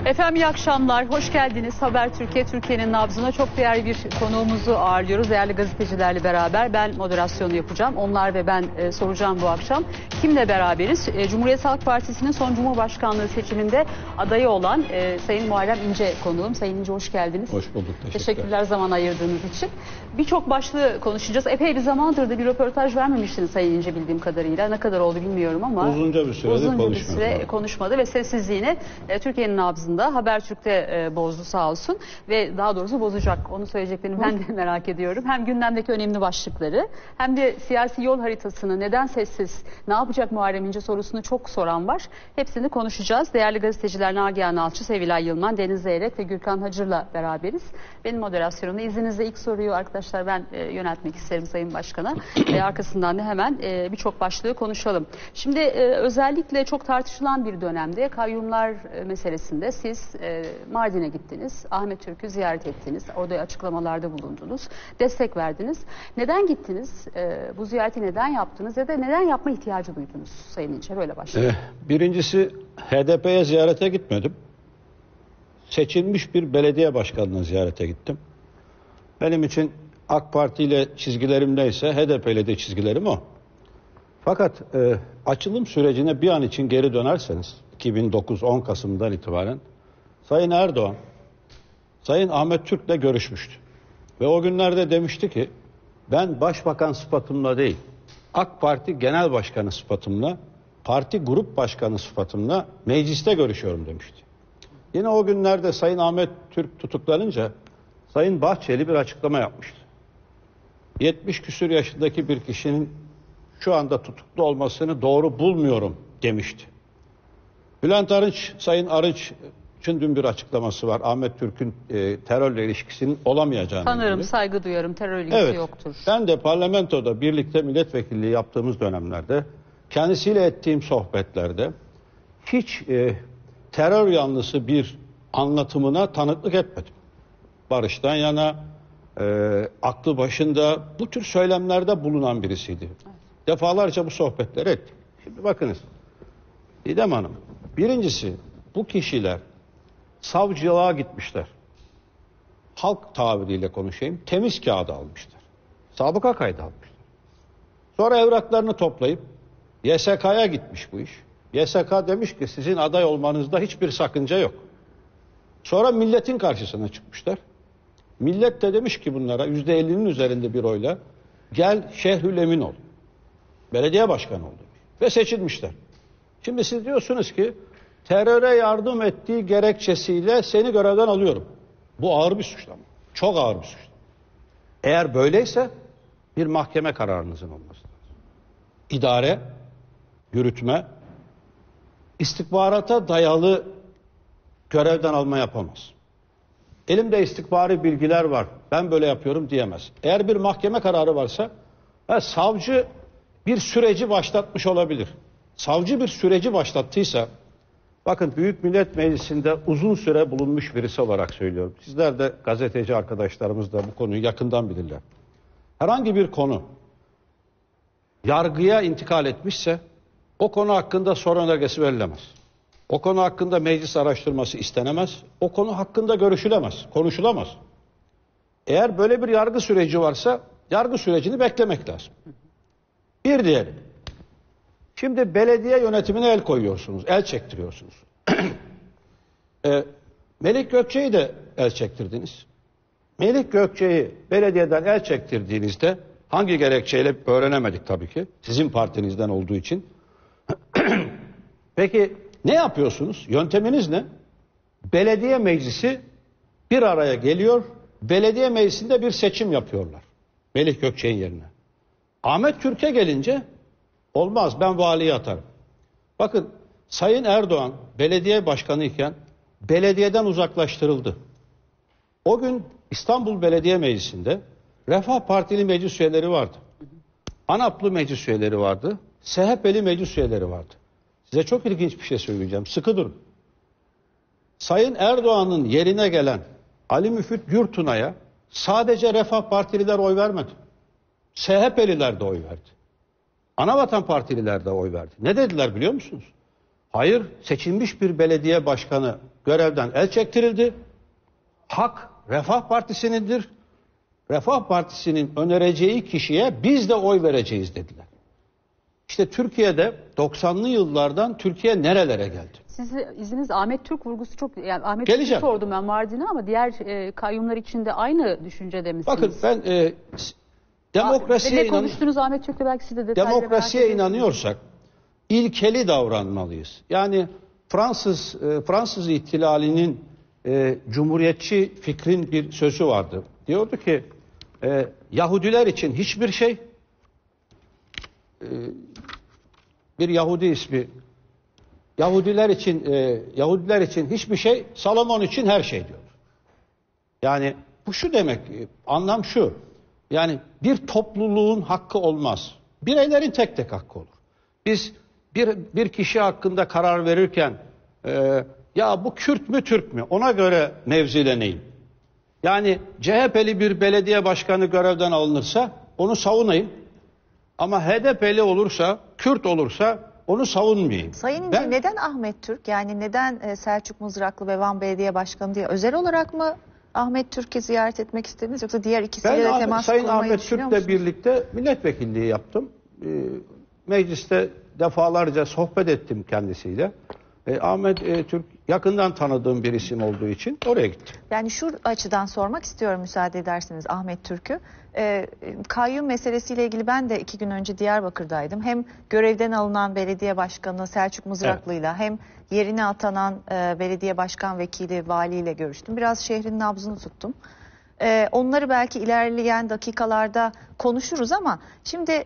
Efendim iyi akşamlar, hoş geldiniz. Haber Türkiye, Türkiye'nin nabzına çok değerli bir konuğumuzu ağırlıyoruz. Değerli gazetecilerle beraber ben moderasyonu yapacağım. Onlar ve ben soracağım bu akşam. Kimle beraberiz? Cumhuriyet Halk Partisi'nin son Cumhurbaşkanlığı seçiminde adayı olan Sayın Muharrem İnce konuğum. Sayın İnce hoş geldiniz. Hoş bulduk, teşekkürler zaman ayırdığınız için. Birçok başlığı konuşacağız. Epey bir zamandır da bir röportaj vermemiştiniz Sayın İnce bildiğim kadarıyla. Ne kadar oldu bilmiyorum ama. Uzunca bir süre konuşmadı ve sessizliğini Türkiye'nin nabzında Habertürk'te bozdu sağ olsun ve daha doğrusu bozacak. Onu söyleyeceklerini ben de merak ediyorum. Hem gündemdeki önemli başlıkları hem de siyasi yol haritasını neden sessiz, ne yapacak Muharrem İnce sorusunu çok soran var. Hepsini konuşacağız. Değerli gazeteciler Nagihan Alçı, Sevilay Yılman, Deniz Zeyrek ve Gürkan Hacır'la beraberiz. Benim moderasyonumda izninizle ilk soruyu arkadaşlar ben yöneltmek isterim Sayın Başkan'a. Arkasından da hemen birçok başlığı konuşalım. Şimdi özellikle çok tartışılan bir dönemde kayyumlar meselesinde siz Mardin'e gittiniz. Ahmet Türk'ü ziyaret ettiniz. Orada açıklamalarda bulundunuz. Destek verdiniz. Neden gittiniz? Bu ziyareti neden yaptınız? Ya da neden yapma ihtiyacı duydunuz Sayın İnce? Böyle başlayalım. Birincisi HDP'ye ziyarete gitmedim. Seçilmiş bir belediye başkanına ziyarete gittim. Benim için AK Parti ile çizgilerim neyse HDP ile de çizgilerim o. Fakat açılım sürecine bir an için geri dönerseniz 2009 10 Kasım'dan itibaren Sayın Erdoğan Sayın Ahmet Türk'le görüşmüştü. Ve o günlerde demişti ki ben başbakan sıfatımla değil AK Parti Genel Başkanı sıfatımla parti grup başkanı sıfatımla mecliste görüşüyorum demişti. Yine o günlerde Sayın Ahmet Türk tutuklanınca Sayın Bahçeli bir açıklama yapmıştı. 70 küsur yaşındaki bir kişinin şu anda tutuklu olmasını doğru bulmuyorum demişti. Bülent Arınç, Sayın Arınç'ın dün bir açıklaması var. Ahmet Türk'ün terörle ilişkisinin olamayacağını. Sanırım saygı duyarım, terör ilgisi yoktur. Ben de parlamentoda birlikte milletvekilliği yaptığımız dönemlerde kendisiyle ettiğim sohbetlerde hiç terör yanlısı bir anlatımına tanıklık etmedim. Barıştan yana aklı başında bu tür söylemlerde bulunan birisiydi. Defalarca bu sohbetleri ettik. Şimdi bakınız Didem Hanım, birincisi bu kişiler savcılığa gitmişler. Halk tabiriyle konuşayım, temiz kağıdı almışlar. Sabıka kaydı almışlar. Sonra evraklarını toplayıp YSK'ya gitmiş bu iş. YSK demiş ki sizin aday olmanızda hiçbir sakınca yok. Sonra milletin karşısına çıkmışlar. Millet de demiş ki bunlara %50'nin üzerinde bir oyla gel Şeyhülemin ol. Belediye başkanı oldu. Ve seçilmişler. Şimdi siz diyorsunuz ki teröre yardım ettiği gerekçesiyle seni görevden alıyorum. Bu ağır bir suçlama. Çok ağır bir suçlama. Eğer böyleyse bir mahkeme kararınızın olması lazım. İdare, yürütme, istihbarata dayalı görevden alma yapamaz. Elimde istihbari bilgiler var. Ben böyle yapıyorum diyemez. Eğer bir mahkeme kararı varsa savcı bir süreci başlatmış olabilir. Savcı bir süreci başlattıysa bakın Büyük Millet Meclisi'nde uzun süre bulunmuş birisi olarak söylüyorum. Sizler de gazeteci arkadaşlarımız da bu konuyu yakından bilirler. Herhangi bir konu yargıya intikal etmişse o konu hakkında soru önergesi verilemez. O konu hakkında meclis araştırması istenemez. O konu hakkında görüşülemez, konuşulamaz. Eğer böyle bir yargı süreci varsa yargı sürecini beklemek lazım. Bir diyelim. Şimdi belediye yönetimine el koyuyorsunuz, el çektiriyorsunuz. Melik Gökçe'yi de el çektirdiniz. Melik Gökçe'yi belediyeden el çektirdiğinizde hangi gerekçeyle öğrenemedik tabii ki. Sizin partinizden olduğu için. Peki ne yapıyorsunuz? Yönteminiz ne? Belediye meclisi bir araya geliyor. Belediye meclisinde bir seçim yapıyorlar. Melik Gökçe'nin yerine. Ahmet Türk'e gelince olmaz ben valiye atarım. Bakın Sayın Erdoğan belediye başkanı iken belediyeden uzaklaştırıldı. O gün İstanbul Belediye Meclisi'nde Refah Partili meclis üyeleri vardı. ANAP'lı meclis üyeleri vardı. SHP'li meclis üyeleri vardı. Size çok ilginç bir şey söyleyeceğim. Sıkı durun. Sayın Erdoğan'ın yerine gelen Ali Müfit Gürtunay'a sadece Refah Partililer oy vermedi. SHP'liler de oy verdi. Anavatan Partililer de oy verdi. Ne dediler biliyor musunuz? Hayır, seçilmiş bir belediye başkanı görevden el çektirildi. Hak Refah Partisi'nindir. Refah Partisi'nin önereceği kişiye biz de oy vereceğiz dediler. İşte Türkiye'de 90'lı yıllardan Türkiye nerelere geldi? Sizin izniniz Ahmet Türk vurgusu çok, yani Ahmet Türk'ü Geleceğim. sordum ben Mardin'e ama diğer kayyumlar için de aynı düşüncede misiniz? Bakın ben demokrasiye, konuştunuz Ahmet Türk'le, belki siz de detaylı demokrasiye inanıyorsak ilkeli davranmalıyız. Yani Fransız ihtilalinin cumhuriyetçi fikrin bir sözü vardı. Diyordu ki Yahudiler için hiçbir şey, bir Yahudi ismi, Yahudiler için hiçbir şey, Salomon için her şey diyor. Yani bu şu demek, anlam şu. Yani bir topluluğun hakkı olmaz. Bireylerin tek tek hakkı olur. Biz bir kişi hakkında karar verirken ya bu Kürt mü Türk mü, ona göre mevzileneyim. Yani CHP'li bir belediye başkanı görevden alınırsa onu savunayım. Ama HDP'li olursa, Kürt olursa onu savunmayayım. Sayın İnce, neden Ahmet Türk? Yani neden Selçuk Mızraklı ve Van Belediye Başkanı diye özel olarak mı Ahmet Türk'ü ziyaret etmek istediniz, yoksa diğer ikisiyle de temas Sayın kurmayı Ahmet düşünüyor Türk'le musunuz? birlikte milletvekilliği yaptım. Mecliste defalarca sohbet ettim kendisiyle. Ahmet Türk yakından tanıdığım bir isim olduğu için oraya gittim. Yani şu açıdan sormak istiyorum müsaade ederseniz Ahmet Türk'ü. Kayyum meselesiyle ilgili ben de 2 gün önce Diyarbakır'daydım. Hem görevden alınan belediye başkanı Selçuk Mızraklı'yla hem yerine atanan belediye başkan vekili valiyle görüştüm. Biraz şehrin nabzını tuttum. Onları belki ilerleyen dakikalarda konuşuruz ama şimdi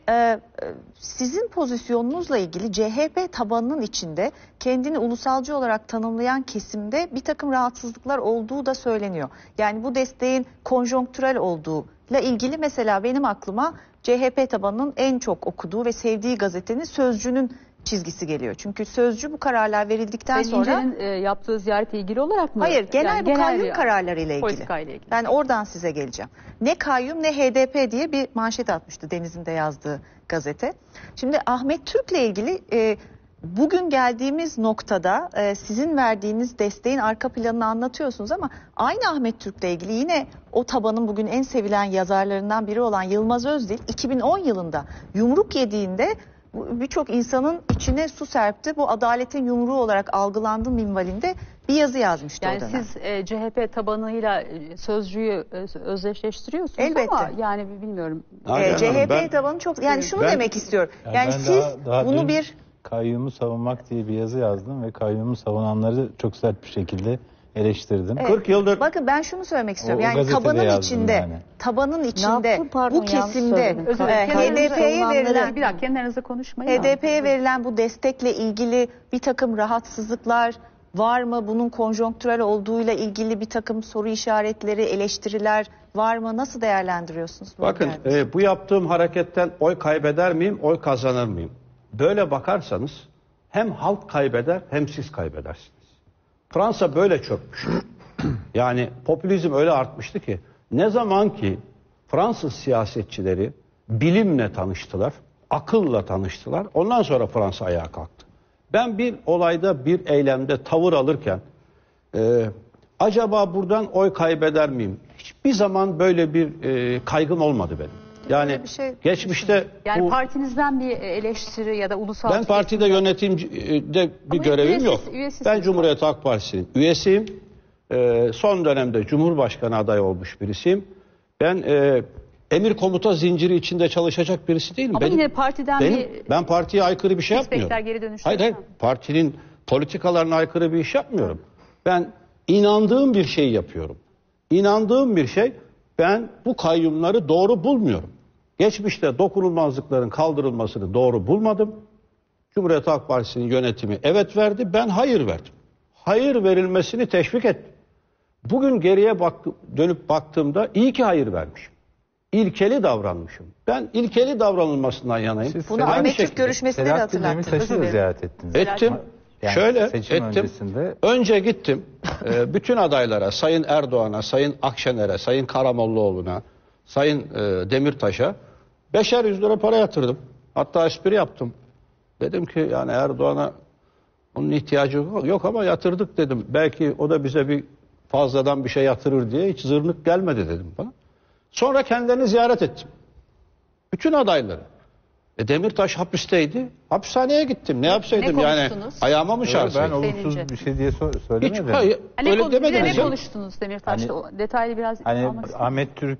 sizin pozisyonunuzla ilgili CHP tabanının içinde kendini ulusalcı olarak tanımlayan kesimde bir takım rahatsızlıklar olduğu da söyleniyor. Yani bu desteğin konjonktürel olduğuyla ilgili mesela benim aklıma CHP tabanının en çok okuduğu ve sevdiği gazetenin Sözcü'nün çizgisi geliyor. Çünkü Sözcü bu kararlar verildikten sonra... İnce'nin yaptığı ziyaretle ilgili olarak mı? Hayır, genel bu kayyum yani, kararlarıyla ilgili. politikayla ilgili. Ben oradan size geleceğim. Ne kayyum ne HDP diye bir manşet atmıştı Deniz'in de yazdığı gazete. Şimdi Ahmet Türk'le ilgili bugün geldiğimiz noktada sizin verdiğiniz desteğin arka planını anlatıyorsunuz ama aynı Ahmet Türk'le ilgili yine o tabanın bugün en sevilen yazarlarından biri olan Yılmaz Özdil 2010 yılında yumruk yediğinde birçok insanın içine su serpti. Bu adaletin yumruğu olarak algılandı minvalinde bir yazı yazmıştı yani o dönem. siz CHP tabanıyla Sözcü'yü özdeşleştiriyorsunuz Elbette. ama yani bilmiyorum. CHP tabanı çok, yani şunu demek istiyorum. Yani siz daha bunu dün bir kayyumu savunmak diye bir yazı yazdım ve kayyumu savunanları çok sert bir şekilde eleştirdim. 40 yıldır bakın ben şunu söylemek istiyorum. O Yani gazetede tabanın yazdım içinde, yani. tabanın içinde yaptın? Pardon, bu yanlış kesimde söyledim. Özür dilerim. HDP'ye Kendinize- verilen bir dakika kendinize konuşmayın. ama. HDP'ye verilen bu destekle ilgili bir takım rahatsızlıklar var mı? Bunun konjonktürel olduğuyla ilgili bir takım soru işaretleri, eleştiriler var mı? Nasıl değerlendiriyorsunuz bunu? bakın bu yaptığım hareketten oy kaybeder miyim, oy kazanır mıyım? Böyle bakarsanız hem halk kaybeder hem siz kaybedersiniz. Fransa böyle çökmüş. Yani popülizm öyle artmıştı ki ne zaman ki Fransız siyasetçileri bilimle tanıştılar, akılla tanıştılar, ondan sonra Fransa ayağa kalktı. Ben bir olayda, bir eylemde tavır alırken acaba buradan oy kaybeder miyim? Hiçbir zaman böyle bir kaygım olmadı benim. Yani bir şey- geçmişte Yani partinizden bir eleştiri ya da ulusal... ben partide yönetimde bir Ama görevim yok. üyesisiniz. Ben Cumhuriyet Halk Partisi'nin üyesiyim. Son dönemde Cumhurbaşkanı adayı olmuş birisiyim. Ben emir komuta zinciri içinde çalışacak birisi değilim. Ama yine partiden ben partiye aykırı bir şey İspekler yapmıyorum. geri dönüşler Hayır, mi? partinin politikalarına aykırı bir iş yapmıyorum. Ben inandığım bir şey yapıyorum. İnandığım bir şey, ben bu kayyumları doğru bulmuyorum. Geçmişte dokunulmazlıkların kaldırılmasını doğru bulmadım. Cumhuriyet Halk Partisi'nin yönetimi evet verdi, ben hayır verdim. Hayır verilmesini teşvik ettim. Bugün geriye dönüp baktığımda iyi ki hayır vermişim. İlkeli davranmışım. Ben ilkeli davranılmasından yanayım. Bunu Aynı Ahmet Türk şekilde. görüşmesinde de Selahattin hatırlattınız. Demirtaş'ı da ziyaret ettiniz. Ettim. Yani Şöyle seçim ettim. öncesinde- Önce gittim. Bütün adaylara, Sayın Erdoğan'a, Sayın Akşener'e, Sayın Karamollaoğlu'na, Sayın Demirtaş'a 5'er 100 lira para yatırdım. Hatta espri yaptım. Dedim ki yani Erdoğan'a Onun ihtiyacı yok ama yatırdık dedim. Belki o da bize bir fazladan bir şey yatırır diye hiç zırnık gelmedi dedim bana. Sonra kendilerini ziyaret ettim. Bütün adayları. Demirtaş hapisteydi. Hapishaneye gittim. Ne yapsaydım ne yani? konuştunuz? Ayağıma mı Ben çağırsaydım? olumsuz Senince. bir şey diye Hiç söylemedim. hayır. Ne, Öyle bize demediniz ne ya. konuştunuz Demirtaş'ta? Hani- O detaylı biraz Hani almak istedim. Ahmet Türk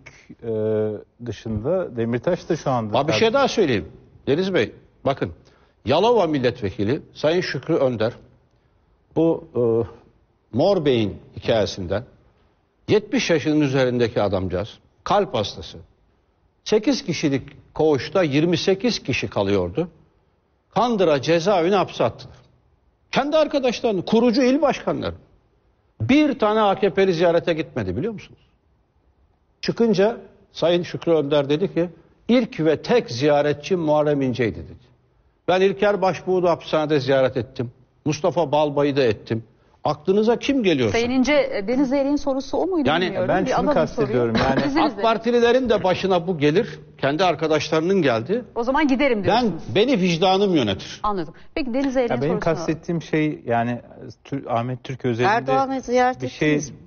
dışında Demirtaş da şu anda... Ama bir şey daha söyleyeyim. Deniz Bey, bakın. Yalova Milletvekili Sayın Şükrü Önder bu Mor Bey'in hikayesinden 70 yaşının üzerindeki adamcağız, kalp hastası. 8 kişilik koğuşta 28 kişi kalıyordu. Kandıra cezaevine hapse attılar. Kendi arkadaşlarını, kurucu il başkanları. Bir tane AKP'li ziyarete gitmedi biliyor musunuz? Çıkınca Sayın Şükrü Önder dedi ki ilk ve tek ziyaretçi Muharrem İnce'ydi dedi. Ben İlker Başbuğ'u hapishanede ziyaret ettim. Mustafa Balbay'ı da ettim. Aklınıza kim geliyorsa. Sayın İnce, Deniz Zeyrek'in sorusu o muydu Yani bilmiyorum. ben Bir şunu alalım kastediyorum, soruyu. yani İzninizle. AK Partililerin de başına bu gelir. Kendi arkadaşlarının geldi. O zaman giderim diyorsunuz. Beni vicdanım yönetir. Anladım. Peki Deniz Zeyrek'in Ya benim sorusunu kastettiğim şey yani Ahmet Türk özelinde Erdoğan'ı ziyaret bir şey... ettiniz mi?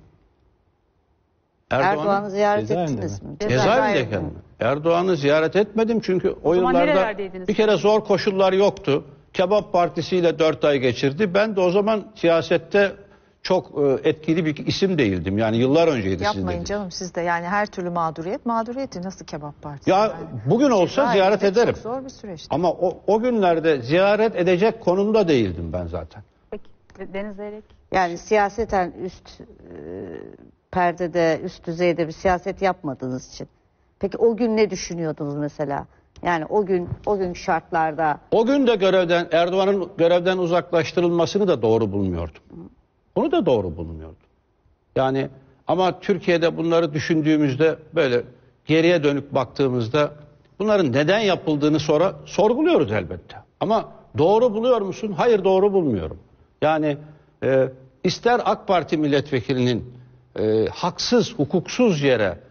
Erdoğan'ı ziyaret Cezaevinde ettiniz mi? mi? Cezaevindeyken mi? Erdoğan'ı ziyaret etmedim çünkü o zaman yıllarda nerelerdeydiniz? bir kere zor koşullar yoktu. Kebap Partisi'yle 4 ay geçirdi. Ben de o zaman siyasette çok etkili bir isim değildim. Yani yıllar önceydi sizin Yapmayın dediğiniz. canım siz de yani her türlü mağduriyeti nasıl kebap partisi? Ya yani? bugün olsa Gayet ziyaret de ederim. Çok zor bir süreçti. Ama o günlerde ziyaret edecek konumda değildim ben zaten. Peki Deniz Zeyrek. Yani siyaseten üst perdede, üst düzeyde bir siyaset yapmadığınız için. Peki o gün ne düşünüyordunuz mesela? Yani o gün şartlarda O gün de Erdoğan'ın görevden uzaklaştırılmasını da doğru bulmuyordum. Onu da doğru bulmuyordum. Yani ama Türkiye'de bunları düşündüğümüzde böyle geriye dönük baktığımızda bunların neden yapıldığını sonra sorguluyoruz elbette. Ama doğru buluyor musun? Hayır, doğru bulmuyorum. Yani ister AK Parti milletvekilinin haksız, hukuksuz yere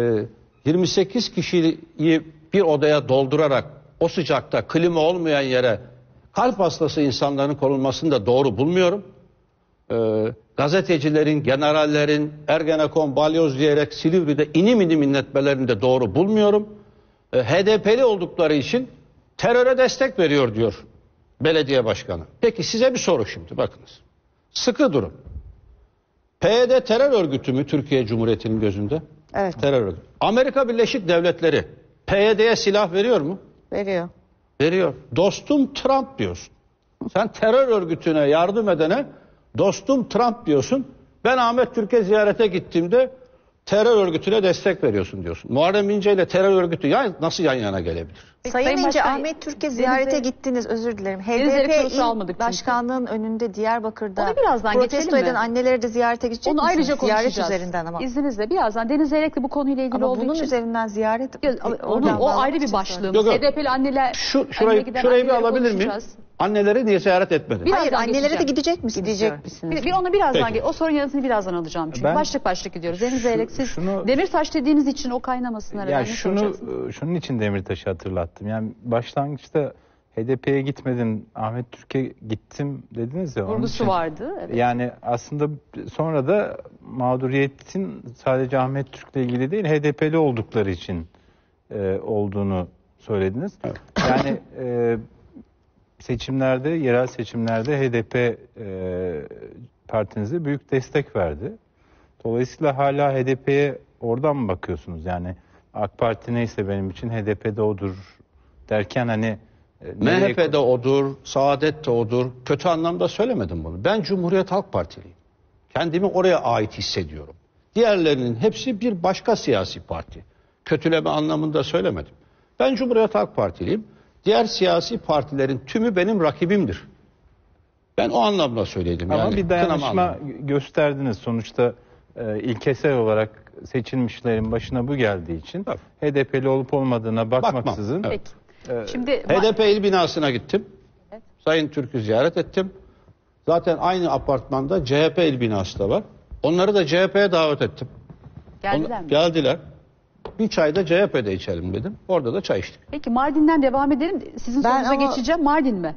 28 kişiyi bir odaya doldurarak o sıcakta klima olmayan yere kalp hastası insanların konulmasını da doğru bulmuyorum. Gazetecilerin, generallerin Ergenekon, balyoz diyerek Silivri'de inim inim inletmelerini de doğru bulmuyorum. HDP'li oldukları için teröre destek veriyor diyor belediye başkanı. Peki size bir soru şimdi bakınız. Sıkı durun. PYD terör örgütü mü Türkiye Cumhuriyeti'nin gözünde? evet Terör örgütü. Amerika Birleşik Devletleri PYD'ye silah veriyor mu? veriyor. Veriyor. Dostum Trump diyorsun. Sen terör örgütüne yardım edene dostum Trump diyorsun. Ben Ahmet Türk'e ziyarete gittiğimde terör örgütüne destek veriyorsun diyorsun. Muharrem İnce ile terör örgütü nasıl yan yana gelebilir? Peki, Sayın İnce Başkan, Ahmet Türk'e Deniz ziyarete Zeyrek- gittiniz özür dilerim. Deniz Zeyrek HDP sorusu almadık il çünkü. başkanlığın önünde Diyarbakır'da Onu birazdan protesto geçelim mi? eden anneleri de ziyarete gidecek Onu misiniz? ayrıca konuşacağız. Ziyaret üzerinden ama. İzninizle birazdan Deniz Zeyrek'le bu konuyla ilgili Ama olduğu bunun için. üzerinden ziyaret... Onun, o bağlamak ayrı bir için başlığımız. Yok, yok. HDP'li anneler. Şurayı bir anneleri alabilir miyim? konuşacağız. Anneleri niye ziyaret etmedin? Bir- Hayır Birazdan annelere de geçeceğim. gidecek misiniz? Gidecek diyor. misiniz? Bir onu birazdan Peki. o sorunun yanıtını birazdan alacağım çünkü Ben- başlık başlık gidiyoruz. Deniz Zeyrek siz şunu- Demirtaş dediğiniz için o kaynamasın arada. Ya ne soracaksınız? şunun için Demirtaş'ı hatırlattım. Yani başlangıçta HDP'ye gitmedin, Ahmet Türk'e gittim dediniz ya. onun Vurgusu için- vardı. Evet. Yani aslında sonra da mağduriyetin sadece Ahmet Türk'le ilgili değil, HDP'li oldukları için olduğunu söylediniz. Yani seçimlerde, yerel seçimlerde HDP partinize büyük destek verdi. Dolayısıyla hala HDP'ye oradan mı bakıyorsunuz? Yani AK Parti neyse benim için HDP de odur derken hani MHP de odur, Saadet de odur. Kötü anlamda söylemedim bunu. Ben Cumhuriyet Halk Partiliyim. Kendimi oraya ait hissediyorum. Diğerlerinin hepsi bir başka siyasi parti. Kötüleme anlamında söylemedim. Ben Cumhuriyet Halk Partiliyim. Diğer siyasi partilerin tümü benim rakibimdir. Ben o anlamda söyledim. ama yani, bir kınama dayanışma anlamında. gösterdiniz. Sonuçta ilkesel olarak seçilmişlerin başına bu geldiği için Tabii. HDP'li olup olmadığına bakmaksızın Evet. Peki. Şimdi HDP il binasına gittim. Evet. Sayın Türk'ü ziyaret ettim. Zaten aynı apartmanda CHP il binası da var. Onları da CHP'ye davet ettim. geldiler mi? Geldiler. Bir çay da CHP'de içelim dedim. Orada da çay içtik. Peki Mardin'den devam edelim. Sizin Ben sorunuza ama- geçeceğim. Mardin mi?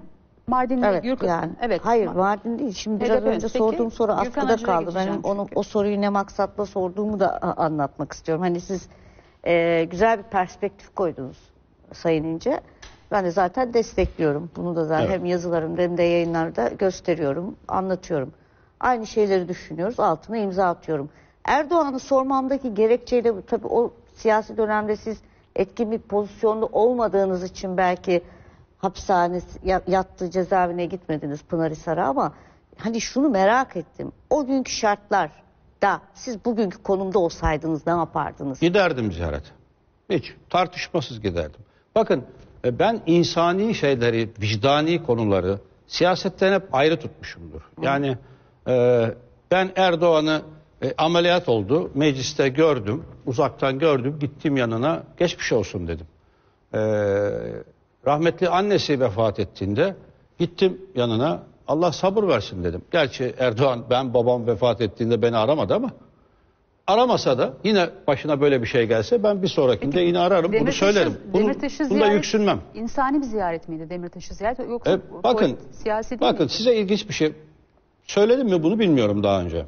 Mardinli Evet Gürkan. yani. Evet. Hayır Mardin değil. Şimdi biraz HDP. önce Peki, sorduğum soru Gürkan askıda Hacı'ya kaldı. geçeceğim Benim çünkü. o soruyu ne maksatla sorduğumu da anlatmak istiyorum. Hani siz güzel bir perspektif koydunuz Sayın İnce. Ben de zaten destekliyorum. Bunu da zaten Evet. hem yazılarımda hem de yayınlarda gösteriyorum, anlatıyorum. Aynı şeyleri düşünüyoruz, altına imza atıyorum. Erdoğan'ı sormamdaki gerekçeyle tabii o siyasi dönemde siz etkin bir pozisyonda olmadığınız için belki hapishane yattı, cezaevine gitmediniz Pınarhisar'a, ama hani şunu merak ettim. O günkü şartlarda siz bugünkü konumda olsaydınız ne yapardınız? Giderdim ziyarete. Hiç tartışmasız giderdim. Bakın ben insani şeyleri, vicdani konuları siyasetten hep ayrı tutmuşumdur. Yani ben Erdoğan'ı ameliyat oldu, mecliste gördüm, uzaktan gördüm, gittim yanına, geçmiş olsun dedim. Rahmetli annesi vefat ettiğinde gittim yanına, Allah sabır versin dedim. Gerçi Erdoğan babam vefat ettiğinde beni aramadı ama aramasa da yine başına böyle bir şey gelse ben bir sonrakinde yine ararım, bunu söylerim. Bunda yüksünmem. İnsani bir ziyaret miydi Demirtaş'ı ziyaret yoksa Bakın, siyasi değil bakın miydi? size ilginç bir şey söyledim mi bunu bilmiyorum daha önce.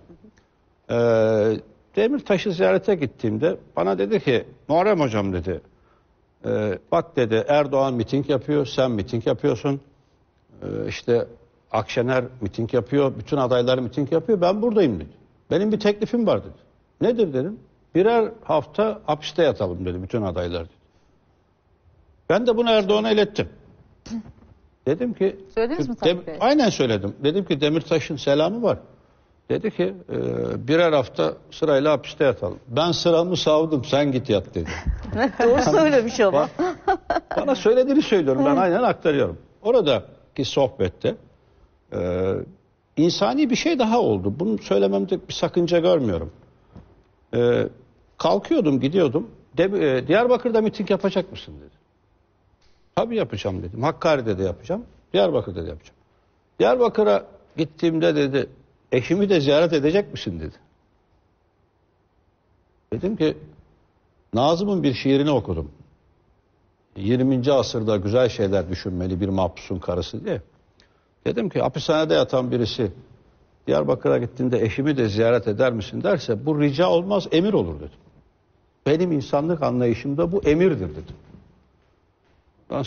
Demirtaş'ı ziyarete gittiğimde bana dedi ki Muharrem Hocam dedi, bak dedi Erdoğan miting yapıyor, sen miting yapıyorsun, işte Akşener miting yapıyor, bütün adaylar miting yapıyor, ben buradayım dedi. Benim bir teklifim var dedi. Nedir dedim. Birer hafta hapiste yatalım dedi bütün adaylar dedi. Ben de bunu Erdoğan'a ilettim. Dedim ki Söylediniz mi Tayyip Bey? aynen söyledim. Dedim ki Demirtaş'ın selamı var. Dedi ki birer hafta sırayla hapiste yatalım. Ben sıramı savdum, sen git yat dedi. Doğru söylemiş ama. Bana söylediğini söylüyorum, ben aynen aktarıyorum. Oradaki sohbette insani bir şey daha oldu. Bunu söylememde bir sakınca görmüyorum. Kalkıyordum, gidiyordum. Diyarbakır'da miting yapacak mısın dedi. Tabii yapacağım dedim. Hakkari'de de yapacağım. Diyarbakır'da da yapacağım. Diyarbakır'a gittiğimde dedi, eşimi de ziyaret edecek misin dedi. Dedim ki Nazım'ın bir şiirini okudum. 20. asırda güzel şeyler düşünmeli bir mahpusun karısı diye. Dedim ki hapishanede yatan birisi Diyarbakır'a gittiğinde eşimi de ziyaret eder misin derse bu rica olmaz, emir olur dedim. Benim insanlık anlayışımda bu emirdir dedim. Ondan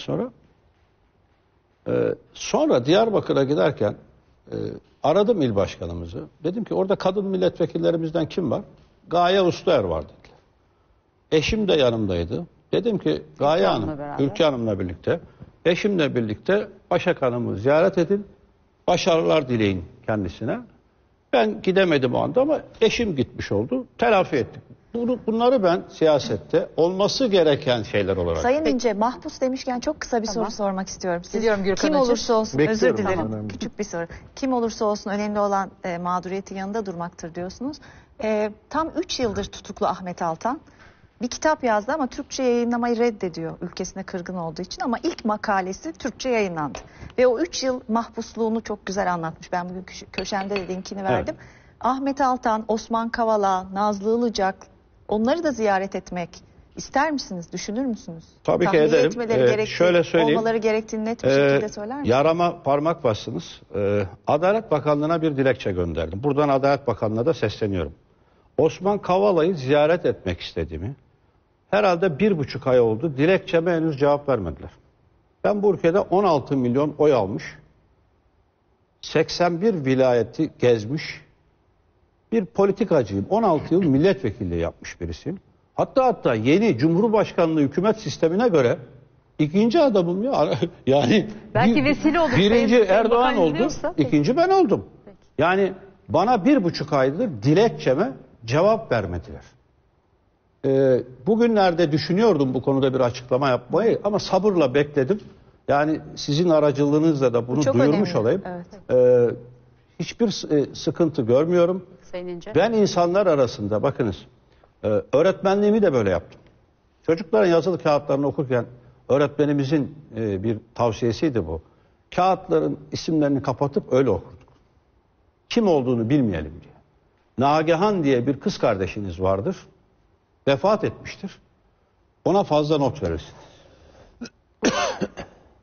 sonra Diyarbakır'a giderken aradım il başkanımızı. Dedim ki orada kadın milletvekillerimizden kim var? Gaye Usluer var dediler. Eşim de yanımdaydı. Dedim ki Gaye Hanım, Ülke Hanım'la birlikte, eşimle birlikte Başak Hanım'ı ziyaret edin. Başarılar dileyin kendisine. Ben gidemedim o anda ama eşim gitmiş oldu. Telafi ettik. Bunları ben siyasette olması gereken şeyler olarak. Sayın İnce, mahpus demişken çok kısa bir soru sormak istiyorum. Biliyorum Gürkan Kim Hacı. olursa olsun, Bekliyorum. özür dilerim. Tamam. Küçük bir soru. Kim olursa olsun önemli olan mağduriyetin yanında durmaktır diyorsunuz. Tam 3 yıldır tutuklu Ahmet Altan. Bir kitap yazdı ama Türkçe yayınlamayı reddediyor ülkesine kırgın olduğu için, ama ilk makalesi Türkçe yayınlandı. Ve o 3 yıl mahpusluğunu çok güzel anlatmış. Ben bugün köşemde de linkini verdim. Evet. Ahmet Altan, Osman Kavala, Nazlı Ilıcak, onları da ziyaret etmek ister misiniz? Düşünür müsünüz? Tabii ki ederim. Şöyle söyleyeyim. Olmaları gerektiğini net bir şekilde söyler misiniz? Yarama parmak bastınız. Adalet Bakanlığı'na bir dilekçe gönderdim. Buradan Adalet Bakanlığı'na da sesleniyorum. Osman Kavala'yı ziyaret etmek istediğimi, herhalde 1,5 ay oldu. Dilekçeme henüz cevap vermediler. Ben bu ülkede 16 milyon oy almış, 81 vilayeti gezmiş bir politikacıyım. 16 yıl milletvekilliği yapmış birisiyim. Hatta yeni Cumhurbaşkanlığı hükümet sistemine göre ikinci adamım ya. Yani belki vesile olur. Birinci Erdoğan oldu, diyorsa, ikinci ben oldum. Peki. Yani bana 1,5 aydır dilekçeme cevap vermediler. Bugünlerde düşünüyordum bu konuda bir açıklama yapmayı ama sabırla bekledim. Yani sizin aracılığınızla da bunu duyurmuş olayım. Evet. Hiçbir sıkıntı görmüyorum. Ben insanlar arasında bakınız, öğretmenliğimi de böyle yaptım. Çocukların yazılı kağıtlarını okurken öğretmenimizin bir tavsiyesiydi bu. Kağıtların isimlerini kapatıp öyle okurduk. Kim olduğunu bilmeyelim diye. Nagihan diye bir kız kardeşiniz vardır. Vefat etmiştir. Ona fazla not verirsiniz.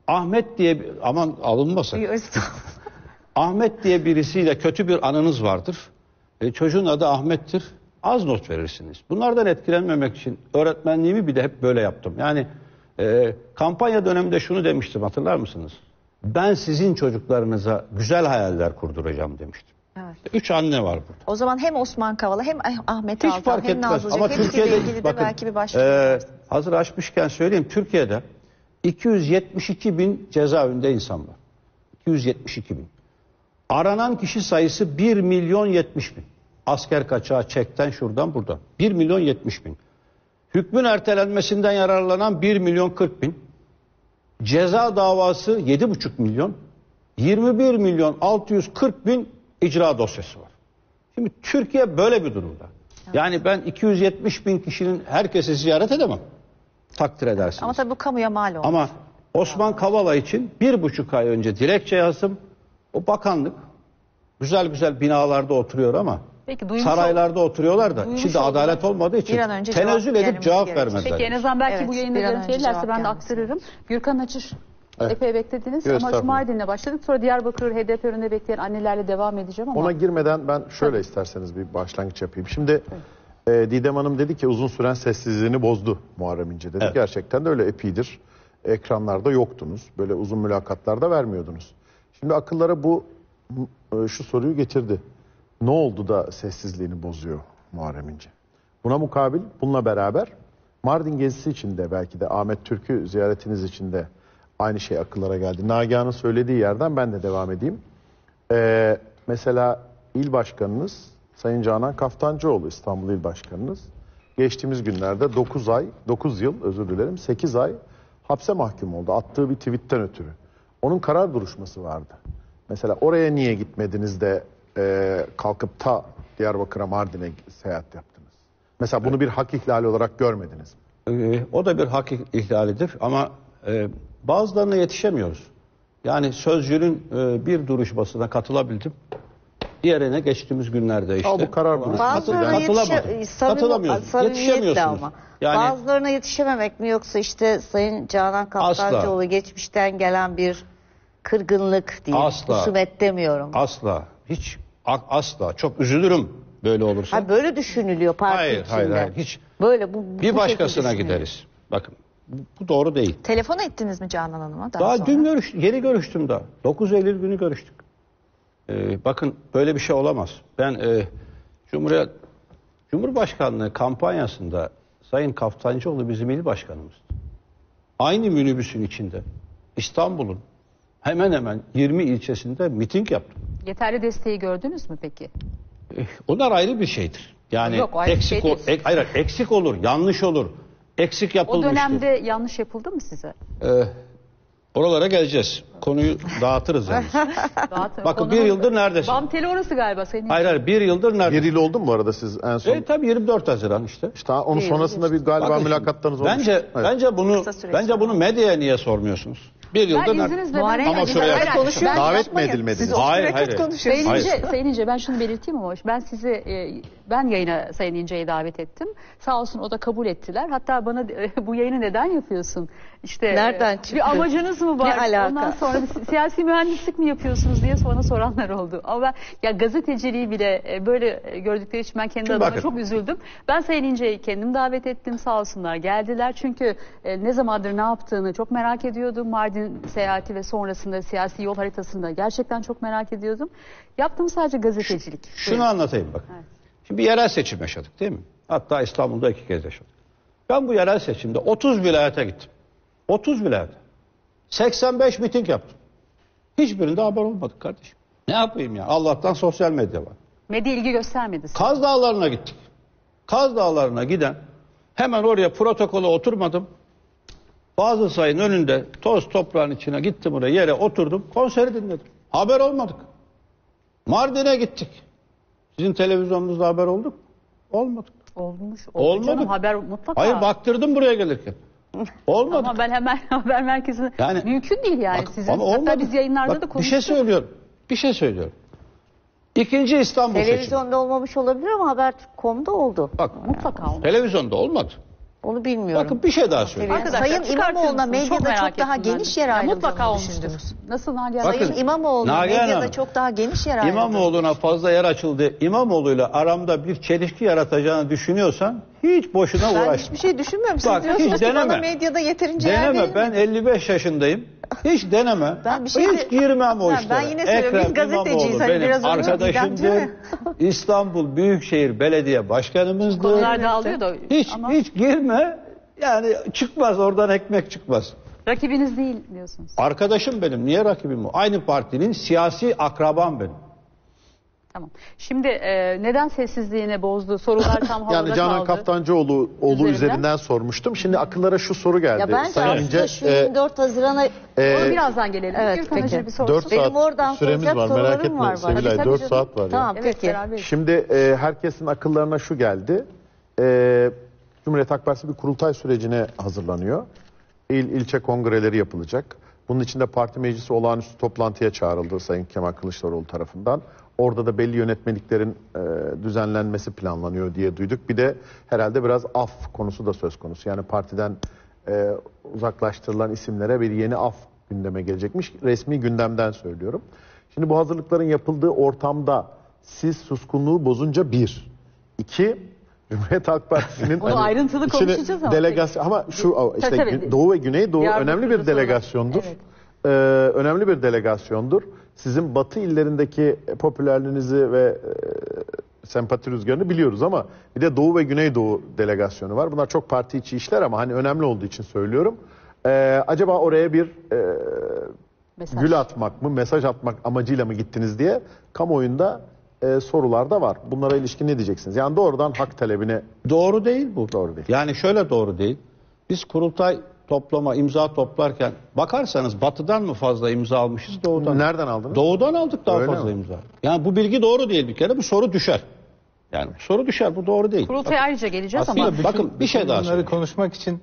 Ahmet diye aman alınmasın. Ahmet diye birisiyle kötü bir anınız vardır. Çocuğun adı Ahmet'tir. Az not verirsiniz. Bunlardan etkilenmemek için öğretmenliğimi bir de hep böyle yaptım. Yani kampanya döneminde şunu demiştim, hatırlar mısınız? Ben sizin çocuklarınıza güzel hayaller kurduracağım demiştim. Evet. 3 anne var burada. O zaman hem Osman Kavala hem Ahmet Hiç Altan fark hem etmez. Nazlıcık Ama hepsiyle Türkiye'de ilgili de bakın, belki bir başlık. hazır açmışken söyleyeyim. Türkiye'de 272 bin cezaevinde insan var. 272 bin. Aranan kişi sayısı 1 milyon 70 bin. Asker kaçağı, çekten, şuradan buradan. 1 milyon 70 bin. Hükmün ertelenmesinden yararlanan 1 milyon 40 bin. Ceza davası 7,5 milyon. 21 milyon 640 bin icra dosyası var. Şimdi Türkiye böyle bir durumda. Yani ben 270 bin kişinin herkesi ziyaret edemem. Takdir edersiniz. Ama tabii bu kamuya mal olmuş. Ama Osman Kavala için 1,5 ay önce dilekçe yazdım. O bakanlık güzel güzel binalarda oturuyor ama Peki, duymuş saraylarda oturuyorlar da duymuş içinde oldular. adalet olmadığı için Bir an önce tenezzül cevap edip cevap gelmesi vermezler. Peki, en azından belki Evet, bu bir yayında an önce görüntülerse cevap ben de gelmesi. aktarırım. Gürkan Açır, Evet. epey beklediniz Yok, ama estağfurullah. Mardin'le başladık. Sonra Diyarbakır, HDP önünde bekleyen annelerle devam edeceğim ama... Ona girmeden ben şöyle isterseniz bir başlangıç yapayım. Şimdi Didem Hanım dedi ki uzun süren sessizliğini bozdu Muharrem İnce dedi. Evet. Gerçekten de öyle epidir. Ekranlarda yoktunuz. Böyle uzun mülakatlarda vermiyordunuz. Şimdi akıllara bu şu soruyu getirdi. Ne oldu da sessizliğini bozuyor Muharrem İnce? Buna mukabil bununla beraber Mardin gezisi içinde belki de Ahmet Türk'ü ziyaretiniz içinde aynı şey akıllara geldi. Nagihan'ın söylediği yerden ben de devam edeyim. Mesela il başkanınız Sayın Canan Kaftancıoğlu, İstanbul İl Başkanınız geçtiğimiz günlerde 8 ay hapse mahkum oldu. Attığı bir tweetten ötürü. Onun karar duruşması vardı. Mesela oraya niye gitmediniz de kalkıp ta Diyarbakır'a, Mardin'e seyahat yaptınız? Mesela bunu bir hak ihlali olarak görmediniz mi? O da bir hak ihlalidir ama bazılarına yetişemiyoruz. Yani Sözcü'nün bir duruşmasına katılabildim. Diğerine geçtiğimiz günlerde işte. Al bu karar bunu. Bazılarına Katılamıyoruz. samimiyetle Yetişemiyorsunuz. ama. Yani Bazılarına yetişememek mi yoksa işte Sayın Canan Kaftancıoğlu geçmişten gelen bir kırgınlık değil. Asla. Husumet demiyorum. asla, hiç asla. Çok üzülürüm böyle olursa. Ha, böyle düşünülüyor parti Hayır, içinde. hayır. Hiç. Böyle bu Bir şekilde başkasına düşünülüyor. gideriz. Bakın bu doğru değil. Telefon ettiniz mi Canan Hanım'a Daha sonra? dün yeni görüştüm daha. 9 Eylül günü görüştük. Bakın böyle bir şey olamaz. Ben Cumhurbaşkanlığı kampanyasında Sayın Kaftancıoğlu bizim il başkanımızdı. Aynı minibüsün içinde İstanbul'un hemen hemen 20 ilçesinde miting yaptım. Yeterli desteği gördünüz mü peki? Onlar ayrı bir şeydir. Yani Yok, ayrı bir eksik, şey değil. hayır, eksik olur, yanlış olur. Eksik O yapılmıştır. dönemde yanlış yapıldı mı size? Oralara geleceğiz. Konuyu dağıtırız yalnız. Rahat- Bakın konunun- bir yıldır neredesin? Bam teli orası galiba senin. Hayır, bir yıldır Bir neredesin? yıl oldu mu bu arada siz en son? Tabii 24 Haziran işte. İşte onun sonrasında bir galiba Bakın mülakatlarınız olmuş. Bence Evet. bence bunu medyaya niye sormuyorsunuz? Bir yıldır Ben izninizle... Muharrem Ama İnce şuraya- böyle konuşuyoruz. Davet mi Yapmayın. edilmediniz? Siz Hayır, hayır, hayır. konuşuyorsunuz. Sayın İnce ben şunu belirteyim ama ben sizi ben yayına Sayın İnce'yi davet ettim. Sağ olsun o da kabul ettiler. Hatta bana bu yayını neden yapıyorsun? İşte Nereden çıktı? bir amacınız mı var? Ne alaka? Ondan sonra siyasi mühendislik mi yapıyorsunuz diye bana soranlar oldu. Ama ben ya gazeteciliği bile böyle gördükleri için ben kendi Şimdi adıma bakın. çok üzüldüm. Ben Sayın İnce'yi kendim davet ettim. Sağ olsunlar geldiler. Çünkü ne zamandır ne yaptığını çok merak ediyordum. Mardin seyahati ve sonrasında siyasi yol haritasında gerçekten çok merak ediyordum. Yaptığım sadece gazetecilik. Şunu anlatayım bak. Şimdi bir yerel seçim yaşadık değil mi? Hatta İstanbul'da 2 kez yaşadık. Ben bu yerel seçimde 30 vilayete gittim. 30 vilayete. 85 miting yaptım. Hiçbirinde haber olmadık kardeşim. Ne yapayım ya? Allah'tan sosyal medya var. Medya ilgi göstermedi. size. Kaz Dağları'na gittik. Kaz Dağları'na giden hemen oraya protokole oturmadım. Bazı sayın önünde toz toprağın içine gittim oraya yere oturdum. Konseri dinledim. Haber olmadık. Mardin'e gittik. Sizin televizyonunuzda haber olduk mu? Olmadık. Olmuş. Olmadı. Canım, haber mutlaka. Hayır baktırdım buraya gelirken. Olmadı. Ama ben hemen haber merkezine Yani- mümkün değil yani Bak, sizin. ama olmadı. Hatta biz yayınlarda Bak, da bir konuştuk. şey söylüyorum. Bir şey söylüyorum. İkinci İstanbul seçimi. Televizyonda olmamış olabilir ama Habertürk.com'da oldu. Bak Mutlaka olmadı. televizyonda olmadı. Onu bilmiyorum. Bakın bir şey daha söyleyeyim. Arkadaşlar, Sayın çıkartır İmamoğlu'na mısınız? medyada merak çok daha ettim ben de. geniş yer Ya ayrıldığını mutlaka olmuştur. düşündünüz. Nasıl Nagihan Hanım? Bakın, Sayın İmamoğlu'na Nagihan medyada Hanım, çok daha geniş yer ayrıldığını İmamoğlu'na fazla yer açıldı. İmamoğlu'yla aramda bir çelişki yaratacağını düşünüyorsan hiç boşuna Ben uğraşma. hiçbir şey düşünmüyorum. Siz Bak, diyorsunuz hiç ki bana deneme. medyada yeterince yer Deneme, verilmedi. ben 55 yaşındayım. Hiç deneme. Ben bir şey hiç girmem o Ha, işlere. ben yine söylüyorum, biz gazeteciyiz. İmamoğlu Hani benim biraz önce Didem diyor arkadaşımdır. ya. İstanbul Büyükşehir Belediye Başkanımızdır. Konular dağılıyor da ama Hiç girme. Yani çıkmaz, oradan ekmek çıkmaz. rakibiniz değil diyorsunuz. Arkadaşım benim. Niye rakibim o? Aynı partinin siyasi akrabam benim. Tamam. Şimdi neden sessizliğini bozdu? Sorular tam havada Yani Canan kaldı. Kaftancıoğlu üzerinden sormuştum. Şimdi akıllara şu soru geldi. Ya bence Sayın aslında İnce, şu 24 Haziran'a Onu birazdan gelelim. Evet, Gürkan peki. Hacı bir sorsun. 4 Benim saat oradan süremiz soracak var, merak sorularım etme var. Sevilay, Tabii 4 canım. saat var. ya. Tamam Evet, peki. beraberiz. Şimdi herkesin akıllarına şu geldi. Cumhuriyet Halk Partisi bir kurultay sürecine hazırlanıyor. İlçe kongreleri yapılacak. Bunun için de parti meclisi olağanüstü toplantıya çağrıldı Sayın Kemal Kılıçdaroğlu tarafından. Orada da belli yönetmeliklerin düzenlenmesi planlanıyor diye duyduk. Bir de herhalde biraz af konusu da söz konusu. Yani partiden uzaklaştırılan isimlere bir yeni af gündeme gelecekmiş. Resmi gündemden söylüyorum. Şimdi bu hazırlıkların yapıldığı ortamda siz suskunluğu bozunca bir. İki, Cumhuriyet Halk Partisi'nin Onu ayrıntılı içine konuşacağız ama. delegasyon ama şu işte Tabii. Doğu ve Güneydoğu Diyarbakır'da önemli bir sonra- delegasyondur. Evet. Önemli bir delegasyondur. Sizin Batı illerindeki popülerliğinizi ve sempati rüzgarını biliyoruz ama bir de Doğu ve Güneydoğu delegasyonu var. Bunlar çok parti içi işler ama hani önemli olduğu için söylüyorum. Acaba oraya bir Mesaj. gül atmak mı, mesaj atmak amacıyla mı gittiniz diye kamuoyunda sorular da var. Bunlara ilişkin ne diyeceksiniz? Yani doğrudan hak talebine Doğru değil bu. Doğru değil. Yani şöyle doğru değil. Biz kurultay imza toplarken bakarsanız batıdan mı fazla imza almışız, doğudan mı? nereden aldınız? Doğudan aldık daha Öyle fazla mi? imza. Yani bu bilgi doğru değil bir kere. Bu soru düşer. Yani bu soru düşer. Bu doğru değil. Kurultaya ayrıca geleceğiz Aslında ama bakın bir şey daha Bunları söyleyeyim. konuşmak için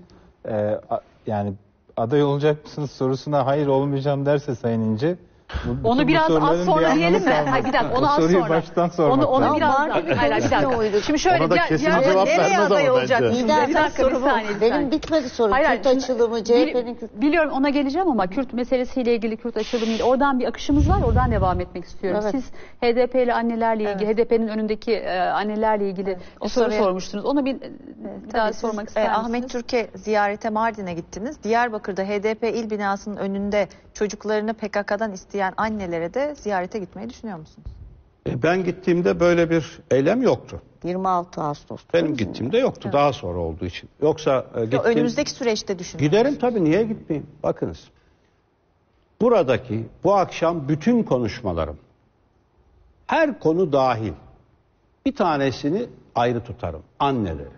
yani aday olacak mısınız sorusuna hayır olmayacağım derse Sayın İnce. onu bütün bu biraz az soruların bir sonra anlamı diyelim mi? kalmaz. Hayır, bir dakika onu O az soruyu sonra. baştan sormak Onu lazım. biraz Var daha. gibi Hayır, bir konuşmuyor dakika. muyduk? Şimdi şöyle Ona da kesin cevap nereye vermez aday ama olacak? bence. Bir Bir dakika dakika, bir saniye, bir benim saniye. bitmedi sorum. Hayır, Kürt hayır, açılımı, Bil- CHP'nin Kürt... Biliyorum ona geleceğim ama Kürt meselesiyle ilgili, Kürt açılımıyla oradan bir akışımız var. Oradan devam etmek istiyorum. Evet. Siz HDP'li annelerle ilgili, HDP'nin önündeki annelerle ilgili O bir soru soruya- sormuştunuz. Onu bir daha Tabii sormak siz, ister misiniz? Ahmet Türk'e ziyarete Mardin'e gittiniz. Diyarbakır'da HDP il binasının önünde çocuklarını PKK'dan isteyen annelere de ziyarete gitmeyi düşünüyor musunuz? Ben gittiğimde böyle bir eylem yoktu. 26 Ağustos. Benim gittiğimde yoktu. Daha sonra olduğu için. Yoksa gittiğim... Önümüzdeki süreçte düşünüyor Giderim musunuz? tabii, niye gitmeyeyim? Bakınız. Buradaki bu akşam bütün konuşmalarım, her konu dahil, bir tanesini ayrı tutarım. Anneleri.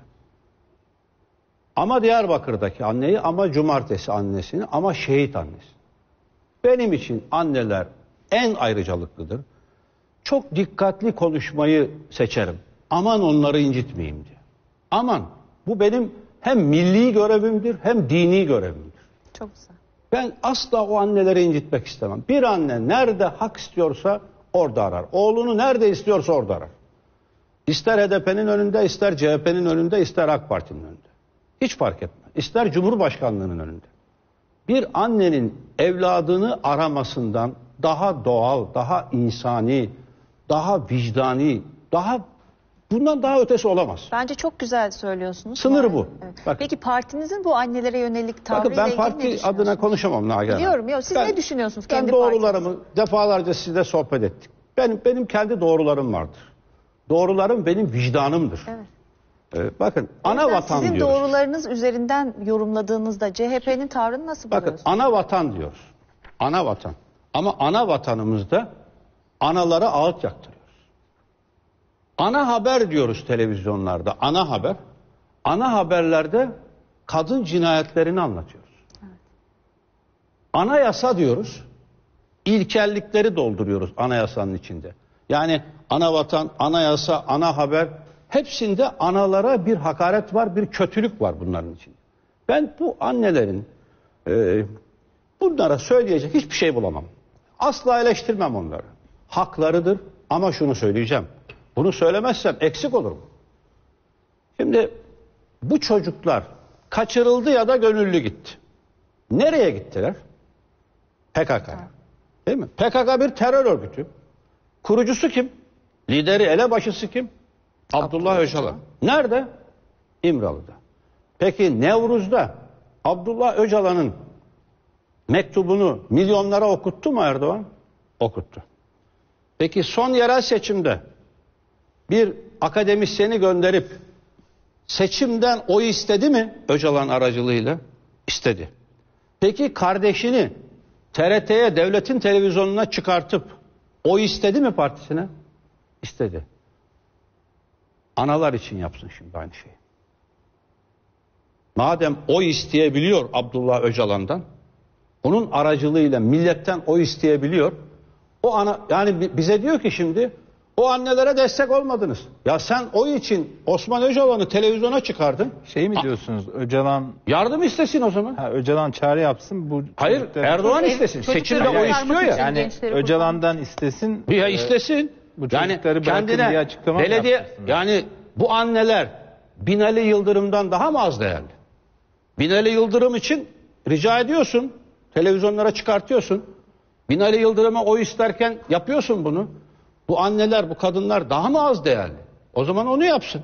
Ama Diyarbakır'daki anneyi, ama cumartesi annesini, ama şehit annesi. Benim için anneler en ayrıcalıklıdır. Çok dikkatli konuşmayı seçerim. Aman onları incitmeyeyim diye. Aman, bu benim hem milli görevimdir hem dini görevimdir. Çok güzel. Ben asla o anneleri incitmek istemem. Bir anne nerede hak istiyorsa orada arar. Oğlunu nerede istiyorsa orada arar. İster HDP'nin önünde, ister CHP'nin önünde, ister AK Parti'nin önünde. Hiç fark etmez. İster Cumhurbaşkanlığının önünde. Bir annenin evladını aramasından daha doğal, daha insani, daha vicdani, bundan daha ötesi olamaz. Bence çok güzel söylüyorsunuz. Sınır bu. Evet. Bakın. Peki partinizin bu annelere yönelik tavrıyla Bakın ben ilgili ne parti düşünüyorsunuz? adına konuşamam Nagihan. Biliyorum. Yok, siz ne düşünüyorsunuz Ben kendi doğrularımı defalarca sizle sohbet ettik. Benim kendi doğrularım vardır. Doğrularım benim vicdanımdır. Evet. Bakın O ana yüzden vatan sizin diyoruz. doğrularınız üzerinden yorumladığınızda CHP'nin tavrını nasıl Bakın buluyorsunuz? ana vatan diyoruz. Ana vatan. Ama ana vatanımızda analara ağıt yaktırıyoruz. Ana haber diyoruz televizyonlarda. Ana haber. Ana haberlerde kadın cinayetlerini anlatıyoruz. Anayasa diyoruz. İlkellikleri dolduruyoruz anayasanın içinde. Yani ana vatan, anayasa, ana haber, hepsinde analara bir hakaret var, bir kötülük var bunların içinde. Ben bu annelerin bunlara söyleyecek hiçbir şey bulamam. Asla eleştirmem onları. Haklarıdır ama şunu söyleyeceğim. Bunu söylemezsem eksik olurum. Şimdi bu çocuklar kaçırıldı ya da gönüllü gitti. Nereye gittiler? PKK'ya. Değil mi? PKK bir terör örgütü. Kurucusu kim? Lideri, elebaşısı kim? Abdullah Öcalan. Nerede? İmralı'da. Peki Nevruz'da Abdullah Öcalan'ın mektubunu milyonlara okuttu mu Erdoğan? Okuttu. Peki son yerel seçimde bir akademisyeni gönderip seçimden oy istedi mi Öcalan aracılığıyla? İstedi. Peki kardeşini TRT'ye, devletin televizyonuna çıkartıp oy istedi mi partisine? İstedi. Analar için yapsın şimdi aynı şeyi. Madem oy isteyebiliyor Abdullah Öcalan'dan, onun aracılığıyla milletten oy isteyebiliyor. O yani bize diyor ki şimdi o annelere destek olmadınız. Ya sen oy için Osman Öcalan'ı televizyona çıkardın. Şey mi diyorsunuz? Öcalan Yardım istesin o zaman. Öcalan çağrı yapsın. Bu Hayır, çocukları- Erdoğan istesin. Seçimde oy istiyor ya. Yani Öcalan'dan istesin. Ya istesin. Bu Yani çocukları bırakın diye kendine açıklama belediye yaptırsınlar. yani bu anneler Binali Yıldırım'dan daha mı az değerli? Binali Yıldırım için rica ediyorsun. Televizyonlara çıkartıyorsun. Binali Yıldırım'a oy isterken yapıyorsun bunu. Bu anneler, bu kadınlar daha mı az değerli? O zaman onu yapsın.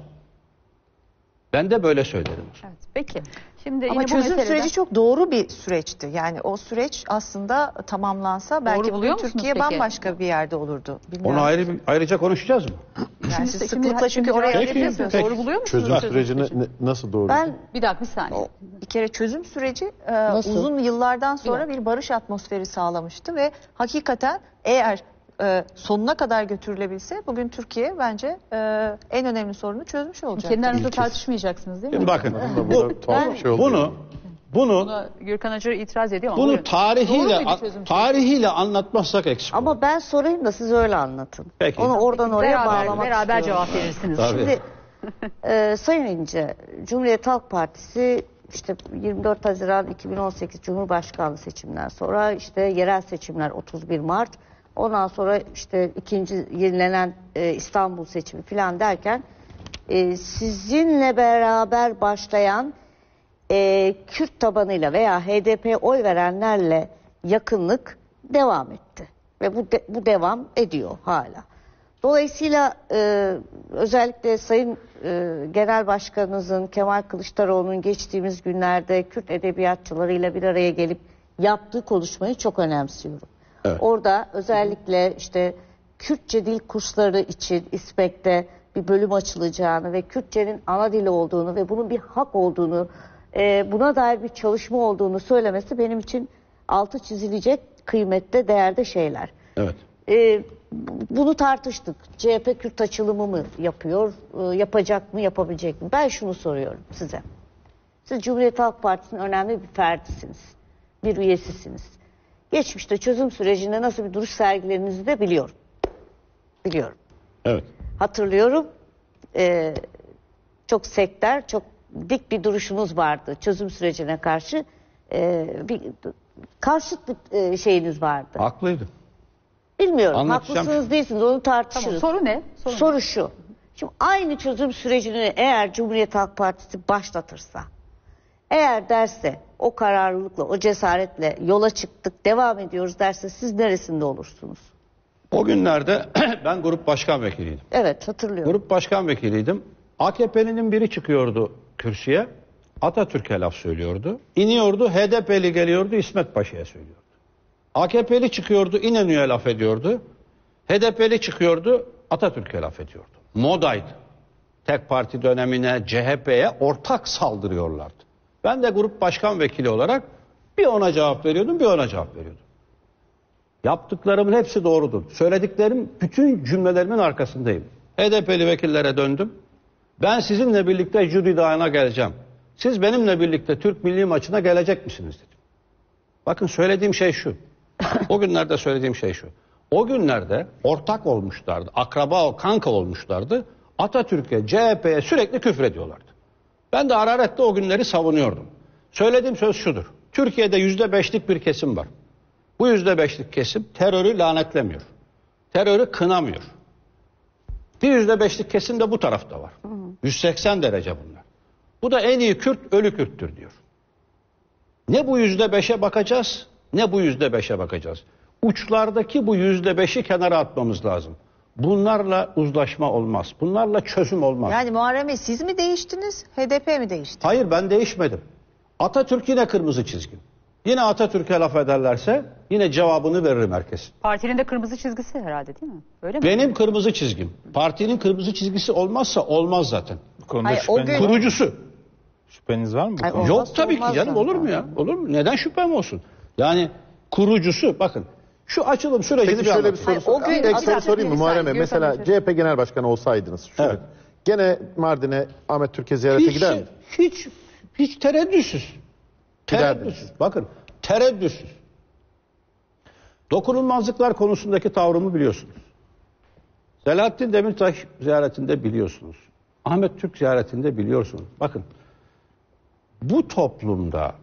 Ben de böyle söylerim. Evet, peki. Şimdi Ama yine bu çözüm meseleden- süreci çok doğru bir süreçti. Yani o süreç aslında tamamlansa belki bugün buluyor musunuz Türkiye peki? bambaşka bir yerde olurdu. Bilmiyorum. Onu ayrıca konuşacağız mı? Yani siz Şimdi- sıklıkla çünkü şimdi oraya cevap Peki, veriyorsunuz. peki. Doğru buluyor musunuz? Çözüm sürecini nasıl doğru? Ben Bir dakika, bir saniye. bir kere çözüm süreci Nasıl? uzun yıllardan sonra bir barış atmosferi sağlamıştı ve hakikaten eğer sonuna kadar götürülebilse bugün Türkiye bence en önemli sorunu çözmüş olacak. Kendi aranızda tartışmayacaksınız değil mi? Şimdi bakın Bu tuhaf bir şey oldu. bunu Buna Gürkan Acar itiraz ediyor ama bunu buyurun. Doğru muydu çözüm? tarihiyle anlatmazsak eksik olur. ama ben sorayım da siz öyle anlatın. Peki. Onu oradan oraya bağlamak beraber istiyorum. cevap verirsiniz. Tabii. Şimdi Sayın İnce, Cumhuriyet Halk Partisi işte 24 Haziran 2018 Cumhurbaşkanlığı seçiminden sonra işte yerel seçimler 31 Mart, ondan sonra işte ikinci yenilenen İstanbul seçimi falan derken sizinle beraber başlayan Kürt tabanıyla veya HDP oy verenlerle yakınlık devam etti ve bu devam ediyor hala. Dolayısıyla özellikle Sayın Genel Başkanınızın Kemal Kılıçdaroğlu'nun geçtiğimiz günlerde Kürt edebiyatçılarıyla bir araya gelip yaptığı konuşmayı çok önemsiyorum. Evet. Orada özellikle işte Kürtçe dil kursları için İSPEK'te bir bölüm açılacağını ve Kürtçenin ana dili olduğunu ve bunun bir hak olduğunu, buna dair bir çalışma olduğunu söylemesi benim için altı çizilecek kıymette, değerde şeyler. Evet. Bunu tartıştık. CHP Kürt açılımı mı yapıyor, yapacak mı, yapabilecek mi? Ben şunu soruyorum size. Siz Cumhuriyet Halk Partisi'nin önemli bir ferdisiniz, bir üyesisiniz. Geçmişte çözüm sürecinde nasıl bir duruş sergilerinizi de biliyorum. Biliyorum. Evet. Hatırlıyorum. Çok sekter, çok dik bir duruşunuz vardı çözüm sürecine karşı. Bir karşıt bir şeyiniz vardı. Haklıydı. Bilmiyorum. Anlatacağım. Haklısınız değilsiniz. Onu tartışırız. Tamam, soru ne? Soru şu. Şimdi aynı çözüm sürecini eğer Cumhuriyet Halk Partisi başlatırsa, eğer derse o kararlılıkla, o cesaretle yola çıktık, devam ediyoruz derse siz neresinde olursunuz? O günlerde ben grup başkan vekiliydim. Evet, hatırlıyorum. Grup başkan vekiliydim. AKP'linin biri çıkıyordu kürsüye. Atatürk'e laf söylüyordu. İniyordu, HDP'li geliyordu, İsmet Paşa'ya söylüyordu. AKP'li çıkıyordu, İnönü'ye laf ediyordu. HDP'li çıkıyordu, Atatürk'e laf ediyordu. Modaydı. Tek parti dönemine, CHP'ye ortak saldırıyorlardı. Ben de grup başkan vekili olarak bir ona cevap veriyordum, bir ona cevap veriyordum. Yaptıklarımın hepsi doğrudur. Söylediklerim, bütün cümlelerimin arkasındayım. HDP'li vekillere döndüm. Ben sizinle birlikte jüri dağına geleceğim. Siz benimle birlikte Türk milli maçına gelecek misiniz dedim. Bakın söylediğim şey şu. O günlerde söylediğim şey şu. O günlerde ortak olmuşlardı. Akraba, kanka olmuşlardı. Atatürk'e, CHP'ye sürekli küfrediyorlardı. Ben de hararetle o günleri savunuyordum. Söylediğim söz şudur. Türkiye'de %5'lik bir kesim var. Bu %5'lik kesim terörü lanetlemiyor. Terörü kınamıyor. Bir %5'lik kesim de bu tarafta var. 180 derece bunlar. Bu da en iyi Kürt ölü Kürttür diyor. Ne bu %5'e bakacağız, ne bu %5'e bakacağız. Uçlardaki bu %5'i kenara atmamız lazım. Bunlarla uzlaşma olmaz. Bunlarla çözüm olmaz. Yani Muharrem Bey, siz mi değiştiniz, HDP mi değişti? Hayır, ben değişmedim. Atatürk yine kırmızı çizgim. Yine Atatürk'e laf ederlerse yine cevabını veririm herkes. Partinin de kırmızı çizgisi herhalde, değil mi? Öyle mi? Benim kırmızı çizgim. Partinin kırmızı çizgisi olmazsa olmaz zaten. Bu konuda Hayır, o şüpheniz, gün- Kurucusu. şüpheniz var mı bu Ay, konuda? olmaz. Yok tabii ki canım, olur mu ya? Olur mu? Neden şüphem olsun? Yani kurucusu, bakın şu açılım sürecini Peki bir şöyle bir anlatayım. soru Hayır, o gün- ek soru Bir sorayım mı dakika, Muharrem Bey? bir Mesela saniye. CHP Genel Başkanı olsaydınız. Şöyle, Evet. Gene Mardin'e Ahmet Türkiye ziyarete gider mi? Hiç tereddütsüz. Giderdiniz. Tereddütsüz. Bakın, tereddütsüz. Dokunulmazlıklar konusundaki tavrımı biliyorsunuz. Selahattin Demirtaş ziyaretinde biliyorsunuz. Ahmet Türk ziyaretinde biliyorsunuz. Bakın, bu toplumda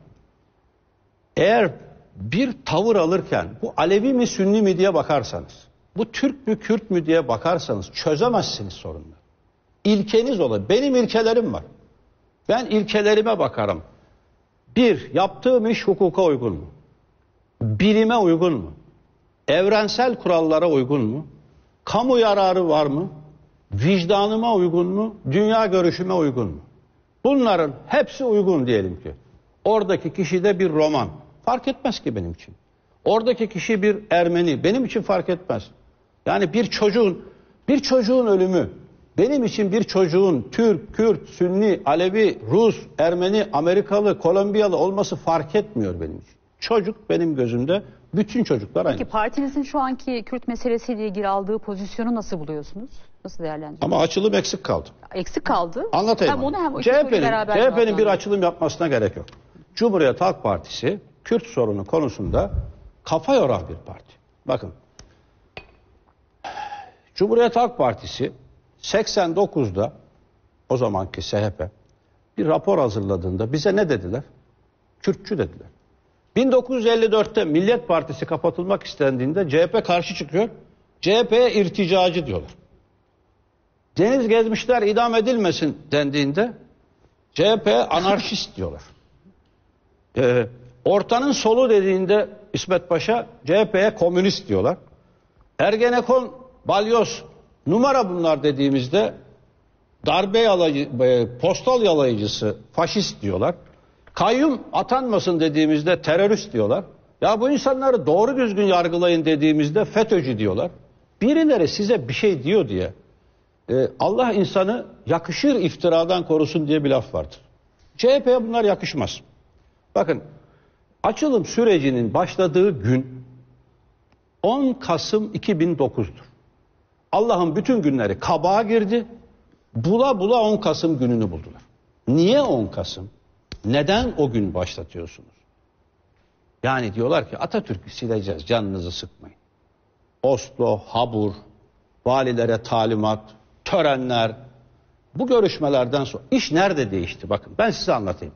eğer bir tavır alırken bu Alevi mi Sünni mi diye bakarsanız, bu Türk mü Kürt mü diye bakarsanız çözemezsiniz sorunları. İlkeniz olur. Benim ilkelerim var. Ben ilkelerime bakarım. Bir, yaptığım iş hukuka uygun mu? Bilime uygun mu? Evrensel kurallara uygun mu? Kamu yararı var mı? Vicdanıma uygun mu? Dünya görüşüme uygun mu? Bunların hepsi uygun diyelim ki. Oradaki kişi de bir Roman. Fark etmez ki benim için. Oradaki kişi bir Ermeni. Benim için fark etmez. Yani bir çocuğun ölümü benim için bir çocuğun Türk, Kürt, Sünni, Alevi, Rus, Ermeni, Amerikalı, Kolombiyalı olması fark etmiyor benim için. Çocuk benim gözümde bütün çocuklar aynı. Peki partinizin şu anki Kürt meselesiyle ilgili aldığı pozisyonu nasıl buluyorsunuz? Nasıl değerlendiriyorsunuz? Ama açılım eksik kaldı. Eksik kaldı. Anlatayım. Hem onu hem o iki soruyu beraber CHP'nin bir cevaplandırın. açılım yapmasına gerek yok. Cumhuriyet Halk Partisi Kürt sorunu konusunda kafa yoran bir parti. Bakın. Cumhuriyet Halk Partisi 89'da o zamanki CHP bir rapor hazırladığında bize ne dediler? Kürtçü dediler. 1954'te Millet Partisi kapatılmak istendiğinde CHP karşı çıkıyor. CHP'ye irticacı diyorlar. Deniz gezmişler idam edilmesin dendiğinde CHP'ye anarşist diyorlar. Ortanın solu dediğinde İsmet Paşa CHP'ye komünist diyorlar. Ergenekon, balyoz, numara bunlar dediğimizde darbe postal yalayıcısı, faşist diyorlar. Kayyum atanmasın dediğimizde terörist diyorlar. Ya bu insanları doğru düzgün yargılayın dediğimizde FETÖ'cü diyorlar. Birileri size bir şey diyor diye Allah insanı yakışır iftiradan korusun diye bir laf vardır. CHP'ye bunlar yakışmaz. Bakın, açılım sürecinin başladığı gün 10 Kasım 2009'dur. Allah'ın bütün günleri kabağa girdi. Bula bula 10 Kasım gününü buldular. Niye 10 Kasım? Neden o gün başlatıyorsunuz? Yani diyorlar ki Atatürk'ü sileceğiz, canınızı sıkmayın. Oslo, Habur, valilere talimat, törenler. Bu görüşmelerden sonra iş nerede değişti? Bakın ben size anlatayım.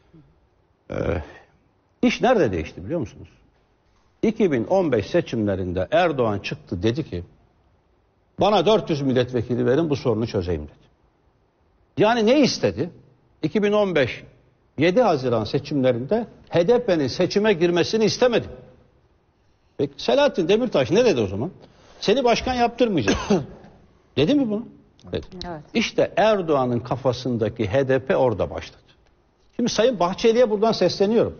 İş nerede değişti biliyor musunuz? 2015 seçimlerinde Erdoğan çıktı, dedi ki bana 400 milletvekili verin, bu sorunu çözeyim dedi. Yani ne istedi? 2015 7 Haziran seçimlerinde HDP'nin seçime girmesini istemedi. Peki Selahattin Demirtaş ne dedi o zaman? Seni başkan yaptırmayacak. Dedi mi bunu? Dedi. Evet. İşte Erdoğan'ın kafasındaki HDP orada başladı. Şimdi Sayın Bahçeli'ye buradan sesleniyorum.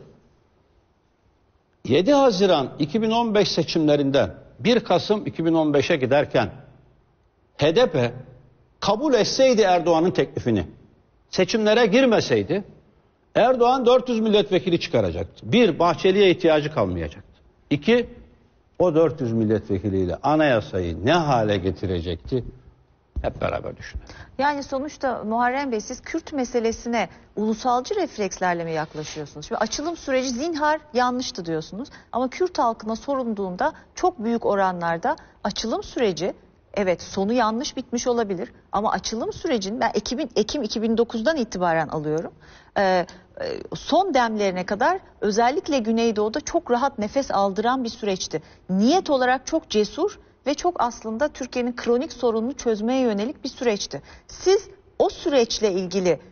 7 Haziran 2015 seçimlerinden 1 Kasım 2015'e giderken HDP kabul etseydi Erdoğan'ın teklifini, seçimlere girmeseydi Erdoğan 400 milletvekili çıkaracaktı. 1, Bahçeli'ye ihtiyacı kalmayacaktı. 2, o 400 milletvekiliyle anayasayı ne hale getirecekti? Hep beraber düşünelim. Yani sonuçta Muharrem Bey, siz Kürt meselesine ulusalcı reflekslerle mi yaklaşıyorsunuz? Şimdi açılım süreci zinhar yanlıştı diyorsunuz. Ama Kürt halkına sorulduğunda çok büyük oranlarda açılım süreci, evet sonu yanlış bitmiş olabilir. Ama açılım sürecinin ben Ekim 2009'dan itibaren alıyorum. Son demlerine kadar özellikle Güneydoğu'da çok rahat nefes aldıran bir süreçti. Niyet olarak çok cesur ve çok aslında Türkiye'nin kronik sorununu çözmeye yönelik bir süreçti. Siz o süreçle ilgili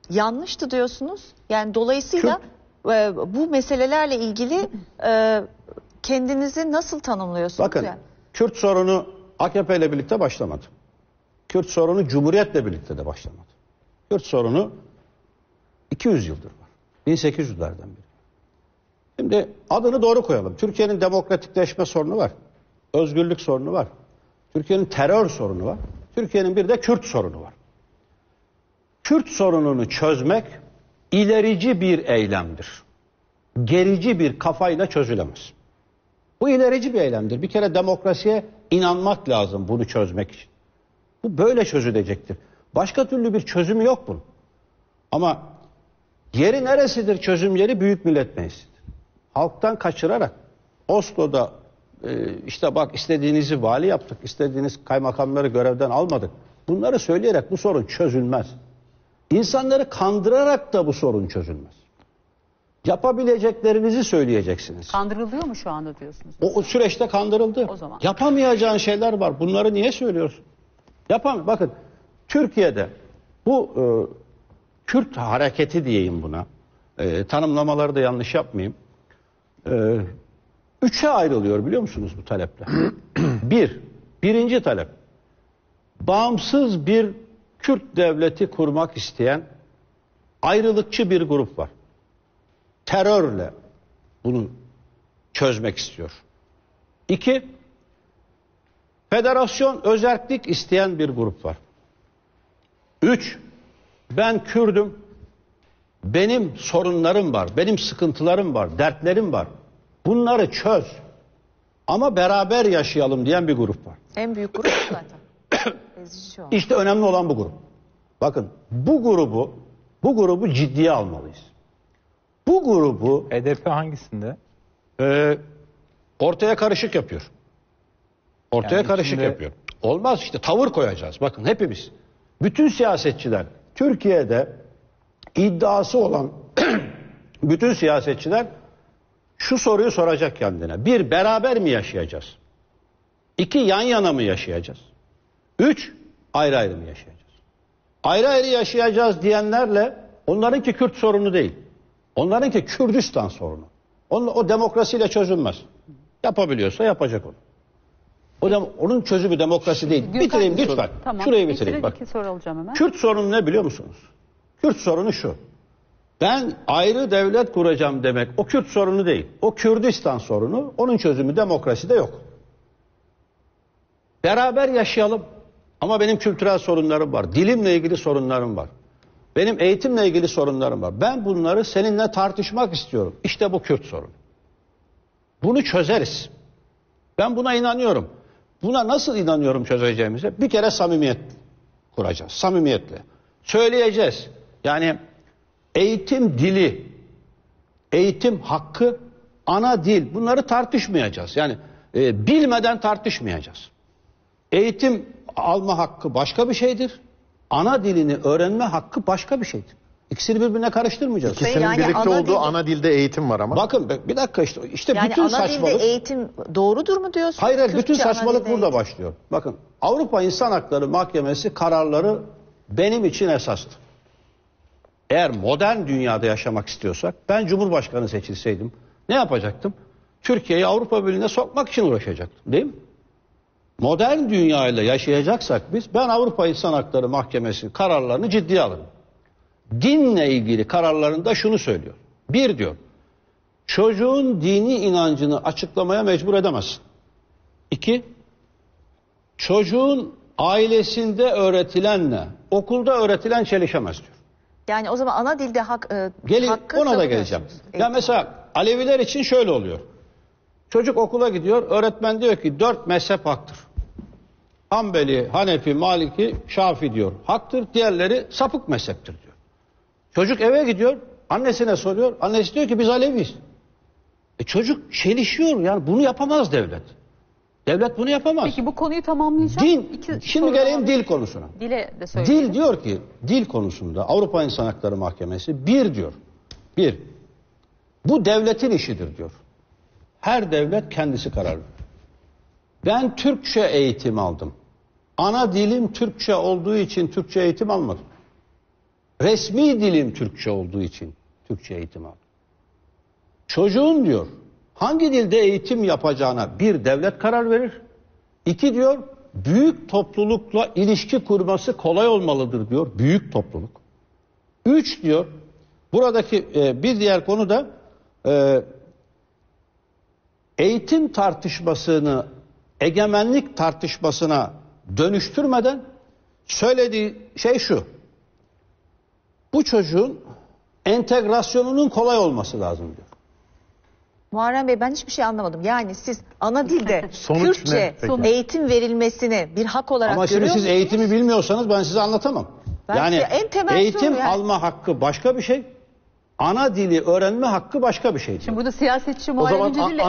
yanlıştı diyorsunuz. Yani dolayısıyla bu meselelerle ilgili kendinizi nasıl tanımlıyorsunuz? Bakın, yani? Kürt sorunu AKP ile birlikte başlamadı. Kürt sorunu Cumhuriyet'le birlikte de başlamadı. Kürt sorunu 200 yıldır var. 1800'lerden beri. Şimdi adını doğru koyalım. Türkiye'nin demokratikleşme sorunu var. Özgürlük sorunu var. Türkiye'nin terör sorunu var. Türkiye'nin bir de Kürt sorunu var. Kürt sorununu çözmek ilerici bir eylemdir. Gerici bir kafayla çözülemez. Bu ilerici bir eylemdir. Bir kere demokrasiye inanmak lazım bunu çözmek için. Bu böyle çözülecektir. Başka türlü bir çözümü yok bunun. Ama yeri neresidir çözüm yeri? Büyük Millet Meclisi'dir. Halktan kaçırarak Oslo'da işte bak istediğinizi vali yaptık, istediğiniz kaymakamları görevden almadık. Bunları söyleyerek bu sorun çözülmez. İnsanları kandırarak da bu sorun çözülmez. Yapabileceklerinizi söyleyeceksiniz. Kandırılıyor mu şu anda diyorsunuz? O süreçte kandırıldı. O zaman. Yapamayacağın şeyler var. Bunları niye söylüyorsun? Bakın Türkiye'de bu Kürt hareketi diyeyim buna. Tanımlamaları da yanlış yapmayayım. Üçe ayrılıyor biliyor musunuz bu talepler? Birinci talep. Bağımsız bir Kürt devleti kurmak isteyen ayrılıkçı bir grup var. Terörle bunu çözmek istiyor. 2. Federasyon, özerklik isteyen bir grup var. 3. Ben Kürdüm. Benim sorunlarım var, benim sıkıntılarım var, dertlerim var. Bunları çöz. Ama beraber yaşayalım diyen bir grup var. En büyük grup zaten. İşte önemli olan bu grup. Bakın bu grubu ciddiye almalıyız. Bu grubu HDP hangisinde? Ortaya karışık yapıyor. Ortaya Yani karışık içinde... yapıyor. Olmaz işte tavır koyacağız. Bakın hepimiz. Bütün siyasetçiler, Türkiye'de iddiası olan bütün siyasetçiler şu soruyu soracak kendine. 1. Beraber mi yaşayacağız? 2. Yan yana mı yaşayacağız? 3. Ayrı ayrı mı yaşayacağız? Ayrı ayrı yaşayacağız diyenlerle onlarınki Kürt sorunu değil. Onlarınki Kürdistan sorunu. O demokrasiyle çözülmez. Yapabiliyorsa yapacak onu. Onun çözümü demokrasi değil. Bitireyim lütfen. Tamam. Şurayı bitireyim. Bak. 2 soru alacağım hemen. Kürt sorunu ne biliyor musunuz? Kürt sorunu şu. Ben ayrı devlet kuracağım demek o Kürt sorunu değil. O Kürdistan sorunu. Onun çözümü demokraside yok. Beraber yaşayalım. Ama benim kültürel sorunlarım var. Dilimle ilgili sorunlarım var. Benim eğitimle ilgili sorunlarım var. Ben bunları seninle tartışmak istiyorum. İşte bu Kürt sorunu. Bunu çözeriz. Ben buna inanıyorum. Buna nasıl inanıyorum çözeceğimize? Bir kere samimiyet kuracağız. Samimiyetle. Söyleyeceğiz. Yani eğitim dili, eğitim hakkı, ana dil. Bunları tartışmayacağız. Yani bilmeden tartışmayacağız. Eğitim alma hakkı başka bir şeydir. Ana dilini öğrenme hakkı başka bir şeydir. İkisini birbirine karıştırmayacağız. İkisinin Yani birlikte ana olduğu dil- ana dilde eğitim var ama. Bakın bir dakika işte Yani bütün ana saçmalık. dilde eğitim doğrudur mu diyorsunuz? Hayır bütün Kürtçe ana saçmalık dilde burada eğitim. başlıyor. Bakın Avrupa İnsan Hakları Mahkemesi kararları benim için esastı. Eğer modern dünyada yaşamak istiyorsak ben Cumhurbaşkanı seçilseydim ne yapacaktım? Türkiye'yi Avrupa Birliği'ne sokmak için uğraşacaktım değil mi? Modern dünyayla yaşayacaksak ben Avrupa İnsan Hakları Mahkemesi kararlarını ciddiye alırım. Dinle ilgili kararlarında şunu söylüyor. 1 diyor, çocuğun dini inancını açıklamaya mecbur edemezsin. 2, çocuğun ailesinde öğretilenle okulda öğretilen çelişemez diyor. Yani o zaman ana dilde hakkı Ona da geleceğim. Ya mesela Aleviler için şöyle oluyor. Çocuk okula gidiyor, öğretmen diyor ki 4 mezhep haktır. Hanbeli, Hanefi, Maliki, Şafi diyor. Haktır, diğerleri sapık mezheptir diyor. Çocuk eve gidiyor, annesine soruyor. Annesi diyor ki biz Aleviyiz. Çocuk çelişiyor yani bunu yapamaz devlet. Devlet bunu yapamaz. Peki bu konuyu tamamlayacağım. Şimdi geleyim dil konusuna. Dile de söyleyeyim. Dil diyor ki, dil konusunda Avrupa İnsan Hakları Mahkemesi 1 diyor. 1. Bu devletin işidir diyor. Her devlet kendisi karar verir. Ben Türkçe eğitim aldım. Ana dilim Türkçe olduğu için Türkçe eğitim almadım. resmi dilim Türkçe olduğu için Türkçe eğitim aldım. Çocuğun diyor hangi dilde eğitim yapacağına bir devlet karar verir. İki diyor büyük toplulukla ilişki kurması kolay olmalıdır diyor. Büyük topluluk. Üç diyor buradaki bir diğer konu da eğitim tartışmasını egemenlik tartışmasına dönüştürmeden söylediği şey şu. Bu çocuğun entegrasyonunun kolay olması lazım diyor. Muharrem Bey ben hiçbir şey anlamadım. Yani siz ana dilde Sonuç Kürtçe ne peki? eğitim verilmesini bir hak olarak Ama şimdi görüyor siz musunuz? eğitimi bilmiyorsanız ben size anlatamam. Ben Yani size en temel eğitim soru yani. alma hakkı başka bir şey. Ana dili öğrenme hakkı başka bir şey. Şimdi burada siyasetçi O Muharrem zaman İnce değil,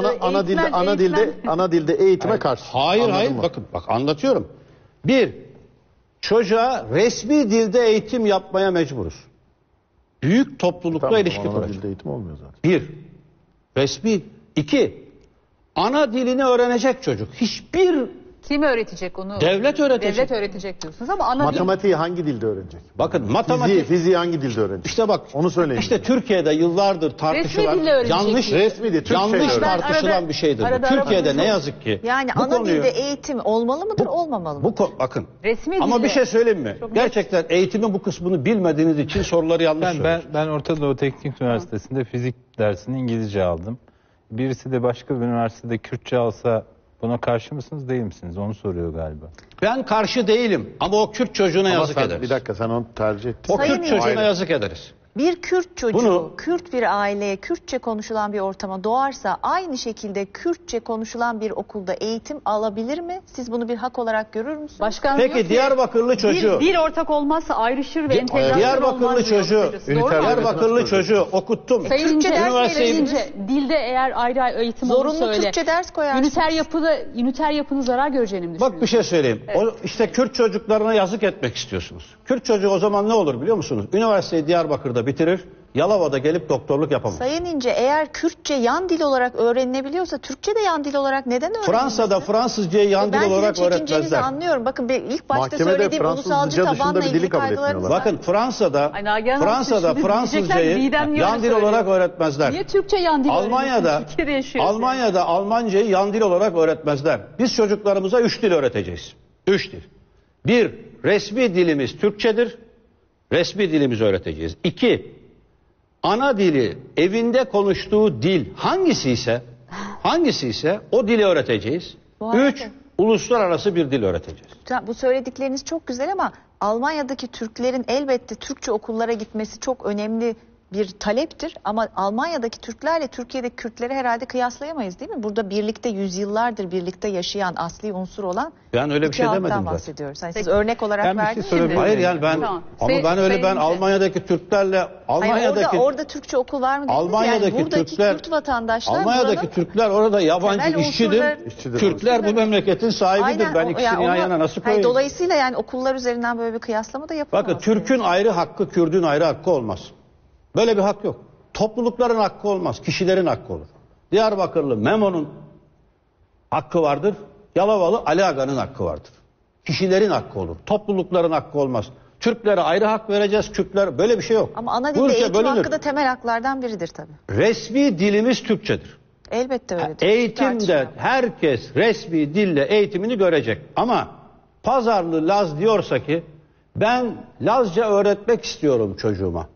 ana dilde eğitime karşı. Hayır Anladın mı? bak anlatıyorum. Bir, çocuğa resmi dilde eğitim yapmaya mecburuz. Büyük toplulukla Tamam, ilişki ana kuracak. dilde eğitim olmuyor zaten. Bir, resmi. İki, ana dilini öğrenecek çocuk. Hiçbir Kim öğretecek onu? Devlet öğretecek. Devlet öğretecek diyorsunuz ama ana dil... Matematiği hangi dilde öğrenecek? bakın matematik Fiziği hangi dilde öğrenecek? işte bak Onu söyleyin. İşte Türkiye'de yıllardır tartışılan dille öğrenecek yanlış diyor. Resmi değil, Türkçeyle yanlış öğrenecek. tartışılan arada- bir şeydir. bu. arada Türkiye'de arada- ne yazık ki Yani bu ana konuyu- dilde eğitim olmalı mıdır, olmamalı mı? bakın. Resmi Ama dilde. bir şey söyleyeyim mi? Çok net. Gerçekten eğitimin bu kısmını bilmediğiniz için soruları yanlış söylüyorsunuz. Ben Orta Doğu Teknik Üniversitesi'nde fizik dersini İngilizce aldım. Birisi de başka bir üniversitede Kürtçe alsa buna karşı mısınız değil misiniz? Onu soruyor galiba. Ben karşı değilim ama o Kürt çocuğuna Ama yazık sen, ederiz. bir dakika sen onu tercih ettin. O Sayın Kürt çocuğuna İnce. yazık ederiz. Bir Kürt çocuğu, Bunu- Kürt bir aileye, Kürtçe konuşulan bir ortama doğarsa aynı şekilde Kürtçe konuşulan bir okulda eğitim alabilir mi? Siz bunu bir hak olarak görür müsünüz? Başkan Peki diyor ki, Diyarbakırlı çocuğu Bir ortak olmazsa ayrışır ve entegrasyon Diyarbakırlı olmaz diyor çocuğu kısacası. Doğru mu? Diyarbakırlı çocuğu okuttum. Sayın Türkçe İnce, ders Üniversiteyi- verebiliriz. dilde eğer ayrı ayrı eğitim Zorunlu olursa öyle. Türkçe ders koyarsınız. Üniter yapının zarar göreceğini mi düşünüyorsunuz? Bak bir şey söyleyeyim. O işte Kürt çocuklarına yazık etmek istiyorsunuz. Kürt çocuğu o zaman ne olur biliyor musunuz? Üniversiteyi Diyarbakır'da bitirir. Yalova'da gelip doktorluk yapamaz. Sayın İnce eğer Kürtçe yan dil olarak öğrenilebiliyorsa Türkçe de yan dil olarak neden öğrenilmesin? Fransa'da Fransızcayı yan Ben dil sizin olarak çekincenizi öğretmezler. anlıyorum. Bakın ilk başta Mahkemede söylediğim Fransızca ulusalcı dışında tabanla bir dili ilgili kabul kaygılarınız etmiyorlar. var. Bakın Fransa'da Ay Nagihan Hanım, siz şimdi Fransızcayı diyecekler, midem yan dil yiyor olarak söylüyor. öğretmezler. Niye Türkçe yan dil Almanya'da öğreniyorsunuz? Türkiye'de yaşıyorsunuz. Almanya'da Almancayı yan dil olarak öğretmezler. Biz çocuklarımıza 3 dil öğreteceğiz. 3 dil. 1. Resmi dilimiz Türkçedir. Resmi dilimizi öğreteceğiz. 2. Ana dili, evinde konuştuğu dil hangisi ise o dili öğreteceğiz. Bu arada- 3. Uluslararası bir dil öğreteceğiz. Bu söyledikleriniz çok güzel ama Almanya'daki Türklerin elbette Türkçe okullara gitmesi çok önemli bir taleptir. Ama Almanya'daki Türklerle Türkiye'deki Kürtleri herhalde kıyaslayamayız değil mi? Burada birlikte yüzyıllardır birlikte yaşayan asli unsur olan Ben öyle bir iki şey halktan demedim zaten. bahsediyoruz. Yani siz örnek olarak Ben bir şey verdiniz. sorabilir Hayır yani ben Tamam. ama ben öyle ben Sayın- Almanya'daki Türklerle Hayır, Almanya'daki orada Türkçe okul var mı dediniz? Almanya'daki yani buradaki Türkler Kürt vatandaşlar Almanya'daki buranın Türkler orada yabancı temel işçidir. unsurlar- Türkler bu memleketin sahibidir. Aynen, Ben ikisini yan onu- yana nasıl hayır, koyayım? dolayısıyla yani okullar üzerinden böyle bir kıyaslama da yapılamaz. Bakın Türk'ün ayrı hakkı, Kürdün ayrı hakkı olmaz. Böyle bir hak yok. Toplulukların hakkı olmaz, kişilerin hakkı olur. Diyarbakırlı Memo'nun hakkı vardır. Yalovalı Ali Aga'nın hakkı vardır. Kişilerin hakkı olur. Toplulukların hakkı olmaz. Türklere ayrı hak vereceğiz, Kürtler böyle bir şey yok. Ama ana Bu dilde ülke eğitim bölünür. hakkı da temel haklardan biridir tabii. Resmi dilimiz Türkçedir. Elbette öyledir. Eğitimde Tartışma. herkes resmi dille eğitimini görecek. Ama pazarlı Laz diyorsa ki ben Lazca öğretmek istiyorum çocuğuma.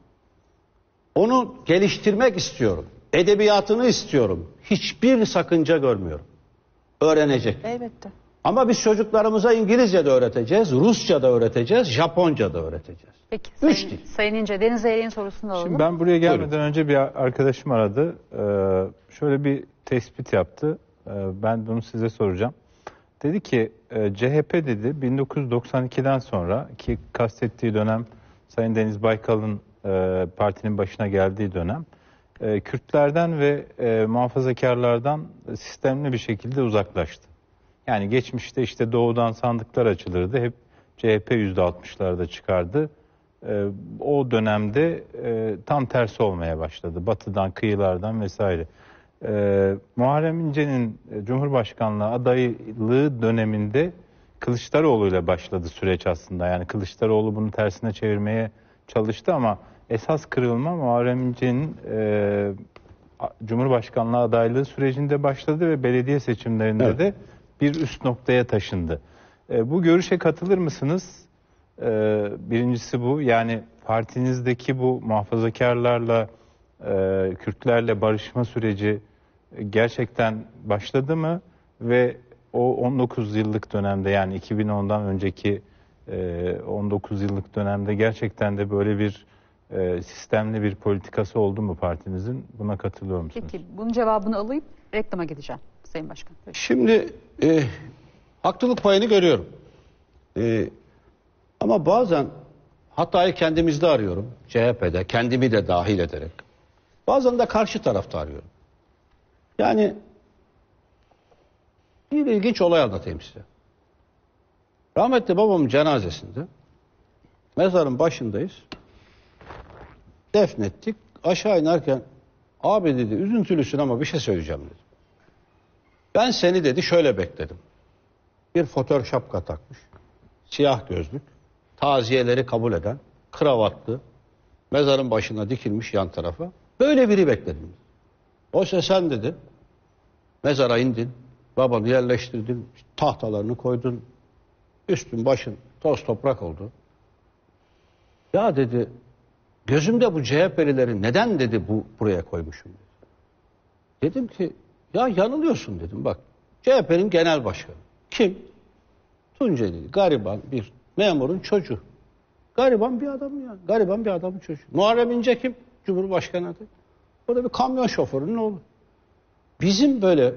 Onu geliştirmek istiyorum. Edebiyatını istiyorum. Hiçbir sakınca görmüyorum. Öğrenecek. Elbette. Ama biz çocuklarımıza İngilizce de öğreteceğiz, Rusça da öğreteceğiz, Japonca da öğreteceğiz. Peki Üç Sayın, dil. Sayın İnce, Deniz Eylek'in sorusunu alalım. Şimdi ben buraya gelmeden önce bir arkadaşım aradı. Şöyle bir tespit yaptı. Ben bunu size soracağım. Dedi ki CHP dedi 1992'den sonra ki kastettiği dönem Sayın Deniz Baykal'ın partinin başına geldiği dönem Kürtlerden ve muhafazakarlardan sistemli bir şekilde uzaklaştı. Yani geçmişte işte doğudan sandıklar açılırdı. Hep CHP %60'larda çıkardı. O dönemde tam tersi olmaya başladı. Batıdan, kıyılardan vesaire. Muharrem İnce'nin Cumhurbaşkanlığı adaylığı döneminde Kılıçdaroğlu ile başladı süreç aslında. Yani Kılıçdaroğlu bunu tersine çevirmeye çalıştı ama esas kırılma Muharrem İnce'nin Cumhurbaşkanlığı adaylığı sürecinde başladı ve belediye seçimlerinde Evet. de bir üst noktaya taşındı. Bu görüşe katılır mısınız? Birincisi bu. Yani partinizdeki bu muhafazakarlarla, Kürtlerle barışma süreci gerçekten başladı mı? Ve o 19 yıllık dönemde, yani 2010'dan önceki 19 yıllık dönemde gerçekten de böyle bir sistemli bir politikası oldu mu partinizin? Buna katılıyor musunuz? Peki bunun cevabını alayım, reklama gideceğim Sayın Başkan. Şimdi haklılık payını görüyorum. Ama bazen hatayı kendimizde arıyorum. CHP'de kendimi de dahil ederek. Bazen de karşı tarafta arıyorum. Yani bir ilginç olay anlatayım size. Rahmetli babamın cenazesinde mezarın başındayız. Defnettik. Aşağı inerken abi dedi üzüntülüsün ama bir şey söyleyeceğim dedi. Ben seni dedi şöyle bekledim. Bir fotör şapka takmış. Siyah gözlük. Taziyeleri kabul eden. Kravatlı. Mezarın başına dikilmiş yan tarafa. Böyle biri bekledim. Oysa sen dedi mezara indin. Babanı yerleştirdin. Tahtalarını koydun. Üstün başın toz toprak oldu. Ya dedi gözümde bu CHP'lileri neden dedi buraya koymuşum dedi. Dedim ki ya yanılıyorsun dedim bak. CHP'nin genel başkanı. Kim? Tunceli gariban bir memurun çocuğu. Gariban bir adam ya. Gariban bir adamın çocuğu. Muharrem İnce kim? Cumhurbaşkanı adayı. O da bir kamyon şoförünün oğlu. Bizim böyle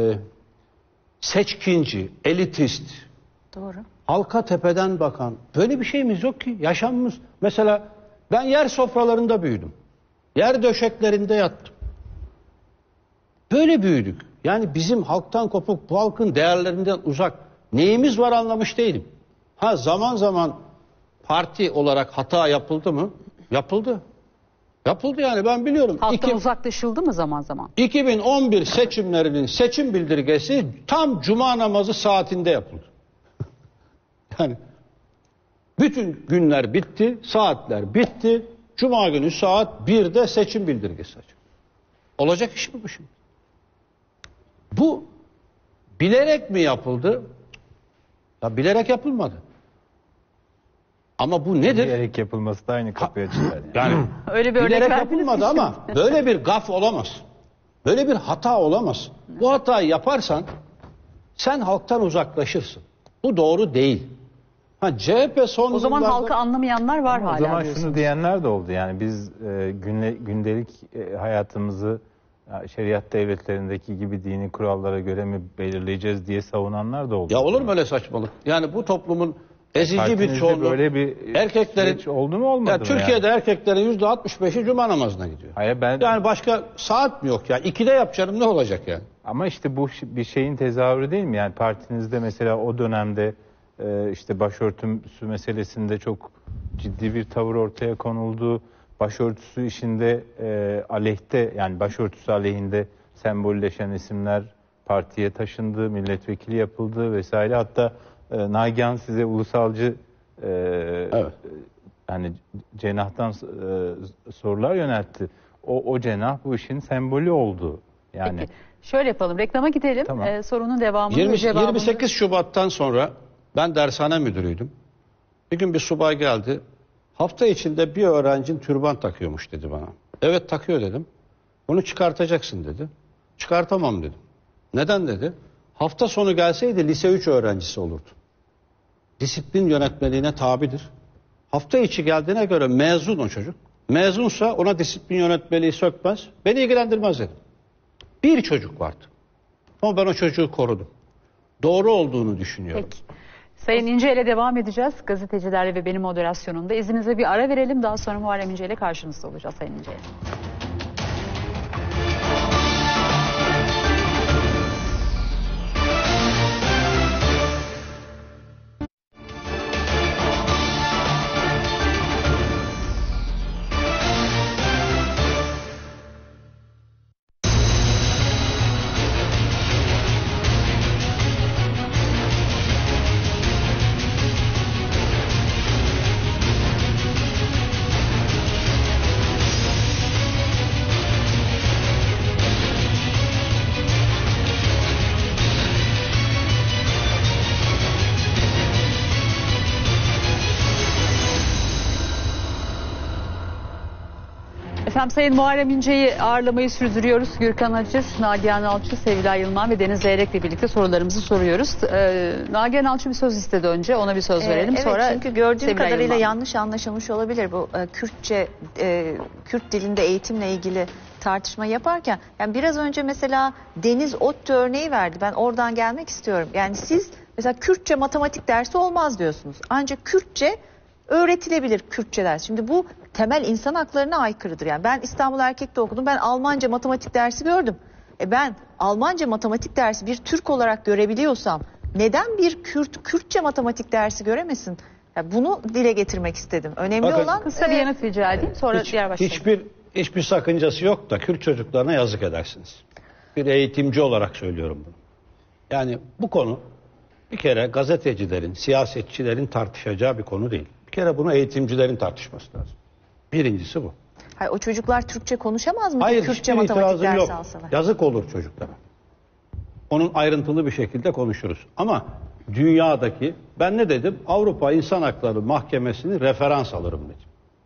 seçkinci, elitist, Doğru. halka tepeden bakan böyle bir şeyimiz yok ki. Yaşamımız. Mesela ben yer sofralarında büyüdüm. Yer döşeklerinde yattım. Böyle büyüdük. Yani bizim halktan kopuk, bu halkın değerlerinden uzak neyimiz var anlamış değilim. Ha zaman zaman parti olarak hata yapıldı mı? Yapıldı. Yapıldı yani ben biliyorum. Halktan uzaklaşıldı mı zaman zaman? 2011 seçimlerinin seçim bildirgesi tam cuma namazı saatinde yapıldı. Yani bütün günler bitti, saatler bitti. Cuma günü saat 1'de seçim bildirgesi açık. Olacak iş mi bu şimdi? Bu bilerek mi yapıldı? Ya bilerek yapılmadı. Ama bu nedir? Bilerek yapılması da aynı kapıya çıkar. Yani Öyle bir örnek bilerek verdiniz yapılmadı ki ama şimdi. böyle bir gaf olamaz. Böyle bir hata olamaz. Bu hatayı yaparsan sen halktan uzaklaşırsın. Bu doğru değil. Ha CHP son O zaman yıllarda... halkı anlamayanlar var Ama hala o zaman diyorsunuz. şunu diyenler de oldu. Yani biz gündelik hayatımızı şeriat devletlerindeki gibi dini kurallara göre mi belirleyeceğiz diye savunanlar da oldu. Ya olur mu öyle saçmalık? Yani bu toplumun ezici bir Partinizde çoğunluğu... böyle bir erkeklerin süreç oldu mu olmadı ya mı? Türkiye'de yani? erkeklerin %65'i cuma namazına gidiyor. Hayır, ben... Yani başka saat mi yok ya? 2'de yapacağım ne olacak yani? Ama işte bu bir şeyin tezahürü değil mi? Yani partinizde mesela o dönemde işte başörtüsü meselesinde çok ciddi bir tavır ortaya konuldu. Başörtüsü işinde aleyhte, yani başörtüsü aleyhinde sembolleşen isimler partiye taşındı, milletvekili yapıldı vesaire. Hatta Nagihan size ulusalcı Evet. hani cenahtan sorular yöneltti. O cenah bu işin sembolü oldu. Yani Peki. Şöyle yapalım. Reklama gidelim. Tamam. Sorunun devamını ve 20, cevabını... 28 Şubat'tan sonra ben dershane müdürüydüm. Bir gün bir subay geldi. Hafta içinde bir öğrencin türban takıyormuş dedi bana. Evet takıyor dedim. Bunu çıkartacaksın dedi. Çıkartamam dedim. Neden dedi. Hafta sonu gelseydi lise 3 öğrencisi olurdu. Disiplin yönetmeliğine tabidir. Hafta içi geldiğine göre mezun o çocuk. Mezunsa ona disiplin yönetmeliği sökmez. Beni ilgilendirmez dedim. Bir çocuk vardı. Ama ben o çocuğu korudum. Doğru olduğunu düşünüyorum. Peki. Sayın İnce ile devam edeceğiz. Gazetecilerle ve benim moderasyonumda. İzninizle bir ara verelim. Daha sonra Muharrem İnce ile karşınızda olacağız Sayın İnce. Efendim Sayın Muharrem İnce'yi ağırlamayı sürdürüyoruz. Gürkan Aciz, Nagihan Alçı, Sevilay Yılmaz ve Deniz Zeyrek'le birlikte sorularımızı soruyoruz. Nagihan Alçı bir söz istedi önce. Ona bir söz verelim. Evet, Sonra çünkü gördüğüm Sevilay kadarıyla Yılmaz. yanlış anlaşılmış olabilir bu Kürtçe, Kürt dilinde eğitimle ilgili tartışma yaparken. Yani biraz önce mesela Deniz ODTÜ örneği verdi. Ben oradan gelmek istiyorum. Yani siz mesela Kürtçe matematik dersi olmaz diyorsunuz. Ancak Kürtçe öğretilebilir, Kürtçe ders. Şimdi bu temel insan haklarına aykırıdır. Yani ben İstanbul Erkek'te okudum. Ben Almanca matematik dersi gördüm. Ben Almanca matematik dersi bir Türk olarak görebiliyorsam neden bir Kürtçe matematik dersi göremesin? Yani bunu dile getirmek istedim. Önemli Bakın, olan Kısa bir yanıt rica edeyim. Sonra diğer başlayalım. Hiçbir sakıncası yok da Kürt çocuklarına yazık edersiniz. Bir eğitimci olarak söylüyorum bunu. Yani bu konu bir kere gazetecilerin, siyasetçilerin tartışacağı bir konu değil. Bir kere bunu eğitimcilerin tartışması lazım. Birincisi bu. Hayır, o çocuklar Türkçe konuşamaz mı? Hayır, Kürtçe hiçbir matematik itirazım dersi yok. alsalar. Yazık olur çocuklara. Onun ayrıntılı bir şekilde konuşuruz. Ama dünyadaki, ben ne dedim? Avrupa İnsan Hakları Mahkemesi'ni referans alırım dedim.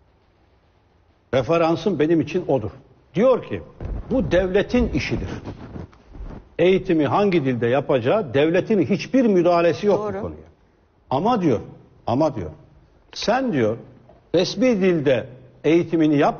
Referansım benim için odur. Diyor ki bu devletin işidir. Eğitimi hangi dilde yapacağı devletin hiçbir müdahalesi yok Doğru. bu konuya. Ama diyor sen diyor resmi dilde eğitimini yap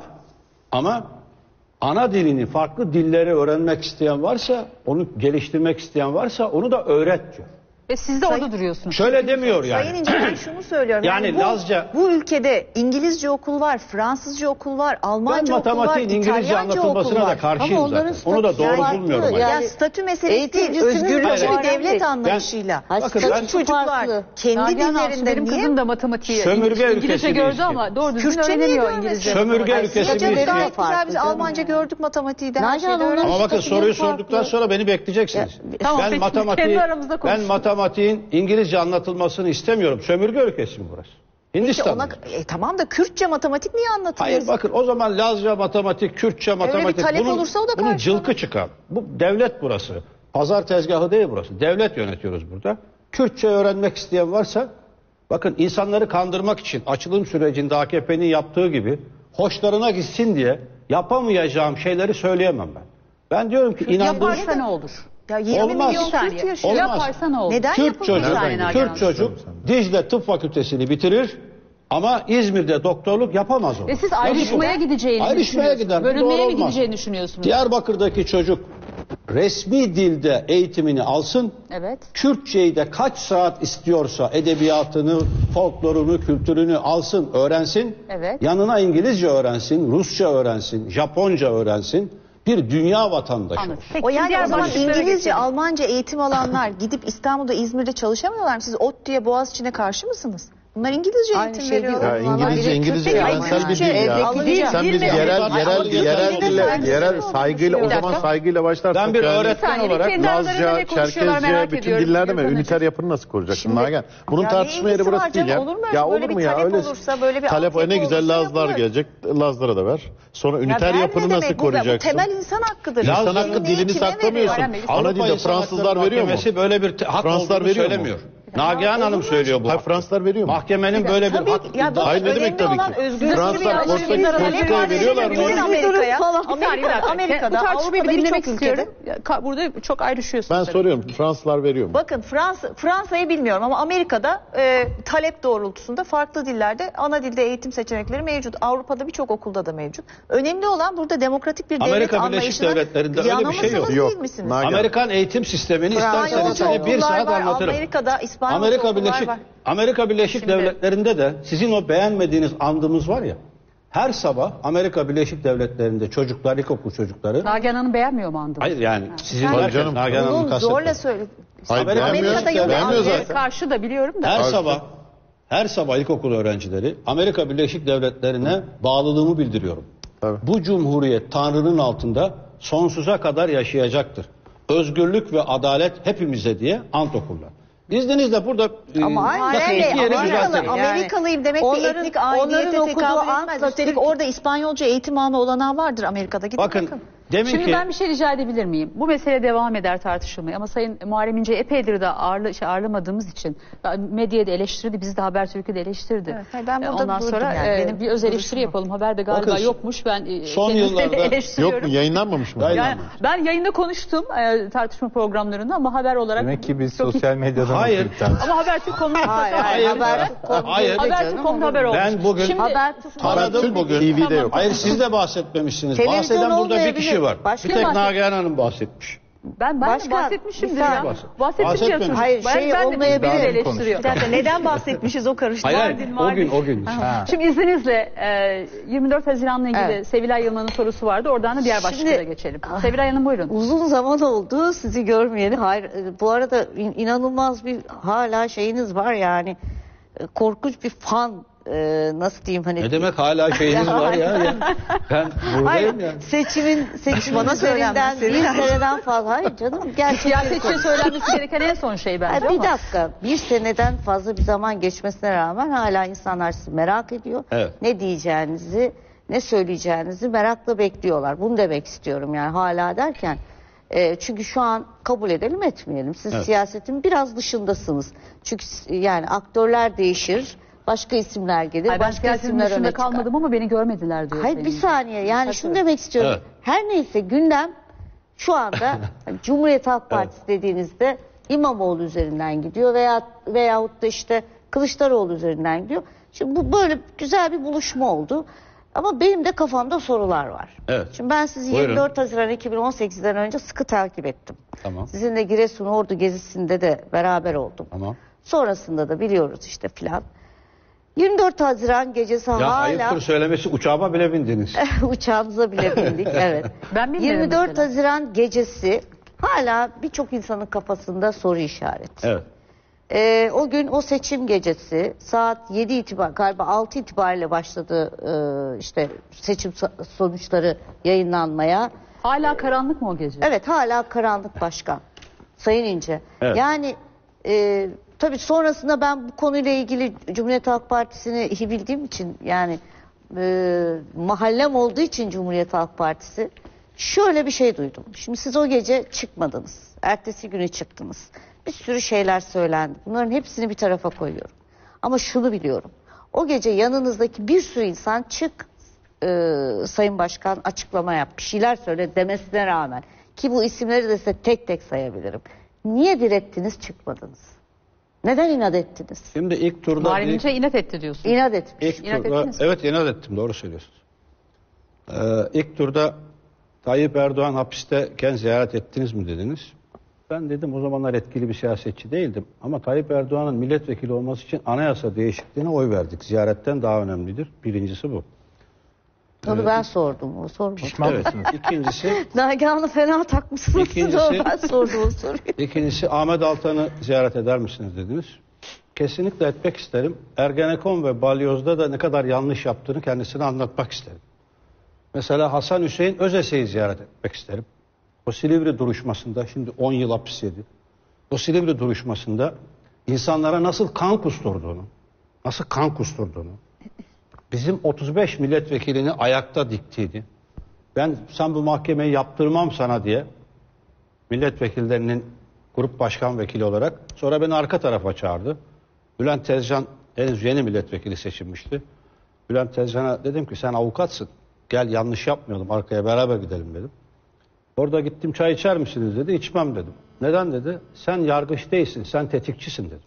ama ana dilini farklı dilleri öğrenmek isteyen varsa, onu geliştirmek isteyen varsa onu da öğret diyor. Ve siz de orada duruyorsunuz. Şöyle demiyor yani. Sayın İnce, ben şunu söylüyorum. Yani bu, Lazca- bu ülkede İngilizce okul var, Fransızca okul var, Ben Almanca okul var, matematiğin İngilizce İtalyanca okul anlatılmasına da var. karşıyım Ama onların zaten. Onu da statüsü doğru farklı. bulmuyorum. ben. Ya Yani statü meselesi değil, eğitimcisinin özgürlükçü Hayır. bir devlet Ben- anlayışıyla. Hayır, Bakın statüsü ben- Çocuklar farklı. kendi Nagihan Alçı, dillerinde benim niye? kızım da matematiği Sömürge İngilizce ülkesi gördü birisi. ama doğru düzgün Kürtçe niye öğrenemiyor görmüyor? İngilizce. Sömürge Ay, ülkesi hocam, birisi. Gayet güzel, farklı biz canım. Almanca gördük matematiği de her Nagihan, şeyde onların öğrendik. Ama bakın statüleri soruyu farklı. sorduktan sonra beni bekleyeceksiniz. Tamam, ben peki, kendi aramızda ben konuşalım. matematiğin İngilizce anlatılmasını istemiyorum. Sömürge ülkesi mi burası? İşte Hindistan. ona, tamam da Kürtçe matematik niye anlatılıyor? Hayır bakın o zaman Lazca matematik, Kürtçe matematik. talep olursa o da bunun karşılanır. cılkı çıkar. Bu devlet burası. Pazar tezgahı değil burası. Devlet yönetiyoruz burada. Kürtçe öğrenmek isteyen varsa bakın insanları kandırmak için açılım sürecinde AKP'nin yaptığı gibi hoşlarına gitsin diye yapamayacağım şeyleri söyleyemem ben. Ben diyorum ki inandığım Yaparsa ne olur? Ya 20 Olmaz. milyon Bir saniye. Kürt yaşıyor. Olmaz. Yaparsa ne olur? Neden Kürt yapılmıyor? çocuk, saniye Nagihan Kürt çocuk Dicle Tıp Fakültesini bitirir ama İzmir'de doktorluk yapamaz o. Ve siz ayrışmaya gideceğini Ayrışmaya düşünüyorsunuz. gider. Bu Bölünmeye doğru mi olmaz. gideceğini düşünüyorsunuz? Diyarbakır'daki çocuk resmi dilde eğitimini alsın. Evet. Kürtçeyi de kaç saat istiyorsa edebiyatını, folklorunu, kültürünü alsın, öğrensin. Evet. Yanına İngilizce öğrensin, Rusça öğrensin, Japonca öğrensin. Bir dünya vatandaşı. Anladım. olsun. Peki, O yani diğer o zaman başlıklara İngilizce, geçelim. Almanca eğitim alanlar gidip İstanbul'da, İzmir'de çalışamıyorlar mı? Siz ODTÜ'ye, Boğaziçi'ne karşı mısınız? Bunlar İngilizce Aynı eğitim şey veriyorlar. değil. Ya İngilizce Peki, evrensel bir Kürtçe, dil ya. Almanca. Sen biz Dil yerel saygısızlık saygıyla, o Bir zaman dakika. saygıyla başlarsak Ben bir yani öğretmen saniye, olarak kendi aralarında ne Lazca, konuşuyorlar merak Çerkezce, bütün ediyorum. dillerde mi? Gürkan Üniter Hocam. yapını nasıl kuracaksın Şimdi- Nagihan? Bunun Ya tartışma ne yeri ilgisi burası var değil canım? ya. Olur mu? Ya Böyle olur bir mu ya? talep Öyle olursa, böyle bir talep o altyapı ne güzel olursa Lazlar yapılır. gelecek. Lazlara da ver. Sonra Ya üniter ver yapını ne nasıl demek? Bu koruyacaksın? temel insan hakkıdır. İnsan Lazların hakkı dilini Eğitime saklamıyorsun. veriyor. Ana dilde İnsan Fransızlar Hakları veriyor mu? Mahkemesi böyle bir hak Fransızlar olduğunu veriyor mu? söylemiyor. Nagihan Hanım söylüyor bu. Hayır, hakkı. Fransızlar veriyor mu? Mahkemenin böyle bir Tabii hak ki. Ya iddiası- Hayır, ne demek önemli tabii olan ki? özgürlük Fransızlar bir Portekiz'e veriyorlar mı? Amerika'ya. Amerika'da, Amerika'da, bu tartışmayı bir Avrupa'da dinlemek birçok ülkede. istiyorum. Burada çok ayrışıyorsunuz. Ben tabii. soruyorum. Fransızlar veriyor mu? Bakın Fransa'yı bilmiyorum ama Amerika'da talep doğrultusunda farklı dillerde ana dilde eğitim seçenekleri mevcut. Avrupa'da birçok okulda da mevcut. Önemli olan burada demokratik bir devlet Amerika Birleşik anlayışına Devletleri'nde öyle bir şey yok. yanılmışsınız Yok. değil misiniz? Nagihan. Amerikan eğitim sistemini isterseniz İspanyolca size bir okullar saat var, anlatırım. Amerika'da İspanyolca okullar var. Amerika Birleşik Şimdi- Devletleri'nde de sizin o beğenmediğiniz andımız var ya. Her sabah Amerika Birleşik Devletleri'nde çocuklar, ilkokul çocukları. Nagihan Hanım beğenmiyor mu andımı? Hayır yani sizin Tabii derken canım. Nagihan Hanım'ı Bunu kastetmiyorum. zorla söyle. Hayır, Amerika beğenmiyor. Amerika'da yok. Beğenmiyor Amerika- zaten. Karşı da biliyorum da. Her sabah ilkokul öğrencileri Amerika Birleşik Devletleri'ne bağlılığımı bildiriyorum. Tabii. Bu cumhuriyet Tanrı'nın altında sonsuza kadar yaşayacaktır. Özgürlük ve adalet hepimize diye ant okurlar. İzninizle burada Ama aynı bakın şey, iki yeri Amerikalı- düzeltelim. Amerikalıyım demek bir Onların- etnik aidiyete onların okuduğu tekabül ant etmez. da Üstelik Türk- orada İspanyolca eğitim alma olanağı vardır Amerika'da. Gidin bakın. Demin Şimdi ki ben bir şey rica edebilir miyim? Bu mesele devam eder tartışılmaya ama Sayın Muharrem İnce epeydir de ağırlamadığımız için medyada eleştirdi, bizi de Habertürk'ü de eleştirdi. Evet, hayır, ben burada Ondan durdum sonra yani. Benim bir öz eleştiri duruşum bu. yapalım. Haberde galiba Bakın, yokmuş. Ben son kendimi yıllarda- eleştiriyorum. Yok mu? Yayınlanmamış mı? Yayın- Yani ben yayında konuştum tartışma programlarında ama haber olarak Demek ki biz çok iyi- sosyal medyadan Hayır. okuyup tartışıyoruz. Ama Habertürk konuda Hayır. Hayır. Habertürk konuda haber olmuş. Ben bugün Şimdi, aradım bugün. TV'de yok. Hayır siz de bahsetmemişsiniz. Televizyon Bahseden burada bir olmayabilir. kişi var. Başka bir tek bahset- Nagihan Hanım bahsetmiş. ben Başkan, bahsetmişimdir bir ya. saniye. Bahsettim Bahsetmemiş. diyorsunuz. Hayır, şey ben de olmayabilir. bizi de Daha eleştiriyor. Bir dakika, neden bahsetmişiz o karıştı. Hayır, Mardin. o gün. Ha. Şimdi izninizle 24 Haziran'la ilgili Evet. Sevilay Yılmaz'ın sorusu vardı. Oradan da diğer başlıklara Şimdi- geçelim. Sevilay Hanım buyurun. Uzun zaman oldu sizi görmeyeli. Hayır, bu arada inanılmaz bir hala şeyiniz var yani. Korkunç bir fan, nasıl diyeyim hani. Ne demek hala şeyiniz var ya? Ben Hayır, buradayım ya. seçimin Bana üzerinden söylenmez, bir seneden fazla. Hayır canım, gerçekten. Siyasetçiye söylenmesi gereken en son şey bence Hayır, bir ama. dakika, bir seneden fazla bir zaman geçmesine rağmen hala insanlar sizi merak ediyor. Evet. Ne diyeceğinizi, ne söyleyeceğinizi merakla bekliyorlar. Bunu demek istiyorum yani hala derken. Çünkü şu an kabul edelim etmeyelim. Siz Evet. siyasetin biraz dışındasınız. Çünkü yani aktörler değişir, başka isimler gelir, Hayır, ben başka siyasetin isimler dışında öne çıkar. kalmadım ama beni görmediler diyor. Hayır, bir saniye, yani şunu demek istiyorum. Evet. Her neyse gündem şu anda hani Cumhuriyet Halk Partisi dediğinizde İmamoğlu üzerinden gidiyor veyahut da işte Kılıçdaroğlu üzerinden gidiyor. Şimdi bu böyle güzel bir buluşma oldu. Ama benim de kafamda sorular var. Evet. Şimdi ben sizi Buyurun. 24 Haziran 2018'den önce sıkı takip ettim. Tamam. Sizinle Giresun Ordu gezisinde de beraber oldum. Tamam. Sonrasında da biliyoruz işte filan. 24 Haziran gecesi Ya hala ayıptır söylemesi uçağıma bile bindiniz. uçağımıza bile bindik, evet. Ben bilmiyorum 24 mesela. Haziran gecesi hala birçok insanın kafasında soru işareti. Evet. O gün, o seçim gecesi saat 7 itibariyle, galiba 6 itibariyle başladı işte seçim sonuçları yayınlanmaya. Hala karanlık mı o gece? Evet, hala karanlık başkan. Sayın İnce. Evet. Yani tabii sonrasında ben bu konuyla ilgili Cumhuriyet Halk Partisi'ni iyi bildiğim için yani mahallem olduğu için Cumhuriyet Halk Partisi şöyle bir şey duydum. Şimdi siz o gece çıkmadınız. Ertesi günü çıktınız. Bir sürü şeyler söylendi. Bunların hepsini bir tarafa koyuyorum. Ama şunu biliyorum. O gece yanınızdaki bir sürü insan çık Sayın Başkan açıklama yap, bir şeyler söyle demesine rağmen, ki bu isimleri de size tek tek sayabilirim. Niye direttiniz, çıkmadınız? Neden inat ettiniz? Şimdi ilk turda Muharrem İnce inat etti diyorsun. İnat etmiş. İlk İnat turda, ettiniz mi? evet inat ettim, doğru söylüyorsunuz. İlk turda Tayyip Erdoğan hapisteyken ziyaret ettiniz mi dediniz. Ben dedim o zamanlar etkili bir siyasetçi değildim. Ama Tayyip Erdoğan'ın milletvekili olması için anayasa değişikliğine oy verdik. Ziyaretten daha önemlidir. Birincisi bu. Onu ben sordum, o sormadı. Pişman Evet. mısınız? İkincisi, Nagihan'ı fena takmışsınız. İkincisi- Ben sordum o soruyu. ikincisi Ahmet Altan'ı ziyaret eder misiniz dediniz. Kesinlikle etmek isterim. Ergenekon ve Balyoz'da da ne kadar yanlış yaptığını kendisine anlatmak isterim. Mesela Hasan Hüseyin Özese'yi ziyaret etmek isterim. O Silivri duruşmasında, şimdi 10 yıl hapis yedi. O Silivri duruşmasında insanlara nasıl kan kusturduğunu, bizim 35 milletvekilini ayakta diktiğini, sen bu mahkemeyi yaptırmam sana diye milletvekillerinin grup başkan vekili olarak, sonra beni arka tarafa çağırdı. Bülent Tezcan henüz yeni milletvekili seçilmişti. Bülent Tezcan'a dedim ki sen avukatsın, gel yanlış yapmayalım, arkaya beraber gidelim dedim. Orada gittim, çay içer misiniz dedi, içmem dedim. Neden dedi? Sen yargıç değilsin, sen tetikçisin dedim.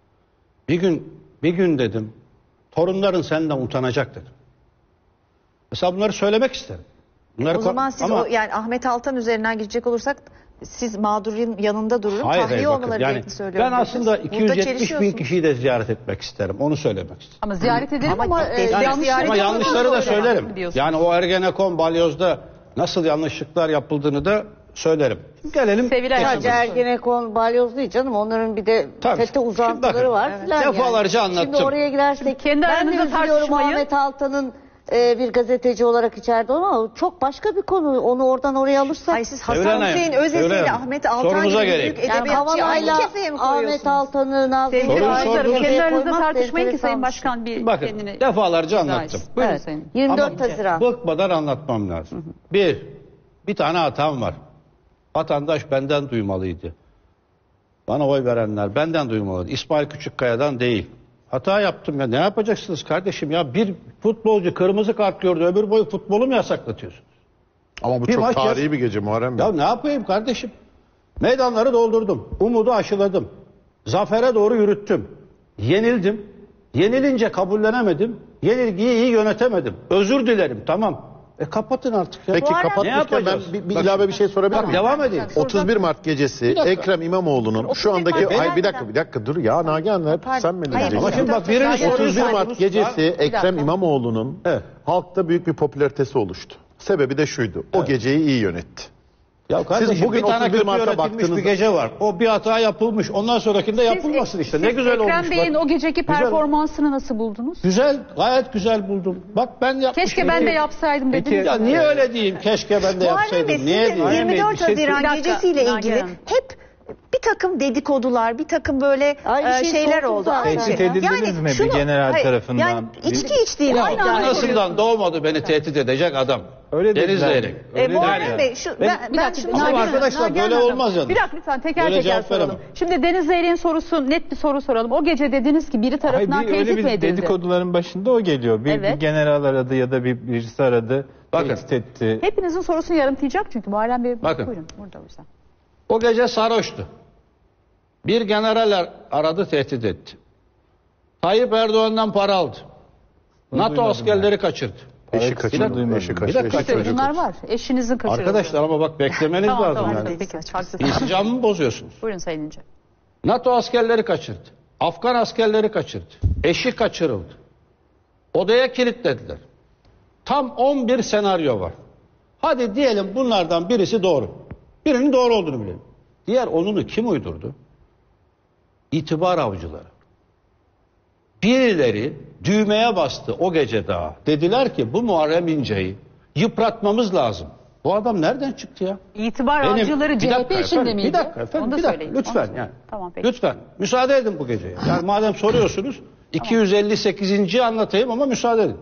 Bir gün dedim, torunların senden utanacak dedim. Mesela bunları söylemek isterim. O zaman siz yani Ahmet Altan üzerinden gidecek olursak siz mağdurun yanında dururum. Hayır, Tahliye bakın, olmaları yani gerektiğini söylüyorum. ben aslında dediniz. Burada 270 bin çelişiyorsunuz. kişiyi de ziyaret etmek isterim. Onu söylemek isterim. Ama ziyaret edelim ama Yani yanlışları Ama yanlışları da söylerim. diyorsun. Yani o Ergenekon Balyoz'da nasıl yanlışlıklar yapıldığını da söylerim. Gelelim. Sevilay Hanım. Sadece Ergenekon, Balyoz değil canım. Onların bir de Tabii. FETÖ Şimdi uzantıları bakın, var filan defalarca yani. anlattım. Şimdi oraya girersek Kendi ben de aranızda üzülüyorum tartışmayı- Ahmet Altan'ın bir gazeteci olarak içeride ama çok başka bir konu. Onu oradan oraya alırsak. Hayır, siz Sevilay Hasan Hanım, Hüseyin Özesi Sevilay ile Hanım, Ahmet Altan sorunuza gibi geleyim. büyük Yani edebiyatçı aynı Havanayla kefeye mi Ahmet koyuyorsunuz? Altan'ı, Nazım Sevgili Soruyu arkadaşlar, sordunuz. kendi aranızda koymak da tartışmayın ki Sayın enteresan. Başkan bir Bakın kendini... defalarca izah anlattım. etsin. Buyurun Evet. Sayın. 24 Ama Haziran. bıkmadan anlatmam lazım. Bir, Bir tane hatam var. Vatandaş benden duymalıydı. Bana oy verenler benden duymalıydı. İsmail Küçükkaya'dan değil. Hata yaptım ya. Ne yapacaksınız kardeşim ya? Bir futbolcu kırmızı kart gördü. Ömür boyu futbolu mu yasaklatıyorsunuz? Ama bu Bir çok maç tarihi bir gece Muharrem Bey. Ya ne yapayım kardeşim? Meydanları doldurdum. Umudu aşıladım. Zafere doğru yürüttüm. Yenildim. Yenilince kabullenemedim. Yenilgiyi iyi yönetemedim. Özür dilerim, tamam. Kapatın artık ya. Peki Bu ara- Ne kapatmışken ben yapacağız? bir ilave bir şey sorabilir Bak miyim? devam edeyim. 31 Mart gecesi Bir dakika. Ekrem İmamoğlu'nun şu andaki... Mart Ay bir gelmeden- dakika dur ya Nagihan hep Pardon. sen beni Hayır, dinleyeceksin. Ama şimdi bak birinin Hayır, 31 hayır, Mart gecesi Ekrem dakika. İmamoğlu'nun Evet. halkta büyük bir popülaritesi oluştu. Sebebi de şuydu. O geceyi iyi yönetti. Ya kardeşim bugün bir tane 31 kötü Mart'a yönetilmiş baktığınızda- bir gece var. O bir hata yapılmış. Ondan sonrakinde yapılmasın işte. Ne Siz güzel olmuş. Ekrem Bey'in bak. o geceki Güzel. performansını nasıl buldunuz? Güzel, gayet güzel buldum. Bak ben yapmışım. Keşke ben de yapsaydım dediniz. Ya niye öyle diyeyim? Keşke ben de Muharrem Bey, yapsaydım. Niye sizin diyeyim? 24 Bir şey Haziran Bir dakika, gecesiyle Nagihan ilgili Hanım. hep bir takım dedikodular, bir takım böyle Aynı şeyi şeyler sordum oldu. zaten. Aynı Tehdit şey. edildiniz mi bir general tarafından? Yani içki içtiğini Aynı iddia ediyor. Anasından doğmadı beni tehdit edecek adam. Öyle Deniz dediler. Zeyrek. Muharrem Bey, Bir ben dakika, şunu Nagihan Ama Hanım, arkadaşlar Nagihan böyle Hanım. olmaz yani. Bir dakika lütfen teker Böyle teker cevap soralım. veremem. Şimdi Deniz Zeyrek'in sorusu, net bir soru soralım. O gece dediniz ki biri Hayır, tarafından öyle tehdit mi bir edildi? dedikoduların başında o geliyor. Bir Evet. general aradı ya da birisi aradı. Bakın. Tehdit etti. Hepinizin sorusunu yarımtayacak çünkü Muharrem Bey Bakın. buyurun burada o yüzden. O gece sarhoştu. Bir general aradı, tehdit etti. Tayyip Erdoğan'dan para aldı. NATO duymadım askerleri kaçırdı. Eşi kaçırdı. duymadım. Eşi Bir kaçırdı. dakika. Eşi çocuk. Bunlar var. Eşinizin kaçırıldı. Arkadaşlar ama bak beklemeniz Tamam, lazım. tamam, yani. peki, haklısınız. İnsicamı bozuyorsunuz. Buyurun Sayın İnce. NATO askerleri kaçırdı. Afgan askerleri kaçırdı. Eşi kaçırıldı. Odaya kilitlediler. Tam 11 senaryo var. Hadi diyelim bunlardan birisi doğru. Birinin doğru olduğunu bilelim. Diğer onunu kim uydurdu? İtibar avcıları. Birileri düğmeye bastı o gece daha. Dediler ki bu Muharrem İnce'yi yıpratmamız lazım. Bu adam nereden çıktı ya? İtibar Benim- avcıları Bir CHP dakika içinde efendim, miydi? Bir dakika efendim, Onu da bir dakika. söyleyin. Lütfen Onu da yani. Tamam peki. Lütfen müsaade edin bu geceye. Yani madem soruyorsunuz 258. anlatayım ama müsaade edin.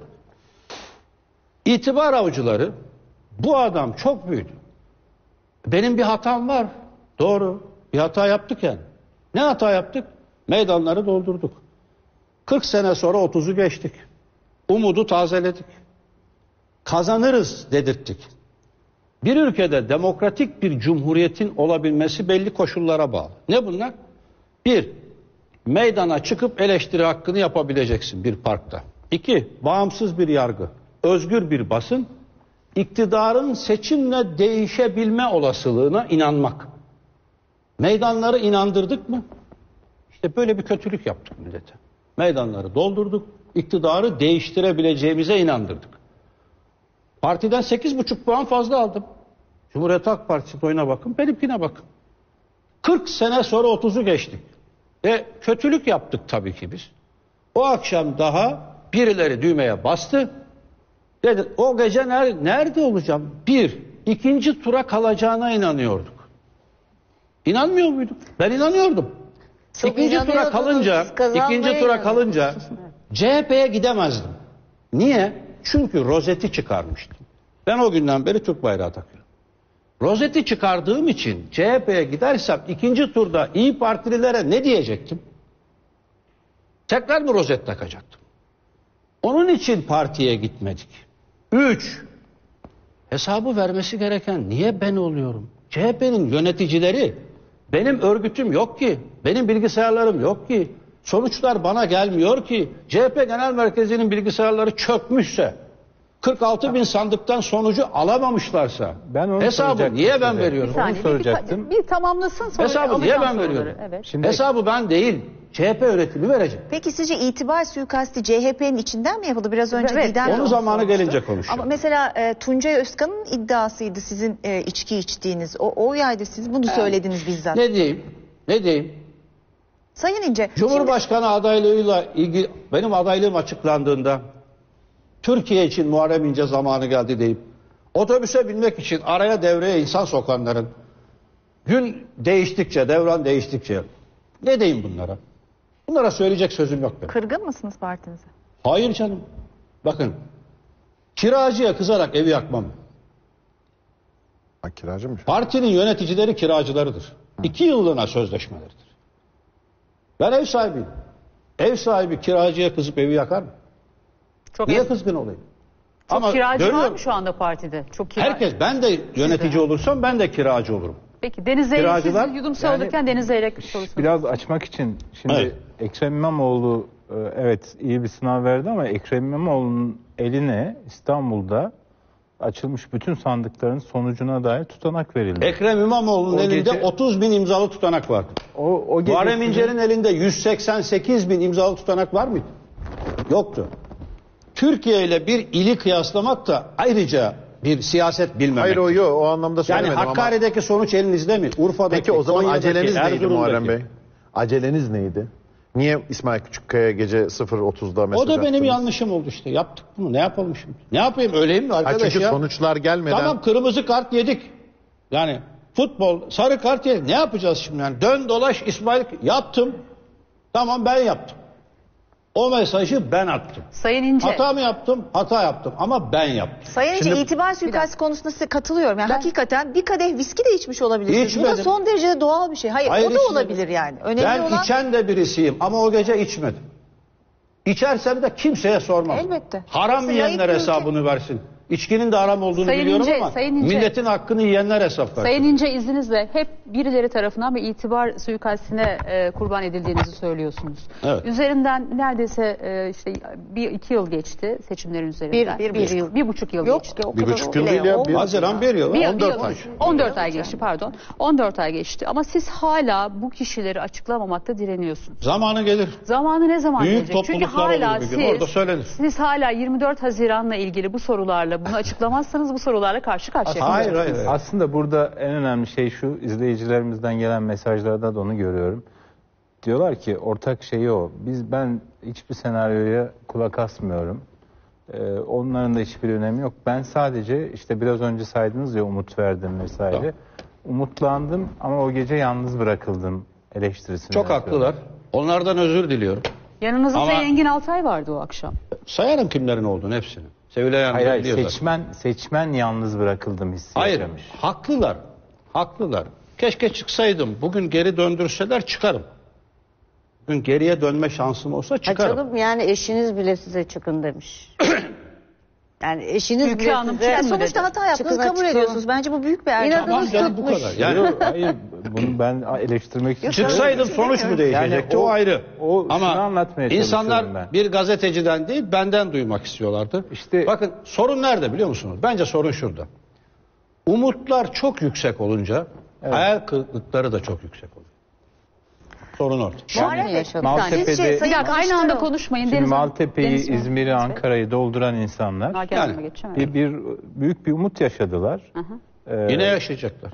İtibar avcıları bu adam çok büyüdü. Benim bir hatam var. Doğru. Bir hata yaptık yani. Ne hata yaptık? Meydanları doldurduk. 40 sene sonra 30'u geçtik. Umudu tazeledik. Kazanırız dedirttik. Bir ülkede demokratik bir cumhuriyetin olabilmesi belli koşullara bağlı. Ne bunlar? Bir, meydana çıkıp eleştiri hakkını yapabileceksin bir parkta. İki, bağımsız bir yargı, özgür bir basın, iktidarın seçimle değişebilme olasılığına inanmak. Meydanları inandırdık mı? İşte böyle bir kötülük yaptık millete. Meydanları doldurduk, iktidarı değiştirebileceğimize inandırdık. Partiden 8,5 puan fazla aldım. Cumhuriyet Halk Partisi'nin oyuna bakın, benimkine bakın. 40 sene sonra 30'u geçtik. Kötülük yaptık tabii ki biz. O akşam daha birileri düğmeye bastı. Dedi, o gece nerede olacağım? İkinci tura kalacağına inanıyorduk. İnanmıyor muyduk? Ben inanıyordum. Çok İkinci tura inanıyordunuz, kalınca, siz kazanmaya ikinci tura kalınca inanıyordunuz. CHP'ye gidemezdim. Niye? Çünkü rozeti çıkarmıştım. Ben o günden beri Türk bayrağı takıyorum. Rozeti çıkardığım için CHP'ye gidersem ikinci turda İyi Partililere ne diyecektim? Tekrar mı rozet takacaktım? Onun için partiye gitmedik. 3. Hesabı vermesi gereken niye ben oluyorum? CHP'nin yöneticileri, benim örgütüm yok ki, benim bilgisayarlarım yok ki, sonuçlar bana gelmiyor ki, CHP Genel Merkezi'nin bilgisayarları çökmüşse, 46 bin sandıktan sonucu alamamışlarsa, Ben onu hesabı soracaktım niye ben size. veriyorum? Bir saniye, soracaktım. bir tamamlasın sonra Hesabı niye alacağım ben soruları. veriyorum? Evet. Şimdi Hesabı ben değil, CHP yönetimi verecek. Peki sizce itibar suikasti CHP'nin içinden mi yapıldı? Biraz önce Evet, Didem de onu zamanı sormuştu. gelince konuşacağım. Ama mesela Tuncay Özkan'ın iddiasıydı sizin içki içtiğiniz. O yaydı, siz bunu söylediniz bizzat. Ne diyeyim? Ne diyeyim? Sayın İnce, Cumhurbaşkanı adaylığıyla ilgili benim adaylığım açıklandığında Türkiye için Muharrem İnce zamanı geldi deyip otobüse binmek için araya devreye insan sokanların gün değiştikçe, devran değiştikçe ne diyeyim bunlara? Bunlara söyleyecek sözüm yok benim. kırgın mısınız partinize? Hayır canım. Bakın kiracıya kızarak evi yakmam. Ha, kiracı mı? Partinin yöneticileri kiracılarıdır. 2 yıllığına sözleşmeleridir. Ben ev sahibiyim. Ev sahibi kiracıya kızıp evi yakar mı? Çok Niye eski. kızgın olayım? Çok kiracı var görüyorum. mı şu anda partide? Çok kira. Herkes, ben de yönetici olursam ben de kiracı olurum. Peki Deniz Zeyrek, Kiracılar- siz yudumsu Yani- alırken Deniz Zeyrek sorusunu. Biraz açmak için şimdi Evet. Ekrem İmamoğlu evet iyi bir sınav verdi ama Ekrem İmamoğlu'nun eline İstanbul'da açılmış bütün sandıkların sonucuna dair tutanak verildi. Ekrem İmamoğlu'nun O elinde gece- 30 bin imzalı tutanak vardı. O gece Muharrem İnce'nin elinde 188 bin imzalı tutanak var mıydı? Yoktu. Türkiye ile bir ili kıyaslamak da ayrıca bir siyaset bilmemek. Hayır, o yok, o anlamda Yani söylemedim ama. Hakkari'deki sonuç elinizde mi? Urfa'daki, Peki o zaman Konya'daki, aceleniz neydi Erzurum'daki. Muharrem Bey? Aceleniz neydi? Niye İsmail Küçükkaya gece 0.30'da mesaj O da benim attınız? yanlışım oldu işte. Yaptık bunu. Ne yapalım şimdi? Ne yapayım? Öyleyim mi Ha, arkadaş çünkü ya? sonuçlar gelmeden... Tamam, kırmızı kart yedik. Yani futbol sarı kart yedik. Ne yapacağız şimdi yani? Dön dolaş İsmail yaptım. Tamam, ben yaptım. O mesajı ben attım. Sayın İnce. Hata mı yaptım? Hata yaptım ama ben yaptım. Sayın İnce, Şimdi- itibar suikastı konusunda size katılıyorum. Yani Ben- hakikaten bir kadeh viski de içmiş olabilirsiniz. Bu da İçmedim. son derece doğal bir şey. Hayır, Hayır, o da içmedim. olabilir yani. Önemli Ben olan... içen de birisiyim ama o gece içmedim. İçersem de kimseye sormam. Elbette. Haram Layık yiyenler bir ülke. hesabını versin. İçkinin de haram olduğunu Sayın biliyorum İnce, ama Sayın İnce. milletin hakkını yiyenler hesap versin. Sayın İnce, izninizle hep birileri tarafından bir itibar suikastine kurban edildiğinizi söylüyorsunuz. Evet. Üzerinden neredeyse işte 1-2 yıl geçti seçimlerin üzerinden. Bir yıl. 1,5 yıl Yok, geçti. o Bir kadar buçuk yıl bile değil ya, olmadı bir- Haziran 1 yıl. Bir- 14 bir- ay. 14 ay geçti, pardon. 14 ay geçti ama siz hala bu kişileri açıklamamakta direniyorsunuz. Zamanı gelir. Zamanı ne zaman Büyük gelecek? Çünkü topluluklar hala olur bir gün, orada söylenir. siz hala 24 Haziran'la ilgili bu sorularla bunu açıklamazsanız bu sorularla karşı karşıya Hayır, kalacaksınız. hayır, hayır. Aslında burada en önemli şey şu, izleyicilerimizden gelen mesajlarda da onu görüyorum. Diyorlar ki ortak şeyi o. Ben hiçbir senaryoya kulak asmıyorum. Onların da hiçbir önemi yok. Ben sadece işte biraz önce saydınız ya, umut verdim vesaire. Tamam. Umutlandım ama o gece yalnız bırakıldım eleştirisini. Çok yapıyorum. haklılar. Onlardan özür diliyorum. Yanınızda Ama- Sayın Engin Altay vardı o akşam. Sayarım kimlerin olduğunu, hepsini. Sevilay Hanım Hayır, hayır, biliyor zaten. seçmen yalnız bırakıldım hissi Hayır, yaşamış. haklılar. Haklılar. Keşke çıksaydım. Bugün geri döndürseler çıkarım. Bugün geriye dönme şansım olsa Ha çıkarım. canım, yani eşiniz bile size çıkın demiş. Yani eşiniz Ülke bile Hanım size... çıkın Yani mı sonuçta dedi? hata yaptığınızı Çıkın, kabul çıkın. ediyorsunuz. Bence bu büyük bir erken. İnadınız Tamam canım, bu tutmuş. kadar. Yani Yok, hayır, bunu ben eleştirmek için çıksaydım sonuç mu değişecekti? Yani o ayrı. şunu Ama anlatmaya insanlar çalışıyorum ben. bir gazeteciden değil, benden duymak istiyorlardı. İşte- Bakın, sorun nerede biliyor musunuz? Bence sorun şurada. Umutlar çok yüksek olunca hayal kırıklıkları da çok yüksek oluyor. Sorun orada. Muharrem Bey, yaşadım. Maltepe'de- sizce Bir Sayın dakika, aynı anda Kılıçdaroğlu- konuşmayın. Şimdi Deniz Hanım, Maltepe'yi, Deniz Hanım. İzmir'i, Ankara'yı dolduran insanlar Hakan Yani, Hanım'a geçeceğim. bir büyük bir umut yaşadılar. Yine yaşayacaklar.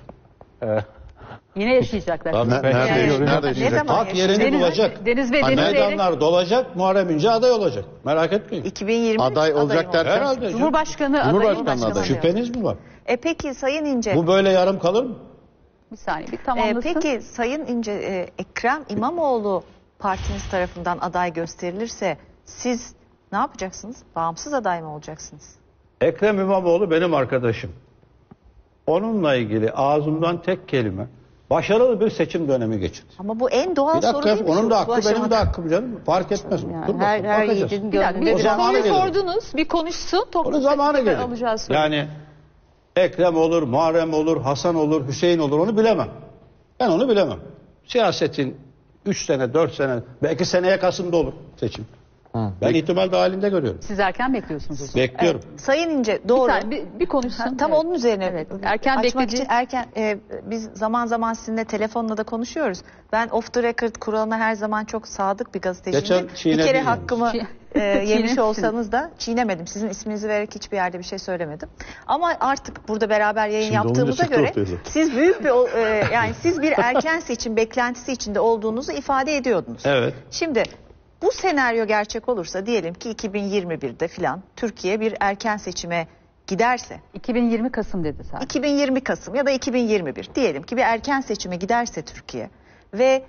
Yine yaşayacaklar. Tabii. Nerede, Yani- nerede Ne yaşayacak? zaman Hak yerini Deniz- bulacak. Deniz Bey, Ha, Deniz Bey'le- meydanlar dolacak, Muharrem İnce aday olacak. Merak etmeyin. 2020 Aday olacak derken? Herhalde. canım. Cumhurbaşkanı Cumhurbaşkanı adayı. adayı. Şüpheniz mi var? Peki Sayın İnce. Bu böyle yarım kalır mı? Bir saniye, bir tamamlasın. Peki Sayın İnce, Ekrem İmamoğlu partiniz tarafından aday gösterilirse siz ne yapacaksınız? Bağımsız aday mı olacaksınız? Ekrem İmamoğlu benim arkadaşım. Onunla ilgili ağzımdan tek kelime, başarılı bir seçim dönemi geçirdi. Ama bu en doğal Bir soru dakika, değil mi? onun da Bu hakkı benim aşamada? de hakkım canım. Fark etmez. Yani Dur bakalım, her bakacağız. yiğidin Bir dakika, gönlünde O bir bir zamanı soruyu gelir. sordunuz, bir konuşsun. Onun zamanı gelir. Alacağız soruyu. Yani Ekrem olur, Muharrem olur, Hasan olur, Hüseyin olur, onu bilemem. Ben onu bilemem. Siyasetin 3 sene, 4 sene, belki seneye Kasım'da olur seçim. Ben ihtimal dahilinde görüyorum. Siz erken bekliyorsunuz o zaman. Bekliyorum. Sayın İnce doğru. Bir saniye, bir konuşsun. Tam Evet. onun üzerine Evet, erken açmak beklediği- için biz zaman zaman sizinle telefonla da konuşuyoruz. Ben off the record kuralına her zaman çok sadık bir gazeteciyim. Geçen Bir çiğnedin kere yani. hakkımı yemiş Çiğnemişsiniz. olsanız da çiğnemedim. Sizin isminizi vererek hiçbir yerde bir şey söylemedim. Ama artık burada beraber yayın Şimdi yaptığımıza olunca çıktı göre ortaya zaten. siz büyük bir yani siz bir erken seçim beklentisi içinde olduğunuzu ifade ediyordunuz. Evet. Şimdi bu senaryo gerçek olursa diyelim ki 2021'de filan Türkiye bir erken seçime giderse 2020 Kasım dedi zaten. 2020 Kasım ya da 2021 diyelim ki bir erken seçime giderse Türkiye ve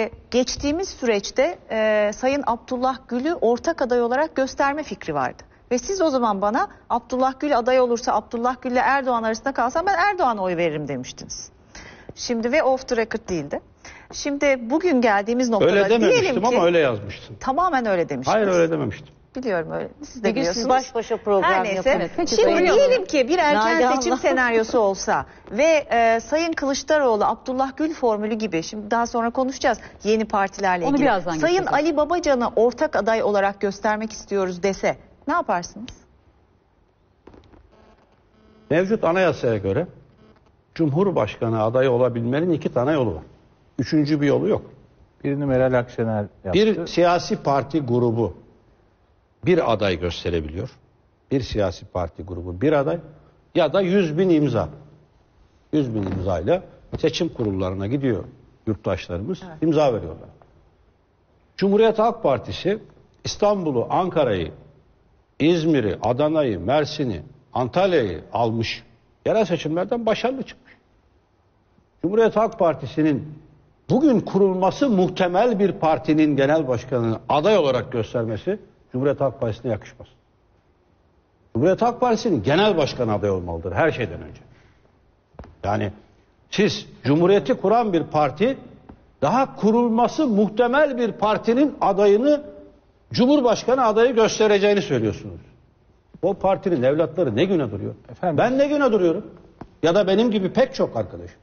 geçtiğimiz süreçte Sayın Abdullah Gül'ü ortak aday olarak gösterme fikri vardı. Ve siz o zaman bana Abdullah Gül aday olursa Abdullah Gül ile Erdoğan arasında kalsam ben Erdoğan'a oy veririm demiştiniz. Şimdi ve off the record değildi. Şimdi bugün geldiğimiz noktada Öyle dememiştim diyelim ki ama öyle yazmıştım. tamamen öyle demiştiniz. Hayır öyle dememiştim. Biliyorum öyle. Siz de Bir gün biliyorsunuz. siz baş başa program Her neyse. yapın. Evet, peki, Şimdi soruyorum. diyelim ki bir erken Nagihan seçim Allah. senaryosu olsa ve Sayın Kılıçdaroğlu, Abdullah Gül formülü gibi, şimdi daha sonra konuşacağız yeni partilerle Onu ilgili. birazdan Sayın geçeceğiz. Ali Babacan'ı ortak aday olarak göstermek istiyoruz dese ne yaparsınız? Mevcut anayasaya göre Cumhurbaşkanı adayı olabilmenin 2 tane yolu var. Üçüncü bir yolu yok. Birini Meral Akşener yaptı. Bir siyasi parti grubu bir aday gösterebiliyor. Bir siyasi parti grubu bir aday ya da 100.000 imza. 100.000 imzayla seçim kurullarına gidiyor yurttaşlarımız, imza veriyorlar. Cumhuriyet Halk Partisi İstanbul'u, Ankara'yı, İzmir'i, Adana'yı, Mersin'i, Antalya'yı almış. Yerel seçimlerden başarılı çıkmış. Cumhuriyet Halk Partisi'nin bugün kurulması muhtemel bir partinin genel başkanını aday olarak göstermesi Cumhuriyet Halk Partisi'ne yakışmaz. Cumhuriyet Halk Partisi'nin genel başkanı aday olmalıdır her şeyden önce. Yani siz Cumhuriyeti kuran bir parti daha kurulması muhtemel bir partinin adayını Cumhurbaşkanı adayı göstereceğini söylüyorsunuz. O partinin evlatları ne güne duruyor? Efendim? Ben ne güne duruyorum? Ya da benim gibi pek çok arkadaşım.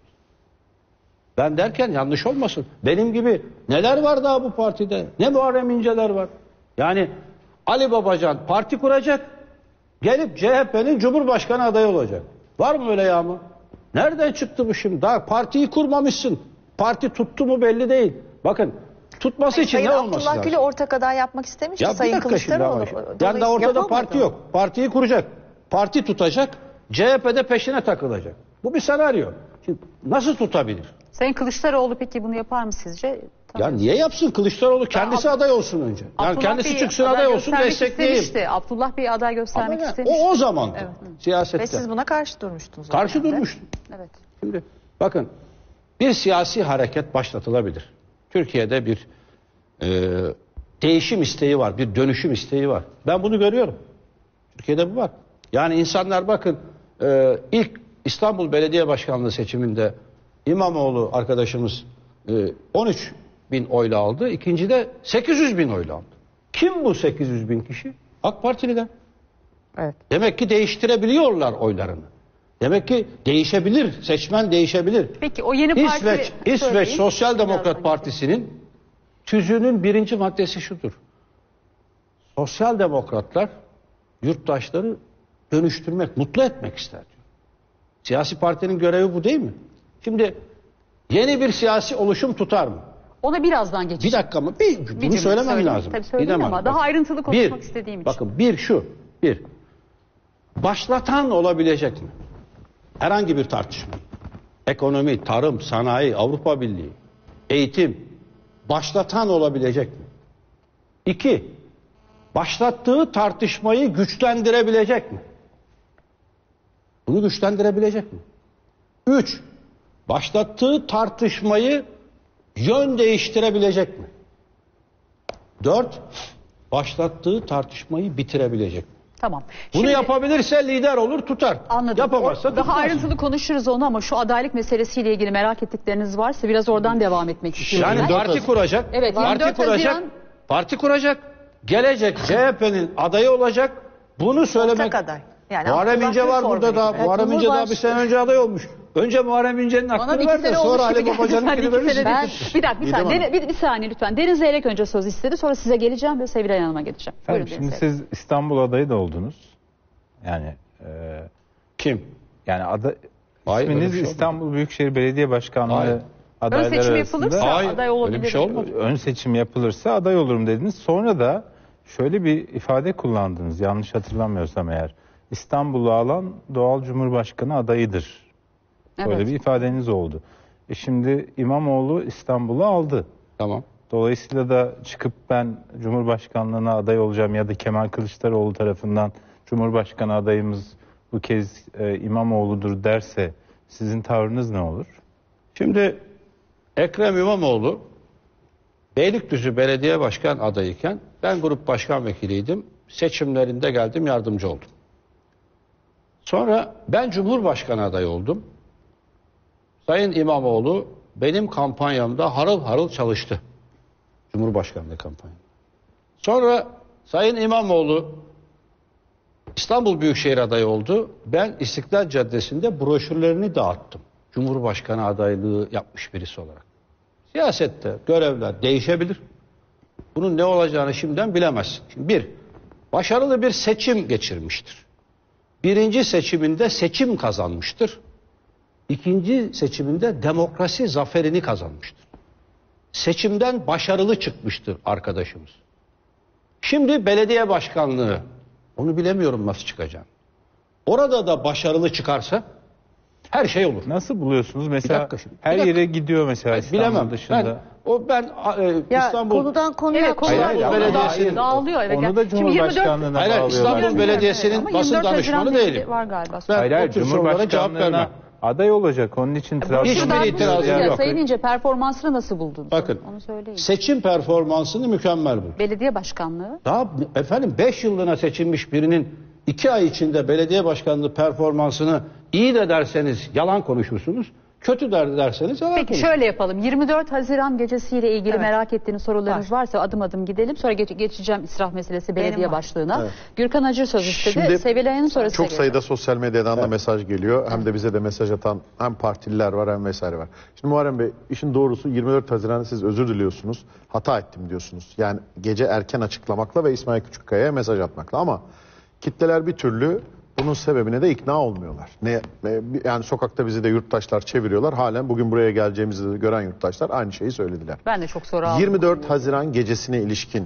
Ben derken yanlış olmasın. Benim gibi neler var daha bu partide? Ne Muharrem İnceler var? Yani Ali Babacan parti kuracak. Gelip CHP'nin Cumhurbaşkanı adayı olacak. Var mı öyle ya mı? Nereden çıktı bu şimdi? Daha partiyi kurmamışsın. Parti tuttu mu belli değil. Bakın tutması için Sayın ne olması Abdullah lazım? Gül'ü ortak aday yapmak istemişti Ya bir Sayın dakika şimdi ama. Kılıçdaroğlu. Yani daha ortada Yapamadı. parti yok. Partiyi kuracak. Parti tutacak. CHP'de peşine takılacak. Bu bir senaryo. Şimdi nasıl tutabilir? Sayın Kılıçdaroğlu peki bunu yapar mı sizce? Ya niye yapsın? Kılıçdaroğlu kendisi aday olsun önce. Yani Abdullah kendisi Bey çıksın aday aday olsun, göstermek destekleyeyim. istemişti. Abdullah Bey aday göstermek Ama istemişti. o zaman Evet. siyasette. Ve siz buna karşı durmuştunuz. o Karşı dönemde. durmuştum. Evet. Şimdi bakın bir siyasi hareket başlatılabilir. Türkiye'de bir değişim isteği var, bir dönüşüm isteği var. Ben bunu görüyorum. Türkiye'de bu var. Yani insanlar bakın ilk İstanbul Belediye Başkanlığı seçiminde İmamoğlu arkadaşımız 13.000 oyla aldı. İkincide 800.000 oyla aldı. Kim bu 800.000 kişi? AK Partililer. Evet. Demek ki değiştirebiliyorlar oylarını. Demek ki değişebilir, seçmen değişebilir. Peki o yeni parti İsveç söyleyin. Sosyal Birazdan Demokrat Partisi'nin tüzüğünün 1. maddesi şudur. Sosyal demokratlar yurttaşları dönüştürmek, mutlu etmek ister diyor. Siyasi partinin görevi bu değil mi? Şimdi yeni bir siyasi oluşum tutar mı? Ona birazdan Bir geçeceğim. dakika mı? Bunu cümle söylemem söyleyeyim. lazım. Tabii söyleyin Gidemem. ama daha Bak. ayrıntılı konuşmak istediğim için. Bakın bir. Başlatan olabilecek mi? Herhangi bir tartışma. Ekonomi, tarım, sanayi, Avrupa Birliği, eğitim başlatan olabilecek mi? 2. Başlattığı tartışmayı güçlendirebilecek mi? Bunu güçlendirebilecek mi? 3. Başlattığı tartışmayı yön değiştirebilecek mi? 4. Başlattığı tartışmayı bitirebilecek mi? Tamam. Bunu Şimdi- yapabilirse lider olur, tutar. Anladım. Yapamazsa Daha tutmaz. ayrıntılı konuşuruz onu ama şu adaylık meselesiyle ilgili merak ettikleriniz varsa biraz oradan devam etmek istiyorum. Yani ben. parti kuracak. Evet, parti 24 kuracak. Haziran- Parti kuracak. Gelecek CHP'nin adayı olacak. Bunu söylemek. Ortak aday. Yani Muharrem Abdullah İnce Gül var burada da. formülü. Muharrem İnce daha bir sene önce aday olmuş. Önce Muharrem İnce'nin Bana hakkını bir ver iki de sene olmuş sonra Ali gibi geldi. Babacan'ınkini Sen iki sene verirsin. Bir dakika bir saniye lütfen. Deniz Zeyrek önce söz istedi. Sonra size geleceğim ve Sevilay Hanım'a geleceğim. Efendim, Buyurun şimdi Deniz Zeyrek. siz İstanbul adayı da oldunuz. Yani Kim? yani Hayır, öyle bir isminiz şey olmadı. İstanbul Büyükşehir Belediye Başkanlığı Hayır. Ön adayları seçim arasında yapılırsa Hayır, aday öyle olabilir. bir şey olmadı. ön seçim yapılırsa aday olurum dediniz. Sonra da şöyle bir ifade kullandınız, yanlış hatırlamıyorsam eğer. İstanbul'u alan doğal Cumhurbaşkanı adayıdır. Böyle Evet. bir ifadeniz oldu. Şimdi İmamoğlu İstanbul'u aldı. Tamam. Dolayısıyla da çıkıp ben Cumhurbaşkanlığına aday olacağım ya da Kemal Kılıçdaroğlu tarafından Cumhurbaşkanı adayımız bu kez İmamoğlu'dur derse sizin tavrınız ne olur? Şimdi Ekrem İmamoğlu Beylikdüzü Belediye Başkan adayıyken ben grup başkan vekiliydim. seçimlerinde geldim, yardımcı oldum. Sonra ben Cumhurbaşkanı adayı oldum. Sayın İmamoğlu benim kampanyamda harıl harıl çalıştı. Cumhurbaşkanlığı kampanyamda. Sonra Sayın İmamoğlu İstanbul Büyükşehir adayı oldu. Ben İstiklal Caddesi'nde broşürlerini dağıttım. Cumhurbaşkanı adaylığı yapmış birisi olarak. Siyasette görevler değişebilir. Bunun ne olacağını şimdiden bilemezsin. Şimdi başarılı bir seçim geçirmiştir. Birinci seçiminde seçim kazanmıştır. İkinci seçiminde demokrasi zaferini kazanmıştır. Seçimden başarılı çıkmıştır arkadaşımız. Şimdi belediye başkanlığı, onu bilemiyorum nasıl çıkacağını. Orada da başarılı çıkarsa her şey olur. Nasıl buluyorsunuz? Mesela şimdi, her yere gidiyor mesela İstanbul bilemem. dışında. Ben Ya İstanbul konudan konuya Evet, konudan hayır, konuya. Belediyesi- dağılıyor. Evet. Onu da Şimdi 24 Cumhurbaşkanlığına Hayır, bağlıyorlar. İstanbul Belediyesi'nin Ama basın 24 danışmanı Haziran değilim. var galiba. Ben Hayır, o tür sorulara cevap Cumhurbaşkanlığına vermem. aday olacak. Onun için Hiçbir Trabzon'da itirazım yok. Sayın İnce, performansını nasıl buldunuz? Bakın, Onu söyleyin. seçim performansını mükemmel buldum. Belediye başkanlığı. Daha efendim 5 yıllığına seçilmiş birinin 2 ay içinde belediye başkanlığı performansını iyi de derseniz yalan konuşursunuz. Kötü derseniz yalan Peki konuşursunuz. şöyle yapalım. 24 Haziran gecesiyle ilgili Evet. merak ettiğiniz sorularınız varsa adım adım gidelim. Sonra geçeceğim israf meselesi belediye var. başlığına. Evet. Gürkan Acır söz istedi. Şimdi Sevilay'ın sonrasına çok geçelim. sayıda sosyal medyadan da mesaj geliyor. Hem de bize de mesaj atan hem partililer var hem vesaire var. Şimdi Muharrem Bey, işin doğrusu 24 Haziran'da siz özür diliyorsunuz. Hata ettim diyorsunuz. Yani gece erken açıklamakla ve İsmail Küçükkaya'ya mesaj atmakla, ama kitleler bir türlü bunun sebebine de ikna olmuyorlar. Yani sokakta bizi de yurttaşlar çeviriyorlar. Halen bugün buraya geleceğimizi de gören yurttaşlar aynı şeyi söylediler. Ben de çok soru aldım. 24 Haziran gecesine ilişkin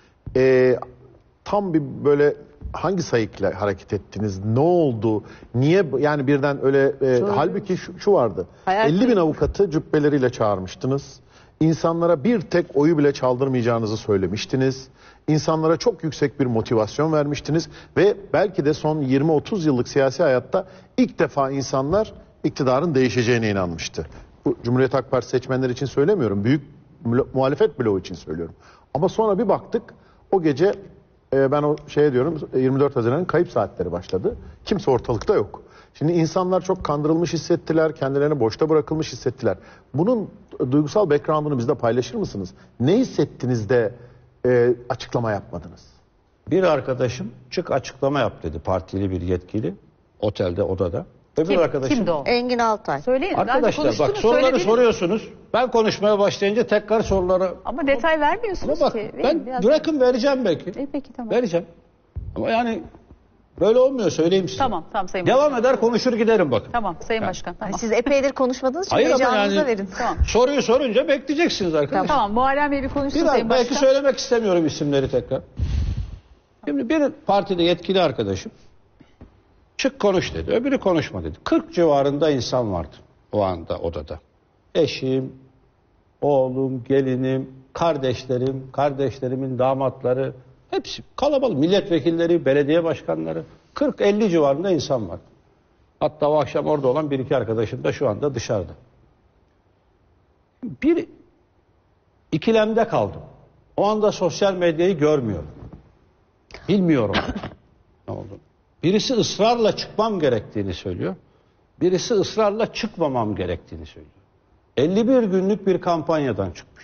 tam bir böyle hangi sayıkla hareket ettiniz? Ne oldu? Niye yani birden öyle halbuki şu vardı. Hayal 50 bin avukatı cübbeleriyle çağırmıştınız. İnsanlara bir tek oyu bile çaldırmayacağınızı söylemiştiniz. İnsanlara çok yüksek bir motivasyon vermiştiniz ve belki de son 20-30 yıllık siyasi hayatta ilk defa insanlar iktidarın değişeceğine inanmıştı. Bu Cumhuriyet Halk Partisi seçmenleri için söylemiyorum. Büyük muhalefet bloğu için söylüyorum. Ama sonra bir baktık o gece ben o şeye diyorum 24 Haziran'ın kayıp saatleri başladı. Kimse ortalıkta yok. Şimdi insanlar çok kandırılmış hissettiler, kendilerini boşta bırakılmış hissettiler. Bunun duygusal background'unu bizle paylaşır mısınız? Ne hissettiniz de açıklama yapmadınız? Bir arkadaşım çık açıklama yap dedi, partili bir yetkili, otelde, odada. Öbür Kim? arkadaşım, Kimdi o? Engin Altay. Söyleyin. arkadaşlar Bence bak konuştunuz, soruları söylediniz. soruyorsunuz. Ben konuşmaya başlayınca tekrar soruları... Ama detay vermiyorsunuz Ama bak ki. ben Biraz- bırakın vereceğim belki. Peki tamam. Vereceğim. Ama yani böyle olmuyor, söyleyeyim size. Tamam Sayın Devam Başkan. eder konuşur giderim bakın. Tamam Sayın Başkan. Tamam. Siz epeydir konuşmadığınız için Hayır ama heyecanınızı yani verin. Tamam. soruyu sorunca bekleyeceksiniz arkadaşlar. Tamam. Muharrem Bey bir konuşsun Biraz Sayın belki Başkan. söylemek istemiyorum isimleri tekrar. Şimdi bir partide yetkili arkadaşım çık konuş dedi. Öbürü konuşma dedi. 40 civarında insan vardı o anda odada. Eşim, oğlum, gelinim, kardeşlerim, kardeşlerimin damatları, hepsi kalabalık. Milletvekilleri, belediye başkanları, 40-50 civarında insan var. Hatta o akşam orada olan bir iki arkadaşım da şu anda dışarıda. Bir ikilemde kaldım. O anda sosyal medyayı görmüyorum. Bilmiyorum ne oldu. Birisi ısrarla çıkmam gerektiğini söylüyor. Birisi ısrarla çıkmamam gerektiğini söylüyor. 51 günlük bir kampanyadan çıkmış.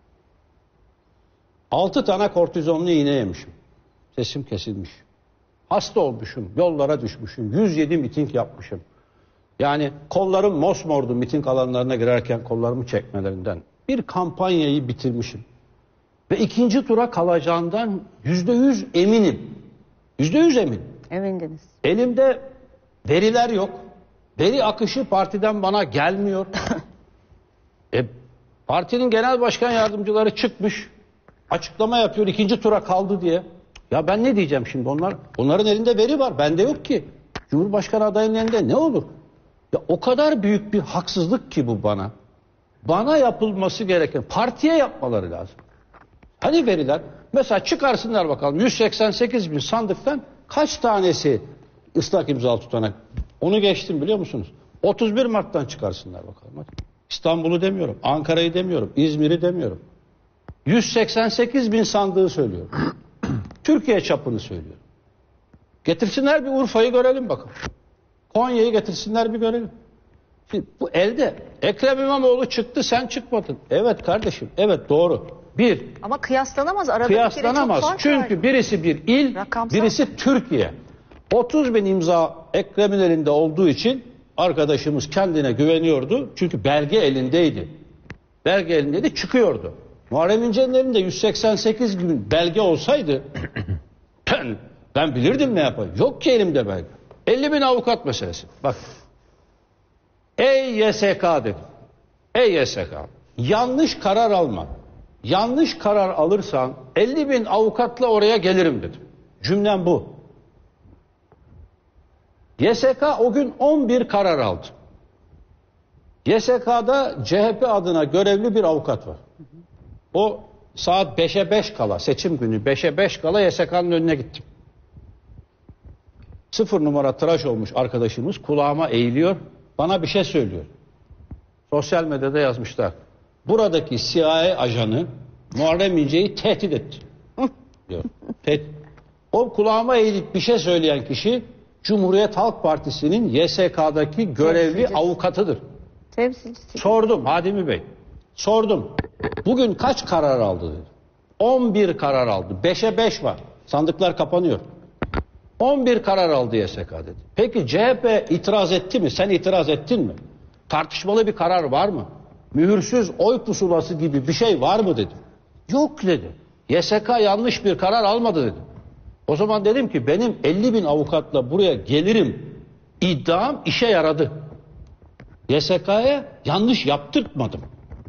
6 tane kortizonlu iğne yemişim. Sesim kesilmiş. Hasta olmuşum, yollara düşmüşüm. 107 miting yapmışım. Yani kollarım mosmordu miting alanlarına girerken kollarımı çekmelerinden. Bir kampanyayı bitirmişim. Ve ikinci tura kalacağından %100 eminim. %100 eminim. Emindiniz. Elimde veriler yok. Veri akışı partiden bana gelmiyor. Partinin genel başkan yardımcıları çıkmış. Açıklama yapıyor ikinci tura kaldı diye. Ya ben ne diyeceğim şimdi onların elinde veri var. Bende yok ki. Cumhurbaşkanı adayının elinde ne olur? Ya o kadar büyük bir haksızlık ki bu bana. Bana yapılması gereken partiye yapmaları lazım. Hani veriler? Mesela çıkarsınlar bakalım 188 bin sandıktan kaç tanesi ıslak imzalı tutanak? Onu geçtim biliyor musunuz? 31 Mart'tan çıkarsınlar bakalım. Hadi. İstanbul'u demiyorum, Ankara'yı demiyorum, İzmir'i demiyorum. 188 bin sandığı söylüyorum. Türkiye çapını söylüyorum. Getirsinler bir Urfa'yı görelim bakın. Konya'yı getirsinler bir görelim. Şimdi bu elde. Ekrem İmamoğlu çıktı, sen çıkmadın. Evet kardeşim, evet doğru. Bir, Ama kıyaslanamaz. Arada bir kere çok kıyaslanamaz. fark Çünkü var. birisi bir il, Rakamsal. birisi Türkiye. 30 bin imza Ekrem'in elinde olduğu için arkadaşımız kendine güveniyordu. Çünkü belge elindeydi. Belge elindeydi, çıkıyordu. Muharrem İnce'nin elinde 188 bin belge olsaydı ben bilirdim ne yapayım. Yok ki elimde belge. 50 bin avukat meselesi. Bak. Ey YSK dedim. Ey YSK. Yanlış karar alma. Yanlış karar alırsan 50 bin avukatla oraya gelirim dedim. Cümlem bu. YSK o gün 11 karar aldı. YSK'da CHP adına görevli bir avukat var. O saat 5'e 5 kala, seçim günü 5'e 5 kala YSK'nın önüne gittim. 0 numara tıraş olmuş arkadaşımız kulağıma eğiliyor, bana bir şey söylüyor. Sosyal medyada yazmışlar. Buradaki CIA ajanı Muharrem İnce'yi tehdit etti. Diyor. O kulağıma eğilip bir şey söyleyen kişi Cumhuriyet Halk Partisi'nin YSK'daki görevli Temsilcisi. avukatıdır. Temsilcisi. Sordum Hadimi Bey. Sordum. Bugün kaç karar aldı dedi. 11 karar aldı. 5'e 5 var. Sandıklar kapanıyor. 11 karar aldı YSK dedi. Peki CHP itiraz etti mi? Sen itiraz ettin mi? Tartışmalı bir karar var mı? Mühürsüz oy pusulası gibi bir şey var mı dedim. Yok dedi. YSK yanlış bir karar almadı dedi. O zaman dedim ki benim 50 bin avukatla buraya gelirim iddiam işe yaradı. YSK'ya yanlış yaptırtmadım.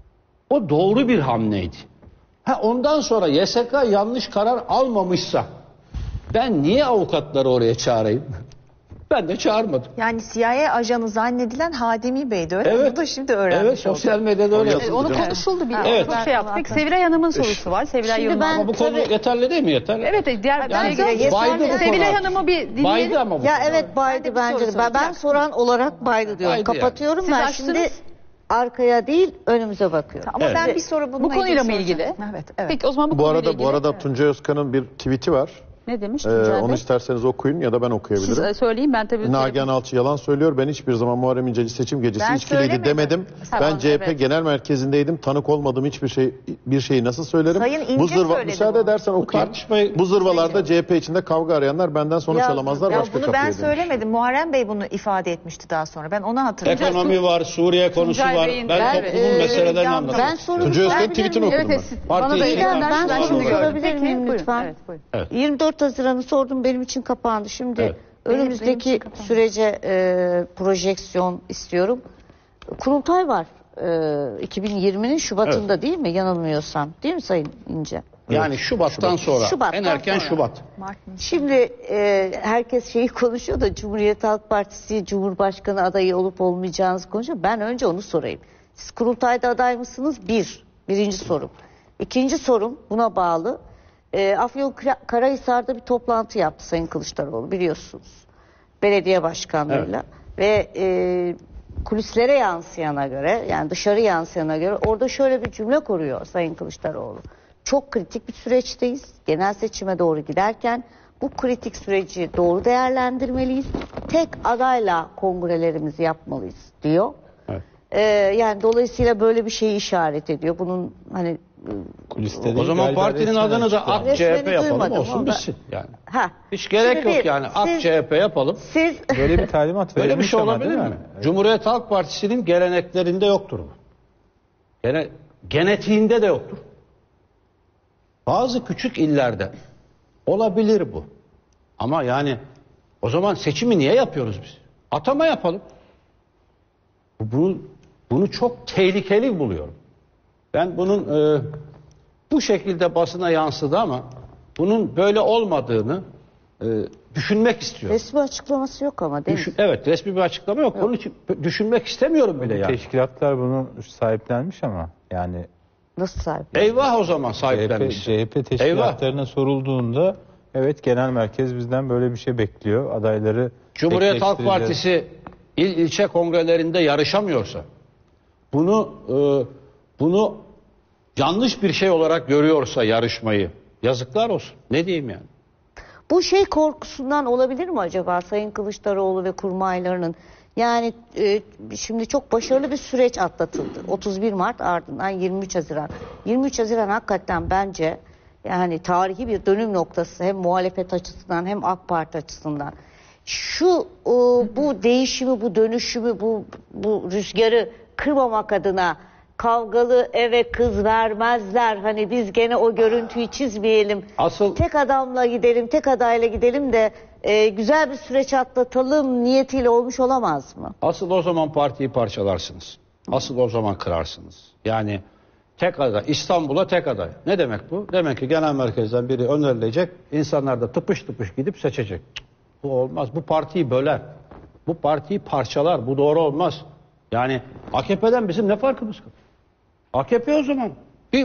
O doğru bir hamleydi. Ondan sonra YSK yanlış karar almamışsa ben niye avukatları oraya çağırayım? Ben de çağırmadım. Yani CIA ajanı zannedilen Hadimi Bey'di öyle mi? Evet. Bu da şimdi öğrenmiş Evet, sosyal medyada öyle. yazıldı. Onu Canım. konuşuldu bir Evet. çok şey yaptık. Sevilay Hanım'ın sorusu var. Sevilay Şimdi Yılmaz. ben- Ama bu konu Tabii- yeterli değil mi? Yeterli. Evet, diğer Yani baydı bu konu. Sevilay Hanım'ı bir dinleyelim. Baydı ama bu Ya konu. evet baydı bir bence soru de. Ben soracağım. soran olarak baydı diyorum. Baydı yani. Kapatıyorum. Siz Ben açtınız. şimdi arkaya değil önümüze bakıyorum. Ama Evet. ben bir soru bununla Bu konuyla mı soracağım. ilgili? Evet, evet. Peki o zaman bu Bu konuyla arada ilgili. Tuncay Özkan'ın bir tweet'i var. Ne demiş Tuncay Onu Bey? isterseniz okuyun ya da ben okuyabilirim. Siz söyleyin ben tabii. Nagihan Alçı yalan söylüyor. Ben hiçbir zaman Muharrem İnce seçim gecesi Ben içkiliydi söylemedim. demedim. Tamam, Ben CHP evet. genel merkezindeydim. Tanık olmadığım bir şeyi nasıl söylerim? Sayın İnce söyledi müsaade bunu. edersen okuyayım. tartışmayı- Bu zırvalarda CHP içinde kavga arayanlar benden sonuç Ya- alamazlar. Ya başka bunu kapıya ben demiş. söylemedim. Muharrem Bey bunu ifade etmişti daha sonra. Ben onu hatırlıyorum. Ekonomi var, Suriye konusu Tuncay var. Bey'in- Ben Ben- toplumun meselelerini ben anlatıyorum. Ben sorumu Tuncay Özkan'ın sorabilir tweetini miyim? okudum Evet, ben. siz Parti bana da içi- göndermiş, Ben ben sorumu şimdi gördüm. sorabilir miyim Buyurun, lütfen? evet, buyurun. Evet. 24 Haziran'ı sordum benim için kapandı. Şimdi Evet. Benim önümüzdeki için kapandı. sürece projeksiyon istiyorum. Kurultay var. 2020'nin Şubat'ında değil mi? Yanılmıyorsam. Değil mi Sayın İnce? Yani Şubat'tan sonra. Şubat'tan En erken sonra. Şubat. Şimdi herkes şeyi konuşuyor da Cumhuriyet Halk Partisi Cumhurbaşkanı adayı olup olmayacağınızı konuşuyor. Ben önce onu sorayım. Siz kurultayda aday mısınız? Birinci sorum. İkinci sorum buna bağlı. Afyonkarahisar'da bir toplantı yaptı Sayın Kılıçdaroğlu biliyorsunuz. Belediye başkanlarıyla. Ve kulislere yansıyana göre yani dışarı yansıyana göre orada şöyle bir cümle kuruyor Sayın Kılıçdaroğlu. Çok kritik bir süreçteyiz. Genel seçime doğru giderken bu kritik süreci doğru değerlendirmeliyiz. Tek adayla kongrelerimizi yapmalıyız diyor. Evet. Yani dolayısıyla böyle bir şeyi işaret ediyor. Bunun hani Kuliste O değil, zaman galiba partinin resmen adını da açıklandı. AK Resmini CHP yapalım duymadım olsun ama- bitsin yani. ha. Hiç gerek Şimdi yok yani. AK siz- CHP yapalım. Siz Böyle bir talimat Böyle bir verilmiş şey ama olabilir değil mi? mi? Cumhuriyet Halk Partisi'nin geleneklerinde yoktur bu. Genetiğinde de yoktur. Bazı küçük illerde olabilir bu. Ama yani o zaman seçimi niye yapıyoruz biz? Atama yapalım. Bunu çok tehlikeli buluyorum. Ben bunun bu şekilde basına yansıdı ama bunun böyle olmadığını düşünmek istiyorum. resmi açıklaması yok ama değil mi? Evet, resmi bir açıklama yok. Onun için düşünmek istemiyorum bile yani. Teşkilatlar bunu sahiplenmiş ama yani Nasıl sahip? Eyvah o zaman sahiplenmiş. CHP teşkilatlarına sorulduğunda evet genel merkez bizden böyle bir şey bekliyor. Adayları Cumhuriyet Halk bekleştireceğiz. Partisi ilçe kongrelerinde yarışamıyorsa bunu yanlış bir şey olarak görüyorsa yarışmayı yazıklar olsun. Ne diyeyim yani? Bu şey korkusundan olabilir mi acaba Sayın Kılıçdaroğlu ve kurmaylarının? Yani şimdi çok başarılı bir süreç atlatıldı. 31 Mart ardından 23 Haziran. 23 Haziran hakikaten bence yani tarihi bir dönüm noktası hem muhalefet açısından hem AK Parti açısından. Bu değişimi, bu dönüşümü, bu rüzgarı kırmamak adına kavgalı eve kız vermezler. Hani biz gene o görüntüyü çizmeyelim. Asıl Tek adamla gidelim, tek adayla gidelim de güzel bir süreç atlatalım niyetiyle olmuş olamaz mı? Asıl o zaman partiyi parçalarsınız. Asıl o zaman kırarsınız. Yani tek aday, İstanbul'a tek aday. Ne demek bu? Demek ki genel merkezden biri önerilecek, insanlar da tıpış tıpış gidip seçecek. Cık, bu olmaz. Bu partiyi böler. Bu partiyi parçalar. Bu doğru olmaz. Yani AKP'den bizim ne farkımız kalır? AKP o zaman.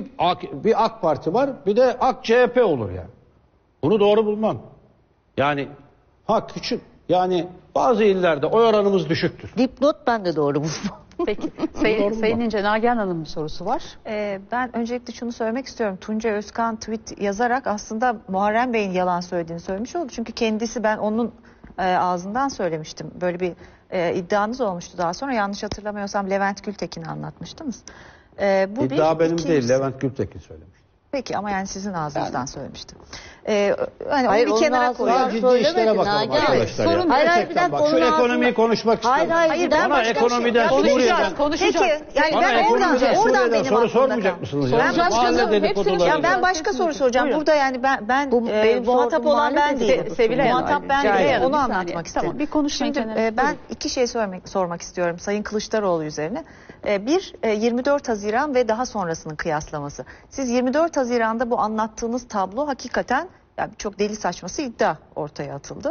Bir AK Parti var, bir de AK CHP olur yani. Bunu doğru bulmam. Yani küçük, yani bazı illerde oy oranımız düşüktür. Dipnot ben de doğru bulmam. Peki. Sayın İnce, Nagihan Hanım'ın sorusu var. Ben öncelikle şunu söylemek istiyorum. Tuncay Özkan tweet yazarak aslında Muharrem Bey'in yalan söylediğini söylemiş oldu. Çünkü kendisi, ben onun ağzından söylemiştim. Böyle bir iddianız olmuştu daha sonra. Yanlış hatırlamıyorsam Levent Gültekin'i anlatmıştınız. İddia benim değil, Levent Gültekin söylemiş. Peki ama yani sizin ağzınızdan söylemiştim. Hani Hayır, onu bir kenara onun koyuyoruz. ağzından Ciddi işlere bakalım Nagihan. arkadaşlar. Sorun- ya. Hayır, Gerçekten bir dakika, bak, şu onun ekonomiyi ağzından- konuşmak istiyorum. Hayır, ben Bana başka bir şey- ekonomiden, Konuşacağız, Suriye'den, konuşacağız. Peki yani bana ben oradan Suriye'den benim soru aklımda sormayacak kalan. mısınız? Soracağız Ya? Mahalle canım, dedikoduları. hepsini Ya ben Evet, başka soru kesinlikle. soracağım. Buyurun. Burada yani ben Bu benim muhatap sorduğum olan ben muhalefet değilim. değil. Sevilay Hanım, Muhatap ben Cahil değilim. Hanım, Onu bir saniye. anlatmak istedim. Tamam, bir konuşmayın Şimdi kenara. ben Buyurun. iki şey sormak istiyorum Sayın Kılıçdaroğlu üzerine. Bir, 24 Haziran ve daha sonrasının kıyaslaması. Siz 24 Haziran'da bu anlattığınız tablo hakikaten yani çok deli saçması iddia ortaya atıldı.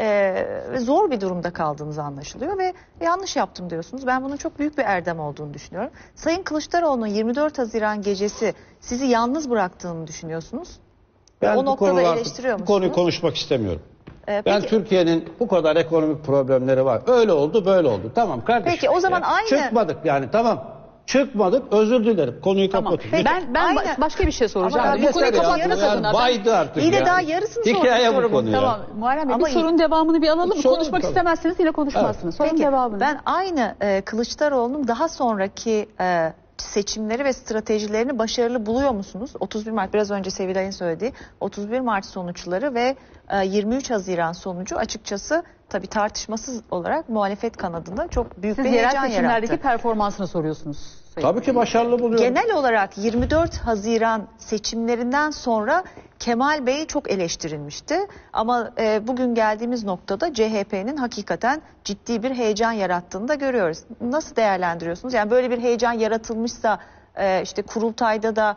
Ve zor bir durumda kaldığınız anlaşılıyor ve yanlış yaptım diyorsunuz. Ben bunun çok büyük bir erdem olduğunu düşünüyorum. Sayın Kılıçdaroğlu'nun 24 Haziran gecesi sizi yalnız bıraktığını düşünüyorsunuz. Ben O bu noktada eleştiriyor bu konuyu musunuz? konuşmak istemiyorum. Ben Peki, Türkiye'nin bu kadar ekonomik problemleri var. Öyle oldu, böyle oldu. Tamam kardeşim. Peki, o zaman Ya, aynı- Çıkmadık yani, tamam. Çıkmadık, özür dilerim. Konuyu Tamam. kapatın. Ben Aynı- başka bir şey soracağım. Ama Bu Yeter konuyu ya, kapatmak bunlar adına. baydı artık İyi de ya. daha yarısını sordum Hikaye bu sorumun. konu ya. Tamam Muharrem Bey, Ama bir sorunun devamını bir alalım. Sorun, Konuşmak tabii. istemezseniz yine konuşmazsınız. Sorunun Peki, devamını. ben aynı Kılıçdaroğlu'nun daha sonraki seçimleri ve stratejilerini başarılı buluyor musunuz? 31 Mart, biraz önce Sevilay'ın söylediği 31 Mart sonuçları ve 23 Haziran sonucu açıkçası tabii tartışmasız olarak muhalefet kanadında çok büyük Siz bir yerel heyecan seçimlerdeki yarattı. performansını soruyorsunuz. Sayın Tabii ki başarılı buluyorum. Genel olarak 24 Haziran seçimlerinden sonra Kemal Bey çok eleştirilmişti. Ama bugün geldiğimiz noktada CHP'nin hakikaten ciddi bir heyecan yarattığını da görüyoruz. Nasıl değerlendiriyorsunuz? Yani böyle bir heyecan yaratılmışsa işte kurultayda da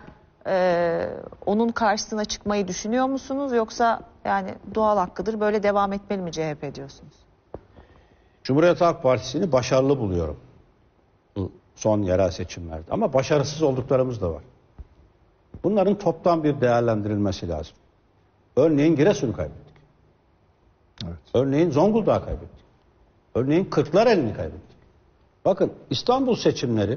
onun karşısına çıkmayı düşünüyor musunuz? Yoksa yani doğal hakkıdır, böyle devam etmeli mi CHP diyorsunuz? Cumhuriyet Halk Partisi'ni başarılı buluyorum. Bu son yerel seçimlerde. Ama başarısız olduklarımız da var. Bunların toptan bir değerlendirilmesi lazım. Örneğin Giresun'u kaybettik. Evet. Örneğin Zonguldak'ı kaybettik. Örneğin Kırklareli'ni kaybettik. Bakın, İstanbul seçimleri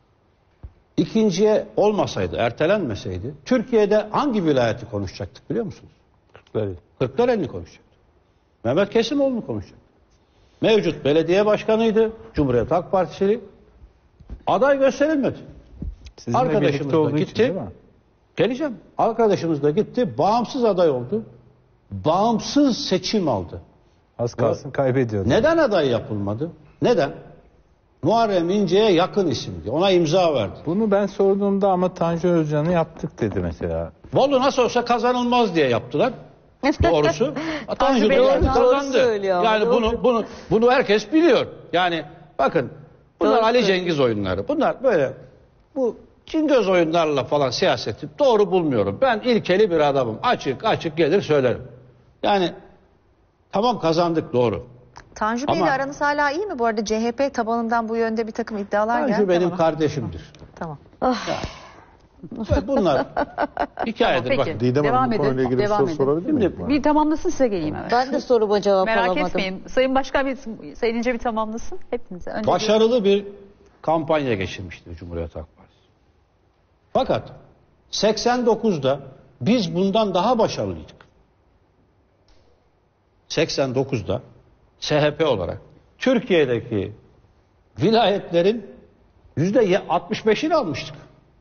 ikinciye olmasaydı, ertelenmeseydi Türkiye'de hangi vilayeti konuşacaktık biliyor musunuz? Kırklareli'ni konuşacaktık. Mehmet Kesimoğlu'nu konuşacaktık. Mevcut belediye başkanıydı, Cumhuriyet Halk Partisi. Aday gösterilmedi. Sizinle Arkadaşımız birlikte da olduğu için gitti. değil mi? Geleceğim. Arkadaşımız da gitti, bağımsız aday oldu. Bağımsız seçim aldı. Az kalsın kaybediyordu. Neden aday yapılmadı? Neden? Muharrem İnce'ye yakın isimdi. Ona imza verdi. Bunu ben sorduğumda ama Tanju Özcan'ı yaptık dedi mesela. Bolu nasıl olsa kazanılmaz diye yaptılar. Doğrusu. Tanju Bey da doğru kazandı. söylüyor ama, Yani bunu herkes biliyor. Yani bakın, bunlar Doğru Ali söylüyor. Cengiz oyunları. Bunlar böyle bu cingöz oyunlarla falan siyaseti doğru bulmuyorum. Ben ilkeli bir adamım. Açık gelir söylerim. Yani tamam, kazandık, doğru. Tanju Bey'le Ama- aranız hala iyi mi? Bu arada CHP tabanından bu yönde bir takım iddialar geldi. Tanju benim ama- kardeşimdir. Tamam. Ve bunlar hikayedir. Peki. Bakın. Didem Devam Hanım bu edin, konuyla ilgili bir devam soru edin. sorabilir miyim? Şimdi Bir tamamlasın, size geleyim hemen. Ben de soruma cevap Merak alamadım. etmeyin. Sayın Başkan, Sayın İnce bir tamamlasın. Hepinize. Önce Başarılı bir kampanya geçirmiştir Cumhuriyet Halk Partisi. Fakat 89'da biz bundan daha başarılıydık. 89'da SHP olarak Türkiye'deki vilayetlerin %65'ini almıştık.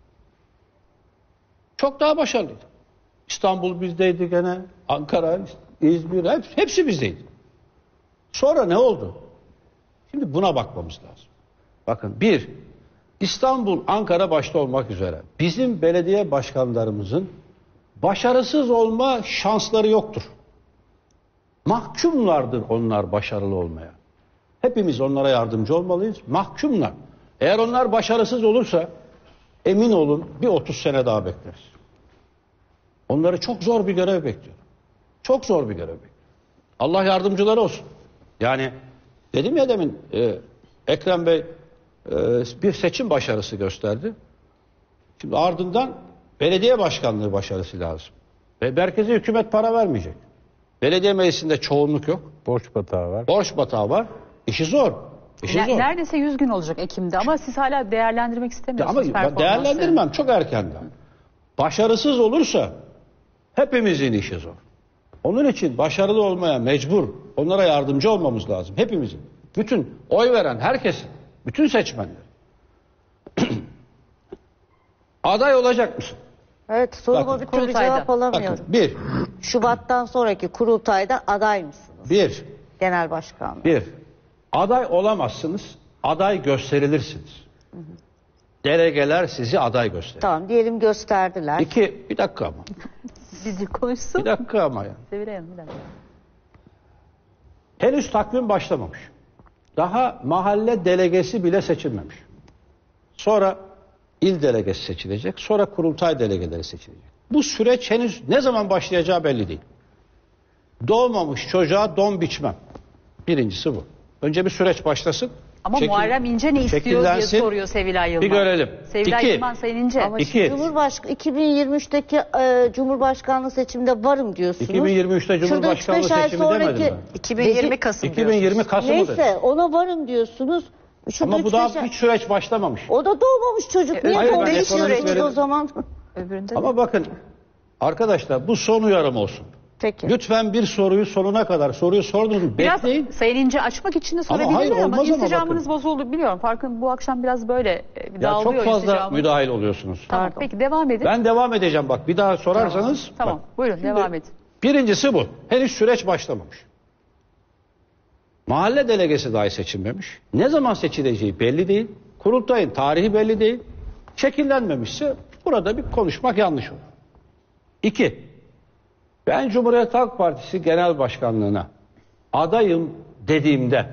Çok daha başarılıydı. İstanbul bizdeydi gene, Ankara, İzmir, hepsi bizdeydi. Sonra ne oldu? Şimdi buna bakmamız lazım. Bakın, bir, İstanbul, Ankara başta olmak üzere bizim belediye başkanlarımızın başarısız olma şansları yoktur. Mahkumlardır onlar başarılı olmaya. Hepimiz onlara yardımcı olmalıyız. Mahkumlar. Eğer onlar başarısız olursa emin olun bir 30 sene daha bekleriz. Onları çok zor bir görev bekliyor. Çok zor bir görev bekliyor. Allah yardımcıları olsun. Yani dedim ya demin Ekrem Bey bir seçim başarısı gösterdi. Şimdi ardından belediye başkanlığı başarısı lazım. Ve merkeze hükümet para vermeyecek. Belediye meclisinde çoğunluk yok. Borç batağı var. Borç batağı var. İşi zor. İşi zor. Neredeyse 100 gün olacak Ekim'de ama siz hala değerlendirmek istemiyorsunuz. Ama ben değerlendirmem çok erkenden. Başarısız olursa hepimizin işi zor. Onun için başarılı olmaya mecbur. Onlara yardımcı olmamız lazım. Hepimizin. Bütün oy veren herkesin. Bütün seçmenler. Aday olacak mısın? Evet, soruma Bakın, bir türlü kurultayda. cevap alamıyorum. Bakın, bir. Şubat'tan sonraki kurultayda aday mısınız? Bir. Genel başkanlık. Bir. Aday olamazsınız. Aday gösterilirsiniz. Delegeler sizi aday gösterir. Tamam, diyelim gösterdiler. İki. Bir dakika ama. Bizi konuşsun. Bir dakika ama ya. Sevilay Hanım, bir dakika. Henüz takvim başlamamış. Daha mahalle delegesi bile seçilmemiş. Sonra il delegesi seçilecek. Sonra kurultay delegeleri seçilecek. Bu süreç henüz ne zaman başlayacağı belli değil. Doğmamış çocuğa don biçmem. Birincisi bu. Önce bir süreç başlasın. Ama Muharrem İnce ne istiyor diye şekillensin. soruyor Sevilay Yılmaz. Bir görelim. Sevilay İki. Yılmaz, Sayın İnce. Ama İki. 2023'teki Cumhurbaşkanlığı seçiminde varım diyorsunuz. 2023'te Cumhurbaşkanlığı Şurada 3-5 ay seçimi demedim sonraki- ben. 2020 Kasım 2020 Kasım'ı dedim. Neyse, ona varım diyorsunuz. Şurada Ama bu 3-5 daha ay- hiç süreç başlamamış. O da doğmamış çocuk. Niye hayır, ben doğmamış ekonomik süreç verim- o zaman? Öbüründe Ama bakın arkadaşlar, bu son uyarım olsun. Peki. Lütfen bir soruyu sonuna kadar soruyu sordunuz. Biraz Bekleyin. Sayın İnce açmak için de Ama hayır, sorabilirler ama olmaz ama insicamınız bakın. bozuldu biliyorum. Farkın bu akşam biraz böyle Ya dağılıyor çok fazla insicamınız. müdahil oluyorsunuz. Tamam, Pardon. peki devam edin. Ben devam edeceğim bak. Bir daha sorarsanız. Tamam, bak. buyurun Şimdi devam edin. Birincisi bu. Henüz süreç başlamamış. Mahalle delegesi dahi seçilmemiş. Ne zaman seçileceği belli değil. Kurultayın tarihi belli değil. Şekillenmemişse burada bir konuşmak yanlış olur. İki, ben Cumhuriyet Halk Partisi Genel Başkanlığı'na adayım dediğimde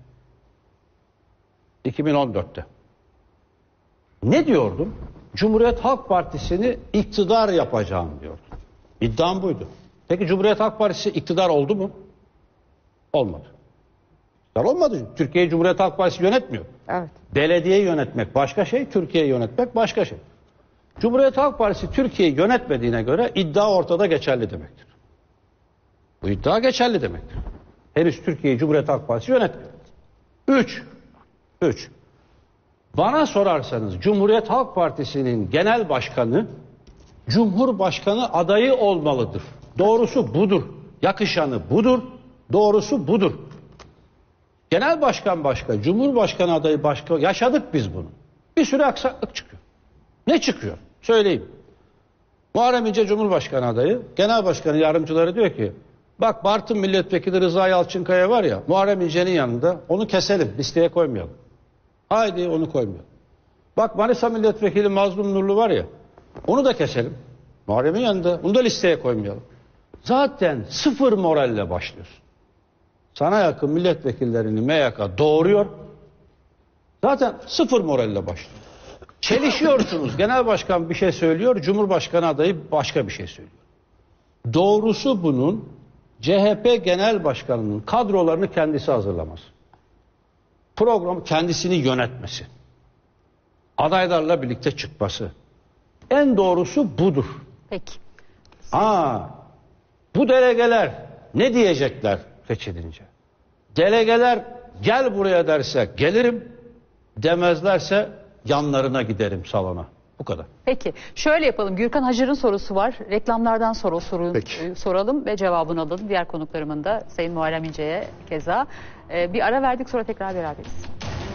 2014'te ne diyordum? Cumhuriyet Halk Partisi'ni iktidar yapacağım diyordum. İddiam buydu. Peki Cumhuriyet Halk Partisi iktidar oldu mu? Olmadı. İktidar olmadı. Türkiye Cumhuriyet Halk Partisi yönetmiyor. Evet. Belediye yönetmek başka şey, Türkiye'yi yönetmek başka şey. Cumhuriyet Halk Partisi Türkiye'yi yönetmediğine göre iddia ortada geçerli demektir. Bu iddia geçerli demektir. Henüz Türkiye'yi Cumhuriyet Halk Partisi yönetmiyor. Üç. Bana sorarsanız Cumhuriyet Halk Partisi'nin genel başkanı Cumhurbaşkanı adayı olmalıdır. Doğrusu budur. Yakışanı budur. Doğrusu budur. Genel başkan başka, Cumhurbaşkanı adayı başka. Yaşadık biz bunu. Bir sürü aksaklık çıkıyor. Ne çıkıyor? Söyleyeyim. Muharrem İnce Cumhurbaşkanı adayı, Genel Başkanı yardımcıları diyor ki, bak Bartın Milletvekili Rıza Yalçınkaya var ya, Muharrem İnce'nin yanında, onu keselim, listeye koymayalım. Haydi onu koymayalım. Bak Manisa Milletvekili Mazlum Nurlu var ya, onu da keselim. Muharrem'in yanında, onu da listeye koymayalım. Zaten sıfır moralle başlıyorsun. Sana yakın milletvekillerini MYK doğuruyor. Zaten sıfır moralle başlıyor. Çelişiyorsunuz. Genel başkan bir şey söylüyor, Cumhurbaşkanı adayı başka bir şey söylüyor. Doğrusu bunun CHP Genel Başkanı'nın kadrolarını kendisi hazırlaması. Programı kendisini yönetmesi. Adaylarla birlikte çıkması. En doğrusu budur. Peki. Bu delegeler ne diyecekler seçilince? Delegeler gel buraya derse gelirim, demezlerse yanlarına giderim salona. Bu kadar. Peki şöyle yapalım. Gürkan Hacır'ın sorusu var. Reklamlardan sonra o soruyu Peki. soralım ve cevabını alalım. Diğer konuklarımın da Sayın Muharrem İnce'ye keza. Bir ara verdik, sonra tekrar beraberiz.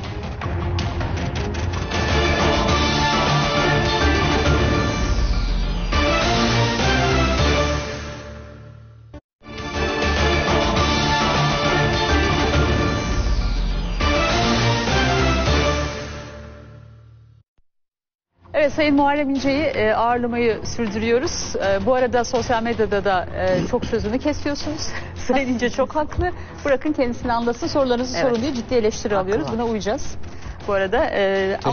Evet, Sayın Muharrem İnce'yi ağırlamayı sürdürüyoruz. Bu arada sosyal medyada da çok sözünü kesiyorsunuz. Sayın İnce çok haklı. Bırakın kendisini anlasın, sorularınızı sorun diye ciddi eleştiri alıyoruz. Buna uyacağız. Bu arada ama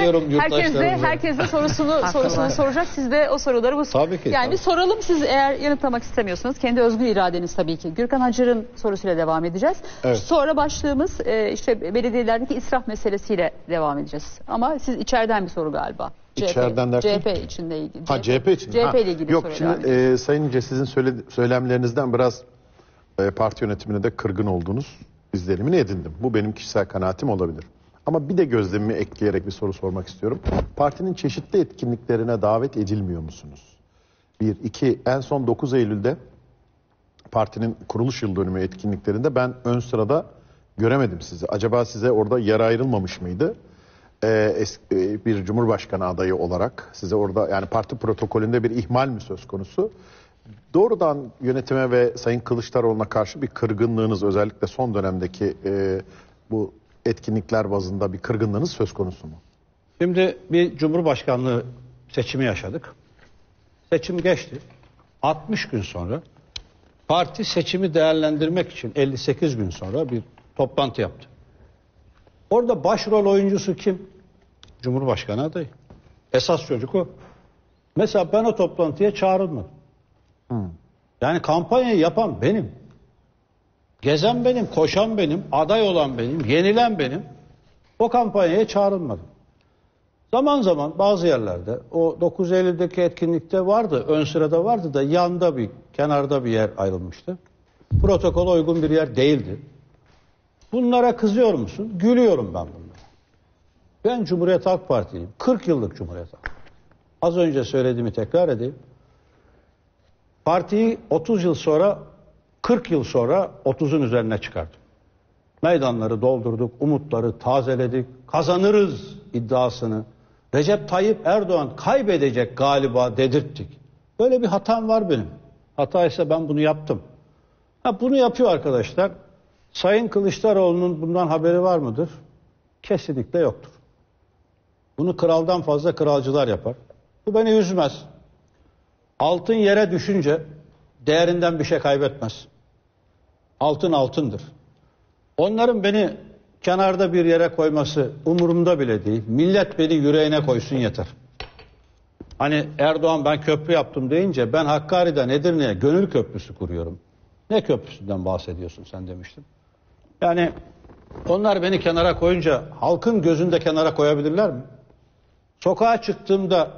herkes de sorusunu soracak. Siz de o soruları Tabii ki, yani tabii. soralım, siz eğer yanıtlamak istemiyorsanız kendi özgür iradeniz tabii ki. Gürkan Hacır'ın sorusuyla devam edeceğiz. Evet. Sonra başlığımız işte belediyelerdeki israf meselesiyle devam edeceğiz. Ama siz içeriden bir soru galiba. İçeriden derken? CHP içinde ilgili. Ha, CHP için. CHP ile ilgili Yok, soru şimdi devam Sayın İnce, sizin söylemlerinizden biraz parti yönetimine de kırgın olduğunuz izlenimini edindim. Bu benim kişisel kanaatim olabilir. Ama bir de gözlemimi ekleyerek bir soru sormak istiyorum. Partinin çeşitli etkinliklerine davet edilmiyor musunuz? Bir, iki, en son 9 Eylül'de partinin kuruluş yıl dönümü etkinliklerinde ben ön sırada göremedim sizi. Acaba size orada yer ayrılmamış mıydı? Bir cumhurbaşkanı adayı olarak size orada, yani parti protokolünde bir ihmal mi söz konusu? Doğrudan yönetime ve Sayın Kılıçdaroğlu'na karşı bir kırgınlığınız, özellikle son dönemdeki bu etkinlikler bazında bir kırgınlığınız söz konusu mu? Şimdi bir cumhurbaşkanlığı seçimi yaşadık. Seçim geçti. 60 gün sonra parti seçimi değerlendirmek için 58 gün sonra bir toplantı yaptı. Orada başrol oyuncusu kim? Cumhurbaşkanı adayı. Esas çocuk o. Mesela ben o toplantıya çağrılmadım. Yani kampanyayı yapan benim. Gezen benim, koşan benim, aday olan benim, yenilen benim. O kampanyaya çağrılmadım. Zaman zaman bazı yerlerde o 9 Eylül'deki etkinlikte vardı, ön sırada vardı da yanda bir, kenarda bir yer ayrılmıştı. Protokola uygun bir yer değildi. Bunlara kızıyor musun? Gülüyorum ben bunlara. Ben Cumhuriyet Halk Parti'yim. 40 yıllık Cumhuriyet Halk Partisi. Az önce söylediğimi tekrar edeyim. Partiyi 30 yıl sonra, 40 yıl sonra 30'un üzerine çıkardım. Meydanları doldurduk, umutları tazeledik, kazanırız iddiasını Recep Tayyip Erdoğan kaybedecek galiba dedirttik. Böyle bir hatam var benim. Hataysa ben bunu yaptım. Bunu yapıyor arkadaşlar. Sayın Kılıçdaroğlu'nun bundan haberi var mıdır? Kesinlikle yoktur. Bunu kraldan fazla kralcılar yapar. Bu beni üzmez. Altın yere düşünce değerinden bir şey kaybetmez. Altın altındır. Onların beni kenarda bir yere koyması umurumda bile değil. Millet beni yüreğine koysun yeter. Hani Erdoğan ben köprü yaptım deyince ben Hakkari'den Edirne'ye gönül köprüsü kuruyorum. Ne köprüsünden bahsediyorsun sen demiştim. Yani onlar beni kenara koyunca halkın gözünde kenara koyabilirler mi? Sokağa çıktığımda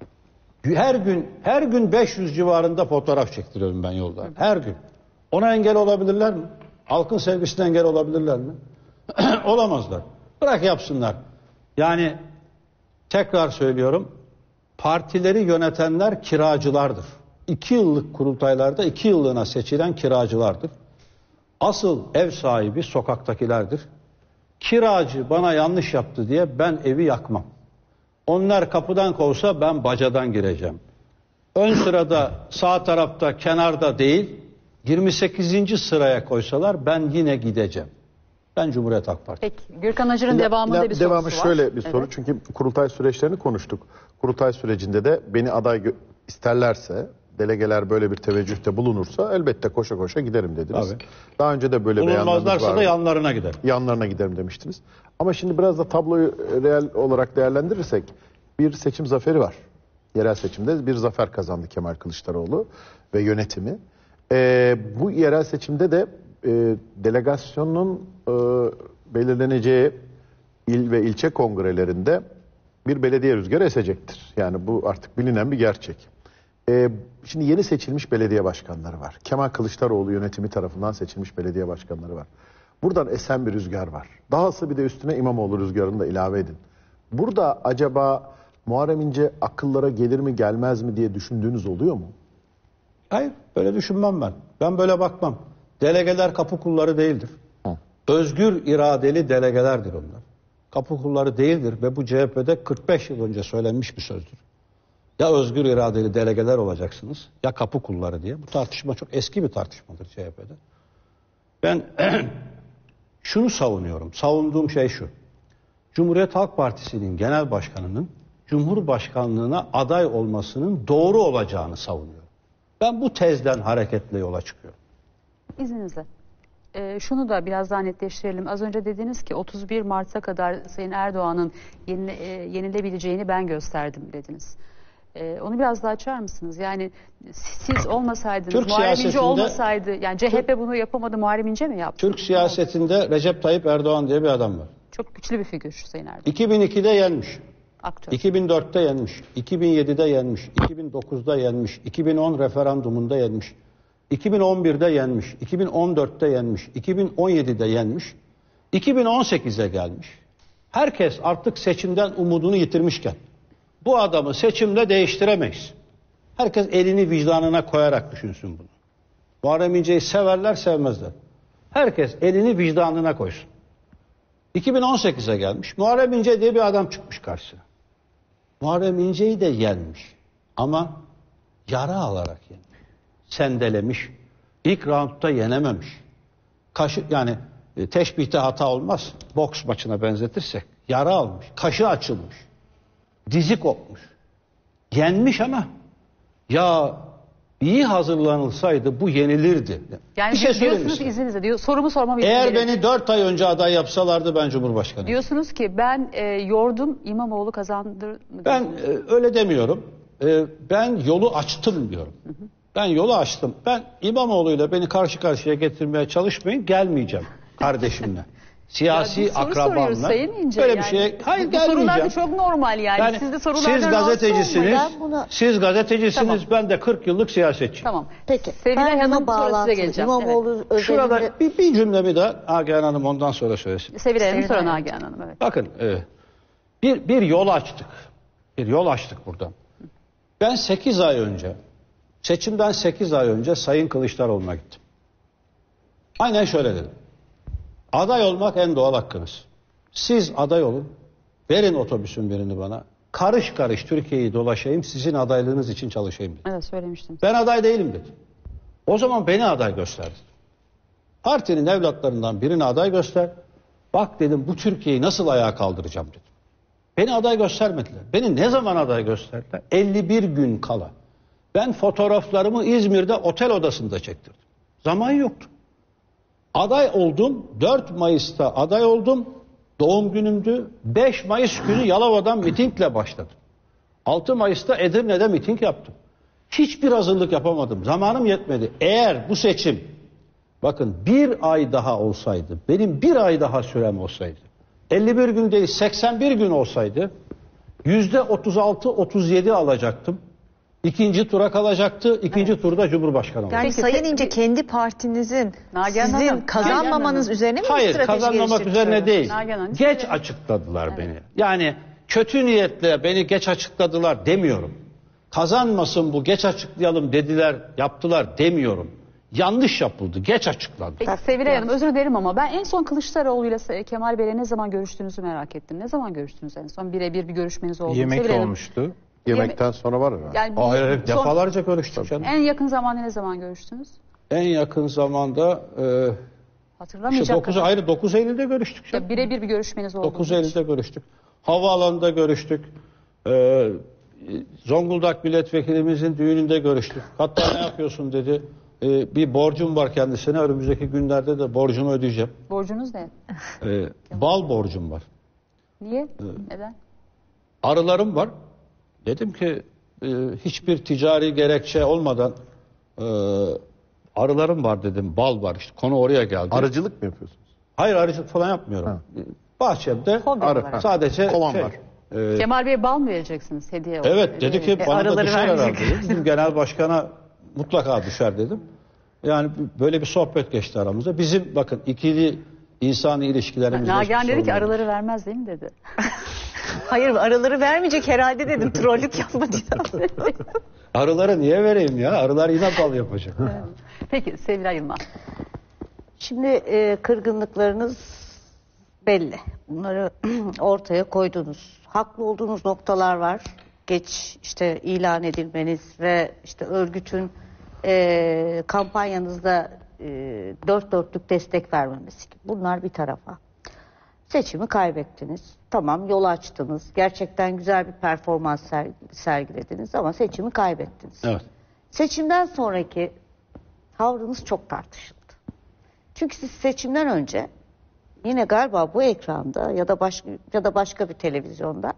her gün 500 civarında fotoğraf çektiriyorum ben yolda. Her gün. Ona engel olabilirler mi? Halkın sevgisine engel olabilirler mi? Olamazlar. Bırak yapsınlar. Yani tekrar söylüyorum. Partileri yönetenler kiracılardır. 2 yıllık kurultaylarda 2 yıllığına seçilen kiracılardır. Asıl ev sahibi sokaktakilerdir. Kiracı bana yanlış yaptı diye ben evi yakmam. Onlar kapıdan kovsa ben bacadan gireceğim. Ön sırada, sağ tarafta, kenarda değil, 28. sıraya koysalar ben yine gideceğim. Ben Cumhuriyet Halk Partisi. Peki, Gürkan Hacır'ın devamında bir sorusu var. Devamı şöyle bir soru, çünkü kurultay süreçlerini konuştuk. Kurultay sürecinde de beni aday isterlerse, delegeler böyle bir teveccühte bulunursa elbette koşa koşa giderim dediniz. Tabii. Daha önce de böyle beyanlarınız Bulunmazlarsa vardı. da yanlarına giderim. Yanlarına giderim demiştiniz. Ama şimdi biraz da tabloyu reel olarak değerlendirirsek bir seçim zaferi var. Yerel seçimde bir zafer kazandı Kemal Kılıçdaroğlu ve yönetimi. Bu yerel seçimde de delegasyonun belirleneceği il ve ilçe kongrelerinde bir belediye rüzgarı esecektir. Yani bu artık bilinen bir gerçek. Şimdi yeni seçilmiş belediye başkanları var. Kemal Kılıçdaroğlu yönetimi tarafından seçilmiş belediye başkanları var. Buradan esen bir rüzgar var. Dahası bir de üstüne İmamoğlu rüzgarını da ilave edin. Burada acaba Muharrem İnce akıllara gelir mi gelmez mi diye düşündüğünüz oluyor mu? Hayır, böyle düşünmem ben. Ben böyle bakmam. Delegeler kapı kulları değildir. Özgür iradeli delegelerdir onlar. Kapı kulları değildir ve bu CHP'de 45 yıl önce söylenmiş bir sözdür. Ya özgür iradeli delegeler olacaksınız ya kapı kulları diye. Bu tartışma çok eski bir tartışmadır CHP'de. Ben şunu savunuyorum. Savunduğum şey şu. Cumhuriyet Halk Partisi'nin genel başkanının Cumhurbaşkanlığına aday olmasının doğru olacağını savunuyorum. Ben bu tezden hareketle yola çıkıyorum. İzninizle. Şunu da biraz daha netleştirelim. Az önce dediniz ki 31 Mart'a kadar Sayın Erdoğan'ın yenilebileceğini ben gösterdim dediniz. Onu biraz daha açar mısınız? Yani siz olmasaydınız, Türk Muharrem İnce siyasetinde- olmasaydı, yani CHP bunu yapamadı, Muharrem İnce mi yaptı? Türk siyasetinde Recep Tayyip Erdoğan diye bir adam var. Çok güçlü bir figür Sayın Erdoğan. 2002'de yenmiş. Aktör. 2004'te yenmiş. 2007'de yenmiş. 2009'da yenmiş. 2010 referandumunda yenmiş. 2011'de yenmiş. 2014'te yenmiş. 2017'de yenmiş. 2018'e gelmiş. Herkes artık seçimden umudunu yitirmişken bu adamı seçimle değiştiremeyiz. Herkes elini vicdanına koyarak düşünsün bunu. Muharrem İnce'yi severler sevmezler. Herkes elini vicdanına koysun. 2018'e gelmiş. Muharrem İnce diye bir adam çıkmış karşısına. Muharrem İnce'yi de yenmiş. Ama yara alarak yenmiş. Sendelemiş. İlk roundda yenememiş. Yani teşbihte hata olmaz. Boks maçına benzetirsek. Yara almış. Kaşı açılmış. Dizi kopmuş. Yenmiş ama ya iyi hazırlanılsaydı bu yenilirdi. Yani bir şey söyleyeyim diyorsunuz size. izninizle diyor. Sorumu sormam Eğer izin verin. beni 4 ay önce aday yapsalardı ben Cumhurbaşkanıyım. Diyorsunuz ki ben yordum, İmamoğlu kazandı mı? Ben öyle demiyorum. Ben yolu açtım diyorum. Ben yolu açtım. Ben İmamoğlu'yla beni karşı karşıya getirmeye çalışmayın. Gelmeyeceğim kardeşimle. Siyasi Ya biz soru akrabamla. soruyoruz Sayın İnce. Böyle Yani bir şeye hayır bu sorular da gelmeyeceğim. çok normal yani. Siz de sorulardan siz rahatsız gazetecisiniz. olmayın. Ben buna- Siz gazetecisiniz. Tamam. Ben de 40 yıllık siyasetçiyim. Tamam. Peki. Sevilay ben Hanım, buna sonra size bağlantılı. geleceğim. İmamoğlu özelinde Şurada bir cümlemi de Nagihan Hanım ondan sonra söylesin. Sevilay Hanım, sonra Sevilay Nagihan Hanım. Evet. Bakın bir yol açtık. Bir yol açtık buradan. Ben 8 ay önce, seçimden 8 ay önce Sayın Kılıçdaroğlu'na gittim. Aynen şöyle dedim. Aday olmak en doğal hakkınız. Siz aday olun, verin otobüsün birini bana. Karış karış Türkiye'yi dolaşayım, sizin adaylığınız için çalışayım dedim. Evet, söylemiştim. Ben aday değilim dedi. O zaman beni aday gösterdi. Partinin evlatlarından birini aday göster. Bak dedim bu Türkiye'yi nasıl ayağa kaldıracağım dedim. Beni aday göstermediler. Beni ne zaman aday gösterdiler? 51 gün kala. Ben fotoğraflarımı İzmir'de otel odasında çektirdim. Zaman yoktu. Aday oldum. 4 Mayıs'ta aday oldum. Doğum günümdü. 5 Mayıs günü Yalova'dan mitingle başladım. 6 Mayıs'ta Edirne'de miting yaptım. Hiçbir hazırlık yapamadım. Zamanım yetmedi. Eğer bu seçim, bakın bir ay daha olsaydı, benim bir ay daha sürem olsaydı, 51 gün değil 81 gün olsaydı, %36-37 alacaktım. İkinci tura kalacaktı. İkinci turda Cumhurbaşkanı olacaktı. Yani Peki, Sayın peki. İnce kendi partinizin Nagihan sizin Hanım, kazanmamanız Nagihan üzerine mi bir Hayır, strateji kazanmamak geliştirmiş üzerine öyle? değil. Nagihan Hanım, Geç size- açıkladılar beni. Yani kötü niyetle beni geç açıkladılar demiyorum. Kazanmasın bu, geç açıklayalım dediler, yaptılar demiyorum. Yanlış yapıldı, geç açıklandı. Peki Sevilay Hanım, özür dilerim ama ben en son Kılıçdaroğlu'yla Kemal Bey'le ne zaman görüştüğünüzü merak ettim. Ne zaman görüştünüz en son? Birebir bir görüşmeniz oldu mu? Yemek Sevilay Hanım, olmuştu. Yemekten sonra var herhalde. Yani bir Hayır, son- defalarca görüştük canım. en yakın zamanda ne zaman görüştünüz? En yakın zamanda Hatırlamayacak kadar. 9 Eylül'de görüştük canım. Ya birebir bir görüşmeniz oldu mu 9 hiç? Eylül'de görüştük. Havaalanında görüştük. Zonguldak milletvekilimizin düğününde görüştük. Hatta ne yapıyorsun dedi. Bir borcum var kendisine. Önümüzdeki günlerde de borcumu ödeyeceğim. Borcunuz ne? Bal borcum var. Niye? Neden? Arılarım var. Dedim ki hiçbir ticari gerekçe olmadan arılarım var dedim. Bal var işte. Konu oraya geldi. Arıcılık mı yapıyorsunuz? Hayır, arıcılık falan yapmıyorum. Bahçemde Hobi olarak. sadece Kovan şey, var. Kemal Bey'e bal mı vereceksiniz hediye olarak? evet dedi ki bana da arıları düşer vermeyecek. herhalde. Bizim genel başkana mutlaka düşer dedim. Yani böyle bir sohbet geçti aramızda. Bizim bakın ikili insani ilişkilerimiz. Nagihan dedi ki arıları vermez değil mi dedi. Hayır, araları vermeyecek herhalde dedim. Trollük yapmayacağım. Arılara niye vereyim ya? Arılar yine bal yapacak. Peki Sevilay Yılmaz. Şimdi kırgınlıklarınız belli. Bunları ortaya koydunuz. Haklı olduğunuz noktalar var. Geç işte ilan edilmeniz ve işte örgütün kampanyanızda dört dörtlük destek vermemesi. Bunlar bir tarafa. Seçimi kaybettiniz. Tamam, yol açtınız. Gerçekten güzel bir performans sergilediniz ama seçimi kaybettiniz. Evet. Seçimden sonraki tavrınız çok tartışıldı. Çünkü siz seçimden önce yine galiba bu ekranda ya da başka bir televizyonda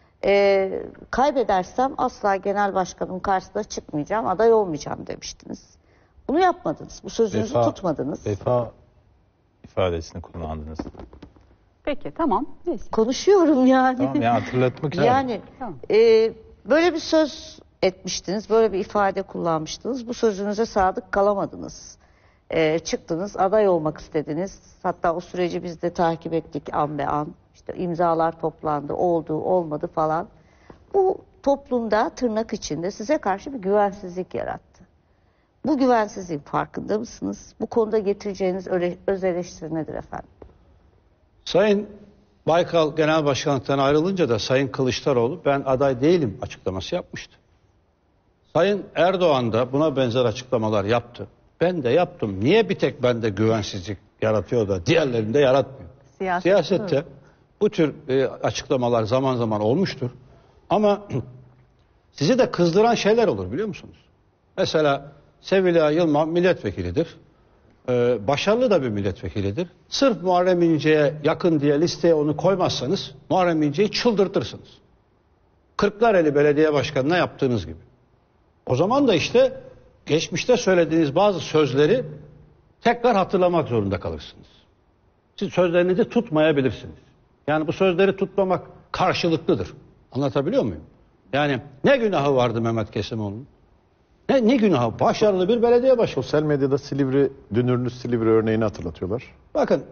kaybedersem asla genel başkanın karşısına çıkmayacağım, aday olmayacağım demiştiniz. Bunu yapmadınız. Bu sözünüzü tutmadınız. Vefa ifadesini kullandınız. Peki tamam. Neyse. Konuşuyorum yani. Tamam ya, hatırlatmak için. Yani Tamam. böyle bir söz etmiştiniz, böyle bir ifade kullanmıştınız. Bu sözünüze sadık kalamadınız. Çıktınız, aday olmak istediniz. Hatta o süreci biz de takip ettik an be an. İşte imzalar toplandı, oldu, olmadı falan. Bu toplumda tırnak içinde size karşı bir güvensizlik yarattı. Bu güvensizliğin farkında mısınız? Bu konuda getireceğiniz öz eleştiri nedir efendim? Sayın Baykal Genel Başkanlıktan ayrılınca da Sayın Kılıçdaroğlu ben aday değilim açıklaması yapmıştı. Sayın Erdoğan da buna benzer açıklamalar yaptı. Ben de yaptım. Niye bir tek bende güvensizlik yaratıyor da diğerlerinde yaratmıyor? Siyasette bu tür açıklamalar zaman zaman olmuştur. Ama sizi de kızdıran şeyler olur biliyor musunuz? Mesela Sevilay Yılmaz milletvekilidir. Başarılı da bir milletvekilidir. Sırf Muharrem İnce'ye yakın diye listeye onu koymazsanız Muharrem İnce'yi çıldırtırsınız. Kırklareli Belediye Başkanı'na yaptığınız gibi. O zaman da işte geçmişte söylediğiniz bazı sözleri tekrar hatırlamak zorunda kalırsınız. Siz sözlerinizi tutmayabilirsiniz. Yani bu sözleri tutmamak karşılıklıdır. Anlatabiliyor muyum? Yani ne günahı vardı Mehmet Kesimoğlu'nun? Ne günahı? Başarılı bir belediye başkanı. Sosyal medyada dünürünüz Silivri örneğini hatırlatıyorlar. Bakın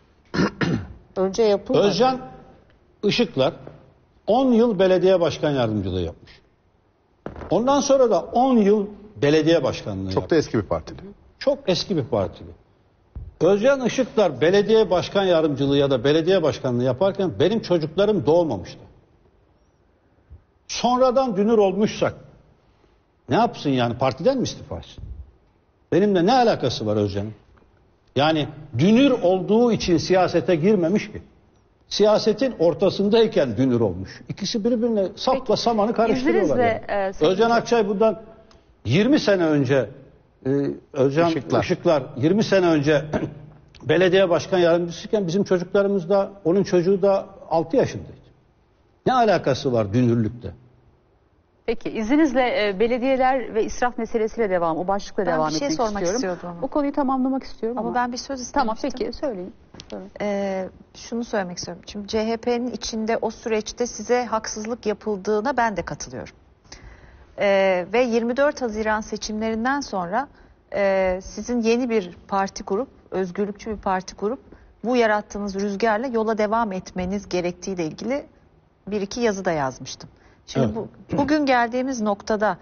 Önce yapılmadı. Özcan Işıklar 10 yıl belediye başkan yardımcılığı yapmış. Ondan sonra da 10 yıl belediye başkanlığı Çok da yapmış. eski bir partili. Çok eski bir partili. Özcan Işıklar belediye başkan yardımcılığı ya da belediye başkanlığı yaparken benim çocuklarım doğmamıştı. Sonradan dünür olmuşsak ne yapsın yani, partiden mi istifa etsin? Benimle ne alakası var Özcan'ın? Yani dünür olduğu için siyasete girmemiş ki. Siyasetin ortasındayken dünür olmuş. İkisi birbirine sapla samanı karıştırıyorlar. İzninizle, Özcan Akçay bundan 20 sene önce Özcan Işıklar 20 sene önce belediye başkan yardımcısıyken bizim çocuklarımız da, onun çocuğu da 6 yaşındaydı. Ne alakası var dünürlükte? Peki izninizle belediyeler ve israf meselesiyle o başlıkla devam bir şey etmek sormak istiyorum. istiyordum ama. Bu konuyu tamamlamak istiyorum Ama ben bir söz Tamam istemiştim. peki söyleyin. Şunu söylemek istiyorum. Şimdi CHP'nin içinde o süreçte size haksızlık yapıldığına ben de katılıyorum. Ve 24 Haziran seçimlerinden sonra sizin yeni bir parti kurup, özgürlükçü bir parti kurup bu yarattığınız rüzgarla yola devam etmeniz gerektiğiyle ilgili bir iki yazı da yazmıştım. Şimdi Evet. bugün geldiğimiz noktada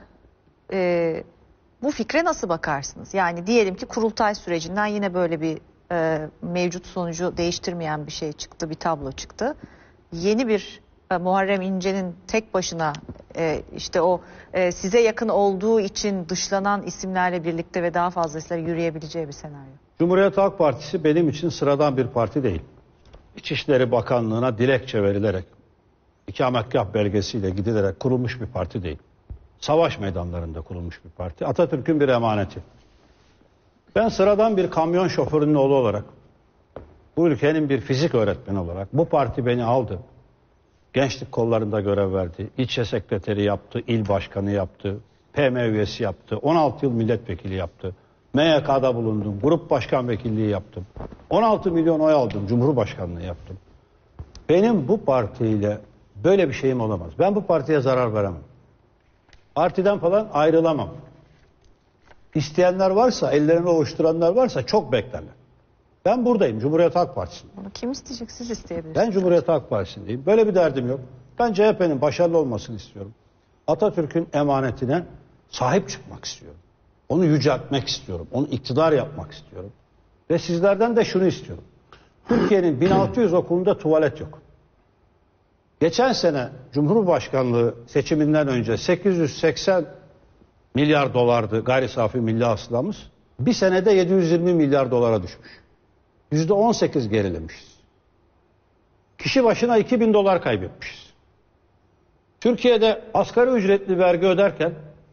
bu fikre nasıl bakarsınız? Yani diyelim ki kurultay sürecinden yine böyle bir mevcut sonucu değiştirmeyen bir şey çıktı, bir tablo çıktı. Yeni bir Muharrem İnce'nin tek başına işte o size yakın olduğu için dışlanan isimlerle birlikte ve daha fazlasıyla yürüyebileceği bir senaryo. Cumhuriyet Halk Partisi benim için sıradan bir parti değil. İçişleri Bakanlığı'na dilekçe verilerek, ikametgah belgesiyle gidilerek kurulmuş bir parti değil. Savaş meydanlarında kurulmuş bir parti. Atatürk'ün bir emaneti. Ben sıradan bir kamyon şoförünün oğlu olarak, bu ülkenin bir fizik öğretmeni olarak bu parti beni aldı. Gençlik kollarında görev verdi. İlçe sekreteri yaptı, il başkanı yaptı, PM üyesi yaptı, 16 yıl milletvekili yaptı. MYK'da bulundum, grup başkan vekilliği yaptım. 16 milyon oy aldım, cumhurbaşkanlığı yaptım. Benim bu partiyle böyle bir şeyim olamaz. Ben bu partiye zarar veremem. Partiden falan ayrılamam. İsteyenler varsa, ellerini ovuşturanlar varsa çok beklerler. Ben buradayım, Cumhuriyet Halk Partisi'nde. Bunu kim isteyecek? Siz isteyebilirsiniz. Ben Cumhuriyet Halk Partisi'ndeyim. Böyle bir derdim yok. Ben CHP'nin başarılı olmasını istiyorum. Atatürk'ün emanetine sahip çıkmak istiyorum. Onu yüceltmek istiyorum. Onu iktidar yapmak istiyorum. Ve sizlerden de şunu istiyorum. Türkiye'nin 1600 okulunda tuvalet yok. Geçen sene Cumhurbaşkanlığı seçiminden önce 880 milyar dolardı gayri safi milli hasılamız. Bir senede 720 milyar dolara düşmüş. %18 gerilemişiz. Kişi başına 2000 dolar kaybetmişiz. Türkiye'de asgari ücretli vergi öderken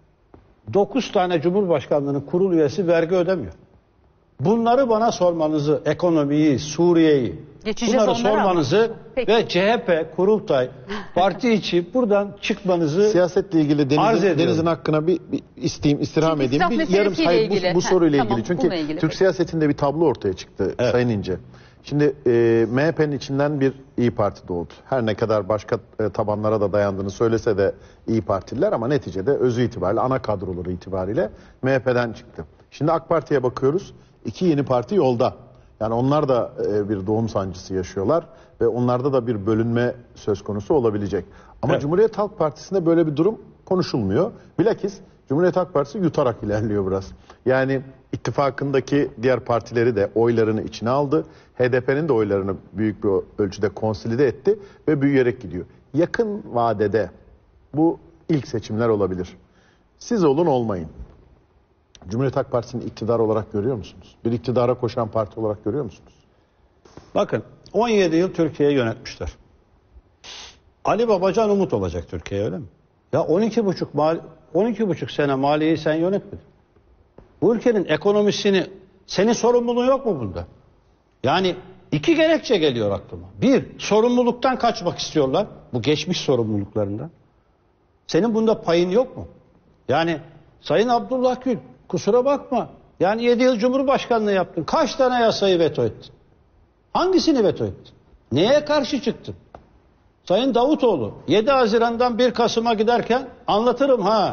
9 tane Cumhurbaşkanlığı'nın kurul üyesi vergi ödemiyor. Bunları bana sormanızı, ekonomiyi, Suriye'yi, Geçeceğiz bunları onlara sormanızı ama. Peki. ve CHP, Kurultay, parti içi buradan çıkmanızı Siyasetle ilgili arz ediyorum. Deniz'in hakkına bir istirham Çünkü edeyim. israf Bir yarım meselesiyle sayı ilgili. bu soruyla Tamam, ilgili. Çünkü bununla ilgili. Türk Peki. siyasetinde bir tablo ortaya çıktı Evet. Sayın İnce. Şimdi MHP'nin içinden bir İyi Parti doğdu. Her ne kadar başka tabanlara da dayandığını söylese de İyi Partililer ama neticede özü itibariyle ana kadroları itibariyle MHP'den çıktı. Şimdi AK Parti'ye bakıyoruz. 2 yeni parti yolda. Yani onlar da bir doğum sancısı yaşıyorlar ve onlarda da bir bölünme söz konusu olabilecek. Ama Evet. Cumhuriyet Halk Partisi'nde böyle bir durum konuşulmuyor. Bilakis Cumhuriyet Halk Partisi yutarak ilerliyor biraz. Yani ittifakındaki diğer partileri de oylarını içine aldı. HDP'nin de oylarını büyük bir ölçüde konsolide etti ve büyüyerek gidiyor. Yakın vadede bu ilk seçimler olabilir. Siz olun olmayın. Cumhuriyet Halk Partisi'ni iktidar olarak görüyor musunuz? Bir iktidara koşan parti olarak görüyor musunuz? Bakın 17 yıl Türkiye'yi yönetmişler. Ali Babacan umut olacak Türkiye'ye, öyle mi? Ya 12,5 sene maliyeyi sen yönetmedin. Bu ülkenin ekonomisini, senin sorumluluğun yok mu bunda? Yani 2 gerekçe geliyor aklıma. 1, sorumluluktan kaçmak istiyorlar. Bu geçmiş sorumluluklarından. Senin bunda payın yok mu? Yani Sayın Abdullah Gül, kusura bakma. Yani 7 yıl Cumhurbaşkanlığı yaptın. Kaç tane yasayı veto ettin? Hangisini veto ettin? Neye karşı çıktın? Sayın Davutoğlu 7 Haziran'dan 1 Kasım'a giderken anlatırım ha.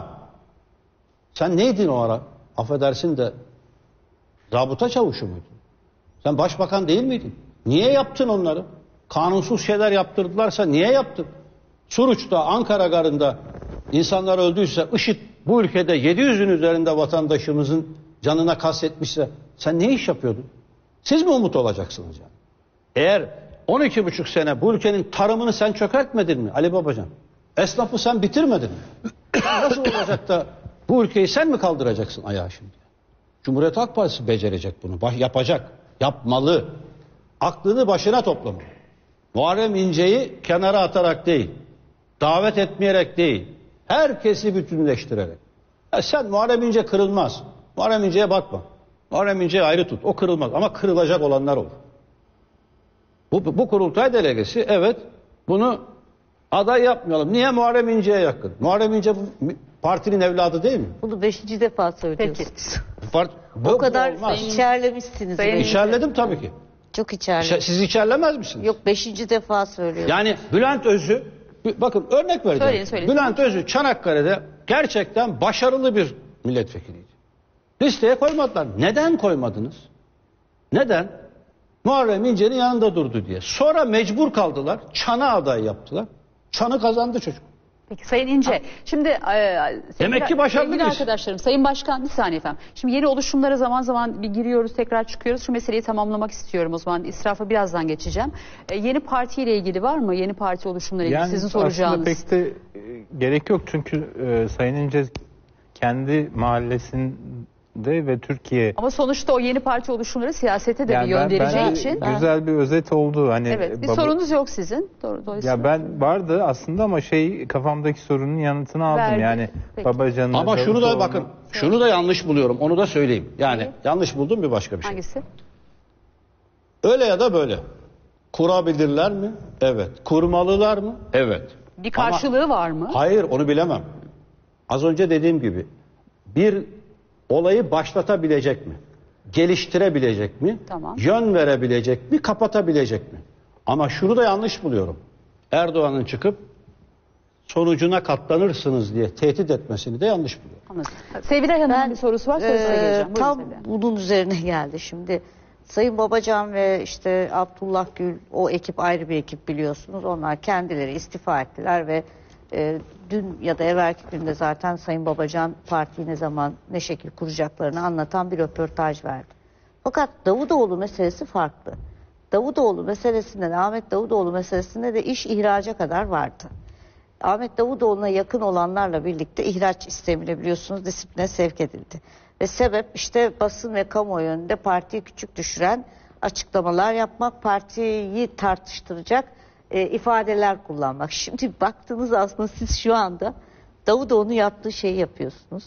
Sen neydin o ara? Affedersin de zabıta çavuşu muydun? Sen başbakan değil miydin? Niye yaptın onları? Kanunsuz şeyler yaptırdılarsa niye yaptın? Suruç'ta, Ankara Garı'nda insanlar öldüyse, IŞİD bu ülkede 700'ün üzerinde vatandaşımızın canına kastetmişse sen ne iş yapıyordun? Siz mi umut olacaksınız yani? Eğer 12,5 sene bu ülkenin tarımını sen çökertmedin mi Ali Babacan? Esnafı sen bitirmedin mi? Nasıl olacak da bu ülkeyi sen mi kaldıracaksın ayağa şimdi? Cumhuriyet Halk Partisi becerecek bunu. Yapacak. Yapmalı. Aklını başına toplamalı. Muharrem İnce'yi kenara atarak değil, davet etmeyerek değil, herkesi bütünleştirerek. Sen Muharrem İnce kırılmaz. Muharrem İnce'ye bakma. Muharrem İnce'yi ayrı tut. O kırılmaz ama kırılacak olanlar olur. Bu kurultay delegesi evet bunu aday yapmayalım. Niye? Muharrem İnce'ye yakın. Muharrem İnce bu partinin evladı değil mi? Bunu 5. defa söylüyorsunuz. O kadar olmaz. içerlemişsiniz. Sayın beni. İçerledim tabii ki. Çok içerledim. Siz içerlemez misiniz? Yok 5. defa söylüyorum. Yani Bülent Özü, bakın örnek vereceğim. Söyleyin. Bülent Özü Çanakkale'de gerçekten başarılı bir milletvekiliydi. Listeye koymadılar. Neden koymadınız? Neden? Muharrem İnce'nin yanında durdu diye. Sonra mecbur kaldılar. Çan'a aday yaptılar. Çan'ı kazandı çocuk. Peki Sayın İnce, şimdi Demek ki başarılı sevgili birisi. arkadaşlarım, Sayın Başkan bir saniye efendim. Şimdi yeni oluşumlara zaman zaman bir giriyoruz, tekrar çıkıyoruz. Şu meseleyi tamamlamak istiyorum o zaman. İsrafa birazdan geçeceğim. Yeni partiyle ilgili var mı? Yeni parti oluşumları ilgili sizin soracağınız. Aslında pek de gerek yok çünkü Sayın İnce kendi mahallesinde ve Türkiye... Ama sonuçta o yeni parti oluşumları siyasete de bir yön vereceği bence için. güzel bir özet oldu. Hani Evet, bir sorunuz yok sizin. Dolayısıyla. Ya ben vardı aslında ama kafamdaki sorunun yanıtını aldım. Verdi. Yani Peki. Babacan'ın... Ama şunu da Davutoğlu'nun- bakın, şunu da yanlış buluyorum. Onu da söyleyeyim. Yani yanlış buldum bir başka bir şey. Hangisi? Öyle ya da böyle. Kurabilirler mi? Evet. Kurmalılar mı? Evet. Bir karşılığı var mı? Hayır, onu bilemem. Az önce dediğim gibi bir olayı başlatabilecek mi? Geliştirebilecek mi? Tamam. Yön verebilecek mi? Kapatabilecek mi? Ama şunu da yanlış buluyorum. Erdoğan'ın çıkıp sonucuna katlanırsınız diye tehdit etmesini de yanlış buluyorum. Anladım. Sevilay Hanım'ın bir sorusu var. Sonra size geleceğim. Buyurun Tam Sevilay Hanım. bunun üzerine geldi şimdi. Sayın Babacan ve işte Abdullah Gül, o ekip ayrı bir ekip biliyorsunuz. Onlar kendileri istifa ettiler ve dün ya da evvelki günde zaten Sayın Babacan partiyi ne zaman ne şekil kuracaklarını anlatan bir röportaj verdi. Fakat Davutoğlu meselesi farklı. Davutoğlu meselesinde de, Ahmet Davutoğlu meselesinde de iş ihraca kadar vardı. Ahmet Davutoğlu'na yakın olanlarla birlikte ihraç istemiyle biliyorsunuz disipline sevk edildi. Ve sebep işte basın ve kamuoyu önünde partiyi küçük düşüren açıklamalar yapmak, partiyi tartıştıracak ifadeler kullanmak. Şimdi baktığınız aslında siz şu anda Davutoğlu'nun yaptığı şeyi yapıyorsunuz.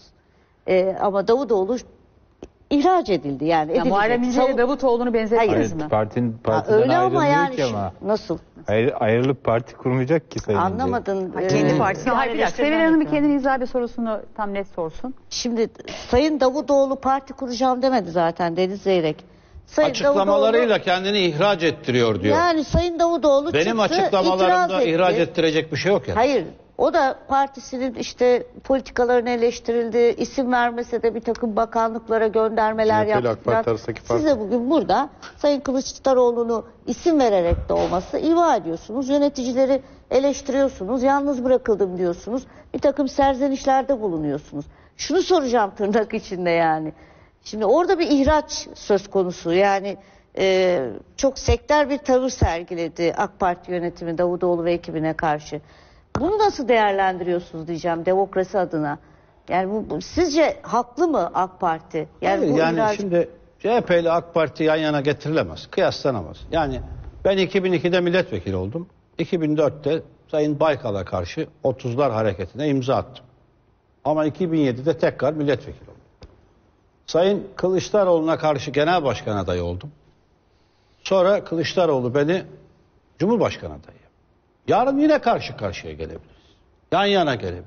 Ama Davutoğlu ihraç edildi yani. Ya Muharrem İnce'yle Davutoğlu'nu benzettiniz mi? Partiden Öyle ama ayrılmıyor yani ki ama. nasıl? Ayrılıp parti kurmayacak ki Sayın İnce. Anlamadın. Kendi partisini Hayır, bir dakika. Sevilay Hanım bir kendini izah bir sorusunu tam net sorsun. Şimdi Sayın Davutoğlu parti kuracağım demedi zaten Deniz Zeyrek. Sayın Açıklamalarıyla Davutoğlu, kendini ihraç ettiriyor diyor. yani Sayın Davutoğlu Benim çıktı, açıklamalarımda itiraz etti. ihraç ettirecek bir şey yok ya. Hayır. O da partisinin işte politikalarını eleştirildi. İsim vermese de bir takım bakanlıklara göndermeler CHP 'li AK Parti yaptı. arasındaki fark. Size bugün burada Sayın Kılıçdaroğlu'nu isim vererek de olmasa ima ediyorsunuz. Yöneticileri eleştiriyorsunuz. Yalnız bırakıldım diyorsunuz. Bir takım serzenişlerde bulunuyorsunuz. Şunu soracağım tırnak içinde yani. Şimdi orada bir ihraç söz konusu. Yani çok sektör bir tavır sergiledi AK Parti yönetimi Davutoğlu ve ekibine karşı. Bunu nasıl değerlendiriyorsunuz diyeceğim demokrasi adına. Yani bu sizce haklı mı AK Parti? Hayır, bu yani ihraç... şimdi CHP ile AK Parti yan yana getirilemez, kıyaslanamaz. Yani ben 2002'de milletvekili oldum. 2004'te Sayın Baykal'a karşı 30'lar hareketine imza attım. Ama 2007'de tekrar milletvekili oldum. Sayın Kılıçdaroğlu'na karşı genel başkan adayı oldum. Sonra Kılıçdaroğlu beni Cumhurbaşkanı adayı. Yarın yine karşı karşıya gelebiliriz. Yan yana gelebiliriz.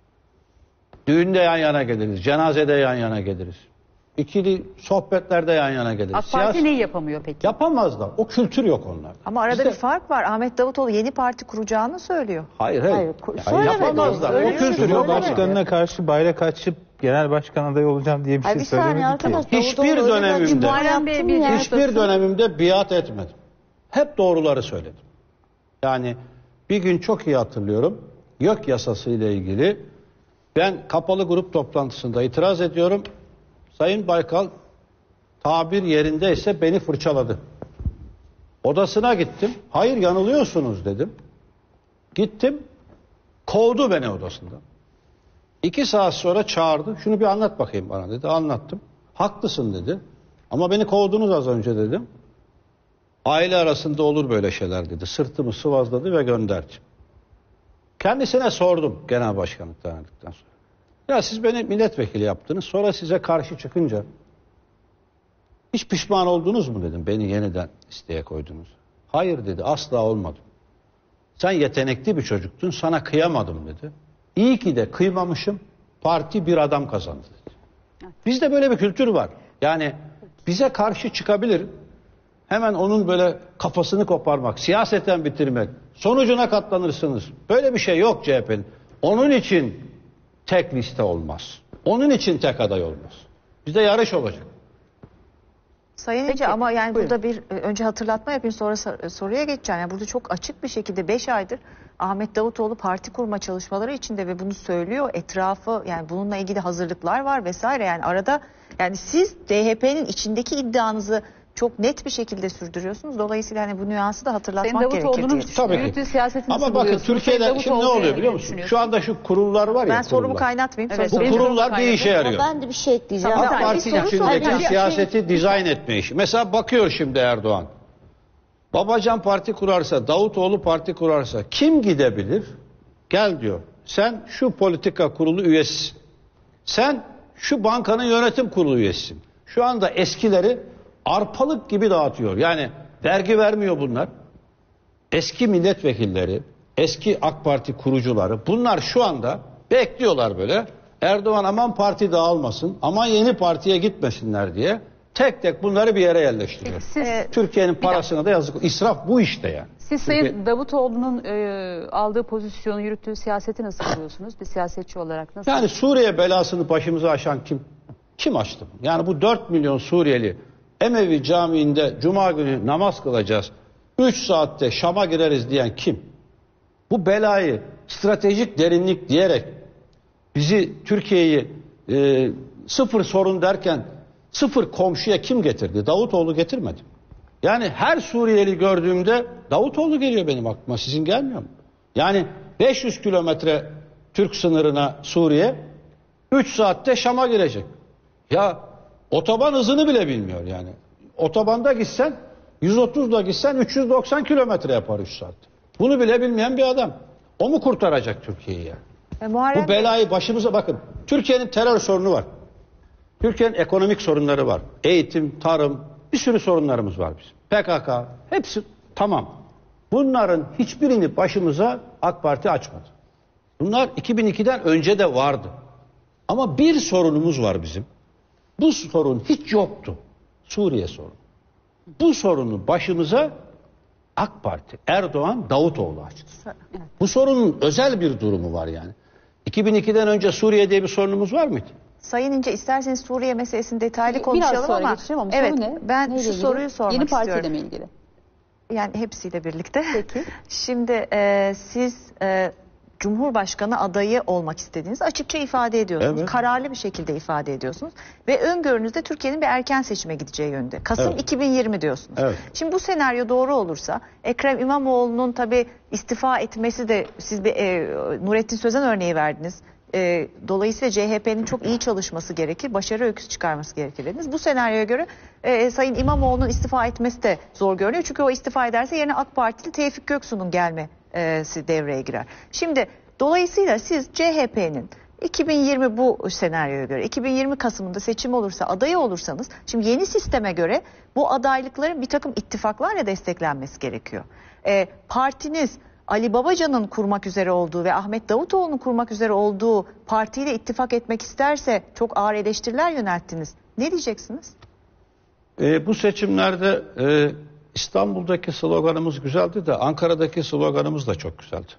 Düğünde yan yana geliriz. Cenazede yan yana geliriz. İkili sohbetlerde yan yana geliriz. AK Parti neyi yapamıyor peki? Yapamazlar. O kültür yok onlarda. Ama arada Bizde- bir fark var. Ahmet Davutoğlu yeni parti kuracağını söylüyor. Hayır. Hayır, Yani söylemedi. yapamazlar. O Öyle kültür yok. söylemedi. Cumhurbaşkanına karşı bayrak açıp genel başkan adayı olacağım diye bir Hayır, şey bir saniye söylemedi ki. arkadaş. Hiçbir Davutoğlu öyle bir dönemimde- açıklama Muharrem Bey yaptı bir mı ya? Hiçbir dönemimde biat etmedim. Hep doğruları söyledim. Yani bir gün çok iyi hatırlıyorum. YÖK yasası ile ilgili ben kapalı grup toplantısında itiraz ediyorum. Sayın Baykal tabir yerindeyse beni fırçaladı. Odasına gittim. Hayır yanılıyorsunuz dedim. Gittim. Kovdu beni odasından. 2 saat sonra çağırdı. Şunu bir anlat bakayım bana dedi. Anlattım. Haklısın dedi. Ama beni kovdunuz az önce dedim. Aile arasında olur böyle şeyler dedi. Sırtımı sıvazladı ve gönderdi. Kendisine sordum genel başkanlıktan ayrıldıktan sonra. Ya siz beni milletvekili yaptınız. Sonra size karşı çıkınca hiç pişman oldunuz mu dedim. Beni yeniden listeye koydunuz. Hayır dedi. Asla olmadım. Sen yetenekli bir çocuktun. Sana kıyamadım dedi. İyi ki de kıymamışım. Parti bir adam kazandı dedi. Bizde böyle bir kültür var. Yani bize karşı çıkabilir. Hemen onun böyle kafasını koparmak, siyaseten bitirmek, sonucuna katlanırsınız. Böyle bir şey yok CHP'nin. Onun için tek liste olmaz. Onun için tek aday olmaz. Bizde yarış olacak. Sayın İnce ama yani burada bir önce hatırlatma yapayım sonra soruya geçeceğim. Yani burada çok açık bir şekilde 5 aydır Ahmet Davutoğlu parti kurma çalışmaları içinde ve bunu söylüyor. Etrafı yani bununla ilgili hazırlıklar var vesaire. Yani arada yani siz DHP'nin içindeki iddianızı çok net bir şekilde sürdürüyorsunuz. Dolayısıyla hani bu nüansı da hatırlatmak Sayın gerekir Davutoğlu'nun diye düşünüyorum. Tabii ki. yürüttüğü siyaseti nasıl Ama bakın buluyorsunuz? Türkiye'de Sayın şimdi ne Davutoğlu oluyor ne biliyor musun? düşünüyorsunuz? Şu anda şu kurullar var ya. Ben sorumu kurullar. kaynatmayayım. Evet, Sonra Bu benim kurullar sorum bir işe kaynadı. yarıyor. Ben de bir şey ekleyeceğim. Tamam, AK bir Parti soru sorayım. içindeki Bir şey- siyaseti dizayn etme işi. Mesela bakıyor şimdi Erdoğan. Babacan parti kurarsa, Davutoğlu parti kurarsa kim gidebilir? Gel diyor. Sen şu politika kurulu üyesisin. Sen şu bankanın yönetim kurulu üyesisin. Şu anda eskileri arpalık gibi dağıtıyor. Yani vergi vermiyor bunlar. Eski milletvekilleri, eski AK Parti kurucuları bunlar şu anda bekliyorlar böyle. Erdoğan aman parti dağılmasın, aman yeni partiye gitmesinler diye tek tek bunları bir yere yerleştiriyor. Siz, Türkiye'nin parasına da yazık. İsraf bu işte yani. siz Sayın Davutoğlu'nun aldığı pozisyonu, yürüttüğü siyaseti nasıl buluyorsunuz? Bir siyasetçi olarak nasıl? Yani Suriye belasını başımıza aşan kim? Kim açtı? Yani bu 4 milyon Suriyeli Emevi Camii'nde Cuma günü namaz kılacağız. 3 saatte Şam'a gireriz diyen kim? Bu belayı stratejik derinlik diyerek bizi Türkiye'yi sıfır sorun derken sıfır komşuya kim getirdi? Davutoğlu getirmedi. Yani her Suriyeli gördüğümde Davutoğlu geliyor benim aklıma. Sizin gelmiyor mu? Yani 500 kilometre Türk sınırına Suriye 3 saatte Şam'a girecek. Ya otoban hızını bile bilmiyor yani. Otobanda gitsen 130'la gitsen 390 kilometre yapar 3 saat. Bunu bile bilmeyen bir adam. O mu kurtaracak Türkiye'yi yani? Bu belayı başımıza bakın. Türkiye'nin terör sorunu var. Türkiye'nin ekonomik sorunları var. Eğitim, tarım, bir sürü sorunlarımız var bizim. PKK, hepsi tamam. Bunların hiçbirini başımıza AK Parti açmadı. Bunlar 2002'den önce de vardı. Ama bir sorunumuz var bizim. Bu sorun hiç yoktu. Suriye sorunu. Bu sorunu başımıza AK Parti, Erdoğan, Davutoğlu açtı. Bu sorunun özel bir durumu var yani. 2002'den önce Suriye diye bir sorunumuz var mıydı? Sayın İnce, isterseniz Suriye meselesini detaylı Biraz konuşalım sonra ama geçeceğim ama evet, soru ne? ben Neyle şu ilgili? soruyu sormak Yeni istiyorum. partiyle mi ilgili? Yani hepsiyle birlikte. Peki. Şimdi siz Cumhurbaşkanı adayı olmak istediğinizi açıkça ifade ediyorsunuz. Evet. Kararlı bir şekilde ifade ediyorsunuz. Ve öngörünüzde Türkiye'nin bir erken seçime gideceği yönde. Kasım Evet. 2020 diyorsunuz. Evet. Şimdi bu senaryo doğru olursa Ekrem İmamoğlu'nun tabii istifa etmesi de, siz bir Nurettin Sözen örneği verdiniz. Dolayısıyla CHP'nin çok iyi çalışması gerekir, başarı öyküsü çıkarması gerekir dediniz. Bu senaryoya göre Sayın İmamoğlu'nun istifa etmesi de zor görünüyor. Çünkü o istifa ederse yerine AK Partili Tevfik Göksu'nun gelmesi devreye girer. Şimdi dolayısıyla siz CHP'nin 2020 bu senaryoya göre 2020 Kasım'ında seçim olursa, adayı olursanız, şimdi yeni sisteme göre bu adaylıkların bir takım ittifaklarla desteklenmesi gerekiyor. Partiniz Ali Babacan'ın kurmak üzere olduğu ve Ahmet Davutoğlu'nun kurmak üzere olduğu partiyle ittifak etmek isterse çok ağır eleştiriler yönelttiniz. Ne diyeceksiniz? Bu seçimlerde İstanbul'daki sloganımız güzeldi de Ankara'daki sloganımız da çok güzeldi.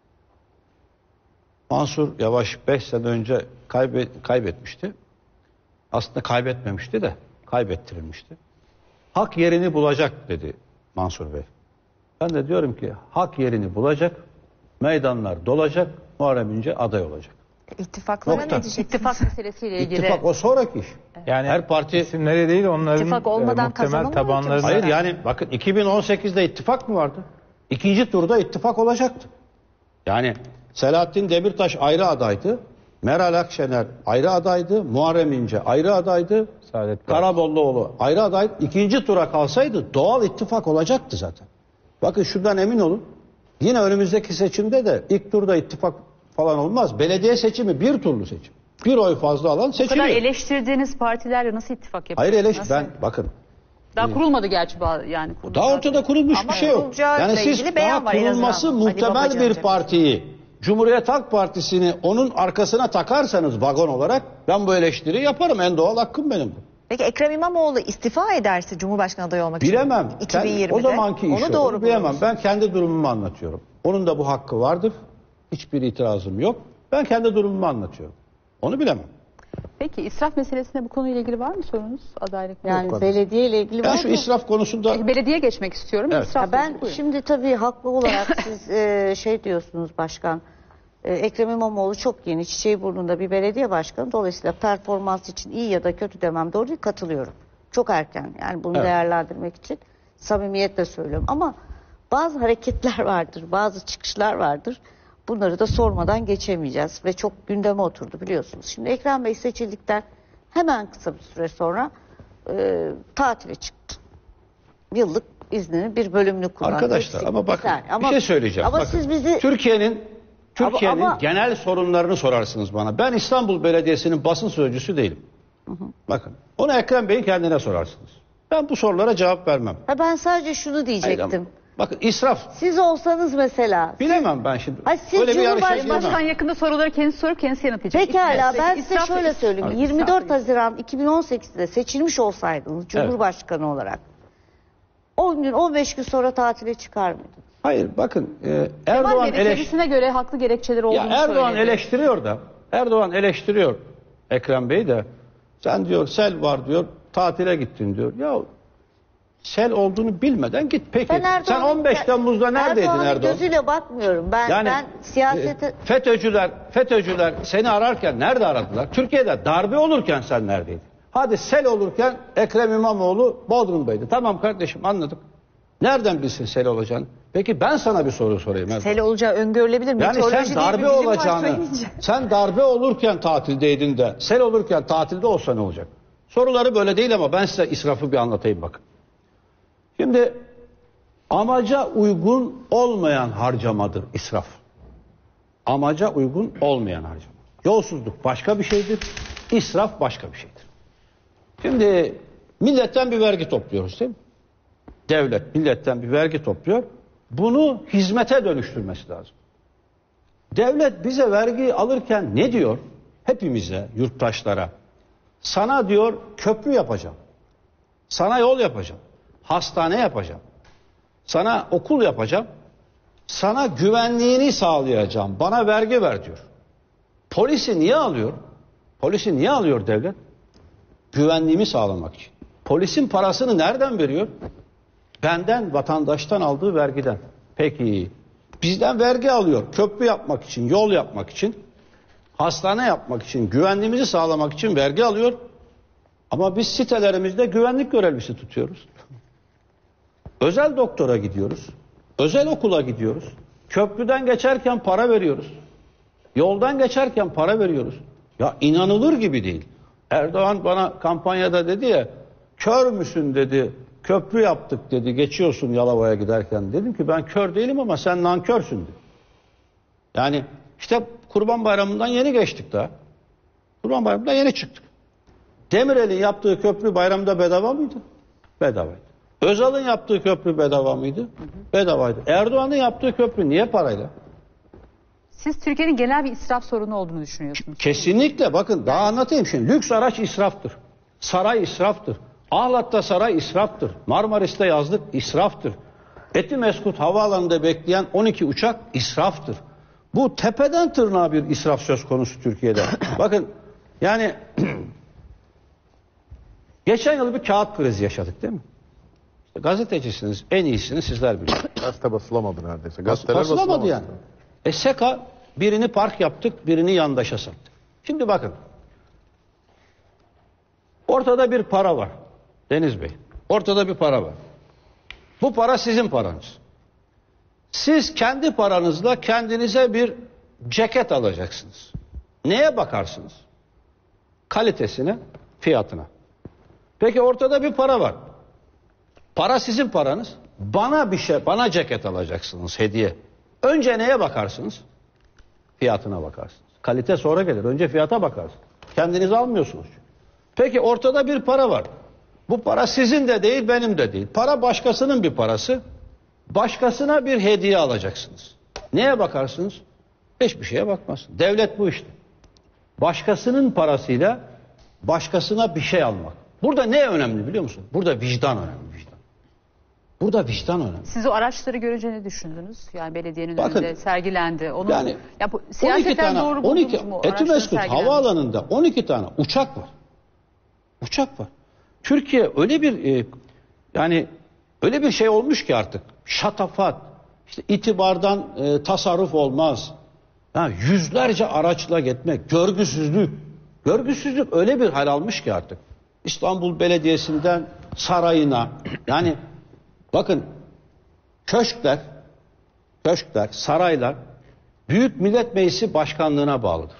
Mansur Yavaş 5 sene önce kaybetmişti. Aslında kaybetmemişti de kaybettirilmişti. Hak yerini bulacak dedi Mansur Bey. Ben de diyorum ki hak yerini bulacak, meydanlar dolacak, Muharrem İnce aday olacak. İttifaklara Nokta. ne diyeceksiniz? İttifak meselesiyle ilgili. İttifak o sonraki iş. Yani her parti... isimleri değil, onların İttifak olmadan muhtemel kazanılmıyor tabanlarını... ki. Hayır yani bakın 2018'de ittifak mı vardı? İkinci turda ittifak olacaktı. Yani Selahattin Demirtaş ayrı adaydı. Meral Akşener ayrı adaydı. Muharrem İnce ayrı adaydı. Saadet Partisi. Karamollaoğlu ayrı adaydı. İkinci tura kalsaydı doğal ittifak olacaktı zaten. Bakın şuradan emin olun. Yine önümüzdeki seçimde de ilk turda ittifak falan olmaz. Belediye seçimi bir turlu seçim. Bir oy fazla alan Bu kadar seçiliyor. eleştirdiğiniz partilerle nasıl ittifak Hayır yapıyorsunuz? ben bakın. Daha kurulmadı gerçi yani. Daha ortada kurulmuş Ama bir şey yok. kurulacağıyla Yani siz ilgili beyan daha var en azından. kurulması Ali muhtemel Babacan bir cephesi. partiyi, Cumhuriyet Halk Partisi'ni onun arkasına takarsanız vagon olarak ben bu eleştiriyi yaparım. En doğal hakkım benim bu. Peki Ekrem İmamoğlu istifa ederse Cumhurbaşkanı adayı olmak Bilemem. için 2020'de O zamanki iş onu doğru bilemem. buluruz. Ben kendi durumumu anlatıyorum. Onun da bu hakkı vardır. Hiçbir itirazım yok. Ben kendi durumumu anlatıyorum. Onu bilemem. Peki israf meselesinde bu konuyla ilgili var mı sorunuz? Adaylık Yani belediye ile ilgili Ben var şu mı? israf konusunda Belediyeye geçmek istiyorum. Evet. İsraf Ya ben buyurun. şimdi tabii haklı olarak siz şey diyorsunuz başkan. Ekrem İmamoğlu çok yeni Çiçeğiburnunda bir belediye başkanı. Dolayısıyla performans için iyi ya da kötü demem doğru değil, katılıyorum. Çok erken yani bunu Evet. değerlendirmek için samimiyetle söylüyorum. Ama bazı hareketler vardır, bazı çıkışlar vardır. Bunları da sormadan geçemeyeceğiz ve çok gündeme oturdu biliyorsunuz. Şimdi Ekrem Bey seçildikten hemen kısa bir süre sonra tatile çıktı. Yıllık izninin bir bölümünü kullandı. arkadaşlar Eksik. ama bakın Yani bir şey söyleyeceğim. Ama Bakın, siz bizi Türkiye'nin Ama- genel sorunlarını sorarsınız bana. Ben İstanbul Belediyesi'nin basın sözcüsü değilim. Bakın onu Ekrem Bey'in kendine sorarsınız. Ben bu sorulara cevap vermem. ben sadece şunu Hayır diyecektim. ama bakın israf Siz olsanız mesela. bilemem ben şimdi. Ha, siz Öyle bir yarışa Cumhurbaşkanı- girmem. Başkan yakında soruları kendisi sorup kendisi yanıtlayacak. Pekala İsraf- ben size israf- şöyle söyleyeyim. Evet. 24 Haziran 2018'de seçilmiş olsaydınız Cumhurbaşkanı olarak 10 gün 15 gün sonra tatile çıkar mıydınız? Hayır bakın Kemal Erdoğan Bey de kendisine göre haklı gerekçeleri olduğunu Ya Erdoğan söyledi. eleştiriyor Ekrem Bey de sen diyor sel var diyor tatile gittin diyor. Ya sel olduğunu bilmeden git. Peki Ben sen 15 Temmuz'da neredeydin Erdoğan'ın Erdoğan? gözüyle bakmıyorum. Ben siyasete... FETÖ'cüler seni ararken nerede aradılar? Türkiye'de darbe olurken sen neredeydin? Hadi sel olurken Ekrem İmamoğlu Bodrum'daydı. Tamam kardeşim, anladık. Nereden bilsin sel olacağını? Peki ben sana bir soru sorayım Erdoğan. Sel olacağı öngörülebilir. Yani Meteoroloji sen diye bir darbe bilim var olacağını, söyleyince. sen darbe olurken tatildeydin de sel olurken tatilde olsa ne olacak? Soruları böyle değil ama ben size israfı bir anlatayım bakın. Şimdi amaca uygun olmayan harcamadır israf. Amaca uygun olmayan harcama. Yolsuzluk başka bir şeydir, israf başka bir şeydir. Şimdi milletten bir vergi topluyoruz değil mi? Devlet milletten bir vergi topluyor. Bunu hizmete dönüştürmesi lazım. Devlet bize vergi alırken ne diyor? Hepimize, yurttaşlara. Sana diyor köprü yapacağım. Sana yol yapacağım. Hastane yapacağım. Sana okul yapacağım. Sana güvenliğini sağlayacağım. Bana vergi ver diyor. Polisi niye alıyor? Polisi niye alıyor devlet? Güvenliğimi sağlamak için. Polisin parasını nereden veriyor? Benden, vatandaştan aldığı vergiden. Peki bizden vergi alıyor. Köprü yapmak için, yol yapmak için, hastane yapmak için, güvenliğimizi sağlamak için vergi alıyor. Ama biz sitelerimizde güvenlik görevlisi tutuyoruz. Özel doktora gidiyoruz. Özel okula gidiyoruz. Köprüden geçerken para veriyoruz. Yoldan geçerken para veriyoruz. Ya inanılır gibi değil. Erdoğan bana kampanyada dedi ya, kör müsün dedi, köprü yaptık dedi, geçiyorsun Yalova'ya giderken. Dedim ki ben kör değilim ama sen nankörsün dedi. Yani işte Kurban Bayramı'ndan yeni geçtik daha. Kurban Bayramı'ndan yeni çıktık. Demirel'in yaptığı köprü bayramda bedava mıydı? Bedavaydı. Özal'ın yaptığı köprü bedava mıydı? Bedavaydı. Erdoğan'ın yaptığı köprü niye parayla? Siz Türkiye'nin genel bir israf sorunu olduğunu düşünüyorsunuz. Kesinlikle, bakın daha anlatayım şimdi. Lüks araç israftır. Saray israftır. Ahlat'ta saray israftır. Marmaris'te yazlık israftır. Etimeskut havaalanında bekleyen 12 uçak israftır. Bu tepeden tırnağa bir israf söz konusu Türkiye'de. Bakın yani geçen yıl bir kağıt krizi yaşadık değil mi? İşte gazetecisiniz, en iyisini sizler biliyorsunuz. Gazete basılamadı neredeyse. Gazeteler Basılamadı yani. SEKA birini park yaptık, birini yandaşa sattık. Şimdi bakın. Ortada bir para var. Deniz Bey. Ortada bir para var. Bu para sizin paranız. Siz kendi paranızla kendinize bir ceket alacaksınız. Neye bakarsınız? Kalitesine, fiyatına. Peki ortada bir para var. Para sizin paranız. Bana ceket alacaksınız hediye. Önce neye bakarsınız? Fiyatına bakarsınız. Kalite sonra gelir. Önce fiyata bakarsınız. Kendiniz almıyorsunuz. Peki ortada bir para var. Bu para sizin de değil, benim de değil. Para başkasının bir parası. Başkasına bir hediye alacaksınız. Neye bakarsınız? Hiçbir şeye bakmazsınız. Devlet bu işte. Başkasının parasıyla başkasına bir şey almak. Burada ne önemli biliyor musun? Burada vicdan önemli. Vicdan. Burada vicdan önemli. Siz o araçları görünce ne düşündünüz? Yani belediyenin Bakın, önünde sergilendi. Onu yani ya bu, siyaseten doğru buldunuz mu? Etimeskut havaalanında 12 tane uçak var. Uçak var. Türkiye öyle bir yani öyle bir şey olmuş ki artık şatafat, işte itibardan tasarruf olmaz. Yani yüzlerce araçla gitmek, görgüsüzlük. Görgüsüzlük öyle bir hal almış ki artık. İstanbul Belediyesi'nden sarayına, yani bakın köşkler, saraylar Büyük Millet Meclisi Başkanlığı'na bağlıdır.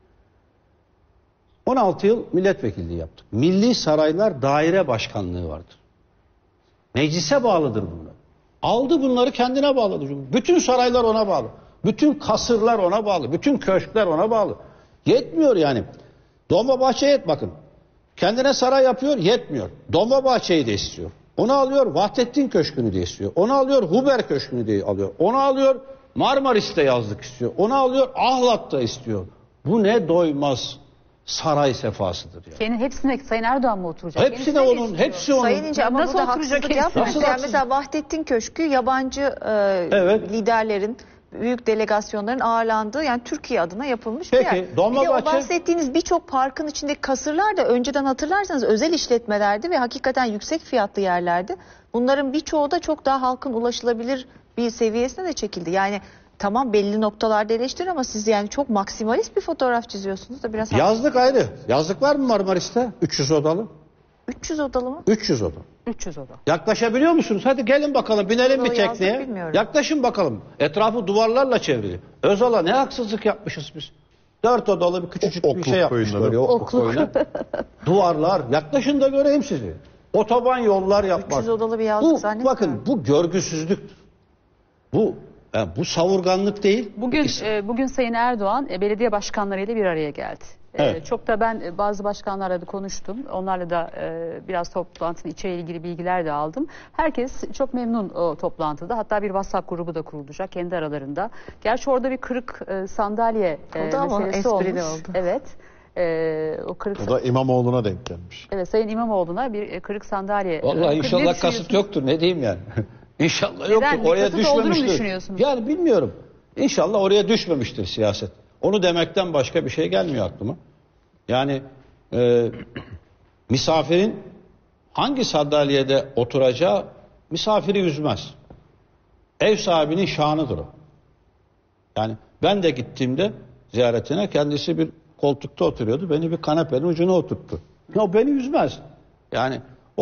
16 yıl milletvekilliği yaptık. Milli Saraylar Daire Başkanlığı vardır. Meclise bağlıdır bunlar. Aldı bunları kendine bağladı. Bütün saraylar ona bağlı. Bütün kasırlar ona bağlı. Bütün köşkler ona bağlı. Yetmiyor yani. Dolmabahçe'ye bakın. Kendine saray yapıyor, yetmiyor. Dolmabahçe'yi de istiyor. Onu alıyor, Vahdettin Köşkü'nü de istiyor. Onu alıyor, Huber Köşkü'nü de alıyor. Onu alıyor, Marmaris'te yazlık istiyor. Onu alıyor, Ahlat'ta istiyor. Bu ne doymaz saray sefasıdır yani. Kendi hepsine Sayın Erdoğan mı oturacak? Hepsi de onun, hepsi onun. Sayın İnce ama Nasıl burada oturacak haksızlık kendisi? yapmayın. Nasıl Yani haksızlık? mesela Vahdettin Köşkü yabancı Evet. liderlerin büyük delegasyonların ağırlandığı, yani Türkiye adına yapılmış Peki, bir yer. Bir de Dolmabahçe- o bahsettiğiniz birçok parkın içindeki kasırlar da önceden hatırlarsanız özel işletmelerdi ve hakikaten yüksek fiyatlı yerlerdi. Bunların birçoğu da çok daha halkın ulaşılabilir bir seviyesine de çekildi. Yani tamam, belli noktalarda eleştir ama siz yani çok maksimalist bir fotoğraf çiziyorsunuz da biraz Yazlık ayrı. Yazlık var mı Marmaris'te? 300 odalı. 300 odalı mı? 300 oda. 300 oda. Yaklaşabiliyor musunuz? Hadi gelin bakalım, binelim Yo, bir yazlık tekneye. bilmiyorum. Yaklaşın bakalım. Etrafı duvarlarla çevrili. Özal'a ne haksızlık yapmışız biz. 4 odalı bir küçücük bir Okluk şey yapmışlar. koyunları. Okluk koyunu. Duvarlar. Yaklaşın da göreyim sizi. Otoban yollar yapmak. 300 odalı bir yazlık Bu, zannetmiyorum. bakın bu görgüsüzlüktür. Bu savurganlık değil. Bugün Sayın Erdoğan belediye başkanlarıyla bir araya geldi. Evet. Çok da ben bazı başkanlarla da konuştum. Onlarla da biraz toplantının içeriğiyle ilgili bilgiler de aldım. Herkes çok memnun o toplantıda. Hatta bir WhatsApp grubu da kurulacak kendi aralarında. Gerçi orada bir kırık sandalye O da ama meselesi olmuş. esprili oldu. Evet. O kırık O da İmamoğlu'na denk gelmiş. Evet, Sayın İmamoğlu'na bir kırık sandalye. Vallahi Ne inşallah kasıt düşünüyorsunuz? yoktur. Ne diyeyim yani. İnşallah Neden? yoktur. Bir Oraya kasıt olduğunu mu düşmemiştir. düşünüyorsunuz? Yani bilmiyorum. İnşallah oraya düşmemiştir siyaset. Onu demekten başka bir şey gelmiyor aklıma. Yani misafirin hangi sandalyede oturacağı misafiri üzmez. Ev sahibinin şanıdır o. Yani ben de gittiğimde ziyaretine kendisi bir koltukta oturuyordu. Beni bir kanepenin ucuna oturttu. O beni üzmez. Yani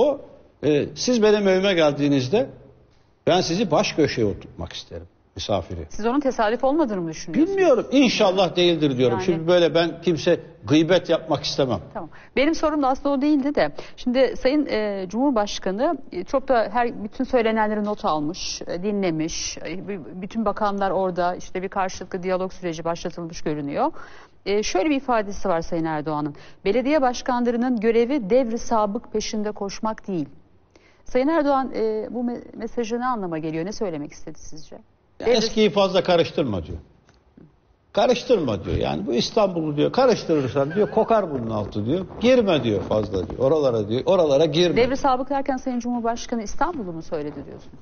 siz benim evime geldiğinizde ben sizi baş köşeye oturtmak isterim, misafiri. Siz onun tesadüf olmadığını mı düşünüyorsunuz? Bilmiyorum. İnşallah değildir diyorum. Yani- Şimdi böyle ben kimse gıybet yapmak istemem. Tamam. Benim sorum da aslında o değildi de. Şimdi Sayın Cumhurbaşkanı çok da bütün söylenenleri not almış, dinlemiş. Bütün bakanlar orada, işte bir karşılıklı diyalog süreci başlatılmış görünüyor. Şöyle bir ifadesi var Sayın Erdoğan'ın. Belediye başkanlarının görevi devri sabık peşinde koşmak değil. Sayın Erdoğan bu mesajı ne anlama geliyor? Ne söylemek istedi sizce? Eskiyi fazla karıştırma diyor. Karıştırma diyor. Yani bu İstanbul'u diyor. Karıştırırsan diyor kokar bunun altı diyor. Girme diyor fazla diyor. Oralara diyor. Oralara girme. Devri sabık derken Sayın Cumhurbaşkanı İstanbul'u mu söyledi diyorsunuz?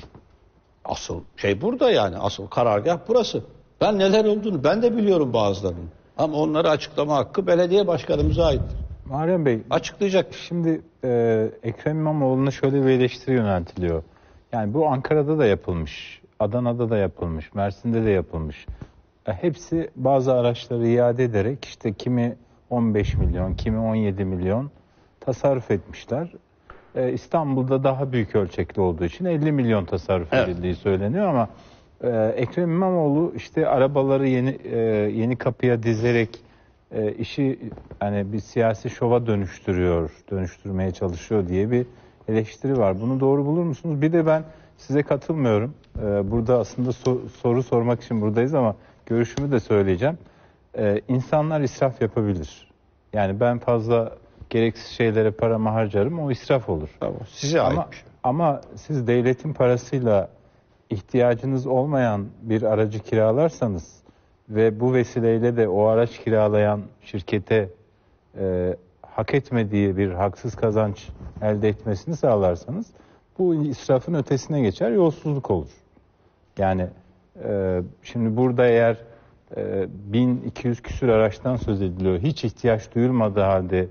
Asıl şey burada yani. Asıl karargah burası. Ben neler olduğunu ben de biliyorum bazılarının. Ama onları açıklama hakkı belediye başkanımıza aittir. Muharrem Bey, Açıklayacak. şimdi Ekrem İmamoğlu'na şöyle bir eleştiri yöneltiliyor. Yani bu Ankara'da da yapılmış, Adana'da da yapılmış, Mersin'de de yapılmış. Hepsi bazı araçları iade ederek işte kimi 15 milyon, kimi 17 milyon tasarruf etmişler. İstanbul'da daha büyük ölçekli olduğu için 50 milyon tasarruf edildiği söyleniyor ama Ekrem İmamoğlu işte arabaları yeni kapıya dizerek işi hani bir siyasi şova dönüştürmeye çalışıyor diye bir eleştiri var. Bunu doğru bulur musunuz? Bir de ben size katılmıyorum. Burada aslında soru sormak için buradayız ama görüşümü de söyleyeceğim. İnsanlar israf yapabilir. Yani ben fazla gereksiz şeylere paramı harcarım, o israf olur. Tamam. Size ait bir şey. Ama siz devletin parasıyla ihtiyacınız olmayan bir aracı kiralarsanız ve bu vesileyle de o araç kiralayan şirkete hak etmediği bir haksız kazanç elde etmesini sağlarsanız bu israfın ötesine geçer, yolsuzluk olur. Yani şimdi burada eğer 1200 küsür araçtan söz ediliyor, hiç ihtiyaç duyulmadığı halde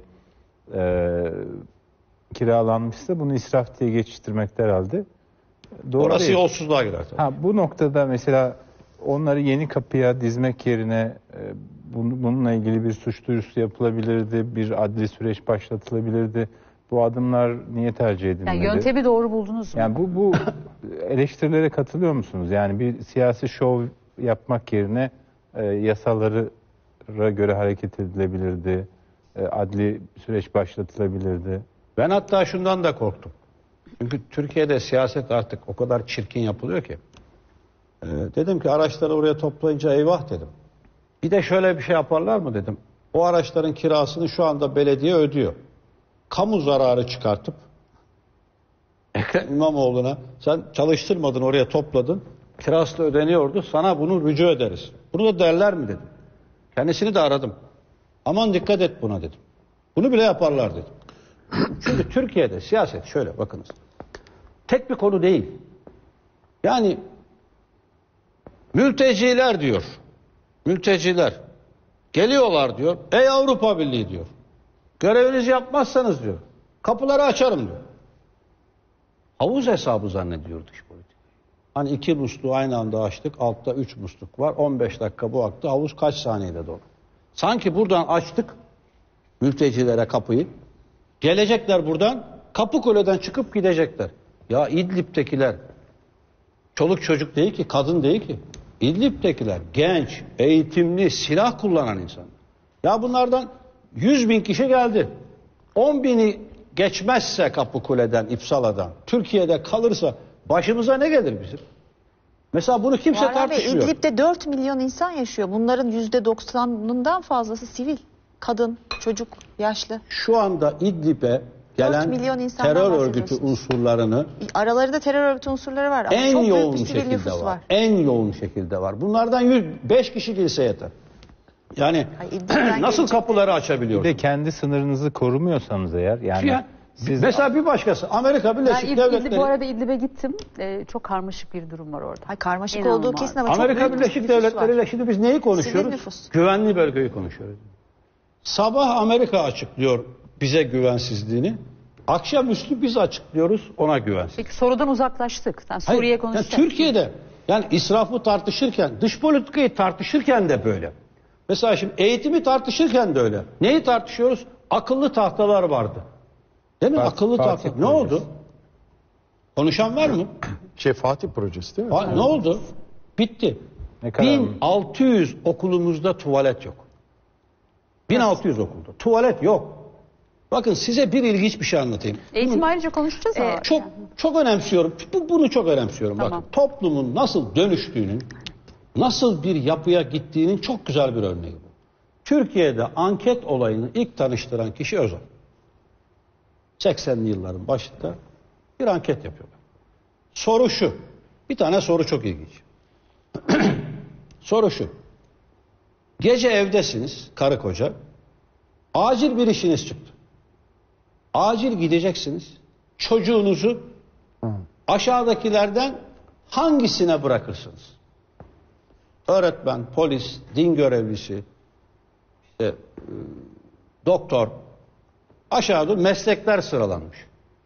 kiralanmışsa bunu israf diye geçiştirmek herhalde doğru Orası değil. yolsuzluğa girer. Tabii. Bu noktada mesela onları yeni kapıya dizmek yerine bununla ilgili bir suç duyurusu yapılabilirdi, bir adli süreç başlatılabilirdi. Bu adımlar niye tercih edilmedi? Yani yöntemi doğru buldunuz mu? Yani bu eleştirilere katılıyor musunuz? Yani bir siyasi şov yapmak yerine yasalara göre hareket edilebilirdi, adli süreç başlatılabilirdi. Ben hatta şundan da korktum. Çünkü Türkiye'de siyaset artık o kadar çirkin yapılıyor ki. Dedim ki araçları oraya toplayınca eyvah dedim. Bir de şöyle bir şey yaparlar mı dedim. O araçların kirasını şu anda belediye ödüyor. Kamu zararı çıkartıp Ekrem İmamoğlu'na sen çalıştırmadın oraya topladın. Kirası da ödeniyordu. Sana bunu rücu ederiz. Bunu da derler mi dedim. Kendisini de aradım. Aman dikkat et buna dedim. Bunu bile yaparlar dedim. Çünkü Türkiye'de siyaset şöyle bakınız. Tek bir konu değil. Yani Mülteciler diyor. Mülteciler. Geliyorlar diyor. Ey Avrupa Birliği diyor. Görevinizi yapmazsanız diyor. Kapıları açarım diyor. Havuz hesabı zannediyor dış politika. Hani 2 musluğu aynı anda açtık. Altta 3 musluk var. 15 dakika bu aktı. Havuz kaç saniyede dolu? Sanki buradan açtık mültecilere kapıyı. Gelecekler buradan. Kapıkule'den çıkıp gidecekler. Ya İdlib'tekiler çoluk çocuk değil ki, kadın değil ki. İdlib'tekiler genç, eğitimli, silah kullanan insanlar. Ya bunlardan 100.000 kişi geldi. 10.000'i geçmezse Kapıkule'den, İpsala'dan, Türkiye'de kalırsa başımıza ne gelir bizim? Mesela bunu kimse tartışmıyor. İdlib'de 4 milyon insan yaşıyor. Bunların %90'ından fazlası sivil. Kadın, çocuk, yaşlı. Şu anda İdlib'e 4 milyon gelen insandan terör örgütü bahsediyorsunuz. unsurlarını Aralarında terör örgütü unsurları var. Ama en çok büyük yoğun bir sivil şekilde nüfus var. En yoğun şekilde var. Bunlardan 5 kişi girse yeter. Yani Ay, İdlib'den nasıl gelecek. kapıları Bir açabiliyor? de kendi sınırınızı korumuyorsanız eğer yani siz Mesela bir başkası Amerika Ben Birleşik Devletleri. bu arada İdlib'e gittim. Çok karmaşık bir durum var orada. Ay, karmaşık İnanılmaz. olduğu kesin ama çok Amerika büyük bir Birleşik nüfus var. Devletleri ile şimdi biz neyi konuşuyoruz? Sivil nüfus. Güvenli bölgeyi konuşuyoruz. Sabah Amerika açıklıyor bize güvensizliğini. Akşamüstü biz açıklıyoruz ona güvensiz. Peki sorudan uzaklaştık. Yani Hayır, Suriye yani konuşacağız. Türkiye'de yani israfı tartışırken, dış politikayı tartışırken de böyle. Mesela şimdi eğitimi tartışırken de öyle. Neyi tartışıyoruz? Akıllı tahtalar vardı. Değil mi? Akıllı tahta. Ne oldu? Konuşan var mı? Fatih projesi değil mi? Ne oldu? Bitti. Ne kadar 1600 okulumuzda tuvalet yok. 1600 okulda. Tuvalet yok. Bakın size bir ilginç bir şey anlatayım. Eğitim ayrıca konuşacağız ama. Çok önemsiyorum. Bunu çok önemsiyorum. Tamam. Bakın toplumun nasıl dönüştüğünün, nasıl bir yapıya gittiğinin çok güzel bir örneği bu. Türkiye'de anket olayını ilk tanıştıran kişi Özal. 80'li yılların başında bir anket yapıyorlar. Soru şu. Bir tane soru çok ilginç. Soru şu. Gece evdesiniz, karı koca. Acil bir işiniz çıktı. Acil gideceksiniz. Çocuğunuzu aşağıdakilerden hangisine bırakırsınız? Öğretmen, polis, din görevlisi, işte, doktor, aşağıda meslekler sıralanmış.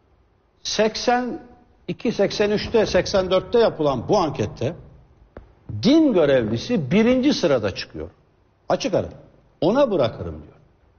82-83'te, 84'te yapılan bu ankette din görevlisi 1. sırada çıkıyor. Açık ara. Ona bırakırım diyor.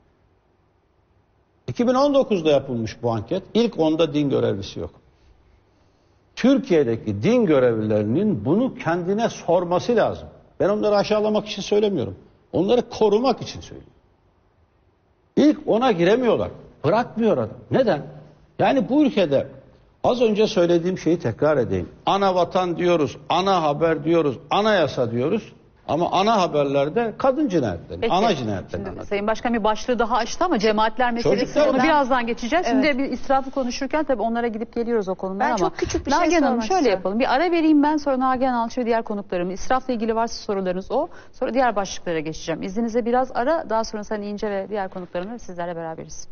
2019'da yapılmış bu anket. İlk 10'da din görevlisi yok. Türkiye'deki din görevlilerinin bunu kendine sorması lazım. Ben onları aşağılamak için söylemiyorum. Onları korumak için söylüyorum. İlk ona giremiyorlar. Bırakmıyor adam. Neden? Yani bu ülkede az önce söylediğim şeyi tekrar edeyim. Ana vatan diyoruz, ana haber diyoruz, anayasa diyoruz. Ama ana haberlerde kadın cinayetleri, Peki. ana cinayetleri Şimdi anlatıyor. Sayın Başkan bir başlığı daha açtı ama cemaatler meselesi. Çocuklar- Onu birazdan geçeceğiz. Şimdi Evet. bir israfı konuşurken tabii onlara gidip geliyoruz o konulara Ben ama. çok küçük bir şey Nagihan Hanım sormak şöyle istiyorum. yapalım. Bir ara vereyim ben, sonra Nagihan Alçı ve diğer konuklarım. İsrafla ilgili varsa sorularınız o. Sonra diğer başlıklara geçeceğim. İzninizle biraz ara, daha sonra Sayın İnce ve diğer konuklarımla sizlerle beraberiz.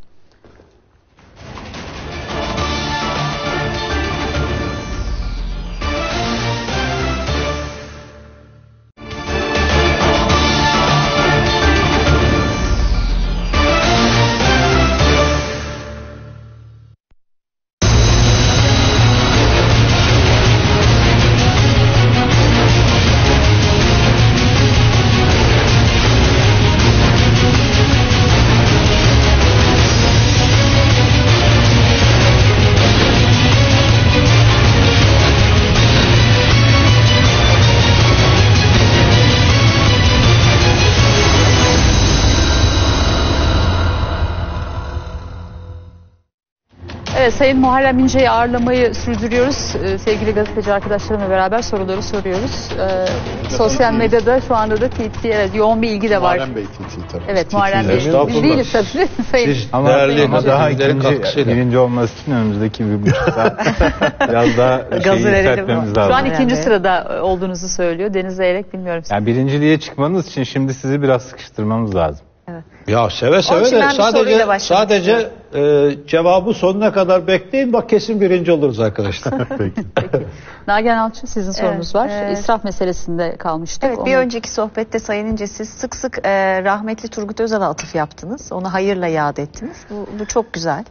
Evet, Sayın Muharrem İnce'yi ağırlamayı sürdürüyoruz. Sevgili gazeteci arkadaşlarımla beraber soruları soruyoruz. Sosyal medyada şu anda da TT, evet, yoğun bir ilgi de var. Muharrem Bey TT tabii. Evet, Muharrem Bey. Estağfurullah. Biz değiliz tabii. Sayın. Siz Ama, değerli ama daha gazetecilerin katkısıyla. birinci olması için önümüzdeki bir buçuk saat biraz daha Gazı şeyi verelim. yükseltmemiz Şu an lazım. ikinci sırada olduğunuzu söylüyor. Deniz Zeyrek, bilmiyorum. Yani birinciliğe çıkmanız için şimdi sizi biraz sıkıştırmamız lazım. Evet. Ya seve seve Onun için de ben bir soruyla başlamak sadece cevabı sonuna kadar bekleyin. Bak kesin birinci oluruz arkadaşlar. Peki. Nagihan Alçı sizin sorunuz var. Evet. İsraf meselesinde kalmıştık. Evet, bir önceki sohbette Sayın İnce siz sık sık rahmetli Turgut Özal'a atıf yaptınız. Onu hayırla yad ettiniz. Bu çok güzel.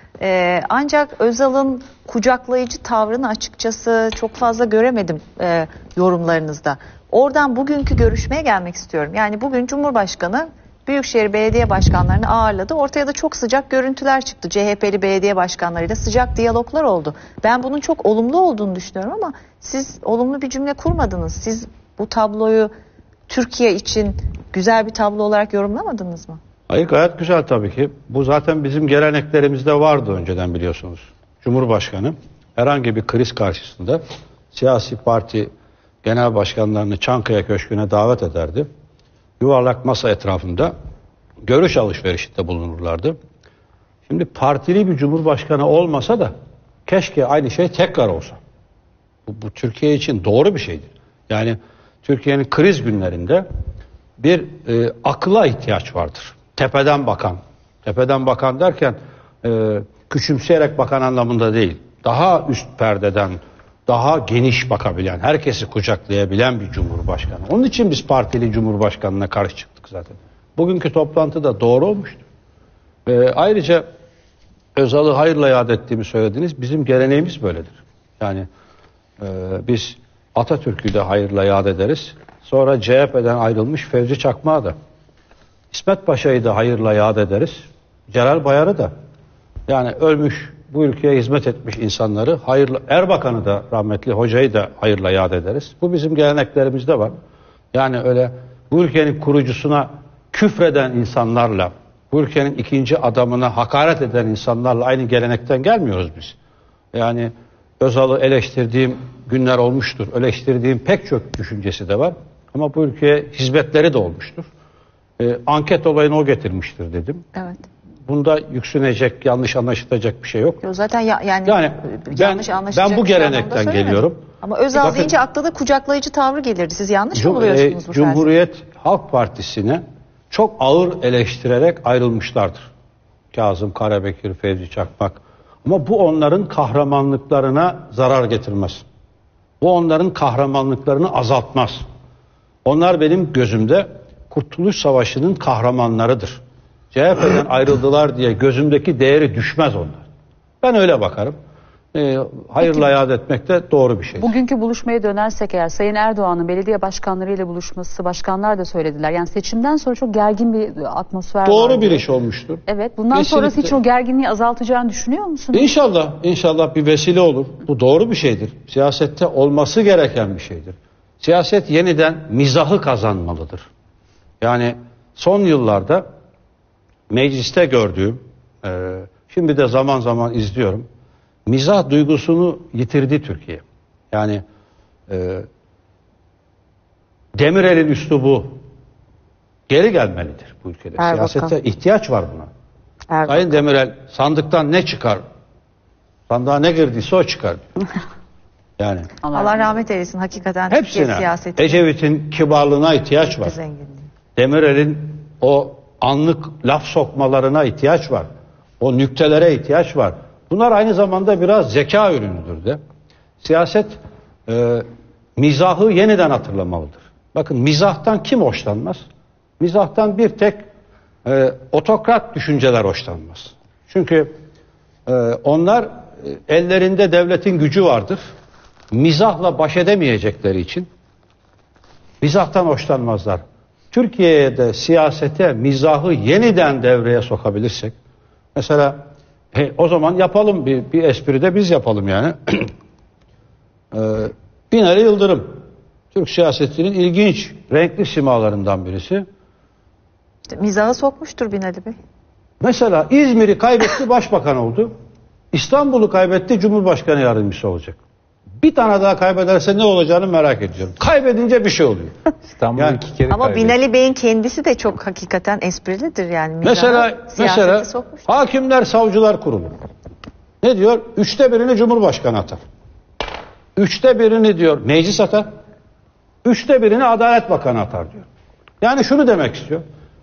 Ancak Özal'ın kucaklayıcı tavrını açıkçası çok fazla göremedim yorumlarınızda. Oradan bugünkü görüşmeye gelmek istiyorum. Yani bugün Cumhurbaşkanı Büyükşehir Belediye Başkanlarını ağırladı. Ortaya da çok sıcak görüntüler çıktı. CHP'li belediye başkanlarıyla sıcak diyaloglar oldu. Ben bunun çok olumlu olduğunu düşünüyorum ama siz olumlu bir cümle kurmadınız. Siz bu tabloyu Türkiye için güzel bir tablo olarak yorumlamadınız mı? Hayır, gayet güzel tabii ki. Bu zaten bizim geleneklerimizde vardı önceden, biliyorsunuz. Cumhurbaşkanı herhangi bir kriz karşısında siyasi parti genel başkanlarını Çankaya Köşkü'ne davet ederdi. Yuvarlak masa etrafında görüş alışverişinde bulunurlardı. Şimdi partili bir cumhurbaşkanı olmasa da keşke aynı şey tekrar olsa. Bu Türkiye için doğru bir şeydir. Yani Türkiye'nin kriz günlerinde bir akla ihtiyaç vardır. Tepeden bakan. Tepeden bakan derken küçümseyerek bakan anlamında değil. Daha üst perdeden, daha geniş bakabilen, herkesi kucaklayabilen bir cumhurbaşkanı. Onun için biz partili cumhurbaşkanına karşı çıktık zaten. Bugünkü toplantıda doğru olmuştu. Ayrıca Özal'ı hayırla yad ettiğimi söylediniz. Bizim geleneğimiz böyledir. Yani biz Atatürk'ü de hayırla yad ederiz. Sonra CHP'den ayrılmış Fevzi Çakmak'ı da. İsmet Paşa'yı da hayırla yad ederiz. Celal Bayar'ı da. Yani ölmüş, bu ülkeye hizmet etmiş insanları hayırla, Erbakan'ı da, rahmetli hocayı da hayırla yad ederiz. Bu bizim geleneklerimizde var. Yani öyle bu ülkenin kurucusuna küfreden insanlarla, bu ülkenin ikinci adamına hakaret eden insanlarla aynı gelenekten gelmiyoruz biz. Yani Özal'ı eleştirdiğim günler olmuştur. Eleştirdiğim pek çok düşüncesi de var. Ama bu ülkeye hizmetleri de olmuştur. Anket olayını o getirmiştir dedim. Evet. Bunda yüksünecek, yanlış anlaşılacak bir şey yok. Yo, zaten yani yanlış anlaşılacak ben bu bir şey anlamda gelenekten söylemedim. geliyorum. Ama Özal Bakın, deyince akla da kucaklayıcı tavrı gelirdi. Siz yanlış mı buluyorsunuz bu felsefeyi? Cumhuriyet Halk Partisi'ne çok ağır eleştirerek ayrılmışlardır. Kazım Karabekir, Fevzi Çakmak. Ama bu onların kahramanlıklarına zarar getirmez. Bu onların kahramanlıklarını azaltmaz. Onlar benim gözümde Kurtuluş Savaşı'nın kahramanlarıdır. CHP'den ayrıldılar diye gözümdeki değeri düşmez onlar. Ben öyle bakarım. Hayırla yad etmek de doğru bir şey. Bugünkü buluşmaya dönersek eğer Sayın Erdoğan'ın belediye başkanlarıyla buluşması, başkanlar da söylediler. Yani seçimden sonra çok gergin bir atmosfer var. Doğru bir iş olmuştur. Evet. Bundan Kesinlikle. sonrası hiç o gerginliği azaltacağını düşünüyor musunuz? İnşallah bir vesile olur. Bu doğru bir şeydir. Siyasette olması gereken bir şeydir. Siyaset yeniden mizahı kazanmalıdır. Yani son yıllarda mecliste gördüğüm, şimdi de zaman zaman izliyorum, mizah duygusunu yitirdi Türkiye. Yani Demirel'in üslubu geri gelmelidir bu ülkede. Erbakan. Siyasete ihtiyaç var buna. Erbakan. Sayın Demirel sandıktan ne çıkar? Sandığa ne girdiyse o çıkar. Yani Allah rahmet eylesin hakikaten Türkiye hepsine. siyaseti. Ecevit'in kibarlığına ihtiyaç var. Zenginliği. Demirel'in o anlık laf sokmalarına ihtiyaç var. O nüktelere ihtiyaç var. Bunlar aynı zamanda biraz zeka ürünüdür de. Siyaset mizahı yeniden hatırlamalıdır. Bakın mizahtan kim hoşlanmaz? Mizahtan bir tek otokrat düşünceler hoşlanmaz. Çünkü onlar ellerinde devletin gücü vardır. Mizahla baş edemeyecekleri için mizahtan hoşlanmazlar. Türkiye'de siyasete mizahı yeniden devreye sokabilirsek, mesela o zaman yapalım bir espri de biz yapalım yani. Binali Yıldırım, Türk siyasetinin ilginç, renkli simalarından birisi. İşte mizahı sokmuştur Binali Bey. Mesela İzmir'i kaybetti, başbakan oldu. İstanbul'u kaybetti, Cumhurbaşkanı yardımcısı olacak. Bir tane daha kaybederse ne olacağını merak ediyorum. Kaybedince bir şey oluyor. İstanbul'u Yani- 2 kere Ama kaybetti. Binali Bey'in kendisi de çok hakikaten esprilidir yani. Mizahı Mesela siyasete sokmuştur. Hakimler Savcılar Kurulu. Ne diyor? 1/3'ünü Cumhurbaşkanı atar. 1/3'ünü diyor meclis atar. 1/3'ünü Adalet Bakanı atar diyor. Yani şunu demek istiyor.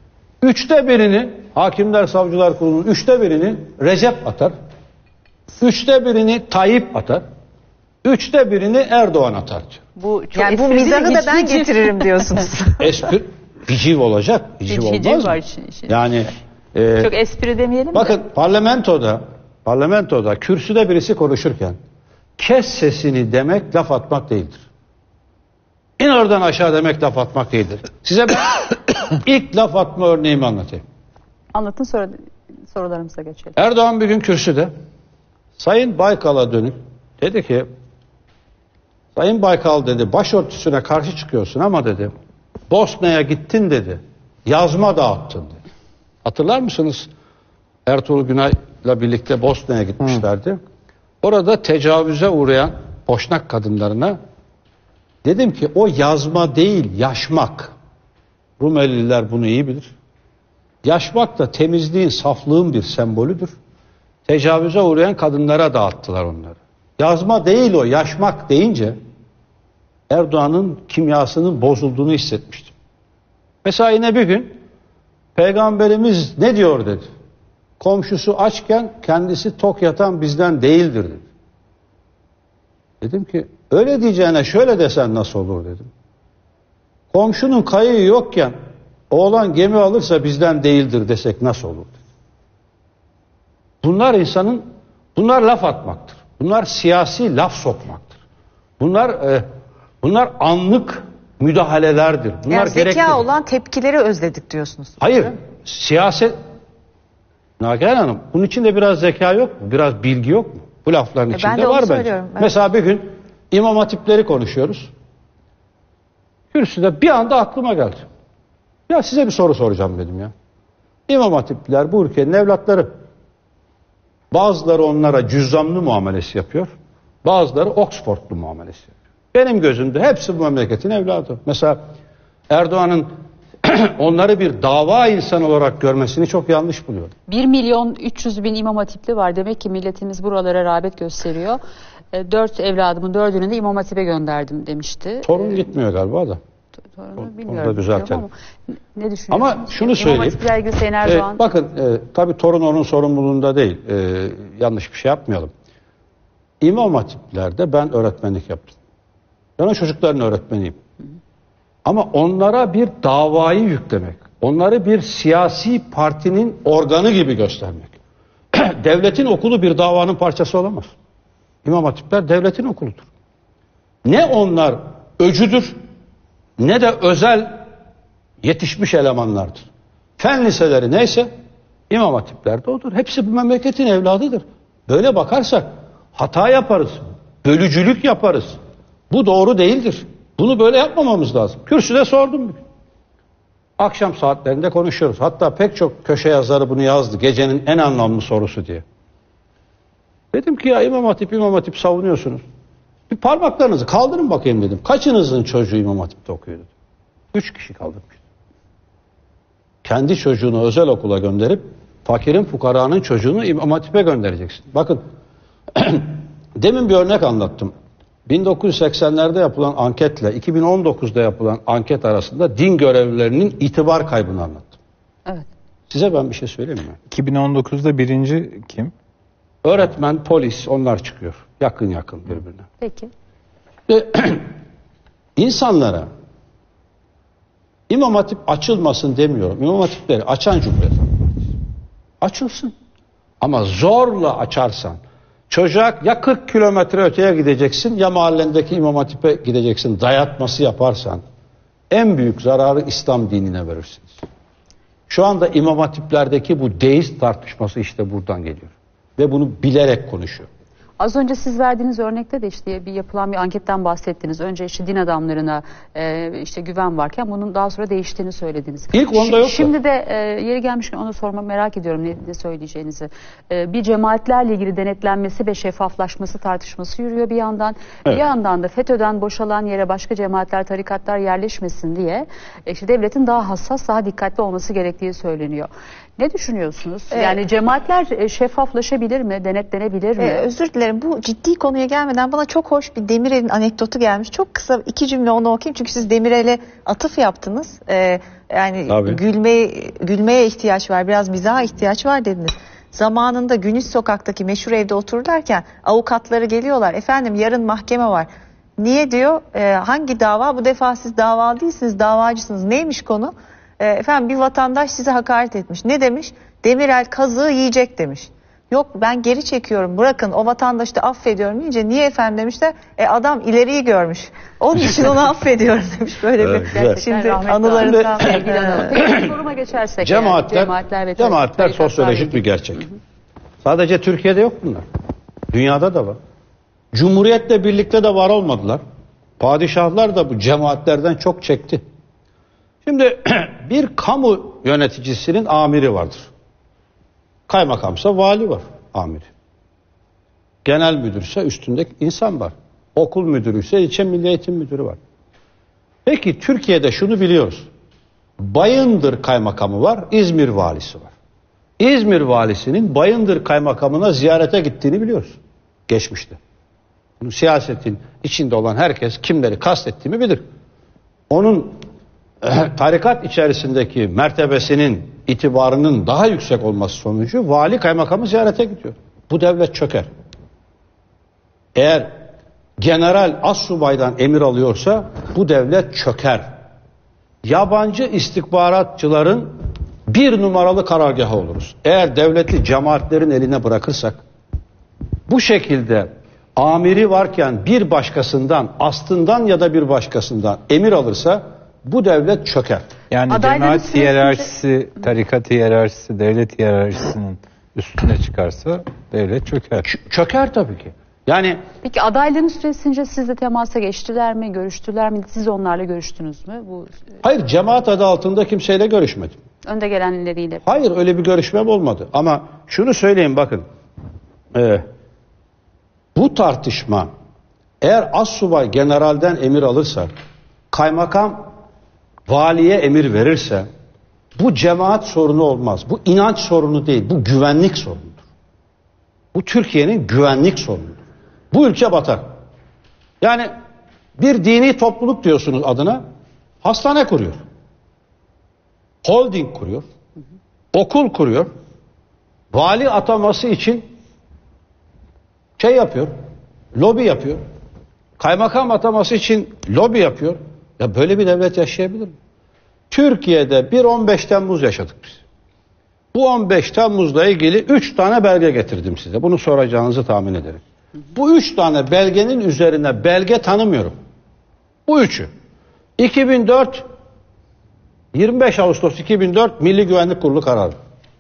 Üçte birini Hakimler Savcılar Kurulu'nun 1/3'ünü Recep atar. 1/3'ünü Tayyip atar. 1/3'ünü Erdoğan atar. Bu çok Yani bu esprili mizahı bir da ben hiciv. getiririm diyorsunuz. Espri hiciv olacak. Hiciv Hiciv olmaz var mı? işin. Yani Çok espri demeyelim bakın de. parlamentoda kürsüde birisi konuşurken kes sesini demek laf atmak değildir. İn oradan aşağı demek laf atmak değildir. Size ben ilk laf atma örneğimi anlatayım. Anlatın, sonra sorularımıza geçelim. Erdoğan bir gün kürsüde Sayın Baykal'a dönüp dedi ki, Sayın Baykal dedi, başörtüsüne karşı çıkıyorsun ama dedi Bosna'ya gittin dedi, yazma dağıttın dedi. Hatırlar mısınız? Ertuğrul Günay'la birlikte Bosna'ya gitmişlerdi. Orada tecavüze uğrayan Boşnak kadınlarına dedim ki o yazma değil, yaşmak. Rumeliler bunu iyi bilir. Yaşmak da temizliğin, saflığın bir sembolüdür. Tecavüze uğrayan kadınlara dağıttılar onları. Yazma değil o, yaşmak deyince Erdoğan'ın kimyasının bozulduğunu hissetmiştim. Mesela yine bir gün Peygamberimiz ne diyor dedi. Komşusu açken kendisi tok yatan bizden değildir dedi. Dedim ki öyle diyeceğine şöyle desen nasıl olur dedim. Komşunun kayığı yokken oğlan gemi alırsa bizden değildir desek nasıl olur dedi. Bunlar laf atmaktır. Bunlar siyasi laf sokmaktır. Bunlar anlık müdahalelerdir. Bunlar Yani zeka gerekli. olan tepkileri özledik diyorsunuz. Hayır, siyaset... Nagihan Hanım, bunun içinde biraz zeka yok mu? Biraz bilgi yok mu? Bu lafların Ben içinde de onu var bence. söylüyorum, evet. Mesela bir gün İmam Hatipleri konuşuyoruz. Kürsüde bir anda aklıma geldi. Ya size bir soru soracağım dedim ya. İmam Hatipler bu ülkenin evlatları. Bazıları onlara cüzzamlı muamelesi yapıyor. Bazıları Oxford'lu muamelesi yapıyor. Benim gözümde hepsi bu memleketin evladı. Mesela Erdoğan'ın onları bir dava insanı olarak görmesini çok yanlış buluyorum. 1.300.000 İmam Hatipli var. Demek ki milletimiz buralara rağbet gösteriyor. 4 evladımın 4'ünü de İmam Hatip'e gönderdim demişti. Torun gitmiyor galiba da. Torunu da bilmiyorum. düzeltelim. Ama ne düşünüyorsunuz? Ama şunu söyleyeyim. İmam Hatip'le ilgili Sayın Erdoğan. Bakın tabii torun onun sorumluluğunda değil. Yanlış bir şey yapmayalım. İmam Hatip'lerde ben öğretmenlik yaptım. Ben o çocukların öğretmeniyim. Ama onlara bir davayı yüklemek, onları bir siyasi partinin organı gibi göstermek. Devletin okulu bir davanın parçası olamaz. İmam Hatipler devletin okuludur. Ne onlar öcüdür, ne de özel yetişmiş elemanlardır. Fen liseleri neyse, İmam Hatipler de odur. Hepsi bu memleketin evladıdır. Böyle bakarsak hata yaparız, bölücülük yaparız. Bu doğru değildir. Bunu böyle yapmamamız lazım. Kürsüde sordum bugün. Akşam saatlerinde konuşuyoruz. Hatta pek çok köşe yazarı bunu yazdı. Gecenin en anlamlı sorusu diye. Dedim ki ya İmam Hatip savunuyorsunuz. Bir parmaklarınızı kaldırın bakayım dedim. Kaçınızın çocuğu İmam Hatip'te okuyor dedim. 3 kişi kaldırmış. Kendi çocuğunu özel okula gönderip fakirin fukaranın çocuğunu İmam Hatip'e göndereceksin. Bakın demin bir örnek anlattım. 1980'lerde yapılan anketle 2019'da yapılan anket arasında din görevlilerinin itibar kaybını anlattım. Evet. Size ben bir şey söyleyeyim mi? 2019'da birinci kim? Öğretmen, polis onlar çıkıyor. Yakın birbirine. Peki. İnsanlara İmam Hatip açılmasın demiyorum. İmam Hatipleri açan Cumhuriyet Halk Partisi. Açılsın. Ama zorla açarsan çocuğa ya 40 kilometre öteye gideceksin ya mahallendeki İmam Hatip'e gideceksin. Dayatması yaparsan en büyük zararı İslam dinine verirsiniz. Şu anda İmam Hatip'lerdeki bu deist tartışması işte buradan geliyor. Ve bunu bilerek konuşuyor. Az önce siz verdiğiniz örnekte de işte yapılan bir anketten bahsettiniz. Önce işte din adamlarına işte güven varken bunun daha sonra değiştiğini söylediniz. İlk onda yoktu. Şimdi de yeri gelmişken onu sormamı merak ediyorum ne söyleyeceğinizi. Bir cemaatlerle ilgili denetlenmesi ve şeffaflaşması tartışması yürüyor bir yandan. Evet. Bir yandan da FETÖ'den boşalan yere başka cemaatler, tarikatlar yerleşmesin diye işte devletin daha hassas, daha dikkatli olması gerektiği söyleniyor. Ne düşünüyorsunuz? Yani cemaatler şeffaflaşabilir mi, denetlenebilir mi? Özür dilerim. dilerim. Bu ciddi konuya gelmeden bana çok hoş bir Demirel'in anekdotu gelmiş. Çok kısa 2 cümle onu okuyayım. Çünkü siz Demirel'e atıf yaptınız. Yani Tabii. gülmeye ihtiyaç var, biraz mizaha ihtiyaç var dediniz. Zamanında Güneş Sokak'taki meşhur evde otururlarken avukatları geliyorlar. Efendim yarın mahkeme var. Niye diyor? Hangi dava? Bu defa siz dava değilsiniz, davacısınız. Neymiş konu? Efendim bir vatandaş size hakaret etmiş. Ne demiş? Demirel kazığı yiyecek demiş. Yok ben geri çekiyorum, bırakın, o vatandaşı da affediyorum deyince niye efendim demişler. Adam ileriyi görmüş. Onun için onu affediyorum demiş. Böyle Evet, bir güzel. şimdi Rahmetli anılarından. Sevgili Hanım. Peki soruma geçersek. Cemaatler tarikatlar sosyolojik bir gerçek. Sadece Türkiye'de yok bunlar. Dünyada da var. Cumhuriyetle birlikte de var olmadılar. Padişahlar da bu cemaatlerden çok çekti. Şimdi bir kamu yöneticisinin amiri vardır. Kaymakamsa vali var, amiri. Genel müdürse üstünde insan var. Okul müdürüyse ilçe milli eğitim müdürü var. Peki Türkiye'de şunu biliyoruz. Bayındır kaymakamı var, İzmir valisi var. İzmir valisinin Bayındır kaymakamına ziyarete gittiğini biliyoruz geçmişte. Bunu siyasetin içinde olan herkes kimleri kastettiğimi bilir. Onun tarikat içerisindeki mertebesinin, itibarının daha yüksek olması sonucu vali kaymakamı ziyarete gidiyor. Bu devlet çöker. Eğer general astsubaydan emir alıyorsa bu devlet çöker. Yabancı istihbaratçıların bir numaralı karargahı oluruz. Eğer devleti cemaatlerin eline bırakırsak, bu şekilde amiri varken bir başkasından, aslından ya da bir başkasından emir alırsa bu devlet çöker. Yani Adayların cemaat süresince- hiyerarşisi, tarikat hiyerarşisi, devlet hiyerarşisinin üstüne çıkarsa devlet çöker. Çöker tabii ki. Yani Peki adayların süresince sizle temasa geçtiler mi, görüştüler mi? Siz onlarla görüştünüz mü? Bu hayır, cemaat adı altında kimseyle görüşmedim. önde gelenleriyle. Hayır, öyle bir görüşmem olmadı. Ama şunu söyleyeyim bakın. Bu tartışma eğer astsubay generalden emir alırsa, kaymakam valiye emir verirse bu cemaat sorunu olmaz. Bu inanç sorunu değil, bu güvenlik sorunudur. Bu Türkiye'nin güvenlik sorunudur. Bu ülke batar. Yani bir dini topluluk diyorsunuz adına, hastane kuruyor. Holding kuruyor. Okul kuruyor. Vali ataması için şey yapıyor. Lobi yapıyor. Kaymakam ataması için lobi yapıyor. Ya böyle bir devlet yaşayabilir mi? Türkiye'de bir 15 Temmuz yaşadık biz. Bu 15 Temmuz'la ilgili 3 tane belge getirdim size. Bunu soracağınızı tahmin ederim. Bu 3 tane belgenin üzerine belge tanımıyorum. Bu üçü. 2004 25 Ağustos 2004 Milli Güvenlik Kurulu kararı.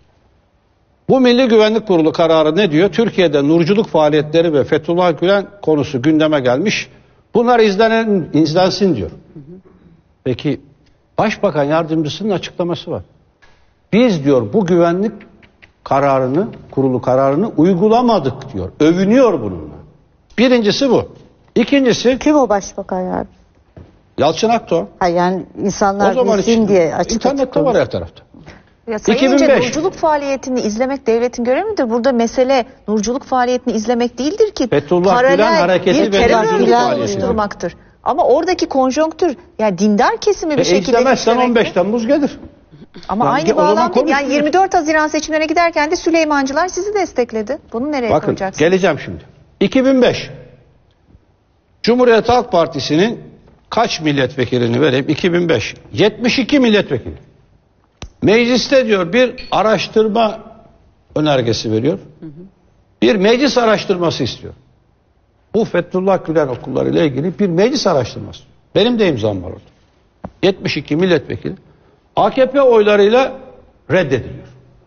Bu Milli Güvenlik Kurulu kararı ne diyor? Türkiye'de nurculuk faaliyetleri ve Fethullah Gülen konusu gündeme gelmiş. Bunlar izlensin diyor. Peki Başbakan Yardımcısının açıklaması var. Biz diyor bu güvenlik kararını, kurulu kararını uygulamadık diyor. Övünüyor bununla. Birincisi bu. İkincisi Kim o başbakan yani? Yalçın Akdoğan. Ha yani O insanlar zaman bilsin için diye açık internette açık var her tarafta. Ya Sayın 2005. İnce, nurculuk faaliyetini izlemek devletin görevi midir? Burada mesele nurculuk faaliyetini izlemek değildir ki. Fethullah paralel Gülen hareketi bir ve terör nurculuk örgütü faaliyeti. oluşturmaktır. Ama oradaki konjonktür, yani dindar kesimi bir şekilde İzlemezsen güçlemektir. 15 Temmuz gelir. Ama Yani aynı o zaman bağlam değil. Yani konuşuruz. 24 Haziran seçimlerine giderken de Süleymancılar sizi destekledi. Bunu nereye Bakın koyacaksınız? geleceğim şimdi. 2005 Cumhuriyet Halk Partisi'nin kaç milletvekilini vereyim? 2005 72 milletvekili. Mecliste diyor bir araştırma önergesi veriyor. Bir meclis araştırması istiyor. Bu Fethullah Gülen okulları ile ilgili bir meclis araştırması. Benim de imzam var orada. 72 milletvekili. AKP oylarıyla reddediliyor.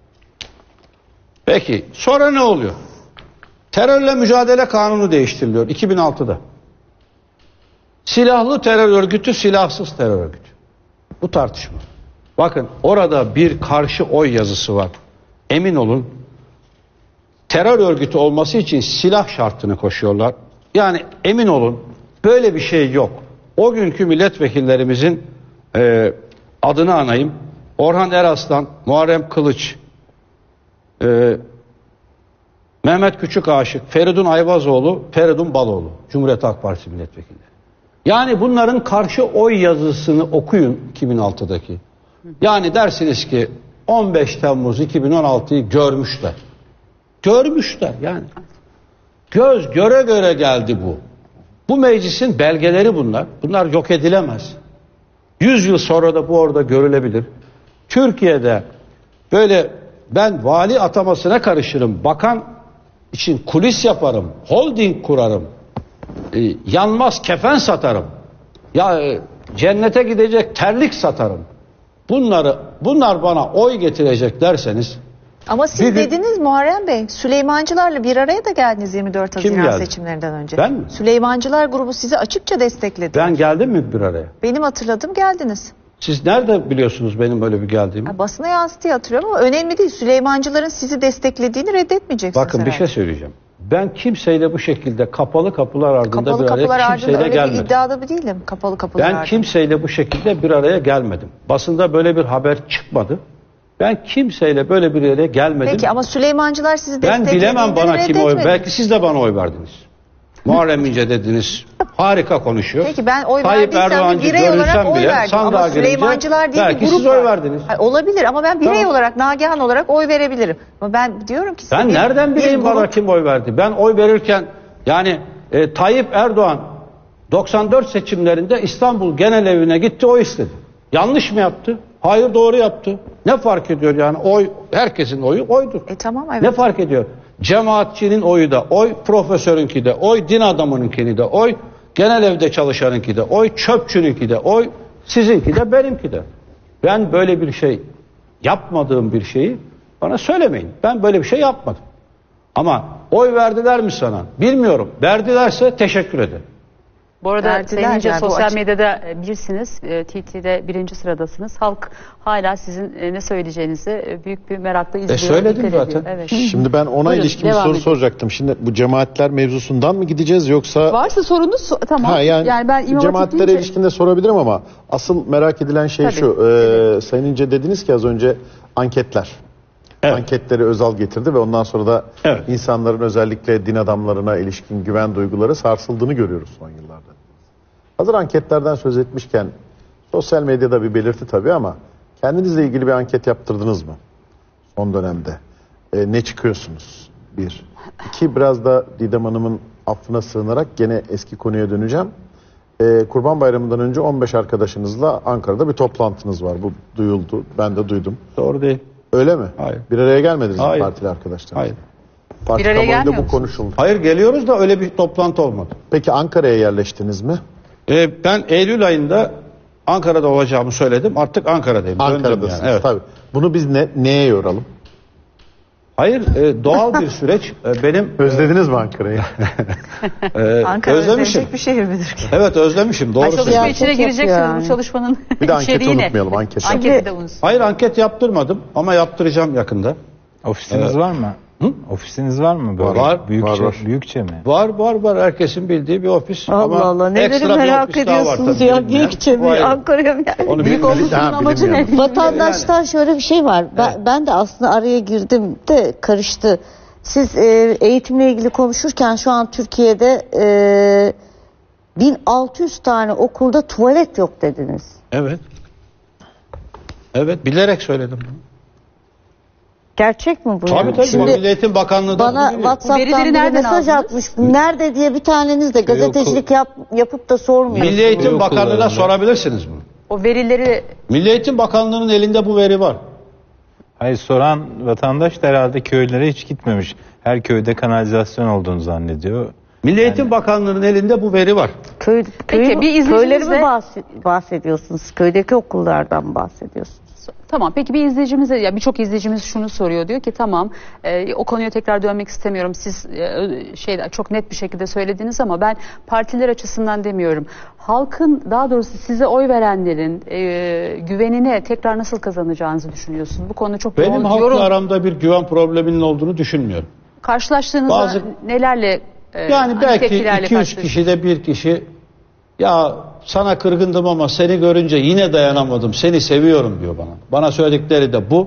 Peki sonra ne oluyor? Terörle mücadele kanunu değiştiriliyor 2006'da. Silahlı terör örgütü, silahsız terör örgütü. Bu tartışma. Bakın orada bir karşı oy yazısı var. Emin olun terör örgütü olması için silah şartını koşuyorlar. Yani emin olun böyle bir şey yok. O günkü milletvekillerimizin adını anayım. Orhan Eraslan, Muharrem Kılıç, Mehmet Küçükaşık, Feridun Ayvazoğlu, Feridun Baloğlu, Cumhuriyet Halk Partisi milletvekili. Yani bunların karşı oy yazısını okuyun 2006'daki. Yani dersiniz ki 15 Temmuz 2016'yı görmüşler. Görmüşler yani. Göz göre göre geldi bu. Bu meclisin belgeleri bunlar. Bunlar yok edilemez. 100 yıl sonra da bu orada görülebilir. Türkiye'de böyle ben vali atamasına karışırım, bakan için kulis yaparım, holding kurarım, yanmaz kefen satarım, cennete gidecek terlik satarım. Bunlar bana oy getirecek derseniz. Ama siz dediniz Muharrem Bey, Süleymancılarla bir araya da geldiniz 24 Kim Haziran geldi? seçimlerinden önce. Ben mi? Süleymancılar grubu sizi açıkça destekledi. Ben geldim mi bir araya? Benim hatırladığım geldiniz. Siz nerede biliyorsunuz benim böyle bir geldiğimi? Basına yansıtı hatırlıyorum ama önemli değil. Süleymancıların sizi desteklediğini reddetmeyeceksiniz Bakın bir herhalde. şey söyleyeceğim. Ben kimseyle bu şekilde kapalı kapılar ardında Kapalı bir kapılar araya ardında kimseyle öyle bir gelmedim. iddiada değilim. Kapalı kapılar Ben ardında. kimseyle bu şekilde bir araya gelmedim. Basında böyle bir haber çıkmadı. Ben kimseyle böyle bir yere gelmedim. Peki ama Süleymancılar sizi Ben desteklediğinde bilemem bana kim oy. reddetmediniz. Belki siz de bana oy verdiniz. Muharrem İnce dediniz. Harika konuşuyor. Peki ben oy Tayyip verdiysem bir Erdoğancı birey olarak görünsem oy bile verdim. sandığa Ama girince Süleymancılar diye belki bir grup siz oy var. verdiniz. Hayır, olabilir ama ben birey Tamam. olarak, Nagihan olarak oy verebilirim. Ama ben diyorum ki size Ben nereden bileyim grup- bana kim oy verdi? Ben oy verirken yani Tayyip Erdoğan 94 seçimlerinde İstanbul Genel Evi'ne gitti, oy istedi. Yanlış mı yaptı? Hayır, doğru yaptı. Ne fark ediyor yani? Oy, herkesin oyu oydur. Tamam evet. Ne fark ediyor? Cemaatçinin oyu da oy, profesörünki de oy, din adamınınki de oy, genel evde çalışanınki de oy, çöpçününki de oy, sizinki de benimki de. Ben böyle bir şey yapmadığım bir şeyi bana söylemeyin. Ben böyle bir şey yapmadım. Ama oy verdiler mi sana? Bilmiyorum. Verdilerse teşekkür ederim. Bu arada Verdiler Sayın İnce yani, bu sosyal açık- medyada birsiniz. TT'de 1. sıradasınız. Halk hala sizin ne söyleyeceğinizi büyük bir merakla izliyor. söyledim dikkat zaten. ediyor. Evet. Şimdi ben ona Buyurun, ilişkin bir devam soru edin. soracaktım. Şimdi bu cemaatler mevzusundan mı gideceğiz yoksa... Varsa sorunuz tamam. Yani ben İmam Hatip cemaatlere deyince- ilişkinde sorabilirim ama asıl merak edilen şey Tabii, şu. Sayın İnce dediniz ki az önce anketler. Evet. Anketleri Özal getirdi ve ondan sonra da Evet. insanların özellikle din adamlarına ilişkin güven duyguları sarsıldığını görüyoruz son yıllarda. Hazır anketlerden söz etmişken sosyal medyada bir belirti tabii ama kendinizle ilgili bir anket yaptırdınız mı son dönemde? Ne çıkıyorsunuz? Bir. İki, biraz da Didem Hanım'ın affına sığınarak gene eski konuya döneceğim. Kurban Bayramı'ndan önce 15 arkadaşınızla Ankara'da bir toplantınız var. Bu duyuldu. Ben de duydum. Doğru değil. Öyle mi? Hayır. Bir araya gelmediniz mi Hayır. partili arkadaşlar? Hayır. Parti Bir araya kamuoyunda gelmiyor bu musunuz? konuşuldu. Hayır, geliyoruz da öyle bir toplantı olmadı. Peki Ankara'ya yerleştiniz mi? Ben Eylül ayında Ankara'da olacağımı söyledim. Artık Ankara'dayım. Döndüm Ankara'dasınız. yani, evet. Tabii. Bunu biz neye yoralım? Hayır, doğal bir süreç. Benim Özlediniz mi Ankara'yı? Ankara özlemişim. özlenecek bir şehir midir ki? Evet, özlemişim. Doğru Çalışma söylüyorsun. içine Siyaset gireceksiniz yapıyor bu çalışmanın Bir de anketi içeriğine. unutmayalım, anket. Anketi de unutmayalım. Hayır, anket yaptırmadım ama yaptıracağım yakında. Ofisiniz var mı? Ofisiniz var mı böyle? Var, Büyükçe, var. büyükçe mi? Var. Herkesin bildiği bir ofis. Allah ama Allah, neleri ekstra bir merak ofis daha var ediyorsunuz tabii ya. bilinmeyen. Büyükçe O mi? ayrı. Ankara'ya mı? Onu Büyük bilmedik. olmasının Ha, amacı ne? bilinmiyor. Vatandaştan şöyle bir şey var. Ben de aslında araya girdim de karıştı. Siz eğitimle ilgili konuşurken şu an Türkiye'de 1600 tane okulda tuvalet yok dediniz. Evet. Evet, bilerek söyledim. Gerçek mi bu? Tabii yani? tabii. Şimdi Milli Eğitim Bakanlığı da bana bunu biliyor. WhatsApp'tan verileri biri nereden mesaj aldınız? atmış. Nerede diye bir taneniz de gazetecilik yapıp da sormuyor. Milli Eğitim Yok, Bakanlığı'na okullarında. sorabilirsiniz bunu. O verileri Milli Eğitim Bakanlığı'nın elinde bu veri var. Hayır, soran vatandaş da herhalde köylere hiç gitmemiş. Her köyde kanalizasyon olduğunu zannediyor. Milli Eğitim Bakanlığı'nın elinde bu veri var. Peki, bir izleyicimiz köyleri mi de- bahsediyorsunuz? Köydeki okullardan mı bahsediyorsunuz? Tamam, peki bir izleyicimize, ya birçok izleyicimiz şunu soruyor, diyor ki tamam o konuya tekrar dönmek istemiyorum, siz çok net bir şekilde söylediniz ama ben partiler açısından demiyorum. Halkın, daha doğrusu size oy verenlerin güvenine tekrar nasıl kazanacağınızı düşünüyorsunuz? Bu konuda çok Benim yoğun halkla yorum. aramda bir güven probleminin olduğunu düşünmüyorum. Karşılaştığınızda Bazı- nelerle Yani hangi belki tepkilerle 200 karşılaşıyorsunuz? kişide bir kişi ya sana kırgındım ama seni görünce yine dayanamadım, seni seviyorum diyor bana. Bana söyledikleri de bu.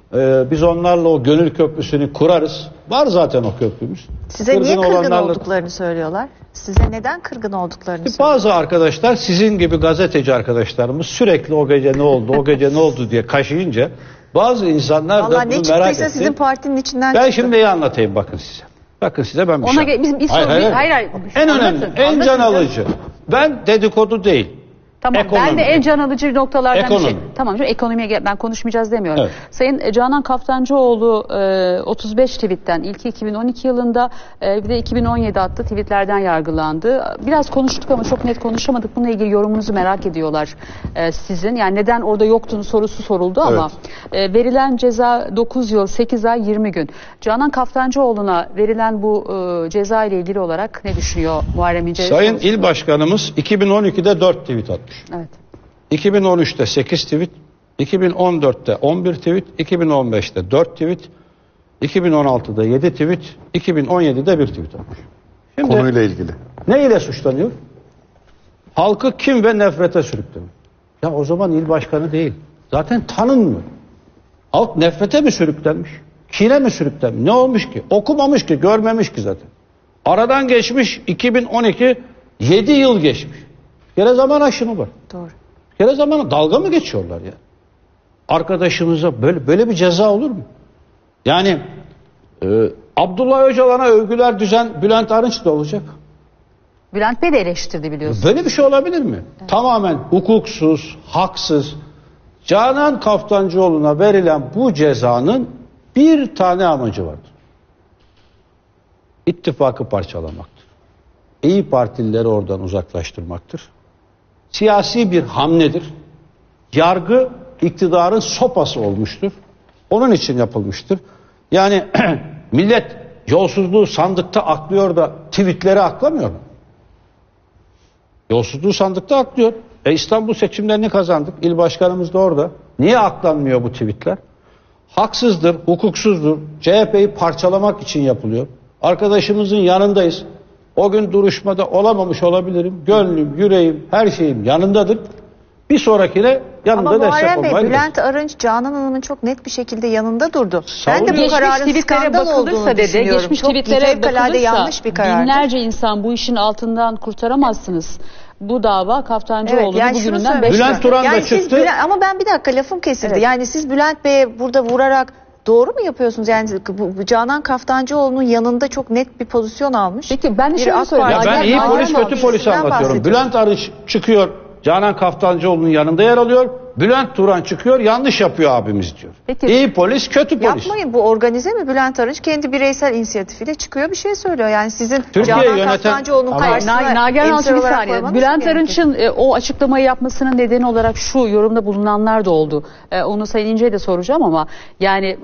Biz onlarla o gönül köprüsünü kurarız. Var zaten o köprümüz. Size niye kırgın olanlarla- olduklarını söylüyorlar? Size neden kırgın olduklarını söylüyorlar? Bazı arkadaşlar, sizin gibi gazeteci arkadaşlarımız sürekli o gece ne oldu, o gece ne oldu diye kaşıyınca bazı insanlar Valla da ne bunu merak çıktıysa etti. sizin partinin içinden Ben çıktı. şimdi neyi anlatayım bakın size. Bakın size ben bir Ona şey. bizim hayır. En önemli, Anlatın, en anlatın can canım. alıcı. Ben dedikodu değil. Tamam, ben Ekonomi. de en can alıcı noktalardan bir şey. Ekonomi. Tamam, şu ekonomiye ben konuşmayacağız demiyorum. Evet. Sayın Canan Kaftancıoğlu 35 tweetten ilki 2012 yılında bir de 2017 attı tweetlerden yargılandı. Biraz konuştuk ama çok net konuşamadık. Bununla ilgili yorumunuzu merak ediyorlar sizin. Yani neden orada yoktunuz sorusu soruldu ama verilen ceza 9 yıl 8 ay 20 gün. Canan Kaftancıoğlu'na verilen bu ceza ile ilgili olarak ne düşünüyor Muharrem İnce? Sayın sorusu. İl Başkanımız 2012'de 4 tweet atmış. Evet. 2013'te 8 tweet, 2014'te 11 tweet, 2015'te 4 tweet, 2016'da 7 tweet, 2017'de 1 tweet atmış. Şimdi Konuyla ilgili. ne ile suçlanıyor? Halkı kim ve nefrete sürükleniyor. Ya o zaman il başkanı değil. Zaten tanınmıyor. Halk nefrete mi sürüklenmiş? Kine mi sürüklenmiş? Ne olmuş ki? Okumamış ki, görmemiş ki zaten. Aradan geçmiş 2012, 7 yıl geçmiş. Bir kere zaman aşımı var. Doğru. Bir kere zaman dalga mı geçiyorlar ya? Arkadaşımıza böyle bir ceza olur mu? Yani Abdullah Öcalan'a övgüler düzen Bülent Arınç da olacak. Bülent Bey de eleştirdi biliyorsunuz. Böyle bir şey olabilir mi? Tamamen hukuksuz, haksız. Canan Kaftancıoğlu'na verilen bu cezanın bir tane amacı vardır. İttifakı parçalamaktır. İyi Partilileri oradan uzaklaştırmaktır. Siyasi bir hamledir. Yargı iktidarın sopası olmuştur. Onun için yapılmıştır. Yani millet yolsuzluğu sandıkta aklıyor da tweetleri aklamıyor mu? Yolsuzluğu sandıkta aklıyor. İstanbul seçimlerini kazandık. İl başkanımız da orada. Niye aklanmıyor bu tweetler? Haksızdır, hukuksuzdur. CHP'yi parçalamak için yapılıyor. Arkadaşımızın yanındayız. O gün duruşmada olamamış olabilirim. Gönlüm, yüreğim, her şeyim yanındadır. Bir sonrakine yanında Ama destek Muharrem Bey, olmayı Bülent Arınç Canan Hanım'ın çok net bir şekilde yanında durdu. Ben de bu Geçmiş kararın tweetlere skandal olduğunu bakılırsa dedi, düşünüyorum. geçmiş Çok tweetlere fevkalade bakılırsa yanlış bir karardı. binlerce insan bu işin altından kurtaramazsınız. Bu dava Kaftancıoğlu'nu yani şunu bugününden söylemek 5 Bülent istiyorum. Turan da Yani siz çıktı. ama ben bir dakika lafım kesildi. Evet. Yani siz Bülent Bey'e burada vurarak doğru mu yapıyorsunuz? Yani bu Canan Kaftancıoğlu'nun yanında çok net bir pozisyon almış. Peki ben de Bir şöyle AK söyleyeyim. Ya Parti- ben Yani iyi Muharrem polis kötü Bey, polisi sizden anlatıyorum. bahsediyorum. Bülent Arınç çıkıyor. Canan Kaftancıoğlu'nun yanında yer alıyor. Bülent Turan çıkıyor. Yanlış yapıyor abimiz diyor. Peki. İyi polis kötü polis. Yapmayın, bu organize mi? Bülent Arınç kendi bireysel inisiyatifiyle çıkıyor bir şey söylüyor. Yani sizin Canan yöneten- Kaftancıoğlu'nun Ama- karşısına Nagihan emsal Alçı bir olarak saniye. koymanız Bülent mı gerekir? Arınç'ın o açıklamayı yapmasının nedeni olarak şu yorumda bulunanlar da oldu. Onu Sayın İnce'ye de soracağım ama yani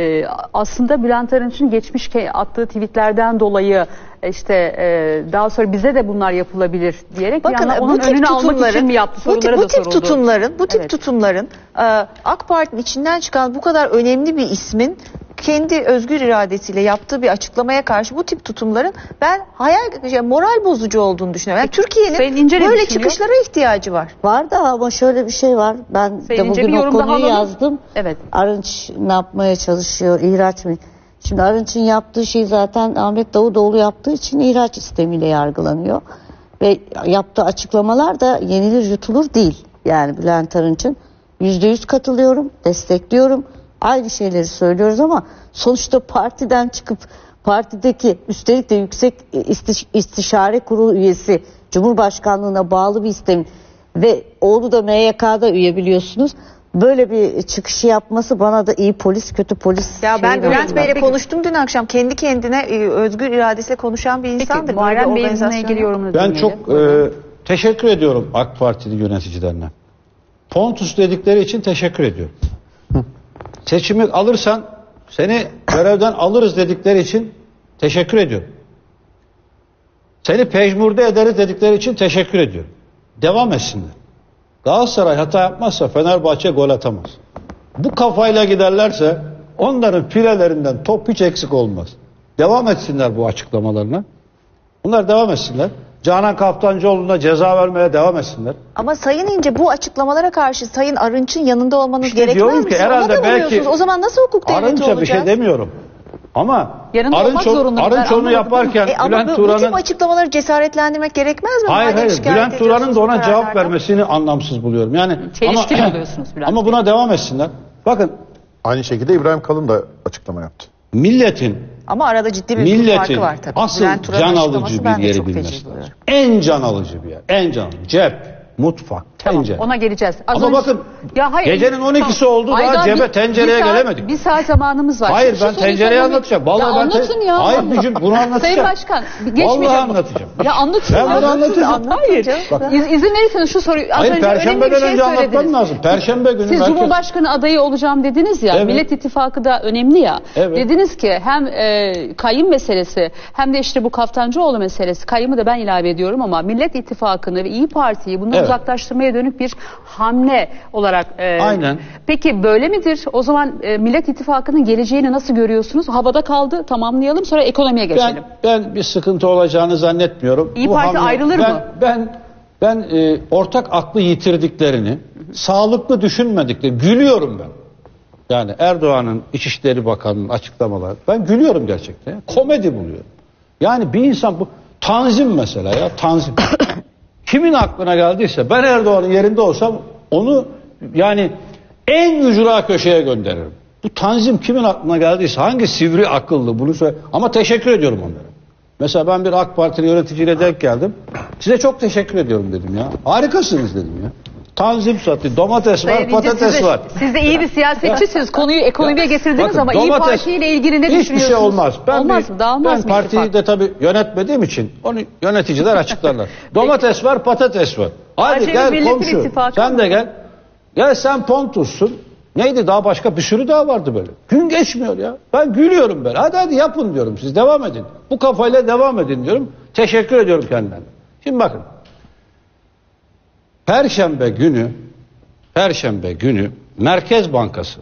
aslında Bülent Arınç'ın geçmiş attığı tweetlerden dolayı işte daha sonra bize de bunlar yapılabilir diyerek bir Bakın yandan onun bu tip önünü almak tutumların, için mi yaptı bu soruları da tip soruldu. tutumların, Evet. AK Parti'nin içinden çıkan bu kadar önemli bir ismin kendi özgür iradesiyle yaptığı bir açıklamaya karşı bu tip tutumların ben moral bozucu olduğunu düşünüyorum. Yani Sayın İnce Türkiye'nin ne böyle düşünüyor? çıkışlara ihtiyacı var. Var da ama şöyle bir şey var. Ben Sayın de İnce, bugün bir o yorum daha konuyu alalım. yazdım. Evet. Arınç ne yapmaya çalışıyor? İhraç mı? Şimdi Arınç'ın yaptığı şey zaten Ahmet Davutoğlu yaptığı için ihraç istemiyle yargılanıyor. Ve yaptığı açıklamalar da yenilir yutulur değil. Yani Bülent Arınç'ın %100 katılıyorum, destekliyorum. Aynı şeyleri söylüyoruz ama sonuçta partiden çıkıp partideki üstelik de yüksek istişare kurulu üyesi, Cumhurbaşkanlığına bağlı bir sistem ve oğlu da MYK'da üye biliyorsunuz. Böyle bir çıkışı yapması bana da iyi polis kötü polis. Ya ben şeyi Bülent veriyor. Bey'le konuştum dün akşam. Kendi kendine özgür iradesiyle konuşan bir Peki insandır. Muharrem Bey'in Böyle bununla ilgili yorumunu Ben dinleyelim. çok teşekkür ediyorum AK Partili yöneticilerine. Pontus dedikleri için teşekkür ediyorum. Seçimi alırsan seni görevden alırız dedikleri için teşekkür ediyorum. Seni pejmurde ederiz dedikleri için teşekkür ediyorum. Devam etsinler. Galatasaray hata yapmazsa Fenerbahçe gol atamaz. Bu kafayla giderlerse onların filelerinden top hiç eksik olmaz. Devam etsinler bu açıklamalarına. Bunlar devam etsinler. Canan Kaftancıoğlu'na ceza vermeye devam etsinler. Ama Sayın İnce bu açıklamalara karşı Sayın Arınç'ın yanında olmanız İşte gerekmez diyorum mi? ki Siz ona herhalde da belki vuruyorsunuz. O zaman nasıl hukuk devleti Arınç'a olacak? bir şey demiyorum. Ama Yanında olmak zorundalar, Arınç onu anlamadım. yaparken Ama Bülent bu Turan'ın... tip açıklamaları cesaretlendirmek gerekmez mi? Hayır Madem hayır şikayet Bülent Turan'ın da ediyorsunuz ona bu cevap kararlardan. vermesini anlamsız buluyorum. Yani Çelişkili buluyorsunuz Bülent ama buna devam etsinler. Bakın Aynı şekilde İbrahim Kalın da açıklama yaptı. milletin Ama arada ciddi bir farkı Milletin var tabii. asıl Bülent Turan'ın can açıklaması alıcı ben bir de yeri çok bilmesi feci lazım. buluyorum. En can alıcı bir yer. En can alıcı. Cep, mutfak, tencere. Ona geleceğiz. Az Ama önce- bakın, ya hayır, gecenin 12'si oldu, daha Aydan, cebe, tencereye gelemedik. Bir saat zamanımız var. Hayır, Şu ben soruyu tencereyi sormamı- anlatacağım. Vallahi ya ben anlatın ya. Hayır Gücüm, bunu anlatacağım. Sayın Başkan geçmeyeceğim. Vallahi anlatacağım. Ya anlatın. Ben bunu anlatacağım. Hayır. İzin verirseniz şu soruyu az Hayır, önce önemli Perşembeden bir şey önce anlatmam söylediniz. lazım. Perşembe günü Siz merkez- Cumhurbaşkanı adayı olacağım dediniz ya. Evet. Millet İttifakı da önemli ya. Evet. Dediniz ki hem kayyum meselesi hem de işte bu Kaftancıoğlu meselesi. Kayyumu da ben ilave ediyorum ama Millet İttifakı'nı ve İYİ Parti'yi bundan Evet. uzaklaştırmaya dönük bir hamle olarak. Aynen. Peki böyle midir? O zaman Millet İttifakı'nın geleceğini nasıl görüyorsunuz? Havada kaldı. Tamamlayalım sonra ekonomiye geçelim. Ben bir sıkıntı olacağını zannetmiyorum. İYİ Parti ayrılır mı? Ben ortak aklı yitirdiklerini, sağlıklı düşünmediklerini gülüyorum ben. Yani Erdoğan'ın İçişleri Bakanı'nın açıklamaları. Ben gülüyorum gerçekten. Ya. Komedi buluyorum. Yani bir insan bu tanzim mesela ya tanzim. Kimin aklına geldiyse ben Erdoğan'ın yerinde olsam onu yani en ücra köşeye gönderirim. Bu tanzim kimin aklına geldiyse hangi sivri akıllı bunu söyle. Ama teşekkür ediyorum onlara. Mesela ben bir AK Partili yöneticiyle denk geldim. Size çok teşekkür ediyorum dedim ya. Harikasınız dedim ya. Tanzim satıyor. Domates var, Sayın İnce, patates var. Siz de iyi bir siyasetçisiniz. Konuyu ekonomiye getirdiniz Bakın, ama İYİ domates- Parti ile ilgili ne düşünüyorsunuz? Hiçbir şey olmaz. Olmaz mı? Dağılmaz ben mı partiyi ittifak? de tabii yönetmediğim için onu yöneticiler açıklarlar. Domates var, patates var. Hadi Acemi gel Millet komşu. İttifakı Sen ama. de gel. Gel sen Pontus'sun. Neydi daha başka bir sürü daha vardı böyle. Gün geçmiyor ya. Ben gülüyorum böyle. Hadi yapın diyorum. Siz devam edin. Bu kafayla devam edin diyorum. Teşekkür ediyorum kendilerine. Şimdi bakın. Perşembe günü Merkez Bankası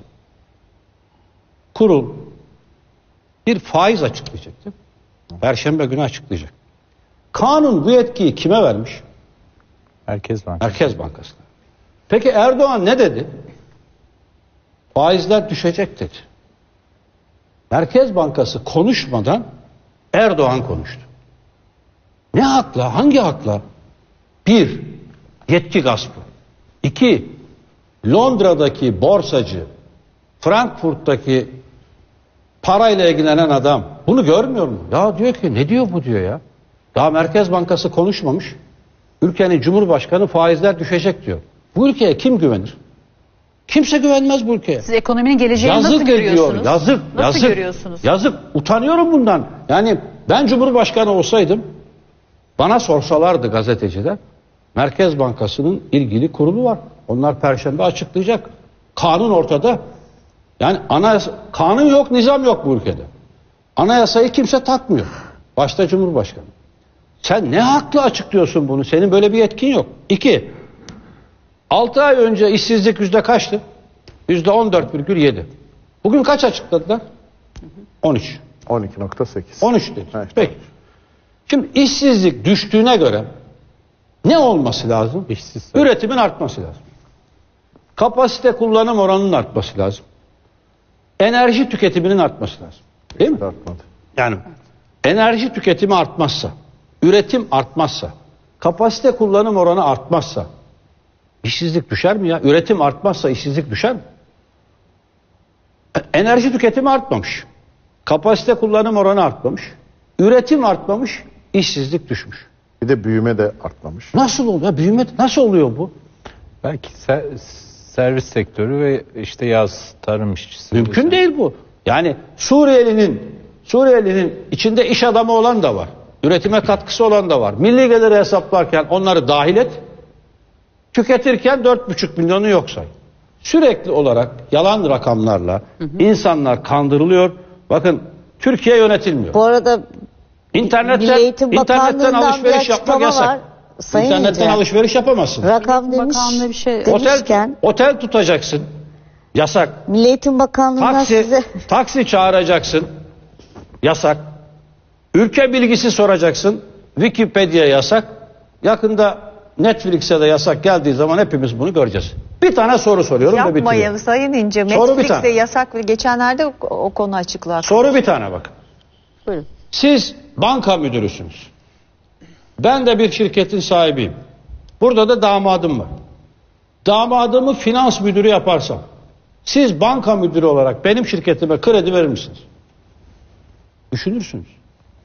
kurul bir faiz açıklayacak değil mi? Perşembe günü açıklayacak. Kanun bu yetkiyi kime vermiş? Merkez Bankası. Merkez Bankası'na. Peki Erdoğan ne dedi? Faizler düşecek dedi. Merkez Bankası konuşmadan Erdoğan konuştu. Ne hakla? Hangi hakla? Bir, yetki gaspı. İki, Londra'daki borsacı, Frankfurt'taki parayla ilgilenen adam bunu görmüyor mu? Ya diyor ki ne diyor bu diyor ya. Daha Merkez Bankası konuşmamış. Ülkenin Cumhurbaşkanı faizler düşecek diyor. Bu ülkeye kim güvenir? Kimse güvenmez bu ülkeye. Siz ekonominin geleceğini nasıl Yazık görüyorsunuz? ediyor. Yazık. Nasıl yazık, görüyorsunuz? Yazık. Utanıyorum bundan. Yani ben Cumhurbaşkanı olsaydım bana sorsalardı gazeteciler Merkez Bankası'nın ilgili kurulu var. Onlar Perşembe açıklayacak. Kanun ortada. Yani kanun yok, nizam yok bu ülkede. Anayasayı kimse takmıyor. Başta Cumhurbaşkanı. Sen ne hakla açıklıyorsun bunu? Senin böyle bir yetkin yok. İki, 6 ay önce işsizlik yüzde kaçtı? %14,7. Bugün kaç açıkladılar? 13. 12.8. 13 dedi. Ha, işte. Peki. Şimdi işsizlik düştüğüne göre ne olması lazım? İşsiz. Üretimin artması lazım. Kapasite kullanım oranının artması lazım. Enerji tüketiminin artması lazım. Değil mi? Artmadı. Yani enerji tüketimi artmazsa, üretim artmazsa, kapasite kullanım oranı artmazsa işsizlik düşer mi ya? Üretim artmazsa işsizlik düşer mi? Enerji tüketimi artmamış. Kapasite kullanım oranı artmamış. Üretim artmamış, işsizlik düşmüş. Bir de büyüme de artmamış. Nasıl oluyor? Büyüme nasıl oluyor bu? Belki servis sektörü ve işte yaz tarım işçisi. Mümkün değil bu. Yani Suriyelinin içinde iş adamı olan da var. Üretime katkısı olan da var. Milli geliri hesaplarken onları dahil et. Tüketirken 4,5 milyonu yok say. Sürekli olarak yalan rakamlarla insanlar kandırılıyor. Bakın Türkiye yönetilmiyor. Bu arada Milli Eğitim İnternetten Bakanlığı'ndan alışveriş bir yapmak açıklama yasak. var. Sayın İnternetten İnce, alışveriş yapamazsın. rakam demiş, Bakanlığı bir şey- demişken Otel tutacaksın. Yasak. Milli Eğitim Bakanlığı'ndan size Taksi çağıracaksın. Yasak. Ülke bilgisi soracaksın. Wikipedia yasak. Yakında Netflix'e de yasak geldiği zaman hepimiz bunu göreceğiz. Bir tane soru soruyorum ve Yapmayın bitiriyorum. Sayın İnce. Soru bir Netflix'te tane. yasak. Geçenlerde o konu açıklandı. Soru bir tane bakın. Buyurun. Siz banka müdürüsünüz. Ben de bir şirketin sahibiyim. Burada da damadım var. Damadımı finans müdürü yaparsam, siz banka müdürü olarak benim şirketime kredi verir misiniz? Düşünürsünüz.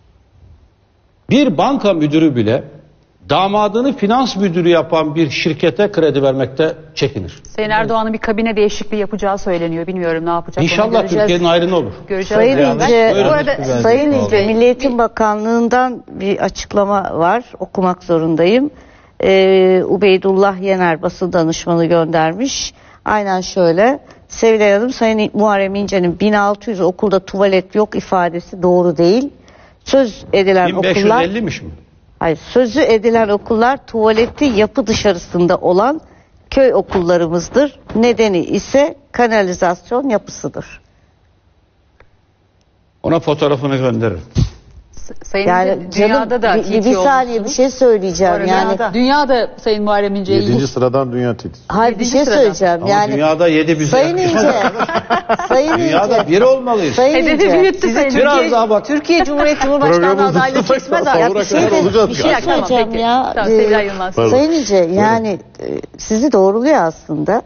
Bir banka müdürü bile damadını finans müdürü yapan bir şirkete kredi vermekte çekinir. Sayın Erdoğan'ın bir kabine değişikliği yapacağı söyleniyor. Bilmiyorum ne yapacak. onu İnşallah göreceğiz. Türkiye'nin hayrına olur. Göreceğiz. Sayın beraber. İnce, Buyurun. bu arada Sayın İnce, Milli Eğitim Bakanlığı'ndan bir açıklama var. Okumak zorundayım. Ubeydullah Yener basın danışmanı göndermiş. Aynen şöyle. Sevilay Hanım, Sayın Muharrem İnce'nin 1600 okulda tuvalet yok ifadesi doğru değil. Söz edilen okullar... 1550'miş mi? Hayır, sözü edilen okullar tuvaleti yapı dışarısında olan köy okullarımızdır. Nedeni ise kanalizasyon yapısıdır. Ona fotoğrafını gönderirim. Sayın Yani İnce, dünyada da bir saniye bir şey söyleyeceğim. Yani Dünyada Sayın Muharrem İnce'ye 7. sıradan dünya titri. hayır bir 7. şey sırada. söyleyeceğim. Ama Yani dünyada 7 bize Sayın yakışmaz. İnce, Sayın Dünyada İnce, bir olmalıyız. Sayın hedefi İnce. büyüttü Sayın İnce. Biraz daha bak. Türkiye Cumhuriyeti Cumhurbaşkanlığı Programımız adaylığı uzun kesmez dakika, artık. sonra Bir şey kadar de- olacağız bir şey ya. Tamam, söyleyeceğim peki. ya. Tamam, Sevilay Yılmaz. Pardon. Sayın İnce, yani sizi doğruluyor aslında.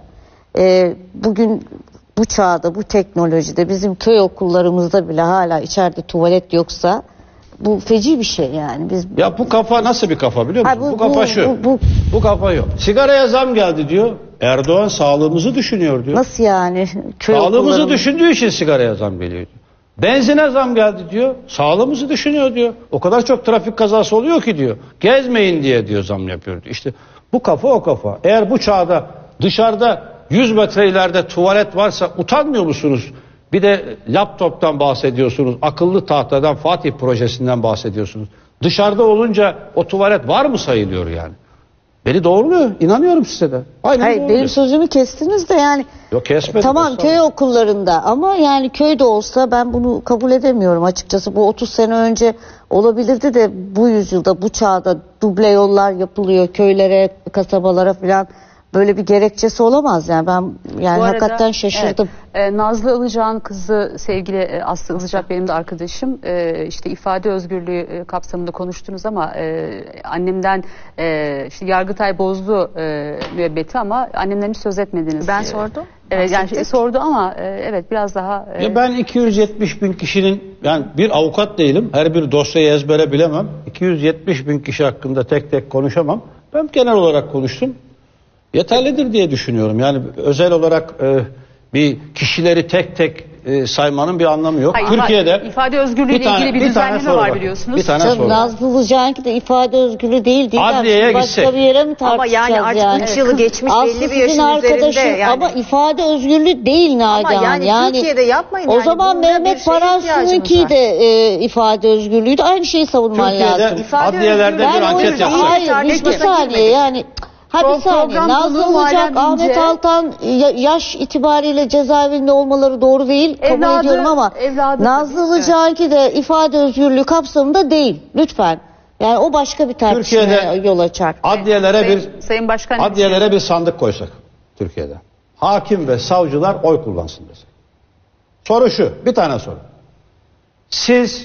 Bugün bu çağda, bu teknolojide bizim köy okullarımızda bile hala içeride tuvalet yoksa bu feci bir şey yani. Biz Ya bu kafa nasıl bir kafa biliyor musun? Ha, bu kafa şu. Bu kafa yok. Sigaraya zam geldi diyor. Erdoğan sağlığımızı düşünüyor diyor. nasıl yani? Köy Sağlığımızı okullarımız- düşündüğü için sigaraya zam geliyor diyor. Benzine zam geldi diyor. Sağlığımızı düşünüyor diyor. O kadar çok trafik kazası oluyor ki diyor. Gezmeyin diyor zam yapıyor diyor. İşte bu kafa o kafa. Eğer bu çağda dışarıda 100 metre ileride tuvalet varsa utanmıyor musunuz? Bir de laptoptan bahsediyorsunuz. Akıllı tahtadan, Fatih projesinden bahsediyorsunuz. Dışarıda olunca o tuvalet var mı sayılıyor yani? Beni doğruluyor. İnanıyorum size de. Aynen Hayır, doğruluyor. benim sözümü kestiniz de yani. Yok kesmedim. Tamam, estağfurullah. köy okullarında ama yani köyde olsa ben bunu kabul edemiyorum açıkçası. Bu 30 sene önce olabilirdi de bu yüzyılda, bu çağda duble yollar yapılıyor köylere, kasabalara falan. Böyle bir gerekçesi olamaz yani. Ben yani Bu arada, hakikaten şaşırdım. evet, Nazlı Ilıcak'ın kızı sevgili Aslı Ilıcak benim de arkadaşım. İşte ifade özgürlüğü kapsamında konuştunuz ama annemden işte Yargıtay bozdu müebbeti ama annemden hiç söz etmediniz. Ben sordum. Evet, yani Bahsettik. sordu ama evet biraz daha... Ya ben 270 bin kişinin, yani bir avukat değilim. Her bir dosyayı ezbere bilemem. 270 bin kişi hakkında tek tek konuşamam. Ben genel olarak konuştum. Yeterlidir diye düşünüyorum. Yani özel olarak bir kişileri tek tek saymanın bir anlamı yok. Hayır, Türkiye'de ifade özgürlüğüyle ilgili bir tane düzenleme soru var bak. biliyorsunuz. Bir tane Canım, soru. Nazlı Ilıcak'ınki de ifade özgürlüğü değil. Adliyeye Başka gitsek. bir yere mi Ama tartışacağız yani artık 3 yılı geçmiş, Aslı belli bir sizin yaşın arkadaşın üzerinde yani. ama ifade özgürlüğü değil Nagihan. yani Türkiye'de yapmayın O yani. zaman Bunda bir Mehmet şeye Paransu'nunki ihtiyacımız de ifade özgürlüğüydü. Aynı şeyi savunman Türkiye'de lazım. İfade adliyelerde özgürlüğü- bir Ben o anket yüzden yapsak. hayır bir Tartışmasına saniye girmedik. yani. Ha bir saniye. Program Nazlı konuğu Ilıcak, Muharrem Ahmet İnce. Altan yaş itibariyle cezaevinde olmaları doğru değil. Kabul Evladı- ediyorum ama evladı Nazlı tabii, Ilıcak'ınki de ifade özgürlüğü kapsamında değil. Lütfen. Yani o başka bir tartışmaya Türkiye'de yol açar. Adliyelere Sayın Başkan, adliyelere bir sandık koysak Türkiye'de. Hakim ve savcılar oy kullansın desek. Soru şu, bir tane soru. Siz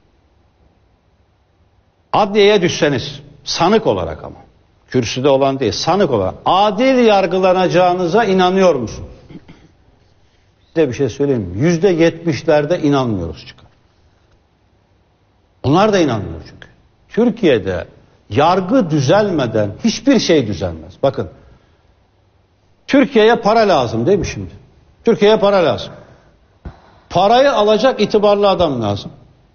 adliyeye düşseniz, sanık olarak ama, kürsüde olan değil, sanık olarak adil yargılanacağınıza inanıyor musun? Size bir şey söyleyeyim mi? %70'lerde inanmıyoruz çıkar. Onlar da inanmıyor çünkü. Türkiye'de yargı düzelmeden hiçbir şey düzelmez. Bakın, Türkiye'ye para lazım değil mi şimdi? Türkiye'ye para lazım. Parayı alacak itibarlı adam lazım.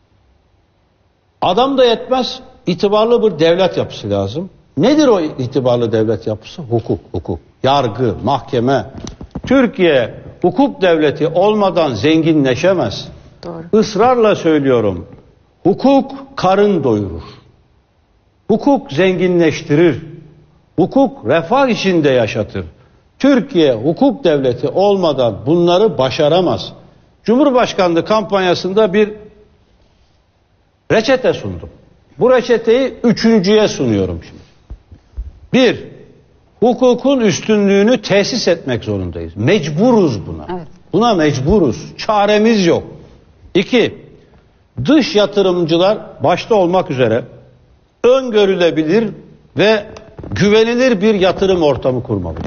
Adam da yetmez, itibarlı bir devlet yapısı lazım. Nedir o itibarlı devlet yapısı? Hukuk. Yargı, mahkeme. Türkiye hukuk devleti olmadan zenginleşemez. Doğru. Israrla söylüyorum. Hukuk karın doyurur. Hukuk zenginleştirir. Hukuk refah içinde yaşatır. Türkiye hukuk devleti olmadan bunları başaramaz. Cumhurbaşkanlığı kampanyasında bir reçete sundum. Bu reçeteyi üçüncüye sunuyorum şimdi. Bir, hukukun üstünlüğünü tesis etmek zorundayız. Mecburuz buna. Evet. Buna mecburuz. Çaremiz yok. İki, dış yatırımcılar başta olmak üzere öngörülebilir ve güvenilir bir yatırım ortamı kurmalıyız.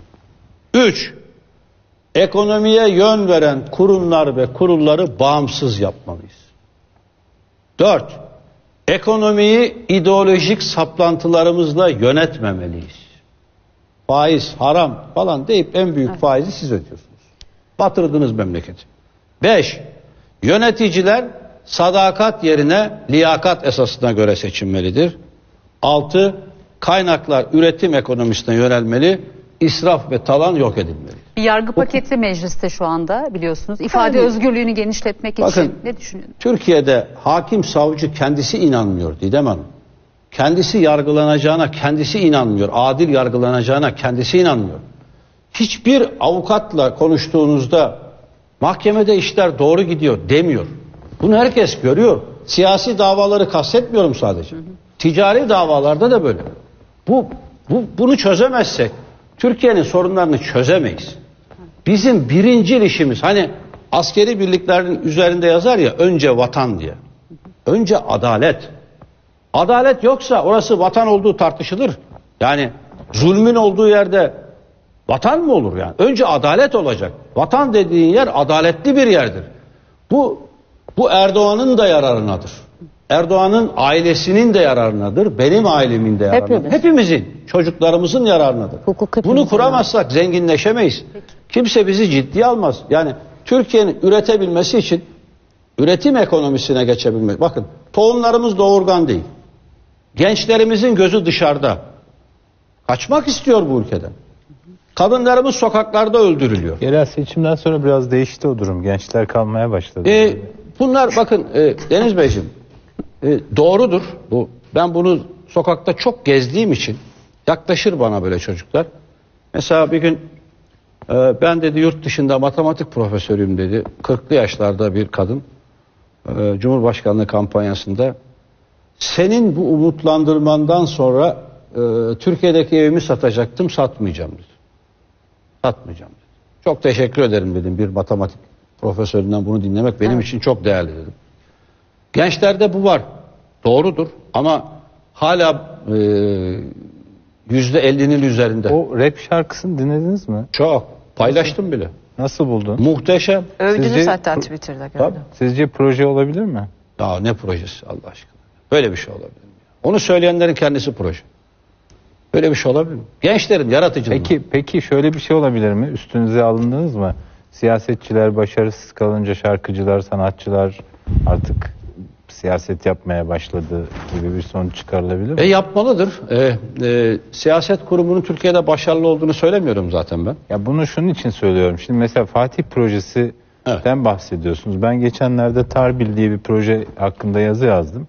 Üç, ekonomiye yön veren kurumlar ve kurulları bağımsız yapmalıyız. Dört, ekonomiyi ideolojik saplantılarımızla yönetmemeliyiz. Faiz, haram falan deyip en büyük faizi siz ödüyorsunuz. Batırdınız memleketi. 5. Yöneticiler sadakat yerine liyakat esasına göre seçilmelidir. 6. Kaynaklar üretim ekonomisine yönelmeli, israf ve talan yok edilmeli. Bir yargı paketi mecliste şu anda biliyorsunuz. İfade özgürlüğünü genişletmek için Bakın, ne düşünüyorsunuz? Türkiye'de hakim savcı kendisi inanmıyor Didem Hanım. Kendisi yargılanacağına kendisi inanmıyor. Adil yargılanacağına kendisi inanmıyor. Hiçbir avukatla konuştuğunuzda mahkemede işler doğru gidiyor demiyor. Bunu herkes görüyor. Siyasi davaları kastetmiyorum sadece. Ticari davalarda da böyle. Bunu çözemezsek Türkiye'nin sorunlarını çözemeyiz. Bizim birincil işimiz, hani askeri birliklerin üzerinde yazar ya, önce vatan diye. Önce adalet. Adalet yoksa orası vatan olduğu tartışılır. Yani zulmün olduğu yerde vatan mı olur yani? Önce adalet olacak. Vatan dediğin yer adaletli bir yerdir. Bu Erdoğan'ın da yararınadır. Erdoğan'ın ailesinin de yararınadır. Benim ailemin de yararınadır. Hepimizin, çocuklarımızın yararınadır. Bunu kuramazsak zenginleşemeyiz. Kimse bizi ciddiye almaz. Yani Türkiye'nin üretebilmesi için üretim ekonomisine geçebilmek. Bakın, tohumlarımız doğurgan değil. Gençlerimizin gözü dışarıda. Kaçmak istiyor bu ülkeden. Kadınlarımız sokaklarda öldürülüyor. Yerel seçimden sonra biraz değişti o durum. Gençler kalmaya başladı. Bunlar bakın Deniz Beyciğim, doğrudur bu. Ben bunu sokakta çok gezdiğim için yaklaşır bana böyle çocuklar. Mesela bir gün ben dedi yurt dışında matematik profesörüyüm dedi. 40'lı yaşlarda bir kadın. Cumhurbaşkanlığı kampanyasında senin bu umutlandırmandan sonra Türkiye'deki evimi satacaktım, satmayacağım dedi. Satmayacağım dedi. Çok teşekkür ederim dedim, bir matematik profesöründen bunu dinlemek benim için çok değerli dedim. Gençlerde bu var. Doğrudur ama hala %50'nin üzerinde. O rap şarkısını dinlediniz mi? Çok. Paylaştım bile. Nasıl buldun? Muhteşem. Övdünüz Sizce- hatta Twitter'da Tabii. gördüm. Sizce proje olabilir mi? Ya ne projesi Allah aşkına. Böyle bir şey olabilir mi? Onu söyleyenlerin kendisi proje. Böyle bir şey olabilir mi? Gençlerin yaratıcılığı. Peki şöyle bir şey olabilir mi? Üstünüze alındınız mı? Siyasetçiler başarısız kalınca şarkıcılar, sanatçılar artık siyaset yapmaya başladı gibi bir sonuç çıkarılabilir mi? Yapmalıdır. Siyaset kurumunun Türkiye'de başarılı olduğunu söylemiyorum zaten ben. Ya bunu şunun için söylüyorum. Şimdi mesela Fatih projesinden bahsediyorsunuz. Ben geçenlerde Tarbil diye bir proje hakkında yazı yazdım.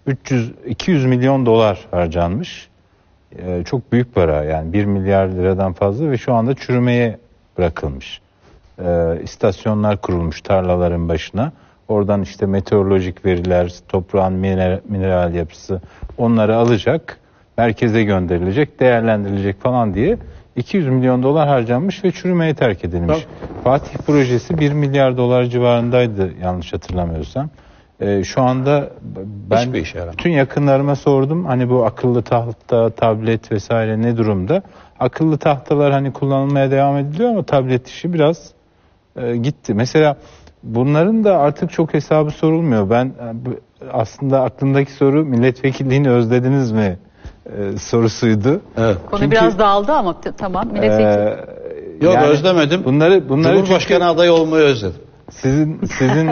200 milyon dolar harcanmış. Çok büyük para, yani 1 milyar liradan fazla ve şu anda çürümeye bırakılmış. İstasyonlar kurulmuş tarlaların başına. Oradan işte meteorolojik veriler, toprağın mineral yapısı, onları alacak, merkeze gönderilecek, değerlendirilecek falan diye 200 milyon dolar harcanmış ve çürümeye terk edilmiş. Fatih projesi 1 milyar dolar civarındaydı yanlış hatırlamıyorsam. Şu anda ben bütün yakınlarıma sordum, hani bu akıllı tahta, tablet vesaire ne durumda? Akıllı tahtalar hani kullanılmaya devam ediliyor ama tablet işi biraz gitti. Mesela bunların da artık çok hesabı sorulmuyor. Ben aslında aklımdaki soru, milletvekilliğini özlediniz mi sorusuydu. Evet. Konu biraz dağıldı ama tamam, milletvekili. Yok Yani özlemedim. Bunları Cumhurbaşkanı adayı olmayı özledim. Sizin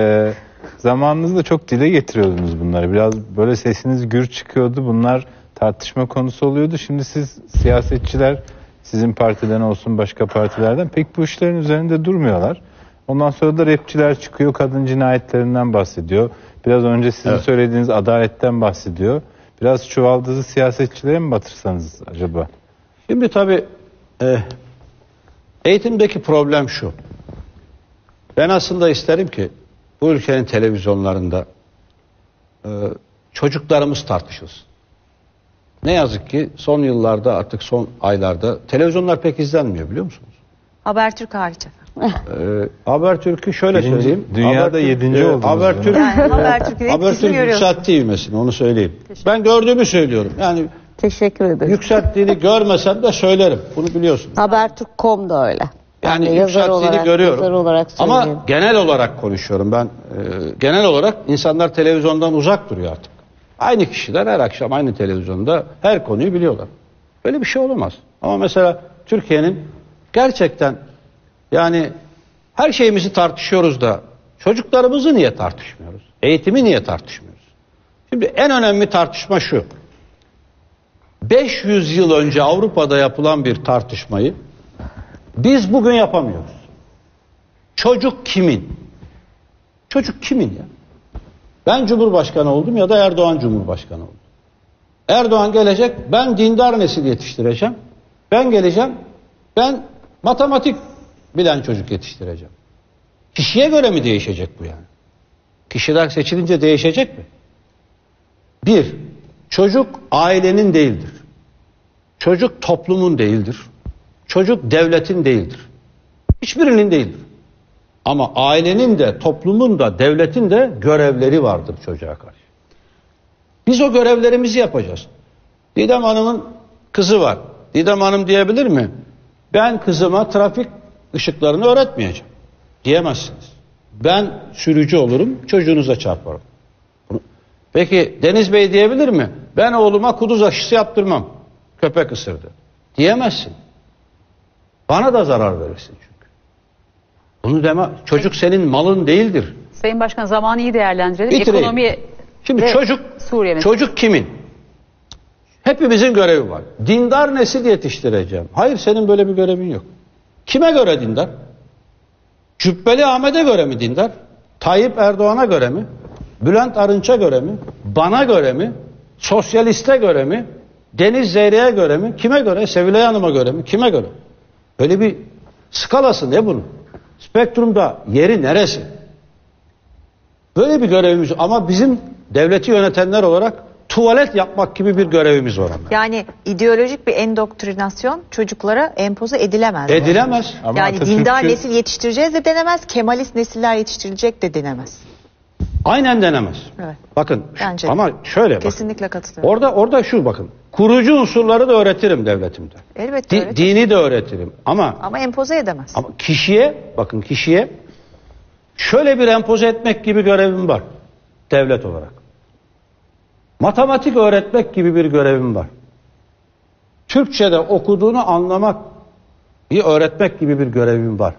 zamanınızda çok dile getiriyordunuz bunları. Biraz böyle sesiniz gür çıkıyordu. Bunlar tartışma konusu oluyordu. Şimdi siz siyasetçiler, sizin partiden olsun başka partilerden pek bu işlerin üzerinde durmuyorlar. Ondan sonra da rapçiler çıkıyor, kadın cinayetlerinden bahsediyor. Biraz önce sizin söylediğiniz adaletten bahsediyor. Biraz çuvaldızı siyasetçilere mi batırsanız acaba? Şimdi tabii eğitimdeki problem şu. Ben aslında isterim ki bu ülkenin televizyonlarında çocuklarımız tartışılsın. Ne yazık ki son yıllarda, artık son aylarda televizyonlar pek izlenmiyor, biliyor musunuz? Habertürk hariç efendim. Habertürk'ü şöyle söyleyeyim. Dünyada 7. oldunuz. Habertürk, Yani Habertürk'ün etkisini Habertürk görüyoruz. yükseltti ivmesini, onu söyleyeyim. Ben gördüğümü söylüyorum. Yani Teşekkür ederim. yükselttiğini görmesem de söylerim. Bunu biliyorsun. Habertürk.com da öyle. Yani Ben de yazar yükselttiğini olarak, görüyorum. yazar olarak Ama söylüyorum. genel olarak konuşuyorum ben. Genel olarak insanlar televizyondan uzak duruyor artık. Aynı kişiler her akşam aynı televizyonda her konuyu biliyorlar. Böyle bir şey olamaz. Ama mesela Türkiye'nin gerçekten, yani her şeyimizi tartışıyoruz da çocuklarımızı niye tartışmıyoruz? Eğitimi niye tartışmıyoruz? Şimdi en önemli tartışma şu. 500 yıl önce Avrupa'da yapılan bir tartışmayı biz bugün yapamıyoruz. Çocuk kimin? Çocuk kimin ya? Ben Cumhurbaşkanı oldum ya da Erdoğan Cumhurbaşkanı oldu. Erdoğan gelecek, ben dindar nesil yetiştireceğim. Ben geleceğim, ben matematik bilen çocuk yetiştireceğim. Kişiye göre mi değişecek bu yani? Kişiler seçilince değişecek mi? Bir, çocuk ailenin değildir. Çocuk toplumun değildir. Çocuk devletin değildir. Hiçbirinin değildir. Ama ailenin de, toplumun da, devletin de görevleri vardır çocuğa karşı. Biz o görevlerimizi yapacağız. Didem Hanım'ın kızı var. Didem Hanım diyebilir mi? Ben kızıma trafik ışıklarını öğretmeyeceğim. Diyemezsiniz. Ben sürücü olurum, çocuğunuza çarparım. Peki Deniz Bey diyebilir mi? Ben oğluma kuduz aşısı yaptırmam. Köpek ısırdı. Diyemezsin. Bana da zarar verirsin çünkü. Bunu deme. Çocuk senin malın değildir. Sayın Başkan, zamanı iyi değerlendirelim. Bitireyim. Ekonomi Şimdi ve çocuk Suriye meselesi. çocuk kimin? Hepimizin görevi var. Dindar nesil yetiştireceğim. Hayır, senin böyle bir görevin yok. Kime göre dindar? Cübbeli Ahmet'e göre mi dindar? Tayyip Erdoğan'a göre mi? Bülent Arınç'a göre mi? Bana göre mi? Sosyaliste göre mi? Deniz Zeyrek'e göre mi? Kime göre? Sevilay Hanım'a göre mi? Kime göre? Böyle bir skalası ne bunun? Spektrumda yeri neresi? Böyle bir görevimiz, ama bizim devleti yönetenler olarak tuvalet yapmak gibi bir görevimiz var. Yani ideolojik bir endoktrinasyon çocuklara empoze edilemez. Edilemez. Ama Yani Atatürk'ü- dindar nesil yetiştireceğiz de denemez, Kemalist nesiller yetiştirilecek de denemez. Aynen denemez. Evet. Bakın Bence de. ama şöyle bakın. Kesinlikle katılıyorum. Orada şu bakın. Kurucu unsurları da öğretirim devletimde. Elbette öyle. Dini de öğretirim. Ama Empoze edemez. kişiye şöyle bir empoze etmek gibi görevim var devlet olarak. Matematik öğretmek gibi bir görevim var. Türkçe'de okuduğunu anlamak, öğretmek gibi bir görevim var.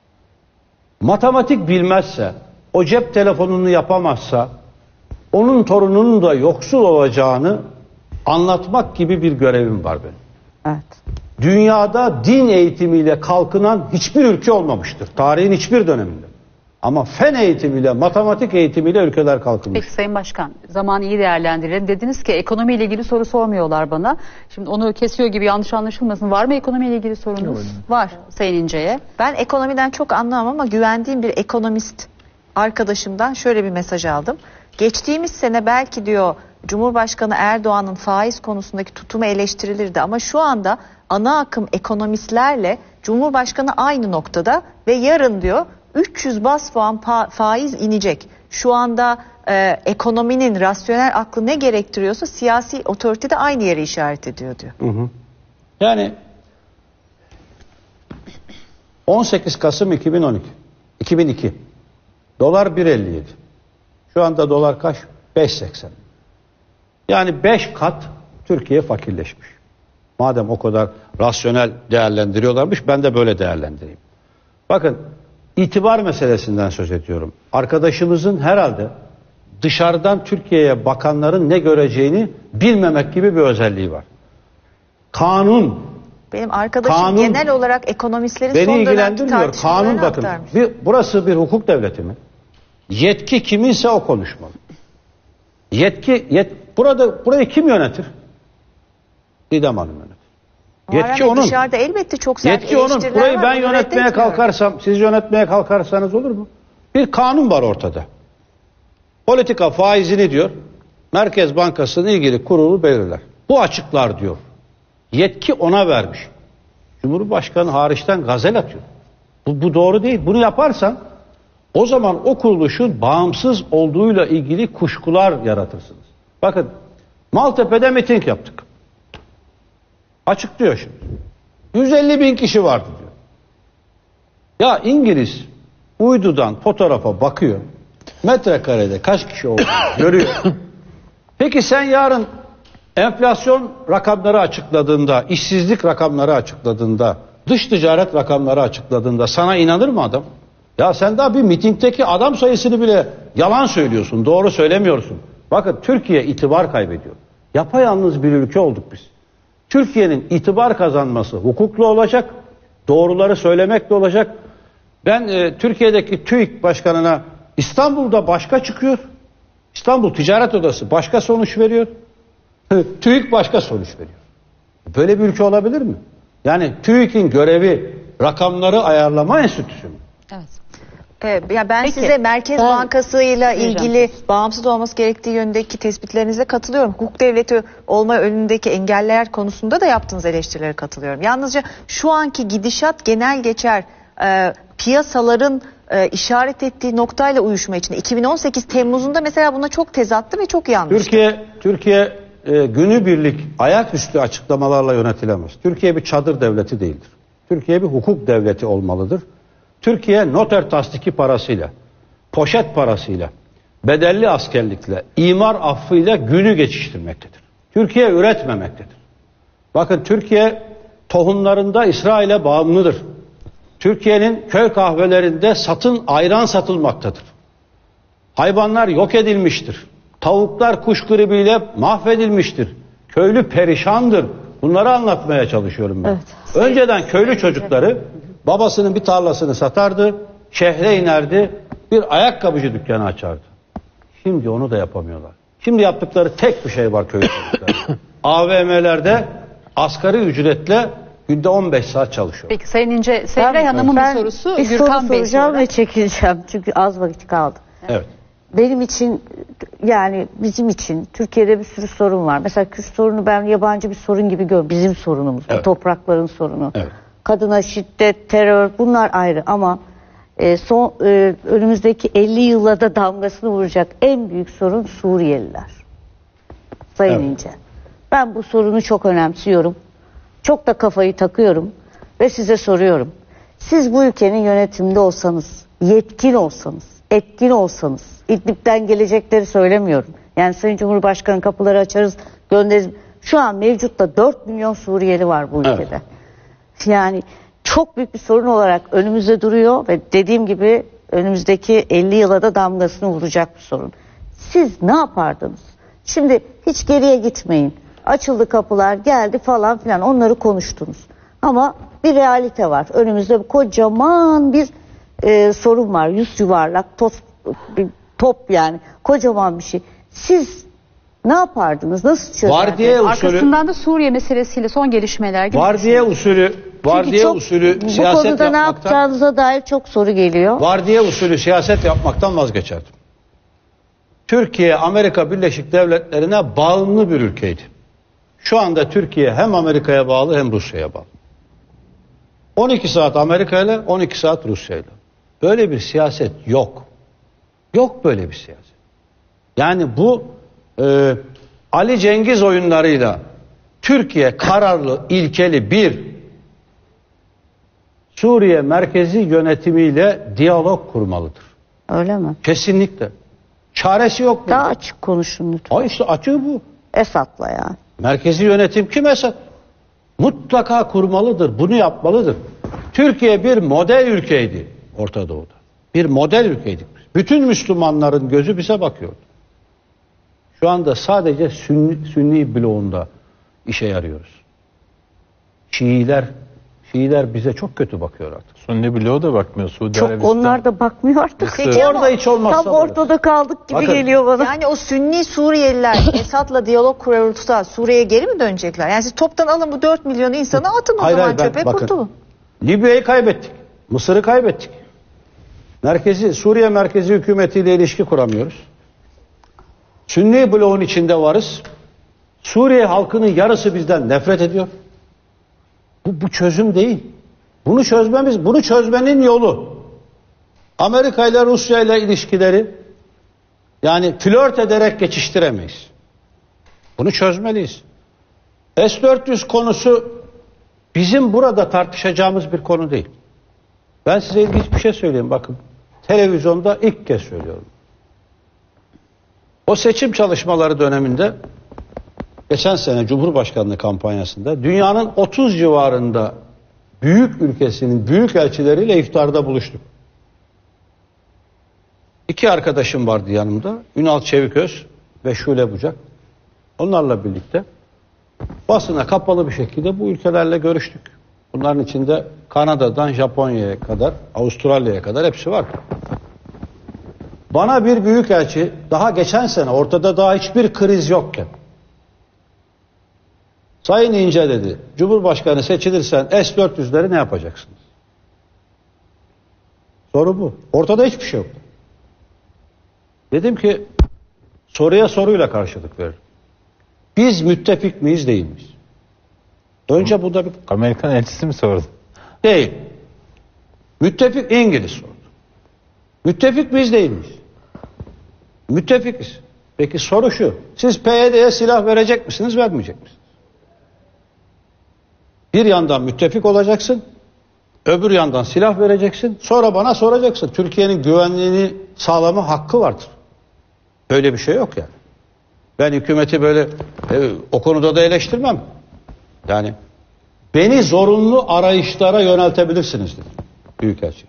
Matematik bilmezse, o cep telefonunu yapamazsa, onun torununun da yoksul olacağını anlatmak gibi bir görevim var benim. Evet. Dünyada din eğitimiyle kalkınan hiçbir ülke olmamıştır. Tarihin hiçbir döneminde. Ama fen eğitimiyle, matematik eğitimiyle ülkeler kalkınmış. Peki Sayın Başkan, zamanı iyi değerlendirelim. Dediniz ki ekonomiyle ilgili soru sormuyorlar bana. Şimdi onu kesiyor gibi yanlış anlaşılmasın. Var mı ekonomiyle ilgili sorunuz? Var Sayın İnce'ye. Ben ekonomiden çok anlamam ama güvendiğim bir ekonomist arkadaşımdan şöyle bir mesaj aldım. Geçtiğimiz sene belki diyor Cumhurbaşkanı Erdoğan'ın faiz konusundaki tutumu eleştirilirdi ama şu anda ana akım ekonomistlerle Cumhurbaşkanı aynı noktada ve yarın diyor 300 bas puan faiz inecek. Şu anda ekonominin rasyonel aklı ne gerektiriyorsa siyasi otorite de aynı yere işaret ediyor diyor. Yani 18 Kasım 2002 dolar 1.57. Şu anda dolar kaç? 5.80. Yani 5 kat Türkiye fakirleşmiş. Madem o kadar rasyonel değerlendiriyorlarmış, ben de böyle değerlendireyim. Bakın, itibar meselesinden söz ediyorum. Arkadaşımızın herhalde dışarıdan Türkiye'ye bakanların ne göreceğini bilmemek gibi bir özelliği var. Kanun. Benim arkadaşım genel olarak ekonomistlerin beni son dönemki ilgilendirmiyor. tartışmalarını Kanun bakın. aktarmış. Burası bir hukuk devleti mi? Yetki kiminse o konuşmalı. Burayı kim yönetir? Didem Hanım yönetir. Yetki onun. Dışarıda elbette çok sert Yetki onun. eleştiriler Burayı var, ben bunu yönetmeye reddetmiyorum. kalkarsam, siz yönetmeye kalkarsanız olur mu? Bir kanun var ortada. Politika faizini diyor. Merkez Bankası'nın ilgili kurulu belirler. Bu açıklar diyor. Yetki ona vermiş. Cumhurbaşkanı hariçten gazel atıyor. Bu doğru değil. Bunu yaparsan o zaman o kuruluşun bağımsız olduğuyla ilgili kuşkular yaratırsınız. Bakın Maltepe'de miting yaptık. Açıklıyor şimdi. 150 bin kişi vardı diyor. Ya İngiliz uydudan fotoğrafa bakıyor. Metrekarede kaç kişi olduğunu görüyor. Peki sen yarın enflasyon rakamları açıkladığında, işsizlik rakamları açıkladığında, dış ticaret rakamları açıkladığında sana inanır mı adam? Ya sen daha bir mitingdeki adam sayısını bile yalan söylüyorsun, doğru söylemiyorsun. Bakın Türkiye itibar kaybediyor. Yapayalnız bir ülke olduk biz. Türkiye'nin itibar kazanması hukuklu olacak, doğruları söylemekle olacak. Ben Türkiye'deki TÜİK başkanına İstanbul'da başka çıkıyor. İstanbul Ticaret Odası başka sonuç veriyor. TÜİK başka sonuç veriyor. Böyle bir ülke olabilir mi? Yani TÜİK'in görevi rakamları ayarlama enstitüsü mü? Evet. Ya ben Peki, size Merkez Bankası'yla ilgili bağımsız olması gerektiği yönündeki tespitlerinize katılıyorum. Hukuk devleti olma önündeki engeller konusunda da yaptığınız eleştirilere katılıyorum. Yalnızca şu anki gidişat genel geçer piyasaların işaret ettiği noktayla uyuşma içinde. 2018 Temmuz'unda mesela buna çok tezattı ve çok yanlıştı. Türkiye günübirlik ayaküstü açıklamalarla yönetilemez. Türkiye bir çadır devleti değildir. Türkiye bir hukuk devleti olmalıdır. Türkiye noter tasdiki parasıyla, poşet parasıyla, bedelli askerlikle, imar affıyla günü geçiştirmektedir. Türkiye üretmemektedir. Bakın Türkiye tohumlarında İsrail'e bağımlıdır. Türkiye'nin köy kahvelerinde ayran satılmaktadır. Hayvanlar yok edilmiştir. Tavuklar kuş gribiyle mahvedilmiştir. Köylü perişandır. Bunları anlatmaya çalışıyorum ben. Evet. Önceden köylü çocukları babasının bir tarlasını satardı, şehre inerdi, bir ayakkabıcı dükkanı açardı. Şimdi onu da yapamıyorlar. Şimdi yaptıkları tek bir şey var köylü çocukları. AVM'lerde asgari ücretle günde 15 saat çalışıyor. Peki Sayın İnce, Sevilay Hanım'ın bir sorusu bir Gürkan soru Bey soracağım sonra. ve çekileceğim çünkü az vakit kaldı. Evet. Benim için yani bizim için Türkiye'de bir sürü sorun var. Mesela Kürt sorunu ben yabancı bir sorun gibi görüyorum. Bizim sorunumuz. Evet. O toprakların sorunu. Evet. Kadına şiddet, terör bunlar ayrı ama önümüzdeki 50 yıla da damgasını vuracak en büyük sorun Suriyeliler. Sayın Evet. İnce. Ben bu sorunu çok önemsiyorum. Çok da kafayı takıyorum ve size soruyorum. Siz bu ülkenin yönetiminde olsanız, yetkin olsanız, etkin olsanız, İdlib'den gelecekleri söylemiyorum. Yani Sayın Cumhurbaşkanı kapıları açarız, göndeririz. Şu an mevcutta 4 milyon Suriyeli var bu ülkede. Evet. Yani çok büyük bir sorun olarak önümüzde duruyor ve dediğim gibi önümüzdeki 50 yıla da damgasını vuracak bir sorun. Siz ne yapardınız? Şimdi hiç geriye gitmeyin. Açıldı kapılar, geldi falan filan onları konuştunuz. Ama bir realite var. Önümüzde kocaman bir sorun var. Yüz yuvarlak, bir top yani. Kocaman bir şey. Siz ne yapardınız? Nasıl çözerdiniz? Vardiya usulü, Arkasından da Suriye meselesiyle son gelişmeler gibi. vardiya usulü Bu siyaset konuda ne yapmaktan, yapacağınıza dair çok soru geliyor. vardiya usulü siyaset yapmaktan vazgeçerdim. Türkiye Amerika Birleşik Devletleri'ne bağımlı bir ülkeydi. Şu anda Türkiye hem Amerika'ya bağlı hem Rusya'ya bağlı. 12 saat Amerika ile 12 saat Rusya ile. Böyle bir siyaset yok. Yok böyle bir siyaset. Yani bu Ali Cengiz oyunlarıyla Türkiye kararlı, ilkeli bir Suriye merkezi yönetimiyle diyalog kurmalıdır. Öyle mi? Kesinlikle. Çaresi yok. Daha açık konuşun lütfen. İşte açığı bu. Esad'la yani. Merkezi yönetim kim Esad? Mutlaka kurmalıdır. Bunu yapmalıdır. Türkiye bir model ülkeydi Orta Doğu'da. Bir model ülkeydik. Bütün Müslümanların gözü bize bakıyordu. Şu anda sadece Sünni bloğunda işe yarıyoruz. Şiiler bize çok kötü bakıyor artık. Sünni bloğu da bakmıyor. Suudi Çok Arabistan. onlar da bakmıyor artık. Peki ama Orada hiç olmazsa Tam ortada kaldık gibi Bakın, geliyor bana. yani o Sünni Suriyeliler Esad'la diyalog kurulursa Suriye'ye geri mi dönecekler? Yani siz toptan alın bu 4 milyon insanı atın o Hayır, zaman hayır, çöpe bakın. kurtulun. Libya'yı kaybettik. Mısır'ı kaybettik. Suriye merkezi hükümetiyle ilişki kuramıyoruz. Sünni bloğun içinde varız. Suriye halkının yarısı bizden nefret ediyor. Bu çözüm değil. Bunu çözmenin yolu Amerika ile Rusya ile ilişkileri yani flört ederek geçiştiremeyiz. Bunu çözmeliyiz. S-400 konusu bizim burada tartışacağımız bir konu değil. Ben size ilginç bir şey söyleyeyim bakın. Televizyonda ilk kez söylüyorum. O seçim çalışmaları döneminde geçen sene Cumhurbaşkanlığı kampanyasında dünyanın 30 civarında büyük ülkesinin büyük elçileriyle iftarda buluştuk. 2 arkadaşım vardı yanımda. Ünal Çeviköz ve Şule Bucak. Onlarla birlikte basına kapalı bir şekilde bu ülkelerle görüştük. Bunların içinde Kanada'dan Japonya'ya kadar, Avustralya'ya kadar hepsi var. Bana bir büyükelçi daha geçen sene ortada daha hiçbir kriz yokken Sayın İnce dedi, Cumhurbaşkanı seçilirsen S-400'leri ne yapacaksınız? Soru bu. Ortada hiçbir şey yok. Dedim ki soruya soruyla karşılık veririm. Biz müttefik miyiz değil miyiz? Önce bu da bir... Amerikan elçisi mi sordu? Değil. Müttefik İngiliz sordu. Müttefik miyiz değil miyiz? Müttefikiz. Peki soru şu. Siz PYD'ye silah verecek misiniz, vermeyecek misiniz? Bir yandan müttefik olacaksın, öbür yandan silah vereceksin, sonra bana soracaksın. Türkiye'nin güvenliğini sağlama hakkı vardır. Böyle bir şey yok yani. Ben hükümeti böyle o konuda da eleştirmem. Yani beni zorunlu arayışlara yöneltebilirsiniz dedi Büyükelçi.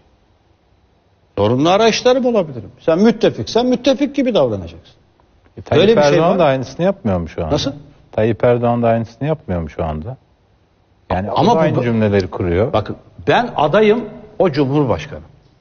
Zorunlu arayışlarım olabilirim. Sen müttefiksen müttefik gibi davranacaksın. Tayyip Öyle bir şey Erdoğan var. da aynısını yapmıyor mu şu anda? Nasıl? Tayyip Erdoğan da aynısını yapmıyor mu şu anda? Yani Ama o da bu- aynı cümleleri kuruyor. Bakın ben adayım, o Cumhurbaşkanı.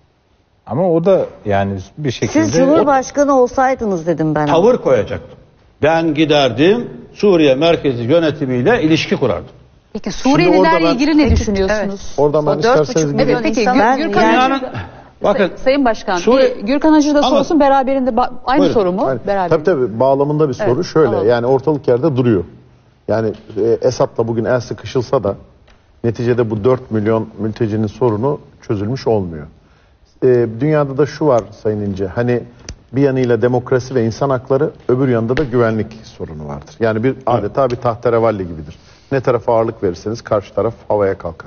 Ama o da yani bir şekilde... Siz Cumhurbaşkanı olsaydınız dedim ben. Tavır koyacaktım. Ben giderdim Suriye merkezi yönetimiyle ilişki kurardım. Peki Şimdi Suriyelilerle orada ben- ilgili ne düşünüyorsunuz? Oradan ben O 4,5 isterseniz milyon gideyim. Peki insan- Ben Gürkan yani- Hacı, Bakın Sayın Başkan, Suriye- Gürkan Hacı da Ama- sorsun beraberinde aynı Buyurun. soru mu? Aynen. Beraberinde. Tabii bağlamında bir soru Evet, şöyle alalım. yani ortalık yerde duruyor. Yani Esad'la bugün el sıkışılsa da neticede bu 4 milyon mültecinin sorunu çözülmüş olmuyor. Dünyada da şu var Sayın İnce hani bir yanıyla demokrasi ve insan hakları öbür yanında da güvenlik sorunu vardır. Yani bir adeta bir tahterevalli gibidir. Ne tarafa ağırlık verirseniz karşı taraf havaya kalkar.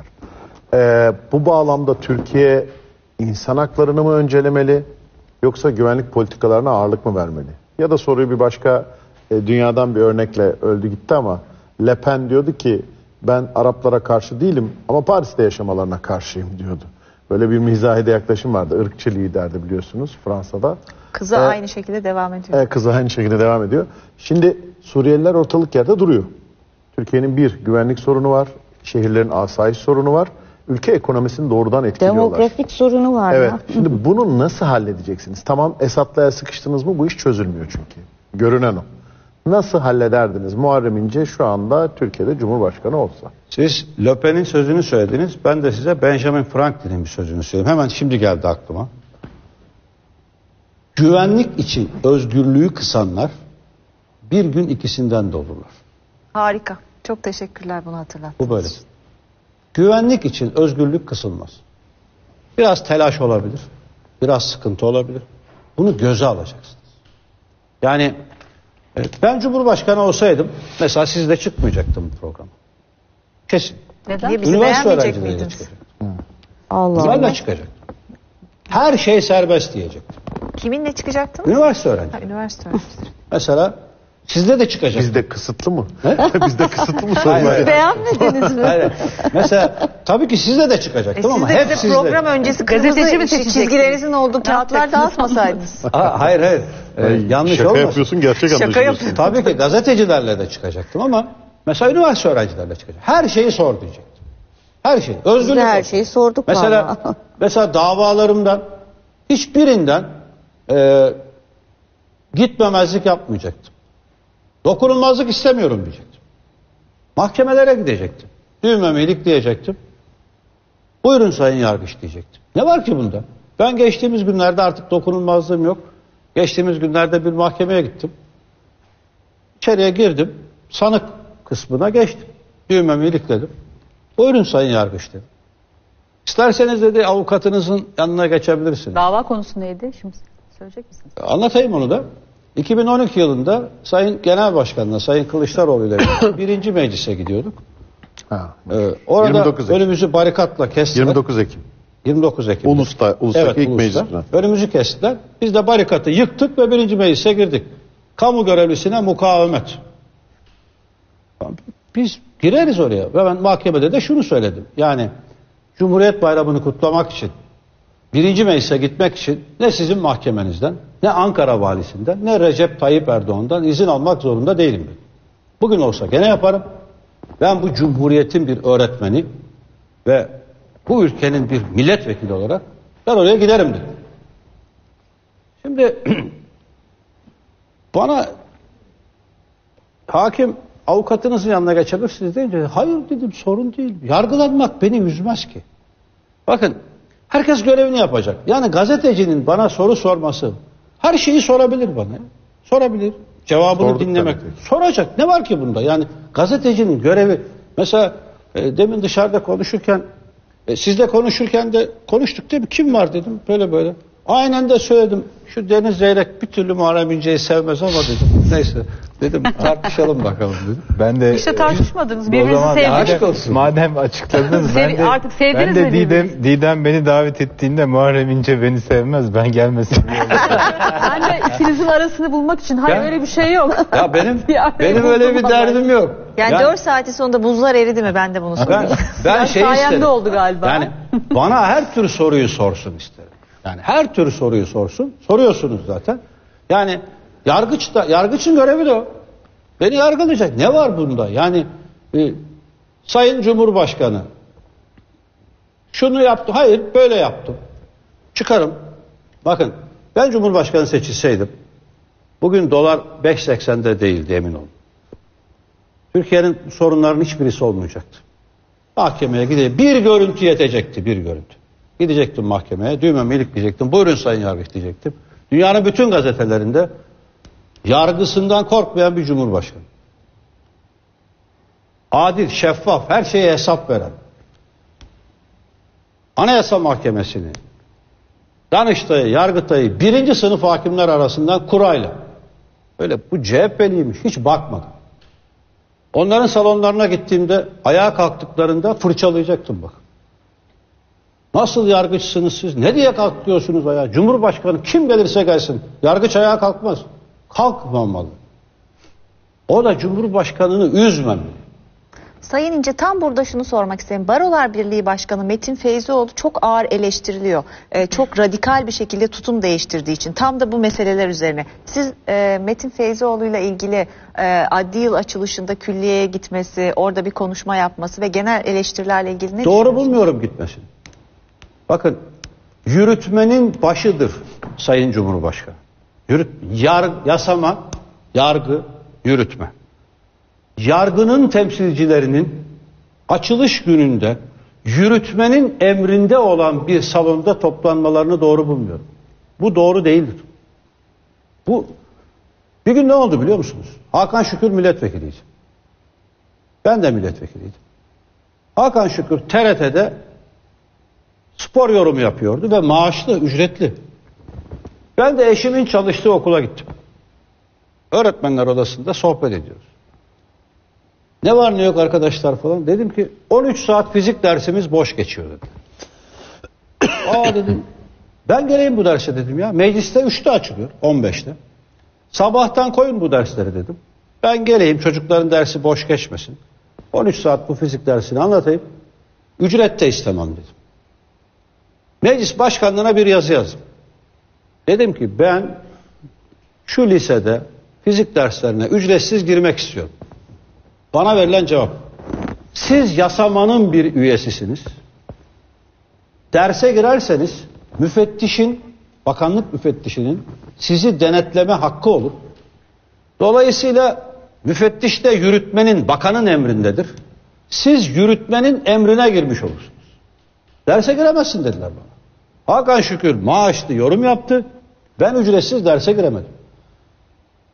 Bu bağlamda Türkiye insan haklarını mı öncelemeli yoksa güvenlik politikalarına ağırlık mı vermeli? Ya da soruyu bir başka dünyadan bir örnekle öldü gitti ama Le Pen diyordu ki ben Araplara karşı değilim ama Paris'te yaşamalarına karşıyım diyordu. Böyle bir mizahide yaklaşım vardı. Irkçı liderdi biliyorsunuz Fransa'da. Kızı aynı şekilde devam ediyor. Kızı aynı şekilde devam ediyor. Şimdi Suriyeliler ortalık yerde duruyor. Türkiye'nin bir güvenlik sorunu var. Şehirlerin asayiş sorunu var. Ülke ekonomisini doğrudan etkiliyorlar. Demografik sorunu var Evet. ya. Şimdi bunu nasıl halledeceksiniz? Tamam Esad'la el sıkıştınız mı bu iş çözülmüyor çünkü. Görünen o. Nasıl hallederdiniz? Muharrem İnce şu anda Türkiye'de Cumhurbaşkanı olsa. siz Le Pen'in sözünü söylediniz. Ben de size Benjamin Franklin'in bir sözünü söyleyeyim. Hemen şimdi geldi aklıma. Güvenlik için özgürlüğü kısanlar bir gün ikisinden de olurlar. Harika. Çok teşekkürler bunu hatırlattığınız Bu böyle. için. Güvenlik için özgürlük kısılmaz. Biraz telaş olabilir. Biraz sıkıntı olabilir. Bunu göze alacaksınız. Yani ben Cumhurbaşkanı olsaydım mesela sizle çıkmayacaktım bu programa. Kesin. Neden? Niye bizi Üniversite beğenmeyecek öğrencileriyle miydiniz? çıkacaktım. Allah Bunlarla Allah. çıkacaktım. Her şey serbest diyecektim. Kiminle çıkacaktınız? Üniversite öğrenci. Ha, üniversite öğrencisi. Mesela sizle de çıkacaktım. Bizde kısıtlı mı? Bizde kısıtlı mı sorunlar? Hayır. Beğenmediniz mi? Hayır. Mesela tabii ki sizle de çıkacaktım ama Siz de hep bize sizle. program öncesi Gazeteci mi kırmızı seçeceksiniz? çizgilerinizin olduğu kağıtlar dağıtmasaydınız. Hayır hayır. Yanlış Şaka olmasın. yapıyorsun gerçek Şaka anlaşılıyorsun. yapıyorsun. Tabii ki gazetecilerle de çıkacaktım ama mesela üniversite öğrencilerle çıkacaktım. Her şeyi sor diyecektim. Her şeyi. Biz Özgürlük de her olsun. şeyi sorduk Mesela vallahi. mesela davalarımdan hiçbirinden gitmemezlik yapmayacaktım. Dokunulmazlık istemiyorum diyecektim. Mahkemelere gidecektim. Düğmemi ilikleyecektim. Buyurun sayın yargıç diyecektim. Ne var ki bunda? Ben geçtiğimiz günlerde artık dokunulmazlığım yok. Geçtiğimiz günlerde bir mahkemeye gittim. İçeriye girdim. Sanık kısmına geçtim. Düğmemi ilikledim. Buyurun Sayın Yargıç dedim. İsterseniz dedi avukatınızın yanına geçebilirsiniz. Dava konusu neydi? Şimdi söyleyecek misiniz? Anlatayım onu da. 2012 yılında Sayın Genel Başkan'la Sayın Kılıçdaroğlu ile birinci meclise gidiyorduk. Ha. Orada 29 Ekim. önümüzü barikatla kestiler. 29 Ekim. 29 Ekim. Ulus'taki ilk meclis. Önümüzü kestiler. Biz de barikatı yıktık ve birinci meclise girdik. Kamu görevlisine mukavemet. Biz gireriz oraya. Ve ben mahkemede de şunu söyledim. Yani Cumhuriyet Bayramı'nı kutlamak için, birinci meclise gitmek için ne sizin mahkemenizden, ne Ankara valisinden, ne Recep Tayyip Erdoğan'dan izin almak zorunda değilim ben. Bugün olsa gene yaparım. Ben bu Cumhuriyet'in bir öğretmeni ve bu ülkenin bir milletvekili olarak ben oraya giderim dedim. Şimdi bana hakim avukatınızın yanına geçebilirsiniz deyince hayır dedim, sorun değil. Yargılanmak beni üzmez ki. Bakın herkes görevini yapacak. Yani gazetecinin bana soru sorması, her şeyi sorabilir bana. Sorabilir. Cevabını Sorduk dinlemek. tabii. Soracak. Ne var ki bunda? Yani gazetecinin görevi, mesela demin dışarıda konuşurken, sizle konuşurken de konuştuk değil mi? Kim var dedim. Böyle böyle. Aynen de söyledim. Şu Deniz Zeyrek bir türlü Muharrem İnce'yi sevmez ama dedim. Neyse dedim, tartışalım bakalım dedim. Ben de İşte tartışmadınız. o Birbirinizi zaman sevdiniz. aşk olsun. Madem açıkladınız ben de, Artık sevdiniz ben de mi birbirinizi? Didem beni davet ettiğinde Muharrem İnce beni sevmez, ben gelmesin diye. Ben de ikinizin arasını bulmak için. Hayır, Ya- öyle bir şey yok. Ya benim arayı öyle bir buldum derdim yok. Yani 4 saatin sonunda buzlar eridi mi? Ben de bunu soruyorum. Ben şey sayemde isterim. oldu galiba. Yani bana her tür soruyu sorsun isterim. Yani her tür soruyu sorsun. Soruyorsunuz zaten. Yani yargıçın görevi de o. Beni yargılayacak. Ne var bunda? Yani Sayın Cumhurbaşkanı şunu yaptı. Hayır, böyle yaptım. Çıkarım. Bakın, ben Cumhurbaşkanı seçilseydim bugün dolar 5.80'de değildi, emin olun. Türkiye'nin sorunlarının hiçbirisi olmayacaktı. Mahkemeye gideyim. Bir görüntü yetecekti, bir görüntü. Gidecektim mahkemeye, düğmemi ilikleyecektim. Buyurun Sayın Yargıç diyecektim. Dünyanın bütün gazetelerinde yargısından korkmayan bir cumhurbaşkanı. Adil, şeffaf, her şeye hesap veren. Anayasa Mahkemesi'ni, Danıştay'ı, Yargıtay'ı birinci sınıf hakimler arasından kurayla. Öyle bu CHP'liymiş, hiç bakmadım. Onların salonlarına gittiğimde ayağa kalktıklarında fırçalayacaktım bak. Nasıl yargıçsınız siz? Ne diye kalkıyorsunuz ayağa? Cumhurbaşkanı kim gelirse gelsin. Yargıç ayağa kalkmaz. Kalkmamalı. O da Cumhurbaşkanını üzmemeli. Sayın İnce, tam burada şunu sormak isterim. Barolar Birliği Başkanı Metin Feyzioğlu çok ağır eleştiriliyor. Çok radikal bir şekilde tutum değiştirdiği için. Tam da bu meseleler üzerine. Siz Metin Feyzioğlu ile ilgili adli yıl açılışında külliyeye gitmesi, orada bir konuşma yapması ve genel eleştirilerle ilgili ne Doğru düşünüyorsunuz? bulmuyorum gitmesini. Bakın, yürütmenin başıdır Sayın Cumhurbaşkanı. Yasama, yargı, yürütme. Yargının temsilcilerinin açılış gününde yürütmenin emrinde olan bir salonda toplanmalarını doğru bulmuyorum. Bu doğru değildir. Bir gün ne oldu biliyor musunuz? Hakan Şükür milletvekiliydi. Ben de milletvekiliydim. Hakan Şükür TRT'de spor yorumu yapıyordu ve maaşlı, ücretli. Ben de eşimin çalıştığı okula gittim. Öğretmenler odasında sohbet ediyoruz. Ne var ne yok arkadaşlar falan. Dedim ki 13 saat fizik dersimiz boş geçiyor dedim. Aa dedim, ben geleyim bu derse dedim ya. Mecliste 3'te açılıyor, 15'te. Sabahtan koyun bu dersleri dedim. Ben geleyim, çocukların dersi boş geçmesin. 13 saat bu fizik dersini anlatayım. Ücret de istemem dedim. Meclis başkanlığına bir yazı yazdım. Dedim ki ben şu lisede fizik derslerine ücretsiz girmek istiyorum. Bana verilen cevap: siz yasamanın bir üyesisiniz. Derse girerseniz bakanlık müfettişinin sizi denetleme hakkı olur. Dolayısıyla müfettiş de yürütmenin, bakanın emrindedir. Siz yürütmenin emrine girmiş olursunuz. Derse giremezsin dediler bana. Hakan Şükür maaşlı yorum yaptı. Ben ücretsiz derse giremedim.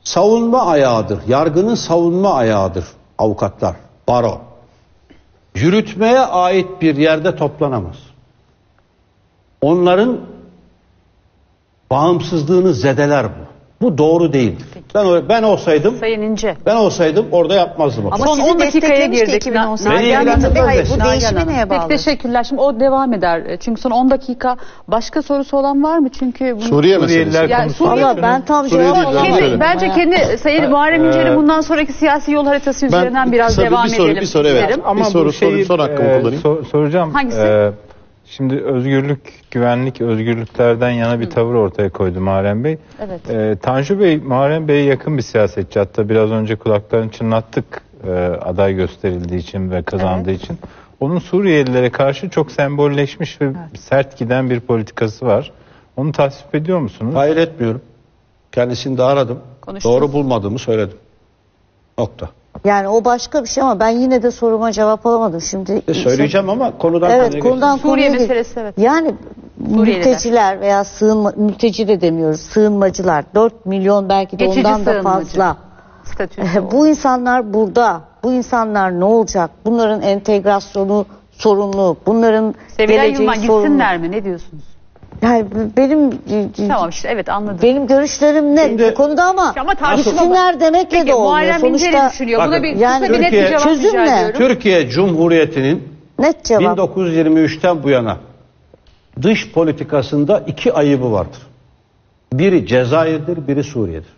savunma ayağıdır. Yargının savunma ayağıdır avukatlar, baro. Yürütmeye ait bir yerde toplanamaz. Onların bağımsızlığını zedeler bu. Bu doğru değildir. Ben olsaydım Sayın İnce. orada yapmazdım. Ama Son sizi 10 dakikaya desteklemişti girdik. 2018. Beni ilgilendirmez. Hayır, bu Nagihan değişimi Hanım. neye bağlı? Peki teşekkürler. Şimdi o devam eder. Çünkü son 10 dakika başka sorusu olan var mı? Çünkü bunu... Suriye Suriyeliler meselesi. Yani konusu. Suriye- Valla ben tam Suriye cevap değil, ben alamadım. söyledim. Bence kendi Sayın Muharrem İnce'nin bundan sonraki siyasi yol haritası üzerinden biraz kısa devam bir soru, edelim. bir soru, evet. isterim. Ama bir soru sorayım, son hakkımı kullanayım. Soracağım. Hangisi? Şimdi özgürlük, güvenlik, özgürlüklerden yana bir tavır ortaya koydu Muharrem Bey. Evet. Tanju Bey, Muharrem Bey'e yakın bir siyasetçi. Hatta biraz önce kulaklarını çınlattık aday gösterildiği için ve kazandığı için. Onun Suriyelilere karşı çok sembolleşmiş ve sert giden bir politikası var. Onu tasvip ediyor musunuz? Hayır etmiyorum. Kendisini de aradım. Konuştunuz. Doğru bulmadığımı söyledim. Nokta. Yani o başka bir şey ama ben yine de soruma cevap alamadım. Şimdi Söyleyeceğim ama konudan Evet, konuya konudan Suriye konuya meselesi, evet. Yani mülteciler veya mülteci de demiyoruz, sığınmacılar 4 milyon belki de Geçici ondan da sığınmacı. fazla. Statüsü. Bu insanlar burada. Bu insanlar ne olacak? Bunların entegrasyonu sorunlu. Bunların Sevilen geleceği Yılmaz sorunlu. gitsinler mi? Ne diyorsunuz? Yani benim Tamam işte evet anladım. benim görüşlerim net bu konuda ama tartışma gitsinler demekle Peki de olmuyor. Muharrem İnce ne Sonuçta düşünüyor? Bakın, Buna bir yani kısa bir net bir Türkiye- cevap Çözüm rica ne? ediyorum. Türkiye Cumhuriyeti'nin net cevap. 1923'ten bu yana dış politikasında 2 ayıbı vardır. Biri Cezayir'dir, biri Suriye'dir.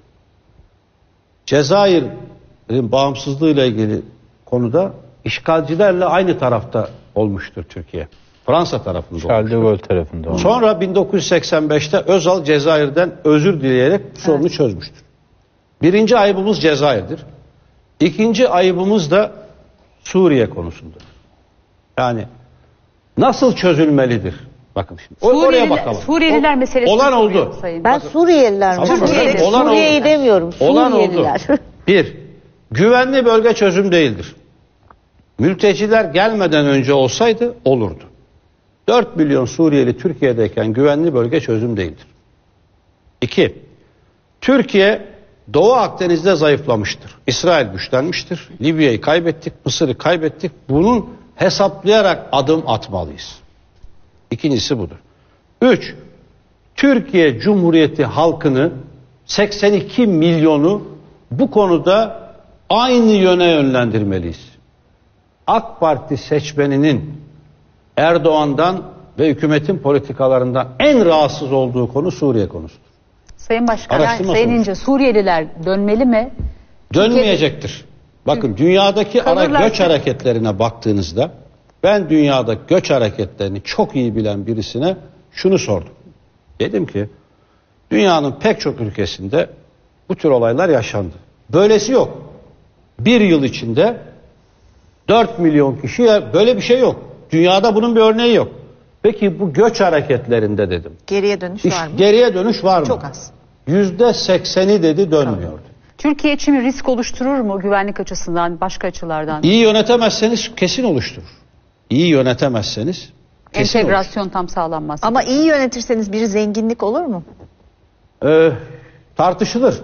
Cezayir'in bağımsızlığıyla ilgili konuda işgalcilerle aynı tarafta olmuştur Türkiye. Fransa tarafında Charles de olmuştur. Gaulle tarafında. olmuş. Sonra 1985'te Özal Cezayir'den özür dileyerek sorunu çözmüştür. Birinci ayıbımız Cezayir'dir. İkinci ayıbımız da Suriye konusundadır. Yani nasıl çözülmelidir? Bakın şimdi. Oraya bakalım. Suriyeliler meselesi. Olan soruyor oldu. Sayın. Ben Suriyeliler mi? Tamam, Suriyeli. olan Suriye'yi oldu. demiyorum. Olan oldu. Suriyeliler. Bir, güvenli bölge çözüm değildir. Mülteciler gelmeden önce olsaydı olurdu. 4 milyon Suriyeli Türkiye'deyken güvenli bölge çözüm değildir. 2. Türkiye Doğu Akdeniz'de zayıflamıştır. İsrail güçlenmiştir. Libya'yı kaybettik, Mısır'ı kaybettik. Bunun hesaplayarak adım atmalıyız. İkincisi budur. 3. Türkiye Cumhuriyeti halkını 82 milyonu bu konuda aynı yöne yönlendirmeliyiz. AK Parti seçmeninin Erdoğan'dan ve hükümetin politikalarından en rahatsız olduğu konu Suriye konusudur. Sayın Başkan, Araştırma Sayın sonucu. İnce, Suriyeliler dönmeli mi? Dönmeyecektir. Bakın dünyadaki ara Kalırlarsa- göç hareketlerine baktığınızda ben dünyada göç hareketlerini çok iyi bilen birisine şunu sordum. Dedim ki dünyanın pek çok ülkesinde bu tür olaylar yaşandı. Böylesi yok. Bir yıl içinde 4 milyon kişiye böyle bir şey yok. Dünyada bunun bir örneği yok. Peki bu göç hareketlerinde dedim. Geriye dönüş var mı? Geriye dönüş var mı? Çok az. %80'i dedi dönmüyordu. Türkiye için bir risk oluşturur mu güvenlik açısından, başka açılardan? İyi yönetemezseniz kesin oluşturur. İyi yönetemezseniz kesin Entegrasyon tam sağlanmaz. Ama iyi yönetirseniz bir zenginlik olur mu? Tartışılır.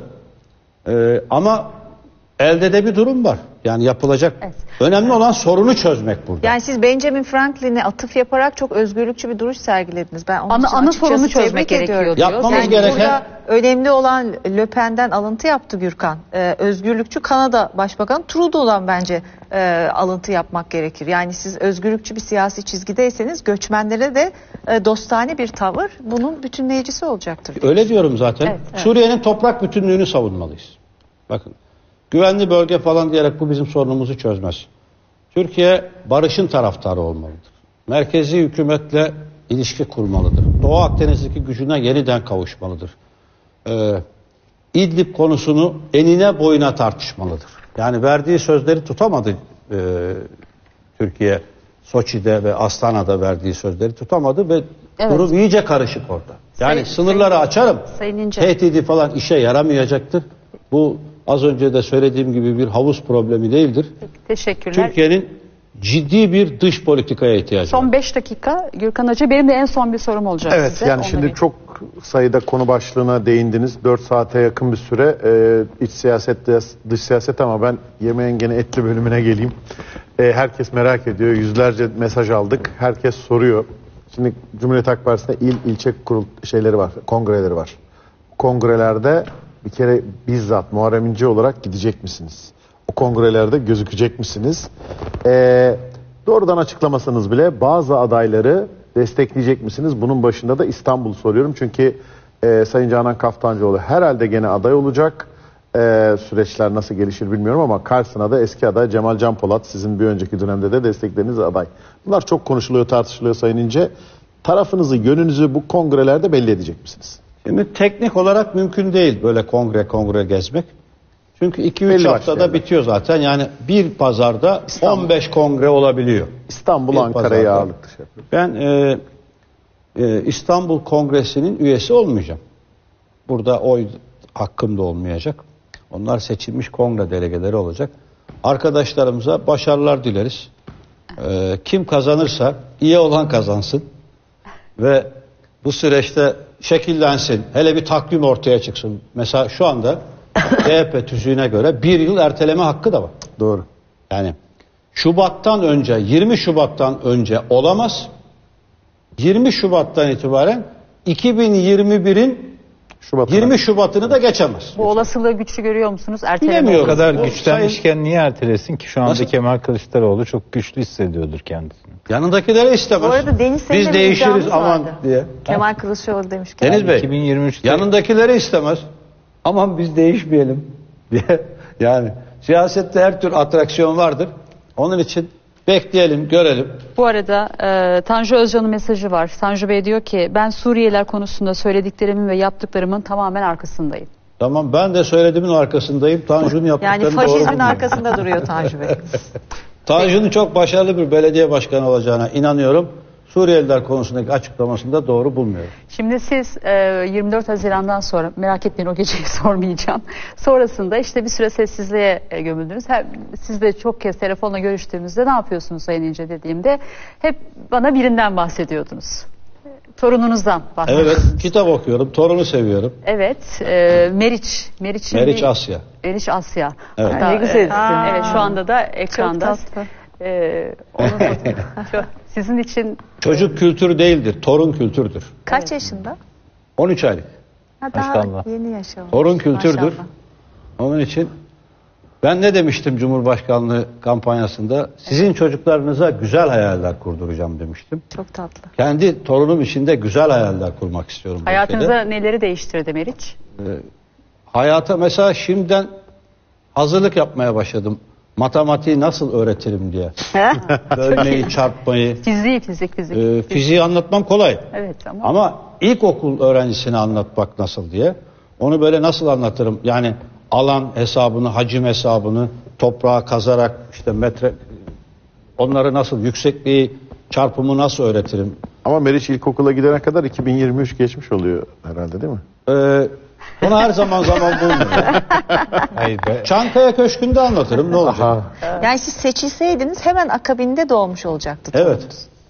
Ama elde de bir durum var. Yani yapılacak. Evet. Önemli olan sorunu çözmek burada. Yani siz Benjamin Franklin'e atıf yaparak çok özgürlükçü bir duruş sergilediniz. Ben onun için Ana açıkçası sorunu çözmek tebrik gerekiyor ediyorum. diyor. Yapmamız Yani gereken burada önemli olan Le Pen'den alıntı yaptı Gürkan. Özgürlükçü Kanada Başbakanı Trudeau'dan bence alıntı yapmak gerekir. Yani siz özgürlükçü bir siyasi çizgideyseniz göçmenlere de dostane bir tavır bunun bütünleyicisi olacaktır. öyle diyorum zaten. Evet, evet. Suriye'nin toprak bütünlüğünü savunmalıyız. Bakın. Güvenli bölge falan diyerek bu bizim sorunumuzu çözmez. Türkiye barışın taraftarı olmalıdır. Merkezi hükümetle ilişki kurmalıdır. Doğu Akdeniz'deki gücüne yeniden kavuşmalıdır. İdlib konusunu enine boyuna tartışmalıdır. Yani verdiği sözleri tutamadı Türkiye. Soçi'de ve Astana'da verdiği sözleri tutamadı ve Evet. durum iyice karışık orada. Yani sınırları açarım. Sayın İnce. Tehdidi falan işe yaramayacaktır. Bu az önce de söylediğim gibi bir havuz problemi değildir. Teşekkürler. Türkiye'nin ciddi bir dış politikaya ihtiyacı var. Son 5 dakika Gürkan Hoca, benim de en son bir sorum olacak Evet size. yani Onu şimdi bir- çok sayıda konu başlığına değindiniz. 4 saate yakın bir süre iç siyaset, dış siyaset ama ben yemeğin gene etli bölümüne geleyim. Herkes merak ediyor. Yüzlerce mesaj aldık. Herkes soruyor. Şimdi Cumhuriyet Halk Partisi'nde ilçe şeyleri var, kongreleri var. Kongrelerde bir kere bizzat Muharrem İnce olarak gidecek misiniz? O kongrelerde gözükecek misiniz? Doğrudan açıklamasanız bile bazı adayları destekleyecek misiniz? Bunun başında da İstanbul soruyorum. Çünkü Sayın Canan Kaftancıoğlu herhalde gene aday olacak. Süreçler nasıl gelişir bilmiyorum ama karşısına da eski aday Cemal Can Polat, sizin bir önceki dönemde de desteklediğiniz aday. Bunlar çok konuşuluyor, tartışılıyor Sayın İnce. Tarafınızı, yönünüzü bu kongrelerde belli edecek misiniz? Şimdi teknik olarak mümkün değil böyle kongre gezmek. Çünkü 2-3 haftada bitiyor zaten. Yani bir pazarda 15 kongre olabiliyor. İstanbul, Bir Ankara'ya pazarda. ağırlıklı şey yapıyor. Ben İstanbul Kongresi'nin üyesi olmayacağım. Burada oy hakkım da olmayacak. Onlar seçilmiş kongre delegeleri olacak. Arkadaşlarımıza başarılar dileriz. Kim kazanırsa iyi olan kazansın. Ve bu süreçte şekillensin. Hele bir takvim ortaya çıksın. Mesela şu anda CHP tüzüğüne göre bir yıl erteleme hakkı da var. Doğru. Yani Şubat'tan önce, 20 Şubat'tan önce olamaz. 20 Şubat'tan itibaren 2021'in 20 Şubat'ını da geçemez. Bu olasılığı güçlü görüyor musunuz? Bilemiyorum. O kadar O güçlenmişken niye ertelesin ki? Şu anda Nasıl? Kemal Kılıçdaroğlu çok güçlü hissediyordur kendisini. Yanındakileri istemez. Bu arada Deniz senin Biz de değişiriz iddiamız aman vardı. diye. Kemal Kılıçdaroğlu demişken. Deniz Bey, 2023'te yanındakileri istemez. Aman biz değişmeyelim diye. Yani siyasette her tür atraksiyon vardır. Onun için bekleyelim, görelim. Bu arada Tanju Özcan'ın mesajı var. Tanju Bey diyor ki ben Suriyeliler konusunda söylediklerimin ve yaptıklarımın tamamen arkasındayım. Tamam, ben de söylediğimin arkasındayım. Tanju'nun yaptıklarını Yani doğru faşizmin bulmuyorum. arkasında duruyor Tanju Bey. Tanju'nun çok başarılı bir belediye başkanı olacağına inanıyorum. Suriyeliler konusundaki açıklamasını da doğru bulmuyorum. Şimdi siz 24 Haziran'dan sonra, merak etmeyin o geceyi sormayacağım. Sonrasında işte bir süre sessizliğe gömüldünüz. Siz de çok kez telefonla görüştüğümüzde ne yapıyorsunuz Sayın İnce dediğimde hep bana birinden bahsediyordunuz. Torununuzdan bahsediyordunuz. Evet, kitap okuyorum, torunu seviyorum. Evet, Meriç Asya. Meriç Asya. Evet. Hatta, Ne güzel isim. evet, şu anda da ekranda. Çok tatlı. Onun sizin için Çocuk kültürü değildir, torun kültürdür. Kaç yaşında? 13 aylık. Ha, daha Maşallah. yeni yaşamış. Torun kültürdür. Maşallah. Onun için ben ne demiştim Cumhurbaşkanlığı kampanyasında? Sizin çocuklarınıza güzel hayaller kurduracağım demiştim. Çok tatlı. Kendi torunum için de güzel hayaller kurmak istiyorum. bu hayatınıza ülkede. neleri değiştirdi Meriç? Hayata mesela şimdiden hazırlık yapmaya başladım. Matematiği nasıl öğretirim diye. Bölmeyi, çarpmayı, Fizik. fiziği anlatmam kolay. Evet Ama ilkokul öğrencisine anlatmak nasıl diye. Onu böyle nasıl anlatırım? Yani alan hesabını, hacim hesabını, toprağa kazarak işte metre, onları nasıl, yüksekliği, çarpımı nasıl öğretirim? Ama Meriç ilkokula gidene kadar 2023 geçmiş oluyor herhalde değil mi? Bunu her zaman bulmuyorum. Hayır be. Çankaya Köşkü'nde anlatırım, ne olacak? Aha. Yani siz seçilseydiniz hemen akabinde doğmuş olacaktı. Evet.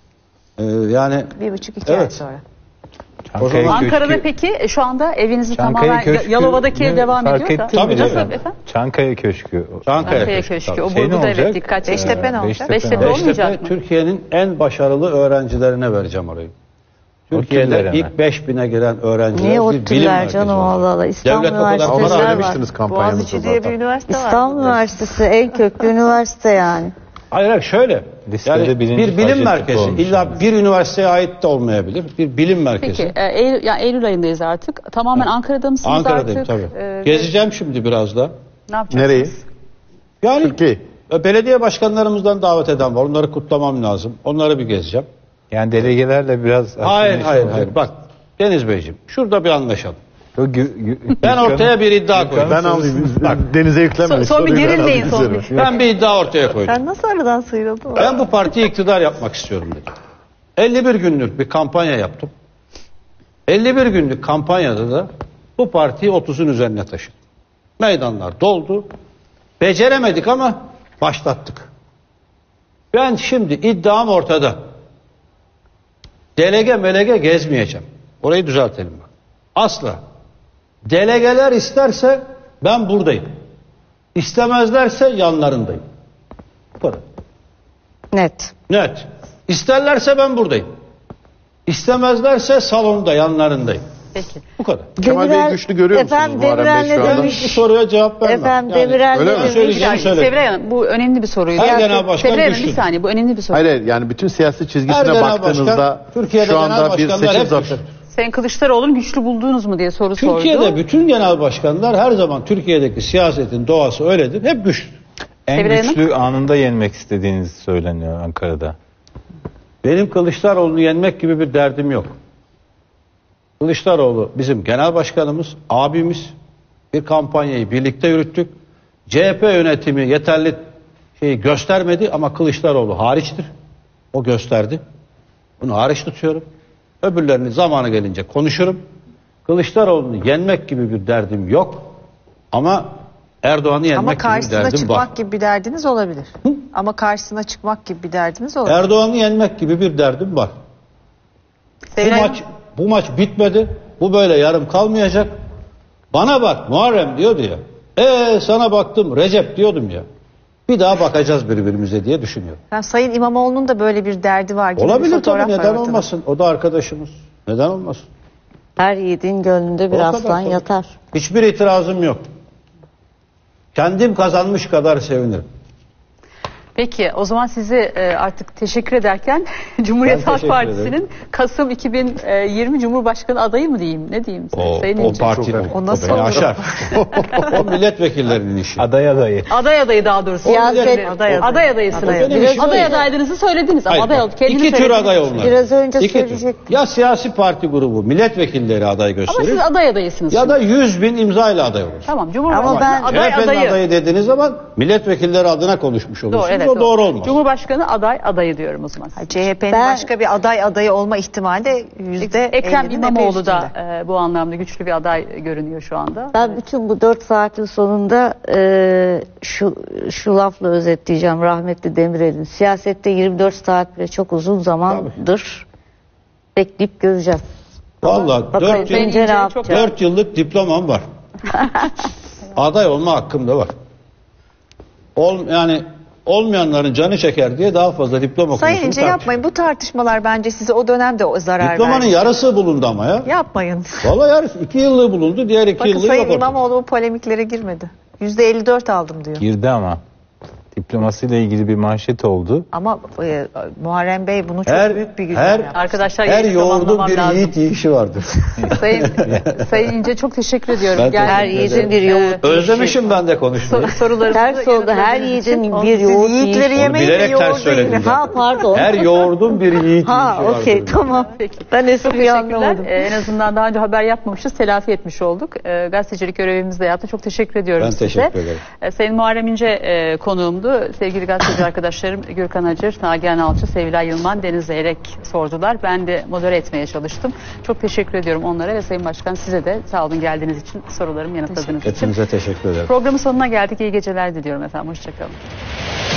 Yani 1,5-2 ay Evet. sonra. Çankaya Köşkü- Ankara'da peki şu anda evinizin Çankaya tamamen Köşkü- Yalova'daki ev devam fark ediyor da. ettin mi? Tabii, Nasıl tabii. efendim? Çankaya Köşkü. Çankaya Çankaya Köşkü. Köşkü. tabii. O Şey ne burada olacak? evet dikkat çekti. Beştepe ne olacak? Beştepe ne olacak? olmayacak mı? Türkiye'nin en başarılı öğrencilerine vereceğim orayı. Türkiye'de Otellere mi? ilk 5000'e giren öğrenciler Niye bir bilim ODTÜ'ler merkezi canım olacak. Allah Allah. İstanbul Devlet o kadar Ama Üniversitesi para var. söylemiştiniz kampanyamızda Boğaziçi diye bir zaten. üniversite var. İstanbul Üniversitesi en köklü üniversite yani. Hayır şöyle. Listede Yani birinci bir bilim Hacettepe merkezi. olmuş İlla yani. bir üniversiteye ait de olmayabilir. Bir bilim merkezi. Peki Eylül ayındayız artık. Tamamen Ankara'da mısınız Ankara'dayım artık? tabii. Gezeceğim şimdi biraz da. Ne yapacaksınız? Nereyi? Yani Türkiye. belediye başkanlarımızdan davet eden var. Onları kutlamam lazım. Onları bir gezeceğim. Yani delegelerle biraz... Hayır. Bak Deniz Beyciğim, şurada bir anlaşalım. Ben Ben ortaya bir iddia koydum. Ben alayım. Bak denize yüklemeyin. Son bir Soruyu ben gerilmeyin, alayım son üzerine. Ben bir iddia ortaya koydum. Sen nasıl aradan sıyrıldın? Ben bu partiyi iktidar yapmak istiyorum dedim. 51 günlük bir kampanya yaptım. 51 günlük kampanyada da bu partiyi 30'un üzerine taşıdım. Meydanlar doldu. Beceremedik ama başlattık. Ben şimdi iddiam ortada. Delege melege gezmeyeceğim. Orayı düzeltelim bak. Asla. Delegeler isterse ben buradayım. İstemezlerse yanlarındayım. Bu kadar. Net. Net. İsterlerse ben buradayım. İstemezlerse salonda yanlarındayım. Peki. Bu kadar. Kemal Bey güçlü görüyor musunuz Efendim Muharrem Bey Demirel'le şu anda? Ben demiş. bu soruya cevap vermem. Efendim Yani Demirel'le öyle mi? demiş. söyleyeceğimi söyledim. Sevilay Hanım, bu önemli bir soruydu. Her genel başkan Sevilay Hanım, bir güçlüdür. saniye, bu önemli bir soru. Hayır, yani bütün siyasi Her çizgisine genel baktığınızda başkan, Türkiye'de şu genel anda bir başkanlar seçim hep zafer. güçlüdür. Sayın Kılıçdaroğlu'nu güçlü buldunuz mu diye soru sordu. Türkiye'de bütün genel başkanlar her zaman Türkiye'deki siyasetin doğası öyledir. Hep güçlü. En Sevilay Hanım? güçlü anında yenmek istediğiniz söyleniyor Ankara'da. Benim Kılıçdaroğlu'nu yenmek gibi bir derdim yok. Kılıçdaroğlu bizim genel başkanımız, abimiz. Bir kampanyayı birlikte yürüttük. CHP yönetimi yeterli şeyi göstermedi ama Kılıçdaroğlu hariçtir. O gösterdi. Bunu hariç tutuyorum. Öbürlerini zamanı gelince konuşurum. Kılıçdaroğlu'nu yenmek gibi bir derdim yok. Ama Erdoğan'ı Ama yenmek gibi bir karşısına derdim çıkmak var. gibi bir derdiniz olabilir. Ama karşısına çıkmak gibi bir derdiniz olabilir. Erdoğan'ı yenmek gibi bir derdim var. Sevilay Hanım, Bu maç bitmedi. Bu böyle yarım kalmayacak. Bana bak Muharrem diyordu ya. Sana baktım Recep diyordum ya. Bir daha bakacağız birbirimize diye düşünüyorum. Yani Sayın İmamoğlu'nun da böyle bir derdi var gibi bir Olabilir fotoğraf tabii, var neden ortada. olmasın. O da arkadaşımız. Neden olmasın? Her yiğidin gönlünde bir O kadar aslan tabii. yatar. Hiçbir itirazım yok. Kendim kazanmış kadar sevinirim. peki o zaman sizi artık teşekkür ederken Cumhuriyet Ben Halk teşekkür Partisi'nin ederim. Kasım 2020 Cumhurbaşkanı adayı mı diyeyim? Ne diyeyim? Sayın O İnce. partinin. O nasıl beni olur? aşar. O milletvekillerinin işi. Aday adayı. Aday adayı daha doğrusu. Siyaset- Aday adayısınız. Benim Biraz işim aday değil. adaylığınızı söylediniz ama Hayır, aday bak, oldu. Kendiniz İki tür söylediniz. aday onlar. Biraz önce İki tür. söyleyecektim. Ya siyasi parti grubu milletvekilleri aday Ama gösterir. siz aday adayısınız. Ya şimdi. da 100.000 imza ile aday olur. Tamam, Cumhurbaşkanı Ama ben- aday CHP'nin adayı. adayı dediğiniz zaman milletvekilleri adına konuşmuş olursunuz. Doğru, evet, o doğru olmaz. Cumhurbaşkanı adayı diyorum o zaman. CHP'nin Ben- başka bir adayı olma ihtimali de Ekrem %50'nin İmamoğlu epey da üstünde. bu anlamda güçlü bir aday görünüyor şu anda. Ben bütün bu 4 saatin sonunda şu lafla özetleyeceğim rahmetli Demirel'in. Siyasette 24 saat bile çok uzun zamandır. Bekleyip göreceğiz. Vallahi Bakalım 4 Sayın İnce ne yapacak? 4 yıllık diplomam var. Aday olma hakkım da var. Yani olmayanların canı çeker diye daha fazla diploma Sayın konusunu İnce tartışıyorum. yapmayın. Bu tartışmalar bence size o dönemde o zarar Diplomanın verdi. yarısı bulundu ama ya. Yapmayın. Vallahi yarısı. 2 yıllığı bulundu, diğer 2 Bakın yıllığı Sayın yok ortada. İmamoğlu bu polemiklere girmedi. %54 aldım diyor. Girdi ama. Diplomasıyla ilgili bir manşet oldu. Ama Muharrem Bey bunu çok büyük bir güzel her, yaptı. Arkadaşlar her yeni yoğurdun tamamlamam bir lazım. yiğit yiyişi vardır. Sayın İnce çok teşekkür ediyorum. Ben Geldiğiniz Her teşekkür yiğidin ederim. bir yoğurt. Özlemişim ben de konuşmayı. sorularınızı Ters oldu. Her yiğidin bir Siz yoğurt yiğitleri yiyişi. yemeyin de bilerek ters yoğurdu söyledim yiyin. zaten. Ha pardon. Her yoğurdun bir yiğit Ha yiyişi okey vardır. tamam. Peki. Ben espriyi Teşekkürler. anlamadım. En azından daha önce haber yapmamışız. Telafi etmiş olduk. Gazetecilik görevimizi de yaptı. Çok teşekkür ediyorum Ben size. teşekkür ederim. Sayın Muharrem İnce konuğumdu. Sevgili gazeteci arkadaşlarım Gürkan Acır, Nagihan Alçı, Sevilay Yılman, Deniz Zeyrek sordular. Ben de modere etmeye çalıştım. Çok teşekkür ediyorum onlara ve Sayın Başkan size de sağ olun geldiğiniz için, sorularımı yanıtladığınız için. Hepinize teşekkür ederim. Programın sonuna geldik. İyi geceler diliyorum efendim. Hoşçakalın.